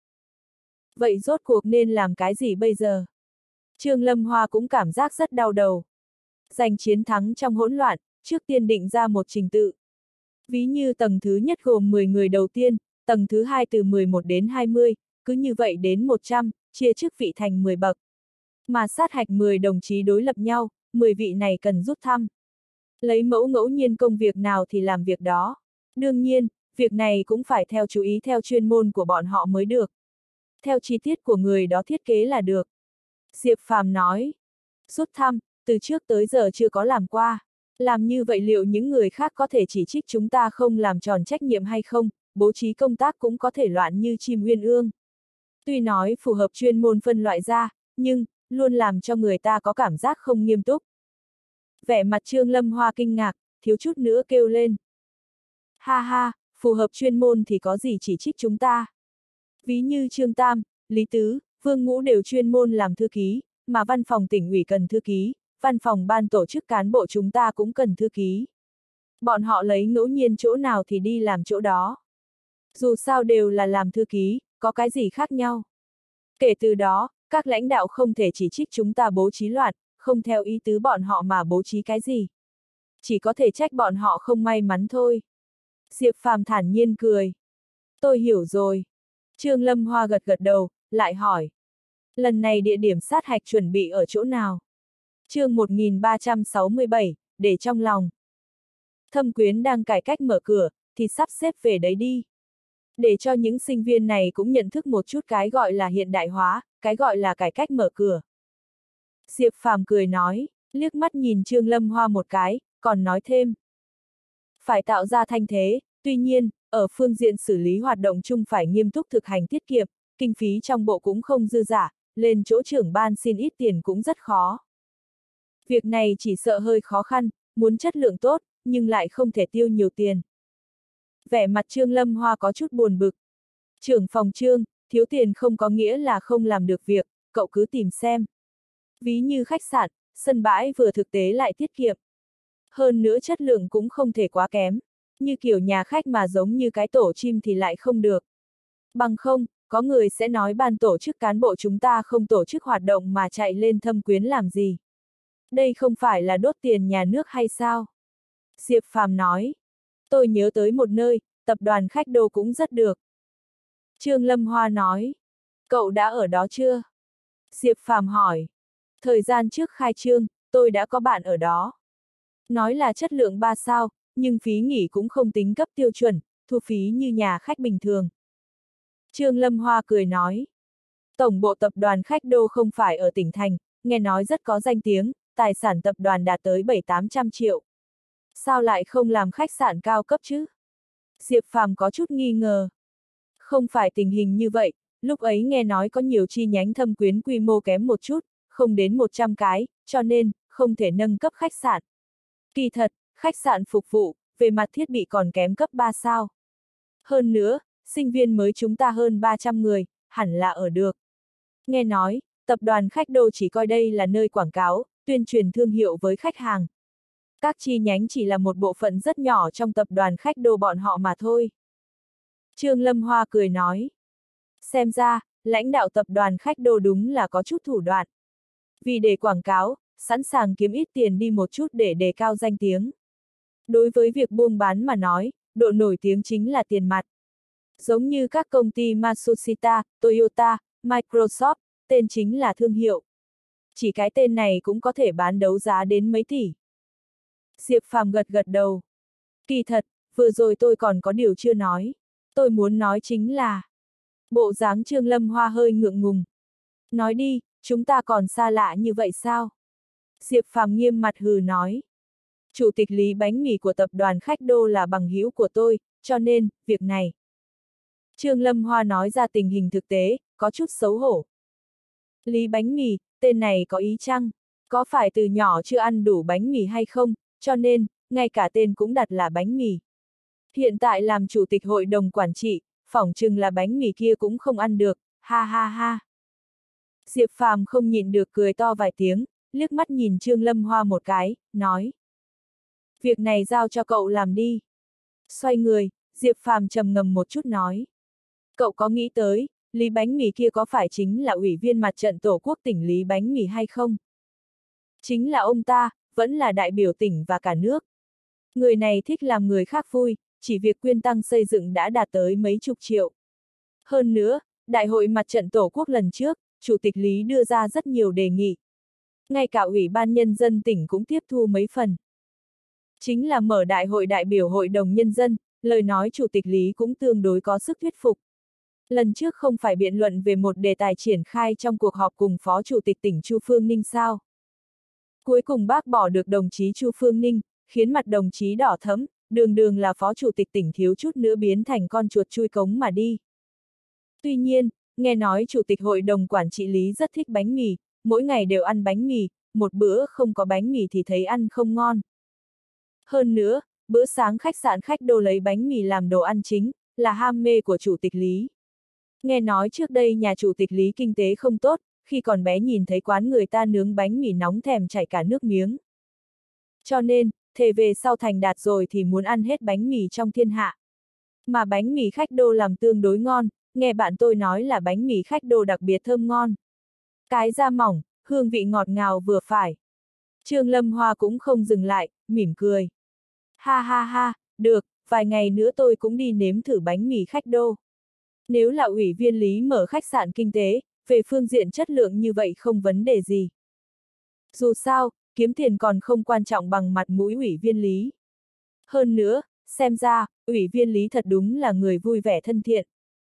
Vậy rốt cuộc nên làm cái gì bây giờ? Trương Lâm Hoa cũng cảm giác rất đau đầu. Giành chiến thắng trong hỗn loạn, trước tiên định ra một trình tự. Ví như tầng thứ nhất gồm 10 người đầu tiên, tầng thứ hai từ 11 đến 20, cứ như vậy đến 100, chia chức vị thành 10 bậc. Mà sát hạch 10 đồng chí đối lập nhau, 10 vị này cần rút thăm. Lấy mẫu ngẫu nhiên công việc nào thì làm việc đó. Đương nhiên, việc này cũng phải theo chú ý theo chuyên môn của bọn họ mới được. Theo chi tiết của người đó thiết kế là được. Diệp Phàm nói, rút thăm, từ trước tới giờ chưa có làm qua. Làm như vậy liệu những người khác có thể chỉ trích chúng ta không làm tròn trách nhiệm hay không, bố trí công tác cũng có thể loạn như chim uyên ương. Tuy nói phù hợp chuyên môn phân loại ra, nhưng, luôn làm cho người ta có cảm giác không nghiêm túc. Vẻ mặt Trương Lâm Hoa kinh ngạc, thiếu chút nữa kêu lên. Ha ha, phù hợp chuyên môn thì có gì chỉ trích chúng ta. Ví như Trương Tam, Lý Tứ, Vương Ngũ đều chuyên môn làm thư ký, mà văn phòng tỉnh ủy cần thư ký, văn phòng ban tổ chức cán bộ chúng ta cũng cần thư ký. Bọn họ lấy ngẫu nhiên chỗ nào thì đi làm chỗ đó. Dù sao đều là làm thư ký, có cái gì khác nhau. Kể từ đó, các lãnh đạo không thể chỉ trích chúng ta bố trí loạn, không theo ý tứ bọn họ mà bố trí cái gì. Chỉ có thể trách bọn họ không may mắn thôi. Diệp Phàm thản nhiên cười. Tôi hiểu rồi. Trương Lâm Hoa gật gật đầu, lại hỏi. Lần này địa điểm sát hạch chuẩn bị ở chỗ nào? Chương 1367, để trong lòng. Thâm Quyến đang cải cách mở cửa, thì sắp xếp về đấy đi. Để cho những sinh viên này cũng nhận thức một chút cái gọi là hiện đại hóa, cái gọi là cải cách mở cửa. Diệp Phàm cười nói, liếc mắt nhìn Trương Lâm Hoa một cái, còn nói thêm. Phải tạo ra thanh thế, tuy nhiên, ở phương diện xử lý hoạt động chung phải nghiêm túc thực hành tiết kiệm, kinh phí trong bộ cũng không dư dả, lên chỗ trưởng ban xin ít tiền cũng rất khó. Việc này chỉ sợ hơi khó khăn, muốn chất lượng tốt, nhưng lại không thể tiêu nhiều tiền. Vẻ mặt Trương Lâm Hoa có chút buồn bực. Trưởng phòng Trương, thiếu tiền không có nghĩa là không làm được việc, cậu cứ tìm xem. Ví như khách sạn, sân bãi vừa thực tế lại tiết kiệm. Hơn nữa chất lượng cũng không thể quá kém. Như kiểu nhà khách mà giống như cái tổ chim thì lại không được. Bằng không, có người sẽ nói ban tổ chức cán bộ chúng ta không tổ chức hoạt động mà chạy lên Thâm Quyến làm gì. Đây không phải là đốt tiền nhà nước hay sao? Diệp Phàm nói. Tôi nhớ tới một nơi, tập đoàn Khách Đô cũng rất được. Trương Lâm Hoa nói. Cậu đã ở đó chưa? Diệp Phàm hỏi. Thời gian trước khai trương, tôi đã có bạn ở đó. Nói là chất lượng 3 sao, nhưng phí nghỉ cũng không tính cấp tiêu chuẩn, thu phí như nhà khách bình thường. Trương Lâm Hoa cười nói. Tổng bộ tập đoàn Khách Đô không phải ở tỉnh thành, nghe nói rất có danh tiếng, tài sản tập đoàn đạt tới 700-800 triệu. Sao lại không làm khách sạn cao cấp chứ? Diệp Phàm có chút nghi ngờ. Không phải tình hình như vậy, lúc ấy nghe nói có nhiều chi nhánh Thâm Quyến quy mô kém một chút, không đến 100 cái, cho nên, không thể nâng cấp khách sạn. Kỳ thật, khách sạn phục vụ, về mặt thiết bị còn kém cấp 3 sao. Hơn nữa, sinh viên mới chúng ta hơn 300 người, hẳn là ở được. Nghe nói, tập đoàn Khách Đô chỉ coi đây là nơi quảng cáo, tuyên truyền thương hiệu với khách hàng. Các chi nhánh chỉ là một bộ phận rất nhỏ trong tập đoàn Khách Đô bọn họ mà thôi. Trương Lâm Hoa cười nói. Xem ra, lãnh đạo tập đoàn Khách Đô đúng là có chút thủ đoạn. Vì để quảng cáo, sẵn sàng kiếm ít tiền đi một chút để đề cao danh tiếng. Đối với việc buôn bán mà nói, độ nổi tiếng chính là tiền mặt. Giống như các công ty Matsushita, Toyota, Microsoft, tên chính là thương hiệu. Chỉ cái tên này cũng có thể bán đấu giá đến mấy tỷ. Diệp Phàm gật gật đầu. Kỳ thật, vừa rồi tôi còn có điều chưa nói. Tôi muốn nói chính là... Bộ dáng Trương Lâm Hoa hơi ngượng ngùng. Nói đi, chúng ta còn xa lạ như vậy sao? Diệp Phàm nghiêm mặt hừ nói. Chủ tịch Lý Bánh Mì của tập đoàn Khách Đô là bằng hữu của tôi, cho nên, việc này. Trương Lâm Hoa nói ra tình hình thực tế, có chút xấu hổ. Lý Bánh Mì, tên này có ý chăng? Có phải từ nhỏ chưa ăn đủ bánh mì hay không, cho nên, ngay cả tên cũng đặt là bánh mì. Hiện tại làm chủ tịch hội đồng quản trị, phỏng chừng là bánh mì kia cũng không ăn được, ha ha ha. Diệp Phàm không nhịn được cười to vài tiếng, liếc mắt nhìn Trương Lâm Hoa một cái, nói. Việc này giao cho cậu làm đi. Xoay người, Diệp Phàm trầm ngâm một chút nói. Cậu có nghĩ tới, Lý Bánh Mì kia có phải chính là ủy viên mặt trận Tổ quốc tỉnh Lý Bánh Mì hay không? Chính là ông ta, vẫn là đại biểu tỉnh và cả nước. Người này thích làm người khác vui, chỉ việc quyên tăng xây dựng đã đạt tới mấy chục triệu. Hơn nữa, Đại hội mặt trận Tổ quốc lần trước, Chủ tịch Lý đưa ra rất nhiều đề nghị. Ngay cả Ủy ban Nhân dân tỉnh cũng tiếp thu mấy phần. Chính là mở đại hội đại biểu Hội đồng Nhân dân, lời nói Chủ tịch Lý cũng tương đối có sức thuyết phục. Lần trước không phải biện luận về một đề tài triển khai trong cuộc họp cùng Phó Chủ tịch tỉnh Chu Phương Ninh sao? Cuối cùng bác bỏ được đồng chí Chu Phương Ninh, khiến mặt đồng chí đỏ thẫm, đường đường là Phó Chủ tịch tỉnh thiếu chút nữa biến thành con chuột chui cống mà đi. Tuy nhiên, nghe nói Chủ tịch Hội đồng Quản trị Lý rất thích bánh mì, mỗi ngày đều ăn bánh mì, một bữa không có bánh mì thì thấy ăn không ngon. Hơn nữa, bữa sáng khách sạn Khách Đô lấy bánh mì làm đồ ăn chính, là ham mê của Chủ tịch Lý. Nghe nói trước đây nhà Chủ tịch Lý kinh tế không tốt, khi còn bé nhìn thấy quán người ta nướng bánh mì nóng thèm chảy cả nước miếng. Cho nên, thề về sau thành đạt rồi thì muốn ăn hết bánh mì trong thiên hạ. Mà bánh mì Khách Đô làm tương đối ngon, nghe bạn tôi nói là bánh mì Khách Đô đặc biệt thơm ngon. Cái da mỏng, hương vị ngọt ngào vừa phải. Trương Lâm Hoa cũng không dừng lại, mỉm cười. Ha ha ha, được, vài ngày nữa tôi cũng đi nếm thử bánh mì Khách Đô. Nếu là ủy viên Lý mở khách sạn kinh tế, về phương diện chất lượng như vậy không vấn đề gì. Dù sao, kiếm tiền còn không quan trọng bằng mặt mũi ủy viên Lý. Hơn nữa, xem ra, ủy viên Lý thật đúng là người vui vẻ thân thiện.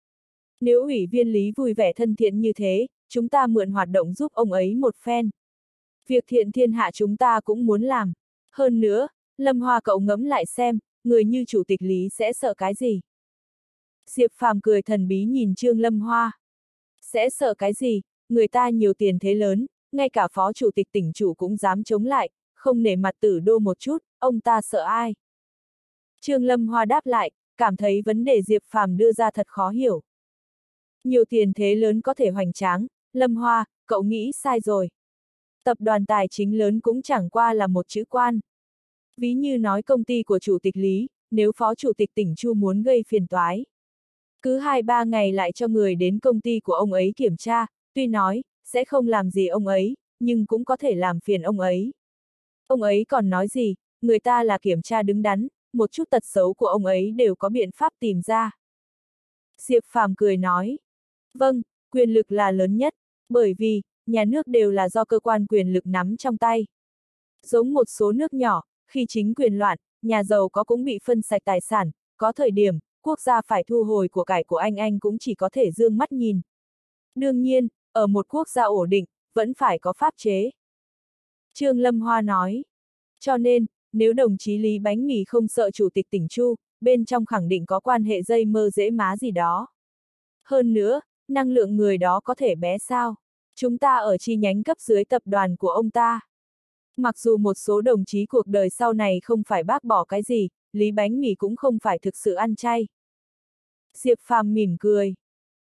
Nếu ủy viên Lý vui vẻ thân thiện như thế, chúng ta mượn hoạt động giúp ông ấy một phen. Việc thiện thiên hạ chúng ta cũng muốn làm. Hơn nữa, Lâm Hoa cậu ngẫm lại xem, người như Chủ tịch Lý sẽ sợ cái gì? Diệp Phàm cười thần bí nhìn Trương Lâm Hoa. Sẽ sợ cái gì, người ta nhiều tiền thế lớn, ngay cả Phó Chủ tịch tỉnh chủ cũng dám chống lại, không nể mặt Tử Đô một chút, ông ta sợ ai? Trương Lâm Hoa đáp lại, cảm thấy vấn đề Diệp Phàm đưa ra thật khó hiểu. Nhiều tiền thế lớn có thể hoành tráng, Lâm Hoa, cậu nghĩ sai rồi. Tập đoàn tài chính lớn cũng chẳng qua là một chữ quan. Ví như nói công ty của Chủ tịch Lý, nếu Phó Chủ tịch tỉnh Chu muốn gây phiền toái. Cứ 2-3 ngày lại cho người đến công ty của ông ấy kiểm tra, tuy nói, sẽ không làm gì ông ấy, nhưng cũng có thể làm phiền ông ấy. Ông ấy còn nói gì, người ta là kiểm tra đứng đắn, một chút tật xấu của ông ấy đều có biện pháp tìm ra. Diệp Phàm cười nói, vâng, quyền lực là lớn nhất, bởi vì, nhà nước đều là do cơ quan quyền lực nắm trong tay. Giống một số nước nhỏ, khi chính quyền loạn, nhà giàu có cũng bị phân sạch tài sản, có thời điểm, quốc gia phải thu hồi của cải của anh cũng chỉ có thể dương mắt nhìn. Đương nhiên, ở một quốc gia ổn định, vẫn phải có pháp chế. Trương Lâm Hoa nói. Cho nên, nếu đồng chí Lý Bánh Mì không sợ Chủ tịch tỉnh Chu, bên trong khẳng định có quan hệ dây mơ dễ má gì đó. Hơn nữa, năng lượng người đó có thể bé sao? Chúng ta ở chi nhánh cấp dưới tập đoàn của ông ta. Mặc dù một số đồng chí cuộc đời sau này không phải bác bỏ cái gì, Lý Bánh Mì cũng không phải thực sự ăn chay. Diệp Phàm mỉm cười.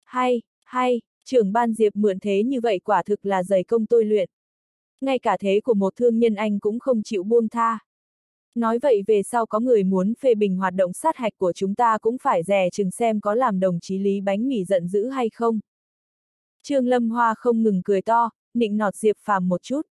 Hay, trưởng ban Diệp mượn thế như vậy quả thực là dày công tôi luyện. Ngay cả thế của một thương nhân anh cũng không chịu buông tha. Nói vậy về sau có người muốn phê bình hoạt động sát hạch của chúng ta cũng phải dè chừng xem có làm đồng chí Lý Bánh Mì giận dữ hay không. Trương Lâm Hoa không ngừng cười to, nịnh nọt Diệp Phàm một chút.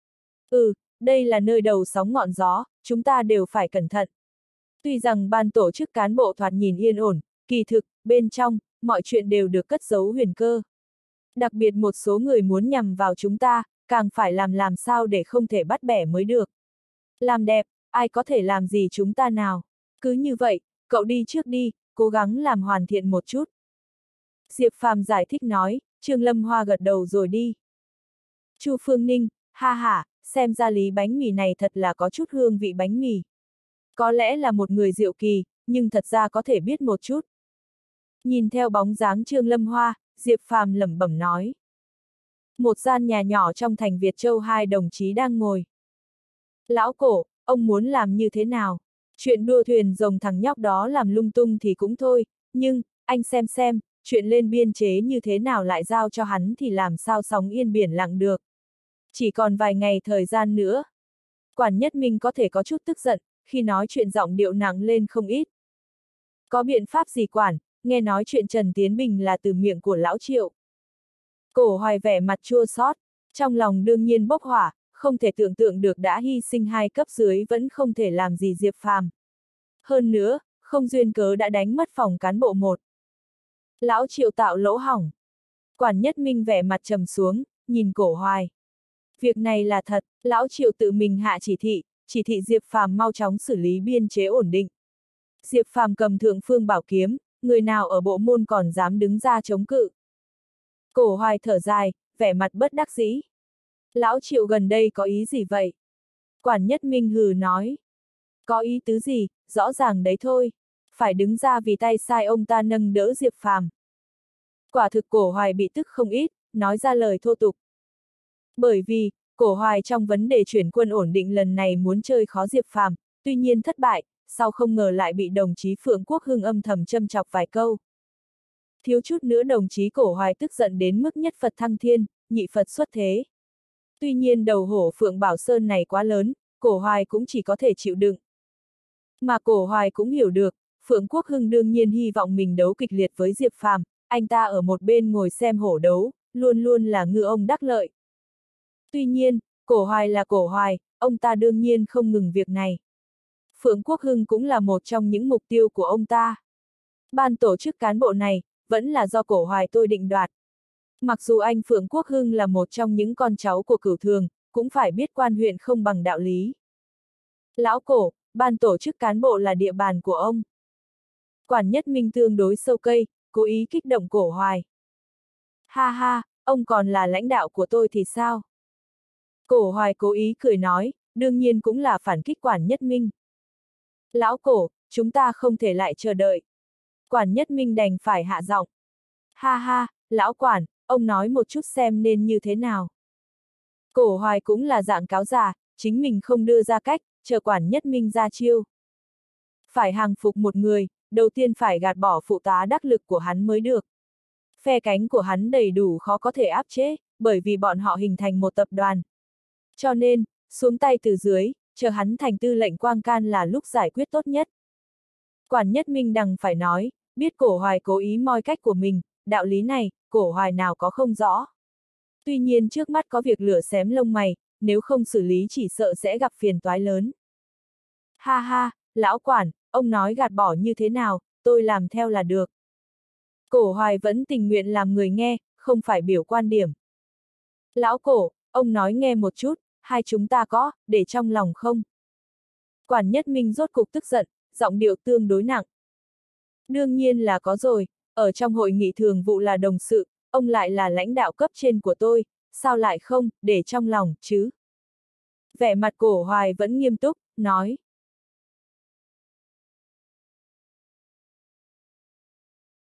Đây là nơi đầu sóng ngọn gió, chúng ta đều phải cẩn thận. Tuy rằng ban tổ chức cán bộ thoạt nhìn yên ổn, kỳ thực, bên trong, mọi chuyện đều được cất giấu huyền cơ. Đặc biệt một số người muốn nhằm vào chúng ta, càng phải làm sao để không thể bắt bẻ mới được. Làm đẹp, ai có thể làm gì chúng ta nào. Cứ như vậy, cậu đi trước đi, cố gắng làm hoàn thiện một chút. Diệp Phàm giải thích nói, Trương Lâm Hoa gật đầu rồi đi. Chu Phương Ninh, ha ha, xem ra Lý Bánh Mì này thật là có chút hương vị bánh mì. Có lẽ là một người diệu kỳ, nhưng thật ra có thể biết một chút. Nhìn theo bóng dáng Trương Lâm Hoa, Diệp Phàm lẩm bẩm nói. Một gian nhà nhỏ trong thành Việt Châu hai đồng chí đang ngồi. Lão Cổ, ông muốn làm như thế nào? Chuyện đua thuyền rồng thằng nhóc đó làm lung tung thì cũng thôi, nhưng, anh xem, chuyện lên biên chế như thế nào lại giao cho hắn thì làm sao sóng yên biển lặng được. Chỉ còn vài ngày thời gian nữa. Quản Nhất Minh có thể có chút tức giận, khi nói chuyện giọng điệu nặng lên không ít. Có biện pháp gì quản, nghe nói chuyện Trần Tiến Bình là từ miệng của lão Triệu. Cổ Hoài vẻ mặt chua xót, trong lòng đương nhiên bốc hỏa, không thể tưởng tượng được đã hy sinh 2 cấp dưới vẫn không thể làm gì Diệp Phàm. Hơn nữa, không duyên cớ đã đánh mất phòng cán bộ 1. Lão Triệu tạo lỗ hỏng. Quản Nhất Minh vẻ mặt trầm xuống, nhìn Cổ Hoài. Việc này là thật, lão Triệu tự mình hạ chỉ thị Diệp Phàm mau chóng xử lý biên chế ổn định. Diệp Phàm cầm thượng phương bảo kiếm, người nào ở bộ môn còn dám đứng ra chống cự. Cổ Hoài thở dài, vẻ mặt bất đắc dĩ. Lão Triệu gần đây có ý gì vậy? Quản Nhất Minh hừ nói. Có ý tứ gì, rõ ràng đấy thôi. Phải đứng ra vì tay sai ông ta nâng đỡ Diệp Phàm. Quả thực Cổ Hoài bị tức không ít, nói ra lời thô tục. Bởi vì, Cổ Hoài trong vấn đề chuyển quân ổn định lần này muốn chơi khó Diệp Phàm, tuy nhiên thất bại, sau không ngờ lại bị đồng chí Phượng Quốc Hưng âm thầm châm chọc vài câu. Thiếu chút nữa đồng chí Cổ Hoài tức giận đến mức nhất Phật thăng thiên, nhị Phật xuất thế. Tuy nhiên đầu hổ Phượng Bảo Sơn này quá lớn, Cổ Hoài cũng chỉ có thể chịu đựng. Mà Cổ Hoài cũng hiểu được, Phượng Quốc Hưng đương nhiên hy vọng mình đấu kịch liệt với Diệp Phàm, anh ta ở một bên ngồi xem hổ đấu, luôn luôn là ngư ông đắc lợi. Tuy nhiên, Cổ Hoài là Cổ Hoài, ông ta đương nhiên không ngừng việc này. Phượng Quốc Hưng cũng là một trong những mục tiêu của ông ta. Ban tổ chức cán bộ này, vẫn là do Cổ Hoài tôi định đoạt. Mặc dù anh Phượng Quốc Hưng là một trong những con cháu của Cửu Thường, cũng phải biết quan huyện không bằng đạo lý. Lão Cổ, ban tổ chức cán bộ là địa bàn của ông. Quản Nhất Minh tương đối sâu cây, cố ý kích động Cổ Hoài. Ha ha, ông còn là lãnh đạo của tôi thì sao? Cổ Hoài cố ý cười nói, đương nhiên cũng là phản kích Quản Nhất Minh. Lão Cổ, chúng ta không thể lại chờ đợi. Quản Nhất Minh đành phải hạ giọng. Ha ha, lão Quản, ông nói một chút xem nên như thế nào. Cổ Hoài cũng là dạng cáo già, chính mình không đưa ra cách, chờ Quản Nhất Minh ra chiêu. Phải hàng phục một người, đầu tiên phải gạt bỏ phụ tá đắc lực của hắn mới được. Phe cánh của hắn đầy đủ khó có thể áp chế, bởi vì bọn họ hình thành một tập đoàn. Cho nên, xuống tay từ dưới, chờ hắn thành tư lệnh Quang Can là lúc giải quyết tốt nhất. Quản Nhất Minh đằng phải nói, biết Cổ Hoài cố ý moi cách của mình, đạo lý này, Cổ Hoài nào có không rõ. Tuy nhiên trước mắt có việc lửa xém lông mày, nếu không xử lý chỉ sợ sẽ gặp phiền toái lớn. Ha ha, lão Quản, ông nói gạt bỏ như thế nào, tôi làm theo là được. Cổ Hoài vẫn tình nguyện làm người nghe, không phải biểu quan điểm. Lão Cổ, ông nói nghe một chút, hai chúng ta có, để trong lòng không? Quản Nhất Minh rốt cục tức giận, giọng điệu tương đối nặng. Đương nhiên là có rồi, ở trong hội nghị thường vụ là đồng sự, ông lại là lãnh đạo cấp trên của tôi, sao lại không, để trong lòng, chứ? Vẻ mặt Cổ Hoài vẫn nghiêm túc, nói.